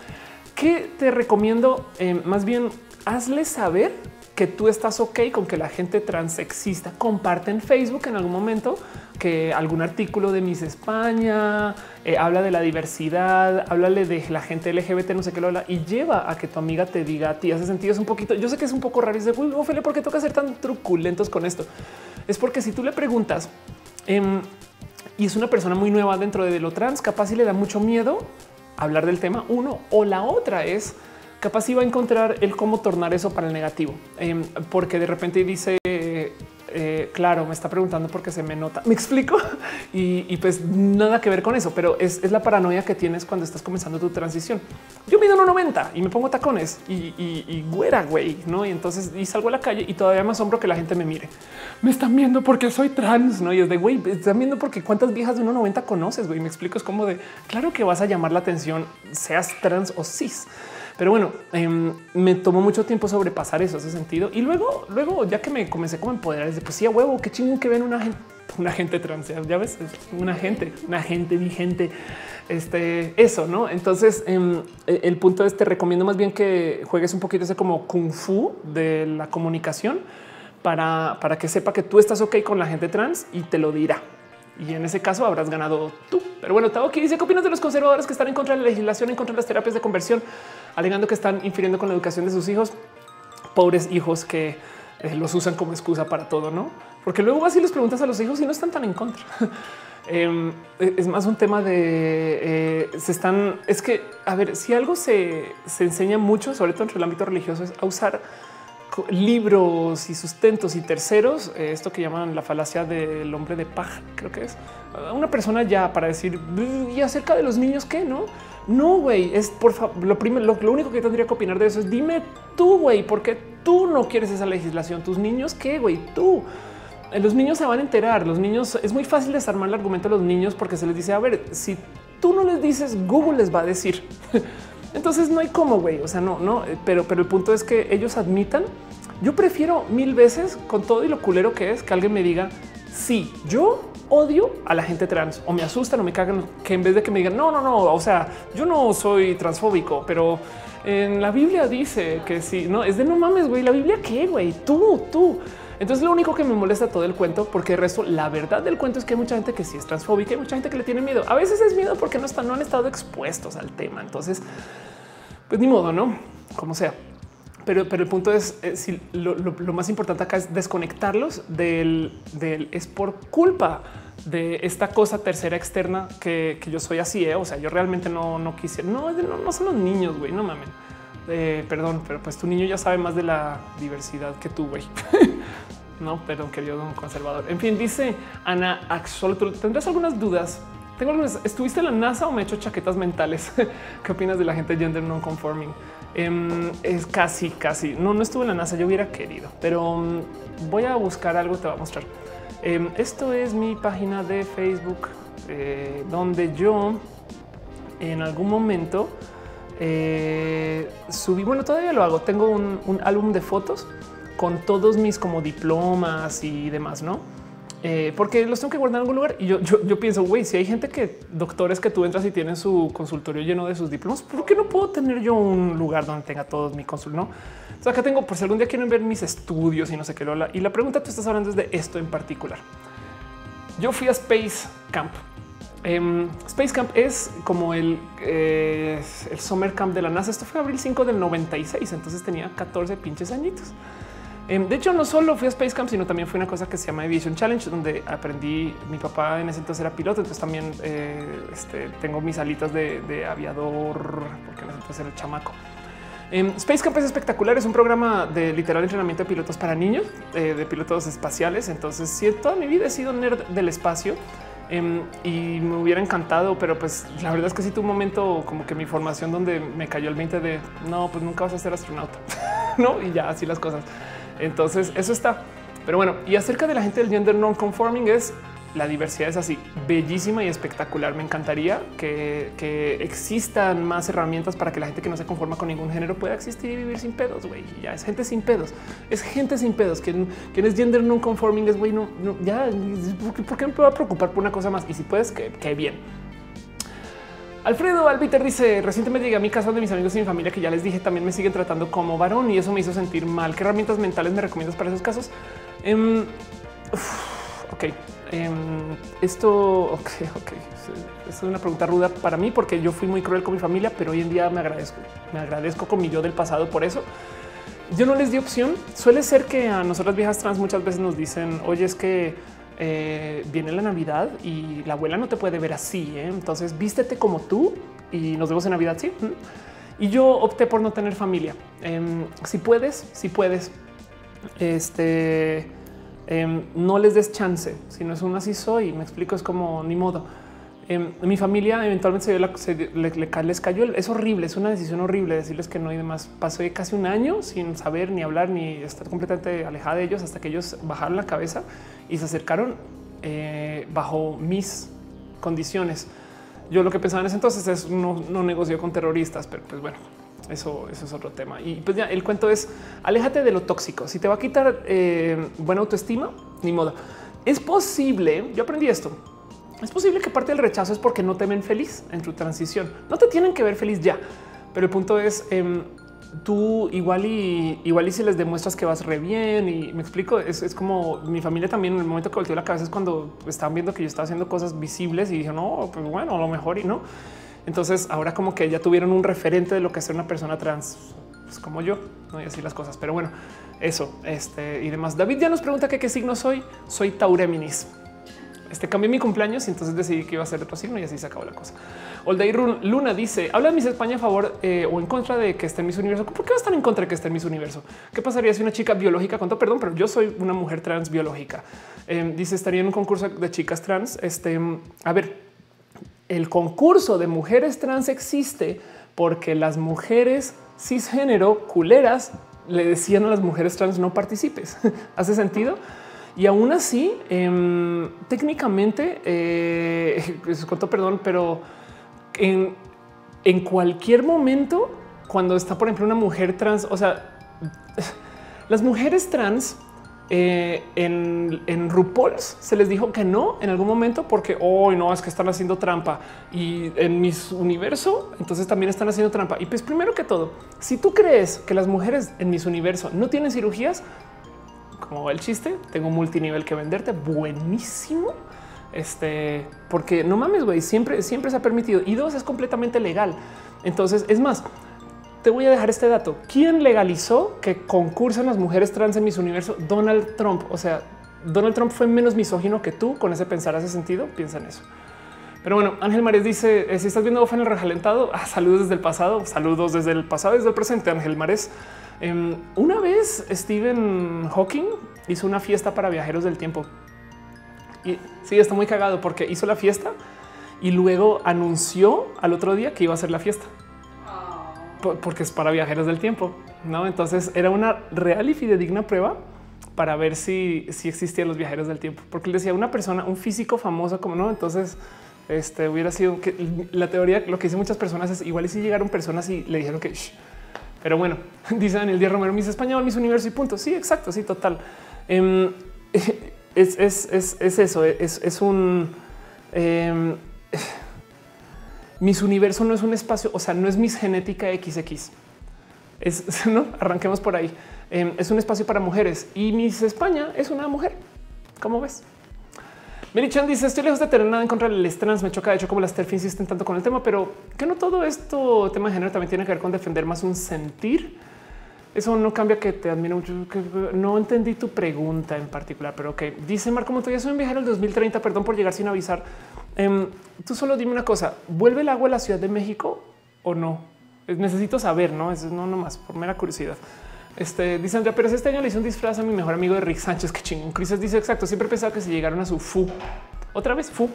¿Qué te recomiendo? Eh, más bien, hazle saber que tú estás ok con que la gente trans exista. Comparte en Facebook en algún momento que algún artículo de Miss España eh, habla de la diversidad, háblale de la gente L G B T, no sé qué lo habla y lleva a que tu amiga te diga a ti. Hace sentido, es un poquito. Yo sé que es un poco raro y dice: uy, Ophelia, ¿por qué toca ser tan truculentos con esto? Es porque si tú le preguntas eh, y es una persona muy nueva dentro de lo trans, capaz si le da mucho miedo hablar del tema, uno, o la otra es capaz iba a encontrar el cómo tornar eso para el negativo, eh, porque de repente dice, eh, claro, me está preguntando porque se me nota. Me explico y, y pues nada que ver con eso, pero es, es la paranoia que tienes cuando estás comenzando tu transición. Yo mido uno noventa y me pongo tacones y, y, y güera, güey, no? Y entonces y salgo a la calle y todavía me asombro que la gente me mire. Me están viendo porque soy trans, no? Y es de güey, están viendo porque cuántas viejas de uno noventa conoces, güey. Me explico, es como de claro que vas a llamar la atención, seas trans o cis. Pero bueno, eh, me tomó mucho tiempo sobrepasar eso, ese sentido. Y luego, luego, ya que me comencé como a empoderar, es de pues sí, a huevo, qué chingón que ven una gente, una gente trans, ya ves, una gente, una gente, mi gente, este, eso, ¿no? Entonces, eh, el punto es, te recomiendo más bien que juegues un poquito ese como kung fu de la comunicación para, para que sepa que tú estás ok con la gente trans y te lo dirá. Y en ese caso habrás ganado tú. Pero bueno, Tao aquí dice: ¿qué opinas de los conservadores que están en contra de la legislación, en contra de las terapias de conversión, alegando que están infiriendo con la educación de sus hijos? Pobres hijos que eh, los usan como excusa para todo, ¿no? Porque luego vas y les preguntas a los hijos y no están tan en contra. eh, es más un tema de eh, se están. Es que, a ver, si algo se, se enseña mucho, sobre todo entre el ámbito religioso, es a usar libros y sustentos y terceros, eh, esto que llaman la falacia del hombre de paja, creo que es una persona ya para decir y acerca de los niños que no, no, güey, es por favor, lo primero, lo, lo único que tendría que opinar de eso es dime tú, güey, ¿por qué tú no quieres esa legislación? Tus niños, ¿qué, güey? Tú. Los niños se van a enterar, los niños, es muy fácil desarmar el argumento a los niños porque se les dice, a ver, si tú no les dices, Google les va a decir. Entonces no hay cómo, güey. O sea, no, no, pero, pero el punto es que ellos admitan. Yo prefiero mil veces, con todo y lo culero que es, que alguien me diga, sí, yo odio a la gente trans o me asustan o me cagan, que en vez de que me digan, no, no, no, o sea, yo no soy transfóbico, pero en la Biblia dice que sí, no, es de no mames, güey, la Biblia qué, güey, tú, tú. Entonces lo único que me molesta todo el cuento, porque el resto, la verdad del cuento es que hay mucha gente que sí es transfóbica, hay mucha gente que le tiene miedo. A veces es miedo porque no están, no han estado expuestos al tema. Entonces, pues ni modo, no, como sea. Pero, pero el punto es, eh, si lo, lo, lo más importante acá es desconectarlos del, del es por culpa de esta cosa tercera externa que, que yo soy así. Eh? O sea, yo realmente no, no quisiera, no, no, no son los niños, güey, no mamen. Eh, perdón, pero pues tu niño ya sabe más de la diversidad que tú, güey. No, perdón, querido don conservador. En fin, dice Ana Axol, ¿tendrás algunas dudas? Tengo algunas. ¿Estuviste en la NASA o me he hecho chaquetas mentales? ¿Qué opinas de la gente gender non conforming? Um, es casi, casi. No, no estuve en la NASA. Yo hubiera querido, pero um, voy a buscar algo. Te voy a mostrar. Um, esto es mi página de Facebook, eh, donde yo en algún momento eh, subí. Bueno, todavía lo hago. Tengo un, un álbum de fotos con todos mis como diplomas y demás, ¿no? Eh, porque los tengo que guardar en algún lugar. Y yo, yo, yo pienso, güey, si hay gente que doctores que tú entras y tienen su consultorio lleno de sus diplomas, ¿por qué no puedo tener yo un lugar donde tenga todos mi consul? No, o sea, acá tengo, por si algún día quieren ver mis estudios y no sé qué. Lola. Y la pregunta tú estás hablando es de esto en particular. Yo fui a Space Camp. Um, Space Camp es como el, eh, el Summer Camp de la NASA. Esto fue abril cinco del noventa y seis. Entonces tenía catorce pinches añitos. De hecho, no solo fui a Space Camp, sino también fue una cosa que se llama Aviation Challenge, donde aprendí. Mi papá en ese entonces era piloto, entonces también eh, este, tengo mis alitas de, de aviador, porque en ese entonces era el chamaco. Um, Space Camp es espectacular, es un programa de literal entrenamiento de pilotos para niños, eh, de pilotos espaciales. Entonces, sí, toda mi vida he sido nerd del espacio. Um, y me hubiera encantado, pero pues la verdad es que sí tuve un momento como que mi formación donde me cayó el veinte de no, pues nunca vas a ser astronauta, no? Y ya así las cosas. Entonces eso está. Pero bueno, y acerca de la gente del gender non conforming es la diversidad es así bellísima y espectacular. Me encantaría que, que existan más herramientas para que la gente que no se conforma con ningún género pueda existir y vivir sin pedos. Güey, ya es gente sin pedos, es gente sin pedos. Quien, quien es gender non conforming es güey, no, no, ya, ¿por qué me voy a preocupar por una cosa más? Y si puedes, que, que bien. Alfredo Albiter dice recientemente llegué a mi casa donde mis amigos y mi familia, que ya les dije, también me siguen tratando como varón y eso me hizo sentir mal. ¿Qué herramientas mentales me recomiendas para esos casos? Um, uf, ok, um, esto, ok, ok. Es una pregunta ruda para mí porque yo fui muy cruel con mi familia, pero hoy en día me agradezco, me agradezco con mi yo del pasado por eso. Yo no les di opción. Suele ser que a nosotras viejas trans muchas veces nos dicen, oye, es que Eh, viene la Navidad y la abuela no te puede ver así. ¿eh? Entonces vístete como tú y nos vemos en Navidad. Sí. Y yo opté por no tener familia. Eh, si puedes, si puedes, este eh, no les des chance. Si no es un así soy, me explico, es como ni modo. Eh, mi familia eventualmente se, la, se le, le, les cayó. Es horrible, es una decisión horrible decirles que no y demás. Pasé casi un año sin saber ni hablar ni estar completamente alejada de ellos hasta que ellos bajaron la cabeza y se acercaron eh, bajo mis condiciones. Yo lo que pensaba en ese entonces es no, no negocio con terroristas, pero pues bueno, eso, eso es otro tema. Y pues ya el cuento es aléjate de lo tóxico. Si te va a quitar eh, buena autoestima, ni modo. Es posible. Yo aprendí esto. Es posible que parte del rechazo es porque no te ven feliz en tu transición. No te tienen que ver feliz ya, pero el punto es eh, tú igual y igual y si les demuestras que vas re bien y me explico, es, es como mi familia también en el momento que volteó la cabeza es cuando estaban viendo que yo estaba haciendo cosas visibles y dije no, pues bueno, a lo mejor y no. Entonces ahora como que ya tuvieron un referente de lo que es ser una persona trans, pues como yo, no y así las cosas. Pero bueno, eso este y demás. David ya nos pregunta que qué signo soy. Soy Taureminis. Este cambié mi cumpleaños y entonces decidí que iba a ser de otro signo y así se acabó la cosa. Oldair Luna dice habla de Miss España a favor eh, o en contra de que esté en Miss Universo. ¿Por qué va a estar en contra de que esté en Miss Universo? ¿Qué pasaría si una chica biológica con todo perdón, pero yo soy una mujer trans biológica? Eh, dice estaría en un concurso de chicas trans. Este a ver, el concurso de mujeres trans existe porque las mujeres cisgénero culeras le decían a las mujeres trans no participes. ¿Hace sentido? Y aún así, eh, técnicamente, eh, con todo perdón, pero en, en cualquier momento, cuando está, por ejemplo, una mujer trans, o sea, las mujeres trans eh, en, en RuPaul's se les dijo que no en algún momento porque hoy oh, no es que están haciendo trampa y en Miss Universo entonces también están haciendo trampa. Y pues primero que todo, si tú crees que las mujeres en Miss Universo no tienen cirugías, como va el chiste, tengo un multinivel que venderte buenísimo. Este, porque no mames, güey, siempre, siempre se ha permitido y dos es completamente legal. Entonces, es más, te voy a dejar este dato. ¿Quién legalizó que concursan las mujeres trans en Miss Universo? Donald Trump. O sea, Donald Trump fue menos misógino que tú. Con ese pensar hace sentido. Piensa en eso. Pero bueno, Ángel Mares dice: si estás viendo Ofa en el rejalentado, ah, saludos desde el pasado, saludos desde el pasado, desde el presente. Ángel Mares. Um, una vez Stephen Hawking hizo una fiesta para viajeros del tiempo y sí, está muy cagado porque hizo la fiesta y luego anunció al otro día que iba a hacer la fiesta. Porque es para viajeros del tiempo, ¿no? Entonces era una real y fidedigna prueba para ver si, si existían los viajeros del tiempo. Porque él decía una persona, un físico famoso como no, entonces este hubiera sido que la teoría, lo que dicen muchas personas es igual y si llegaron personas y le dijeron que shh. Pero bueno, dice Daniel Díaz Romero, Miss Español, Miss Universo y punto. Sí, exacto, sí, total. Um, es, es, es, es eso, es, es un... Um, Miss Universo no es un espacio, o sea, no es Miss Genética equis equis. Es, no, arranquemos por ahí. Eh, es un espacio para mujeres y Miss España es una mujer. ¿Cómo ves? Mary Chan dice: estoy lejos de tener nada en contra de los trans. Me choca de hecho como las TERF insisten tanto con el tema, pero que no todo esto tema de género también tiene que ver con defender más un sentir. Eso no cambia que te admiro mucho. No entendí tu pregunta en particular, pero ok. Dice Marco Montoya: soy un viajero del dos mil treinta. Perdón por llegar sin avisar. Um, tú solo dime una cosa: ¿vuelve el agua a la Ciudad de México o no? Necesito saber, no es no nomás por mera curiosidad. Este dice Andrea Pérez: este año le hice un disfraz a mi mejor amigo de Rick Sánchez. Qué chingón. Crisis dice: exacto. Siempre pensaba que si llegaron a su fu otra vez fu.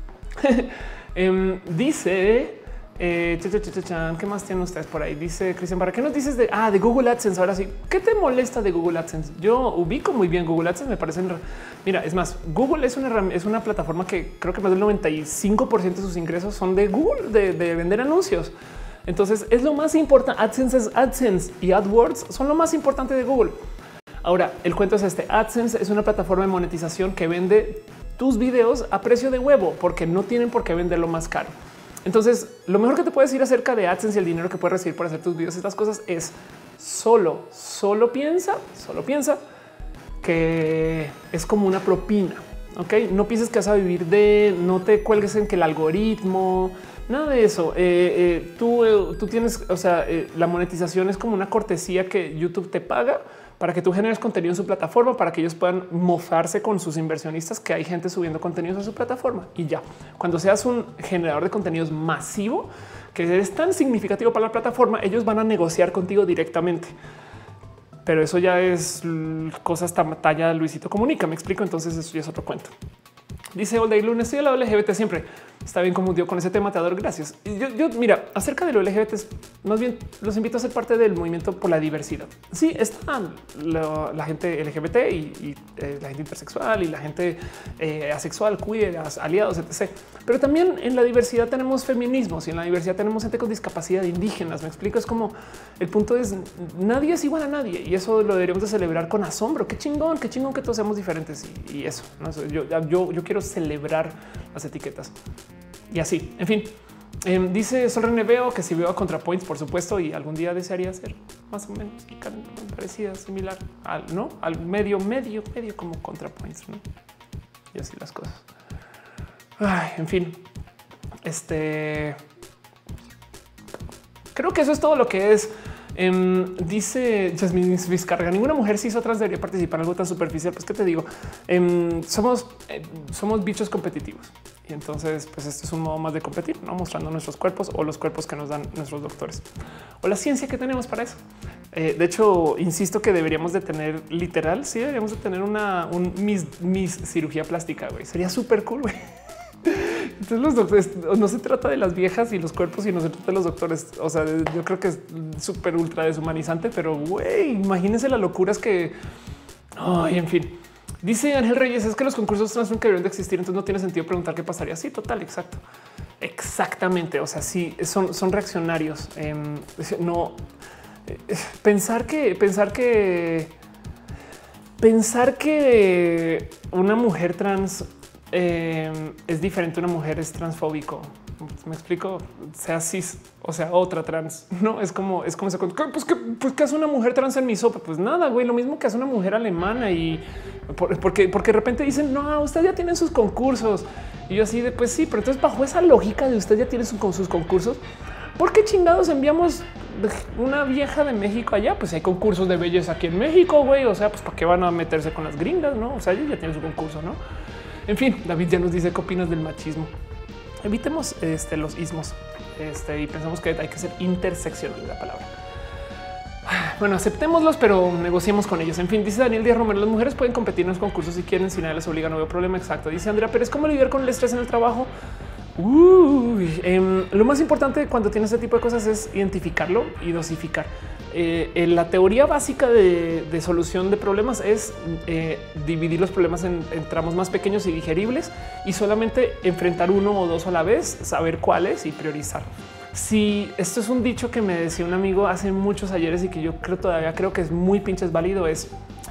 um, dice eh, cha, cha, cha, cha, ¿qué más tienen ustedes por ahí? Dice Cristian Barra: ¿qué nos dices de ah, de Google AdSense? Ahora sí, ¿qué te molesta de Google AdSense? Yo ubico muy bien Google AdSense. Me parecen. Mira, es más, Google es una, es una plataforma que creo que más del noventa y cinco por ciento de sus ingresos son de Google, de, de vender anuncios. Entonces es lo más importante. AdSense es AdSense y AdWords son lo más importante de Google. Ahora, el cuento es este: AdSense es una plataforma de monetización que vende tus videos a precio de huevo porque no tienen por qué venderlo más caro. Entonces, lo mejor que te puedes decir acerca de AdSense y el dinero que puedes recibir por hacer tus videos, estas cosas es solo, solo piensa, solo piensa que es como una propina. Ok, no pienses que vas a vivir de, no te cuelgues en que el algoritmo, nada de eso. Eh, eh, tú, eh, tú tienes, o sea, eh, la monetización es como una cortesía que YouTube te paga para que tú generes contenido en su plataforma, para que ellos puedan mofarse con sus inversionistas, que hay gente subiendo contenidos a su plataforma y ya. Cuando seas un generador de contenidos masivo, que eres tan significativo para la plataforma, ellos van a negociar contigo directamente. Pero eso ya es cosas talla Luisito Comunica. Me explico. Entonces eso ya es otro cuento. Dice All Day Lunes: estoy al lado L G B T siempre. Está bien confundido con ese tema. Te adoro. Gracias. Y yo, yo, mira, acerca de lo L G B T, más bien los invito a ser parte del movimiento por la diversidad. Sí, está la, la gente L G B T y, y eh, la gente intersexual y la gente eh, asexual, queer, aliados, etcétera. Pero también en la diversidad tenemos feminismos y en la diversidad tenemos gente con discapacidad, indígenas. Me explico. Es como el punto es nadie es igual a nadie y eso lo deberíamos de celebrar con asombro. Qué chingón, qué chingón que todos seamos diferentes y, y eso. ¿No? Yo, yo, yo quiero celebrar las etiquetas y así. En fin, eh, dice Sol René: veo que si veo a ContraPoints, por supuesto, y algún día desearía ser más o menos parecida, similar al no al medio, medio, medio como ContraPoints, ¿no? Y así las cosas. Ay, en fin, este creo que eso es todo lo que es. Um, dice Jasmine Vizcarga: ninguna mujer cis o trans debería participar en algo tan superficial. Pues qué te digo, um, somos, eh, somos bichos competitivos y entonces pues esto es un modo más de competir, no mostrando nuestros cuerpos o los cuerpos que nos dan nuestros doctores o la ciencia que tenemos para eso. Eh, de hecho, insisto que deberíamos de tener literal, sí deberíamos de tener una un mis, mis cirugía plástica. Güey, sería súper cool. Güey. Entonces los doctores, no se trata de las viejas y los cuerpos y no se trata de los doctores. O sea, yo creo que es súper ultra deshumanizante, pero güey, imagínense las locuras que... Ay, en fin. Dice Ángel Reyes: es que los concursos trans nunca deberían de existir, entonces no tiene sentido preguntar qué pasaría. Sí, total, exacto. Exactamente. O sea, sí, son, son reaccionarios. Eh, no eh, pensar que pensar que pensar que una mujer trans eh, es diferente. Una mujer es transfóbico. Me explico, sea cis o sea otra trans. No es como es como se pues que pues que hace una mujer trans en mi sopa. Pues nada, güey, lo mismo que hace una mujer alemana y por, porque porque de repente dicen no, ustedes ya tienen sus concursos y yo así de pues sí, pero entonces bajo esa lógica de ustedes ya tienen sus, sus concursos, ¿por qué chingados enviamos una vieja de México allá? Pues hay concursos de belleza aquí en México, güey. O sea, pues para qué van a meterse con las gringas, no? O sea, ellos ya tienen su concurso, no? En fin, David ya nos dice qué opinas del machismo. Evitemos este, los ismos este, y pensamos que hay que ser interseccional de la palabra. Bueno, aceptémoslos, pero negociemos con ellos. En fin, dice Daniel Díaz Romero, las mujeres pueden competir en los concursos si quieren, si nadie les obliga, no veo problema. Exacto. Dice Andrea Pérez, ¿cómo lidiar con el estrés en el trabajo? Uy, eh, lo más importante cuando tienes este tipo de cosas es identificarlo y dosificar. Eh, la teoría básica de, de solución de problemas es eh, dividir los problemas en, en tramos más pequeños y digeribles y solamente enfrentar uno o dos a la vez, saber cuáles y priorizar. Si esto es un dicho que me decía un amigo hace muchos ayeres y que yo creo todavía creo que es muy pinches válido, es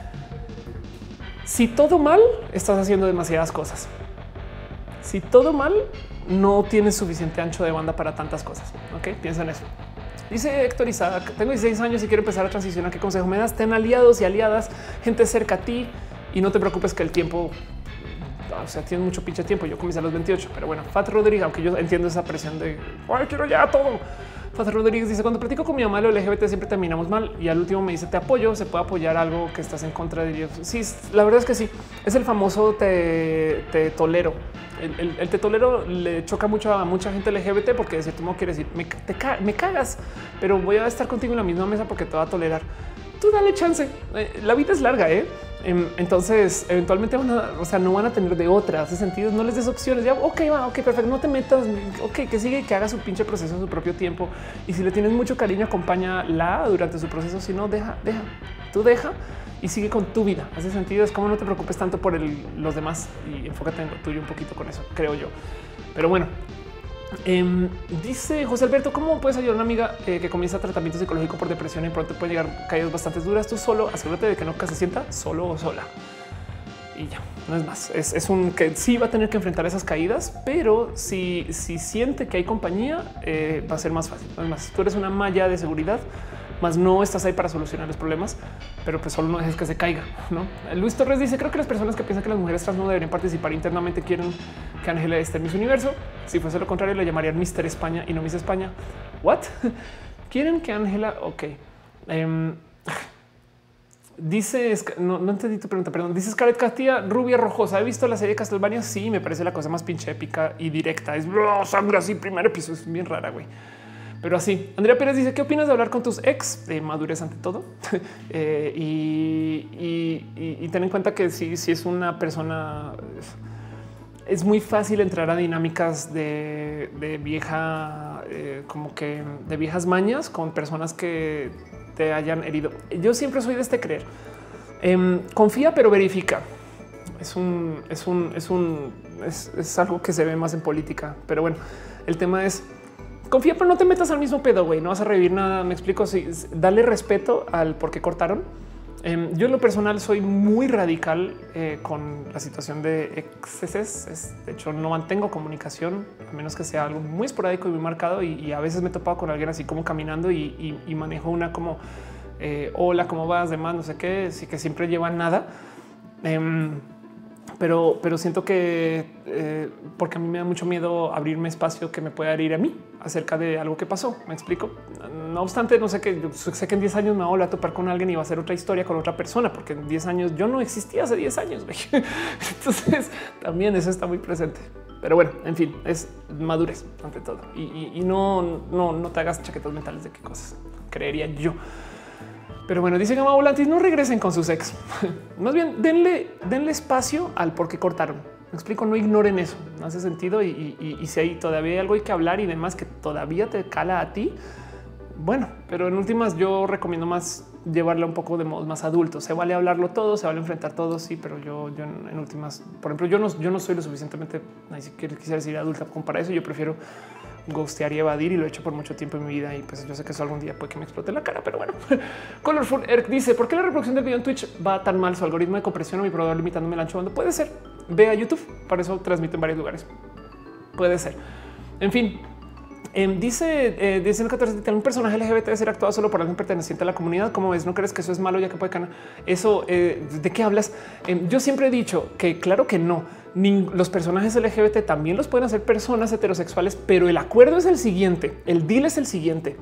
si todo mal, estás haciendo demasiadas cosas. Si todo mal, no tienes suficiente ancho de banda para tantas cosas. Ok, piensa en eso. Dice Héctor Isaac, tengo dieciséis años y quiero empezar a transicionar. ¿Qué consejo me das? Ten aliados y aliadas, gente cerca a ti y no te preocupes que el tiempo, o sea, tienes mucho pinche tiempo. Yo comencé a los veintiocho, pero bueno, Fat Rodríguez, aunque yo entiendo esa presión de ay, quiero ya todo. Fat Rodríguez dice, cuando platico con mi mamá de lo L G B T siempre terminamos mal y al último me dice te apoyo, se puede apoyar algo que estás en contra de ellos. Sí, la verdad es que sí, es el famoso te, te tolero. El, el, el te tolero le choca mucho a mucha gente L G B T porque de cierto modo quiere decir me, te, me cagas, pero voy a estar contigo en la misma mesa porque te va a tolerar. Tú dale chance. Eh, la vida es larga, ¿eh? Entonces, eventualmente van a, o sea, no van a tener de otra. Hace sentido, no les des opciones. Ya, ok, va, ok, perfecto. No te metas. Ok, que sigue, que haga su pinche proceso en su propio tiempo. Y si le tienes mucho cariño, acompáñala durante su proceso. Si no, deja, deja, tú deja y sigue con tu vida. Hace sentido. Es como no te preocupes tanto por el, los demás y enfócate en lo tuyo un poquito con eso, creo yo. Pero bueno. Eh, dice José Alberto, ¿cómo puedes ayudar a una amiga eh, que comienza tratamiento psicológico por depresión y pronto puede llegar caídas bastante duras? Tú solo asegúrate de que nunca se sienta solo o sola. Y ya, no es más. Es, es un que sí va a tener que enfrentar esas caídas, pero si, si siente que hay compañía, eh, va a ser más fácil. No es más, tú eres una malla de seguridad, más no estás ahí para solucionar los problemas, pero pues solo no dejes que se caiga, ¿no? Luis Torres dice, creo que las personas que piensan que las mujeres trans no deberían participar internamente quieren que Ángela esté en Miss Universo. Si fuese lo contrario, le llamarían Mister España y no Miss España. ¿What? ¿Quieren que Ángela? Ok. Um, dice, no, no entendí tu pregunta, perdón. Dice Scarlett Castilla, rubia rojosa. ¿He visto la serie de Castlevania? Sí, me parece la cosa más pinche épica y directa. Es oh, sangre así, primer episodio. Es bien rara, güey. Pero así, Andrea Pérez dice, ¿qué opinas de hablar con tus ex? De madurez ante todo. eh, y, y, y, y ten en cuenta que si, si es una persona, es muy fácil entrar a dinámicas de, de vieja, eh, como que de viejas mañas con personas que te hayan herido. Yo siempre soy de este creer. Eh, confía, pero verifica. Es un, es un, es un, es, es algo que se ve más en política. Pero bueno, el tema es, confía, pero no te metas al mismo pedo, güey. No vas a revivir nada. Me explico. Si sí, dale respeto al por qué cortaron. Eh, yo en lo personal soy muy radical eh, con la situación de excesos. Es, de hecho, no mantengo comunicación a menos que sea algo muy esporádico y muy marcado. Y, y a veces me he topado con alguien así como caminando y, y, y manejo una como eh, hola, ¿cómo vas? Demás, no sé qué. Sí, que siempre lleva nada. Eh, Pero, pero siento que eh, porque a mí me da mucho miedo abrirme espacio que me pueda herir a mí acerca de algo que pasó. Me explico. No obstante, no sé que sé que en diez años me voy a topar con alguien y va a hacer otra historia con otra persona, porque en diez años yo no existía hace diez años. Entonces también eso está muy presente. Pero bueno, en fin, es madurez ante todo y, y, y no, no, no te hagas chaquetas mentales de qué cosas creería yo. Pero bueno, dice Gama Volantis, no regresen con sus ex. Más bien denle, denle espacio al por qué cortaron. Me explico, no ignoren eso. No hace sentido. Y, y, y si hay todavía hay algo hay que hablar y demás que todavía te cala a ti, bueno, pero en últimas yo recomiendo más llevarla un poco de modos más adultos. Se vale hablarlo todo, se vale enfrentar todo, sí, pero yo, yo en, en últimas, por ejemplo, yo no, yo no soy lo suficientemente, ni siquiera quisiera decir adulta como para eso. Yo prefiero ghostear y evadir y lo he hecho por mucho tiempo en mi vida y pues yo sé que eso algún día puede que me explote la cara, pero bueno. Colorful Eric dice, ¿por qué la reproducción del video en Twitch va tan mal? Su algoritmo de compresión o mi proveedor limitándome el ancho bando. Puede ser. Ve a YouTube, para eso transmite en varios lugares. Puede ser. En fin. Eh, dice, eh, dice el catorce, tener un personaje L G B T debe ser actuado solo por alguien perteneciente a la comunidad. ¿Cómo ves? ¿No crees que eso es malo ya que puede ganar? Eso, eh, ¿de qué hablas? Eh, yo siempre he dicho que claro que no. Ni los personajes L G B T también los pueden hacer personas heterosexuales, pero el acuerdo es el siguiente. El deal es el siguiente.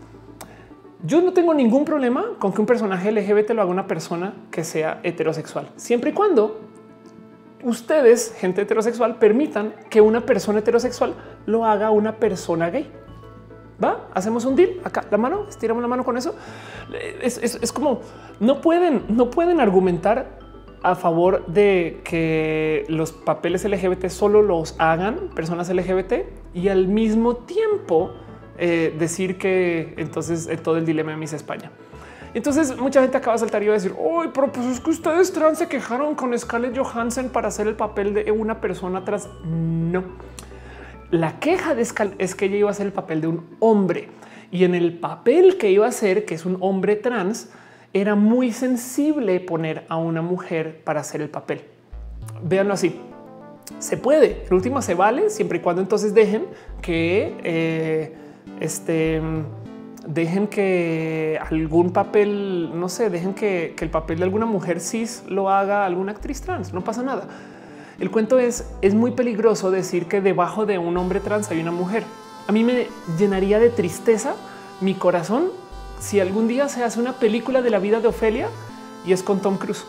Yo no tengo ningún problema con que un personaje L G B T lo haga una persona que sea heterosexual, siempre y cuando ustedes, gente heterosexual, permitan que una persona heterosexual lo haga una persona gay. Va, hacemos un deal acá. La mano, estiramos la mano con eso. Es, es, es como no pueden, no pueden argumentar a favor de que los papeles L G B T solo los hagan personas L G B T y al mismo tiempo eh, decir que entonces eh, todo el dilema de Miss España. Entonces mucha gente acaba de saltar y va a decir, "Ay, pero pues es que ustedes trans se quejaron con Scarlett Johansson para hacer el papel de una persona trans." No. La queja de Scarlett es que ella iba a hacer el papel de un hombre y en el papel que iba a hacer, que es un hombre trans, era muy sensible poner a una mujer para hacer el papel. Véanlo así. Se puede. En última se vale siempre y cuando entonces dejen que eh, este dejen que algún papel, no sé, dejen que, que el papel de alguna mujer cis lo haga alguna actriz trans. No pasa nada. El cuento es, es muy peligroso decir que debajo de un hombre trans hay una mujer. A mí me llenaría de tristeza mi corazón si algún día se hace una película de la vida de Ofelia y es con Tom Cruise.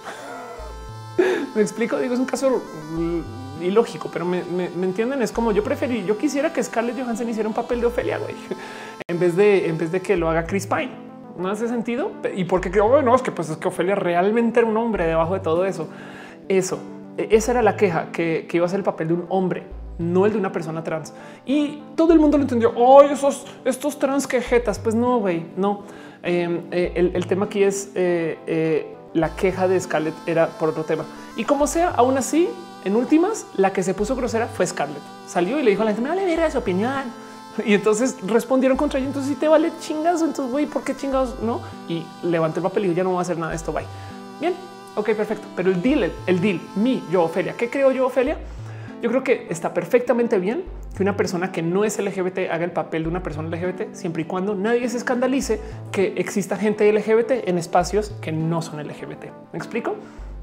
Me explico, digo, es un caso ilógico, pero me, me, me entienden. Es como yo preferí, yo quisiera que Scarlett Johansson hiciera un papel de Ofelia, güey, en vez de, en vez de que lo haga Chris Pine. No hace sentido. Y porque creo, bueno, es que pues es que Ofelia realmente era un hombre debajo de todo eso. Eso, esa era la queja, que, que iba a ser el papel de un hombre, no el de una persona trans. Y todo el mundo lo entendió. Oh, esos, estos trans quejetas. Pues no, güey, no. Eh, eh, el, el tema aquí es eh, eh, la queja de Scarlett era por otro tema. Y como sea, aún así, en últimas, la que se puso grosera fue Scarlett. Salió y le dijo a la gente, me vale ver su opinión. Y entonces respondieron contra ella. Entonces, si te vale chingados, entonces, güey, ¿por qué chingados? No. Y levantó el papel y dijo, ya no voy a hacer nada de esto. Bye. Bien. Ok, perfecto. Pero el deal, el, el deal, mi, yo, Ofelia. ¿Qué creo yo, Ofelia? Yo creo que está perfectamente bien que una persona que no es L G B T haga el papel de una persona L G B T, siempre y cuando nadie se escandalice que exista gente L G B T en espacios que no son L G B T. ¿Me explico?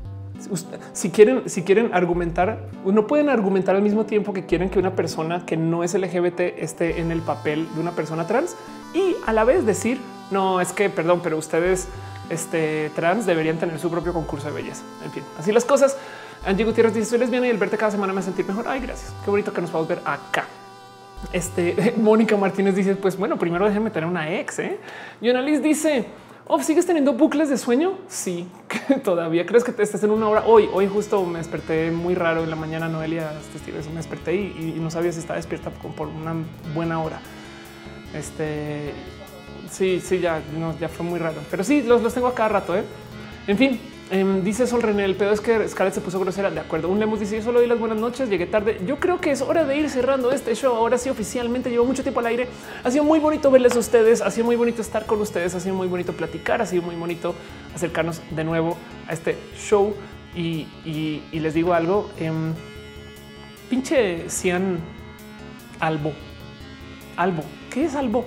Si quieren, si quieren argumentar, no pueden argumentar al mismo tiempo que quieren que una persona que no es L G B T esté en el papel de una persona trans y a la vez decir, no, es que, perdón, pero ustedes este, trans deberían tener su propio concurso de belleza. En fin, así las cosas. Angie Gutiérrez dice, soy lesbiana y el verte cada semana me hace sentir mejor. Ay, gracias. Qué bonito que nos podamos ver acá. Este Mónica Martínez dice, pues bueno, primero déjenme tener una ex. ¿eh? Yonalis dice, oh, ¿sigues teniendo bucles de sueño? Sí, todavía. ¿Crees que te estés en una hora? Hoy, hoy justo me desperté muy raro en la mañana. Noelia, testigo, me desperté y, y no sabía si estaba despierta por una buena hora. Este sí, sí, ya, no, ya fue muy raro, pero sí, los, los tengo a cada rato. ¿eh? En fin. Um, dice Sol René, el pedo es que Scarlett se puso grosera. De acuerdo. Un Lemus dice, yo solo doy las buenas noches, llegué tarde. Yo creo que es hora de ir cerrando este show. Ahora sí, oficialmente llevo mucho tiempo al aire. Ha sido muy bonito verles a ustedes. Ha sido muy bonito estar con ustedes. Ha sido muy bonito platicar. Ha sido muy bonito acercarnos de nuevo a este show. Y, y, y les digo algo, um, pinche Cian Albo. Albo. ¿Qué es Albo?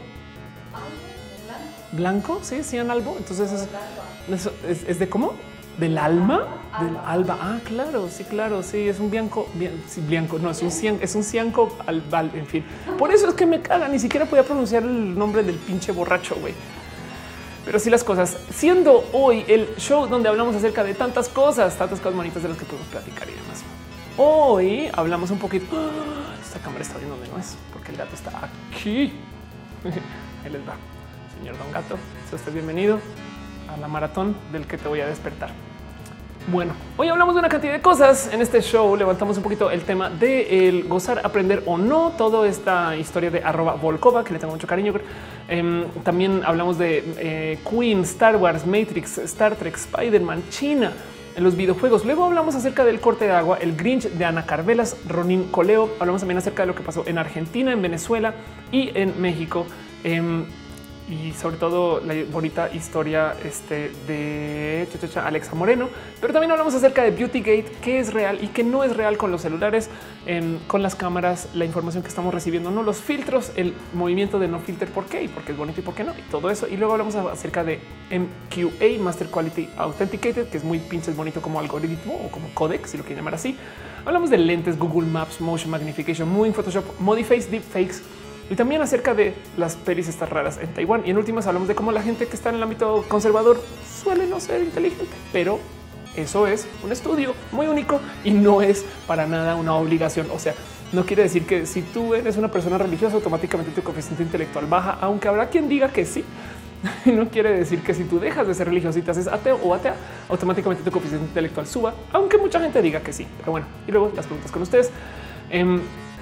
Blanco. Sí, Cian Albo. Entonces es, es, es de cómo? Del alma, del alba. Ah, claro, sí, claro, sí, es un bianco, bien, sí, bianco, no es un cian, es un cianco albal, en fin. Por eso es que me caga, ni siquiera podía pronunciar el nombre del pinche borracho, güey. Pero sí las cosas, siendo hoy el show donde hablamos acerca de tantas cosas, tantas cosas bonitas de las que podemos platicar y demás. Hoy hablamos un poquito. Esta cámara está bien donde no es, porque el gato está aquí. Ahí les va, señor Don Gato. Sea usted bienvenido a la maratón del que te voy a despertar. Bueno, hoy hablamos de una cantidad de cosas en este show. Levantamos un poquito el tema de el gozar, aprender o no, toda esta historia de arroba Volkova, que le tengo mucho cariño. Eh, también hablamos de eh, Queen, Star Wars, Matrix, Star Trek, Spider-Man, China, en los videojuegos. Luego hablamos acerca del corte de agua, el Grinch de Ana Carvelas, Ronin Coleo. Hablamos también acerca de lo que pasó en Argentina, en Venezuela y en México. Eh, y sobre todo la bonita historia este, de Alexa Moreno. Pero también hablamos acerca de Beautygate, qué es real y qué no es real con los celulares, eh, con las cámaras, la información que estamos recibiendo, no los filtros, el movimiento de no filter, por qué y por qué es bonito y por qué no, y todo eso. Y luego hablamos acerca de M Q A, Master Quality Authenticated, que es muy pinches bonito como algoritmo o como codec, si lo quieren llamar así. Hablamos de lentes, Google Maps, Motion Magnification, Moving Photoshop, Modiface, Deepfakes, y también acerca de las pelis estas raras en Taiwán. Y en últimas hablamos de cómo la gente que está en el ámbito conservador suele no ser inteligente, pero eso es un estudio muy único y no es para nada una obligación. O sea, no quiere decir que si tú eres una persona religiosa, automáticamente tu coeficiente intelectual baja, aunque habrá quien diga que sí. No quiere decir que si tú dejas de ser religioso y te haces ateo o atea, automáticamente tu coeficiente intelectual suba, aunque mucha gente diga que sí. Pero bueno, y luego las preguntas con ustedes. Um,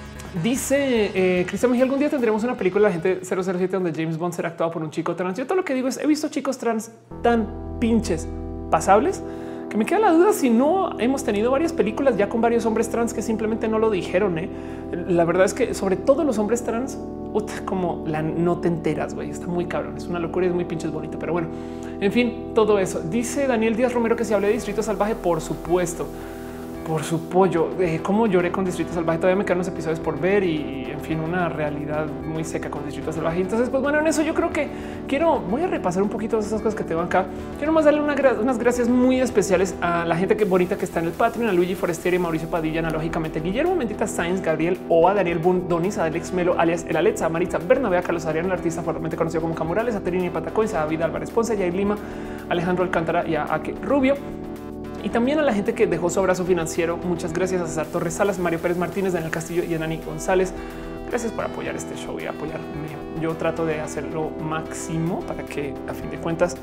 Dice eh, Cristian Mejía, algún día tendremos una película de la gente cero cero siete donde James Bond será actuado por un chico trans. Yo todo lo que digo es he visto chicos trans tan pinches pasables que me queda la duda si no hemos tenido varias películas ya con varios hombres trans que simplemente no lo dijeron. ¿eh? La verdad es que sobre todo los hombres trans, ut, como la no te enteras, güey, está muy cabrón. Es una locura y es muy pinches bonito, pero bueno, en fin, todo eso. Dice Daniel Díaz Romero que se hable de Distrito Salvaje, por supuesto. Por su pollo, eh, cómo lloré con Distrito Salvaje. Todavía me quedan unos episodios por ver y en fin, una realidad muy seca con Distrito Salvaje. Entonces, pues bueno, en eso yo creo que quiero, voy a repasar un poquito de esas cosas que te van acá. Quiero más darle una, unas gracias muy especiales a la gente que bonita que está en el Patreon, a Luigi Forestieri, Mauricio Padilla, analógicamente, Guillermo Mentita Sainz, Gabriel Oa, Daniel Bun, Donis, Alex Melo, alias El Alexa, Maritza Bernabé, Carlos Adrián, el artista formalmente conocido como Camurales, a Terini Patacoy, a David Álvarez Ponce, Jair Lima, Alejandro Alcántara y a Ake Rubio. Y también a la gente que dejó su abrazo financiero. Muchas gracias a César Torres Salas, Mario Pérez Martínez, Daniel Castillo y Anani González. Gracias por apoyar este show y apoyarme. Yo trato de hacer lo máximo para que a fin de cuentas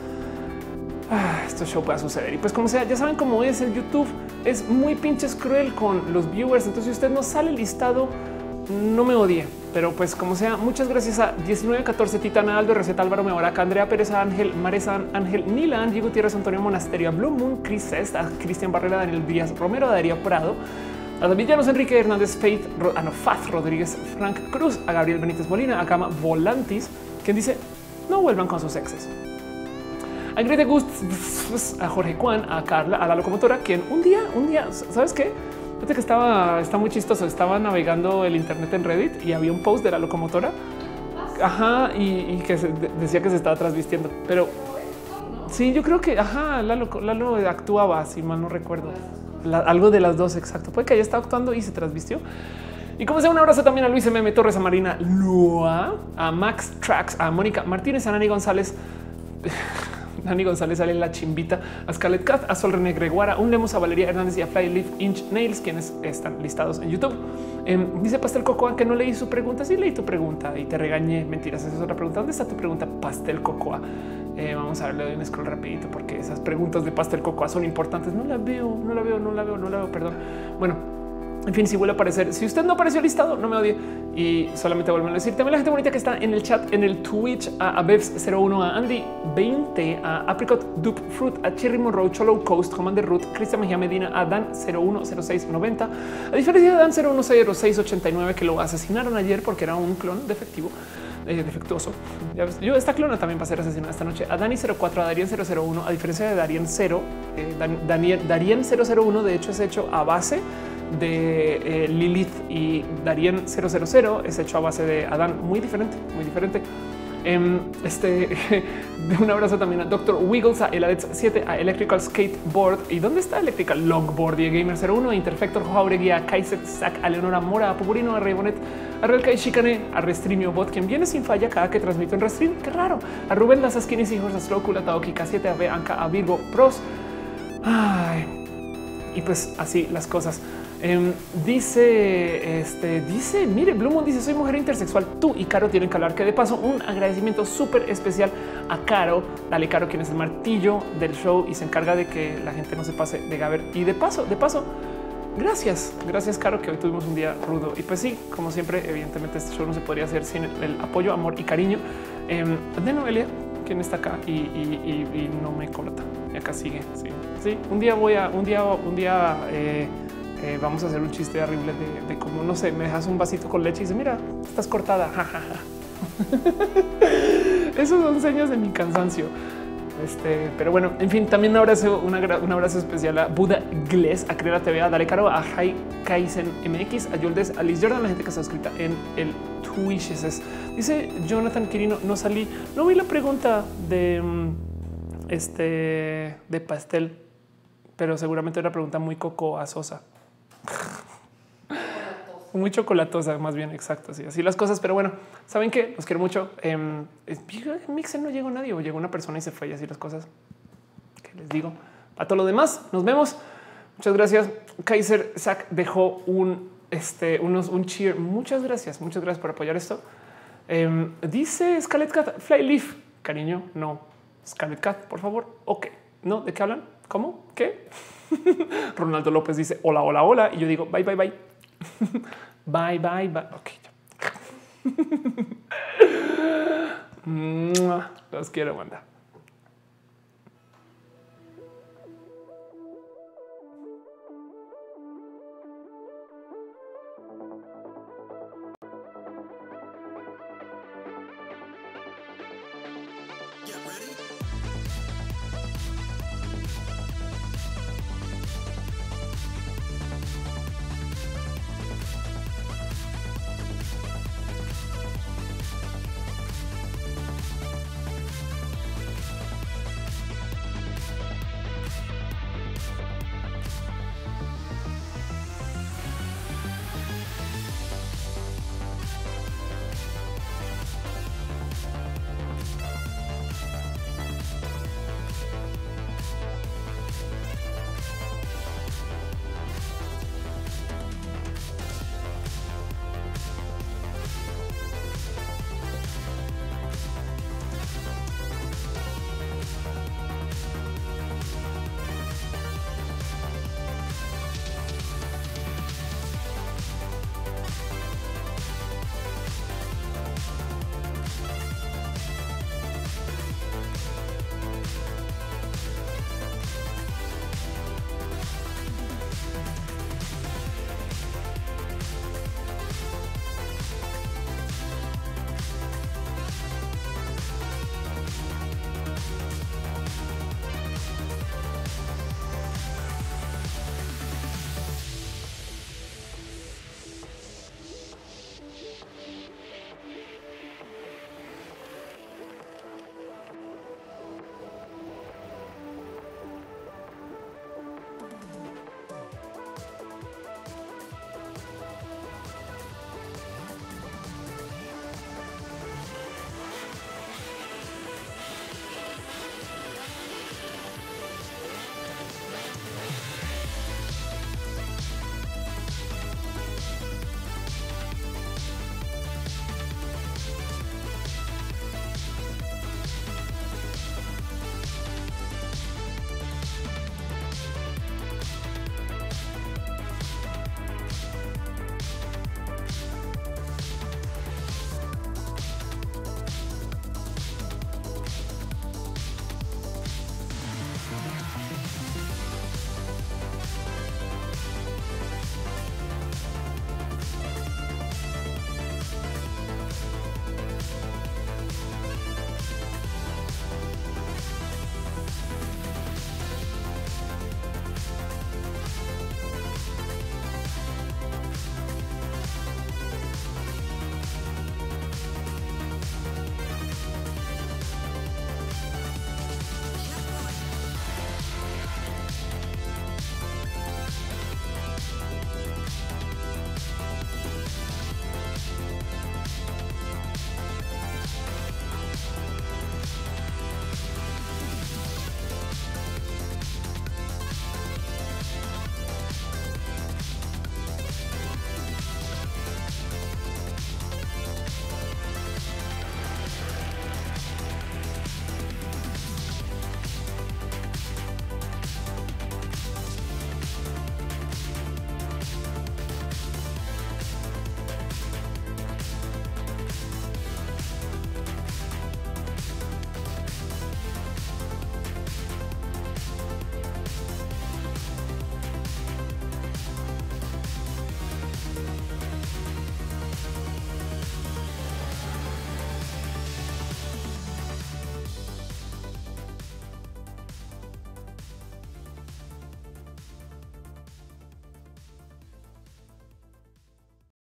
ah, este show pueda suceder. Y pues como sea, ya saben cómo es el YouTube. Es muy pinches cruel con los viewers. Entonces si usted no sale listado, no me odie. Pero pues como sea, muchas gracias a diecinueve catorce, Titana, Aldo, Receta, Álvaro Meoraca, Andrea Pérez, Ángel, Maresa, Ángel, Nila, Angie Gutiérrez, Antonio Monasterio, Blue Moon, Chris Cesta, Cristian Barrera, Daniel Díaz, Romero, Darío Prado, a David Llanos, Enrique Hernández, Faith, a no, Faz Rodríguez, Frank Cruz, a Gabriel Benítez Molina, a Cama Volantis, quien dice no vuelvan con sus exes. A Grete Gust, a Jorge Juan, a Carla, a la locomotora, quien un día, un día, ¿sabes qué? Fíjate que estaba, está muy chistoso. Estaba navegando el internet en Reddit y había un post de la locomotora. Ajá, y, y que se, decía que se estaba transvistiendo. Pero sí, yo creo que ajá, Lalo, Lalo actuaba, si mal no recuerdo. La, algo de las dos, exacto. Puede que haya estado actuando y se transvistió. Y como sea, un abrazo también a Luis M M Torres, a Marina Lua, a Max Trax, a Mónica Martínez, a Nani González. Dani González sale en la chimbita, a Scarlett Cat, a Sol René Greguara, un Lemos, a Valeria Hernández y a Flyleaf Inch Nails, quienes están listados en YouTube. Eh, dice Pastel Cocoa que no leí su pregunta. Sí, leí tu pregunta y te regañé. Mentiras, esa es otra pregunta. ¿Dónde está tu pregunta, Pastel Cocoa? Eh, vamos a ver, le doy un scroll rapidito porque esas preguntas de Pastel Cocoa son importantes. No la veo, no la veo, no la veo, no la veo, perdón. Bueno, en fin, si vuelve a aparecer, si usted no apareció listado, no me odie y solamente vuelven a decir. También la gente bonita que está en el chat, en el Twitch, a Abevs cero uno, a Andy veinte, a Apricot Dupe Fruit, a Cherry Monroe, Cholo Coast, Commander Root, Cristian Mejía Medina, a Dan cero uno cero seis noventa. A diferencia de Dan cero uno cero seis ochenta y nueve, que lo asesinaron ayer porque era un clon defectivo. Eh, defectuoso. Ya ves, yo esta clona también va a ser asesinada esta noche. A Dani cero cuatro, a Darien cero cero uno, a diferencia de Darien cero, eh, Dan, Daniel, Darien cero cero uno de hecho es hecho a base de eh, Lilith y Darien cero cero cero es hecho a base de Adán, muy diferente, muy diferente. Um, este de un abrazo también a Doctor Wiggles, a Eladets siete, a Electrical Skateboard. ¿Y dónde está Electrical Longboard? Y Gamer cero uno, a Interfector Jauregui, a Kaiser Sack, a Leonora Mora, a Pugurino, a Rebonet, a Relkai Shikane, a Restreamio Bot, quien viene sin falla cada que transmito en Restream. Qué raro. A Rubén Las Skinny Hijos, a Slowcool, a Taoki K siete, a Beanca, a Virgo Pros. Ay, y pues así las cosas. Um, dice, este, dice, mire, Blue Moon dice, soy mujer intersexual, tú y Caro tienen que hablar, que de paso un agradecimiento súper especial a Caro, dale Caro, quien es el martillo del show y se encarga de que la gente no se pase de Gaber. Y de paso, de paso, Gracias, gracias, Caro, que hoy tuvimos un día rudo. Y pues sí, como siempre, evidentemente este show no se podría hacer sin el, el apoyo, amor y cariño eh, de Noelia, quien está acá y, y, y, y no me corta. Y acá sigue. Sí, sí. Un día voy a, un día, un día eh, eh, vamos a hacer un chiste horrible de, de cómo, no sé, me dejas un vasito con leche y dice, mira, estás cortada. Esos son señas de mi cansancio. Este, pero bueno, en fin, también un abrazo, una, un abrazo especial a Buda Gles, a Creera T V, a Dale Caro, a Jai Kaisen M X, a Yoldes, a Liz Jordan, la gente que está suscrita en el Twitch. Es, dice Jonathan Quirino, no salí, no vi la pregunta de este de pastel, pero seguramente era una pregunta muy cocoazosa. Muy chocolatosa, más bien, exacto. Así, así las cosas. Pero bueno, saben que los quiero mucho. Eh, en Mixer no llegó nadie o llegó una persona y se fue y así las cosas. ¿Qué les digo? A todo lo demás, nos vemos. Muchas gracias. Kaiser Zach dejó un, este, unos, un cheer. Muchas gracias. Muchas gracias por apoyar esto. Eh, dice Scarlet Cat Flyleaf. Cariño, no. Scarlet Cat, por favor. Ok. No, ¿de qué hablan? ¿Cómo? ¿Qué? Ronaldo López dice hola, hola, hola. Y yo digo bye, bye, bye. Bye, bye, bye. Ok. Los quiero, banda.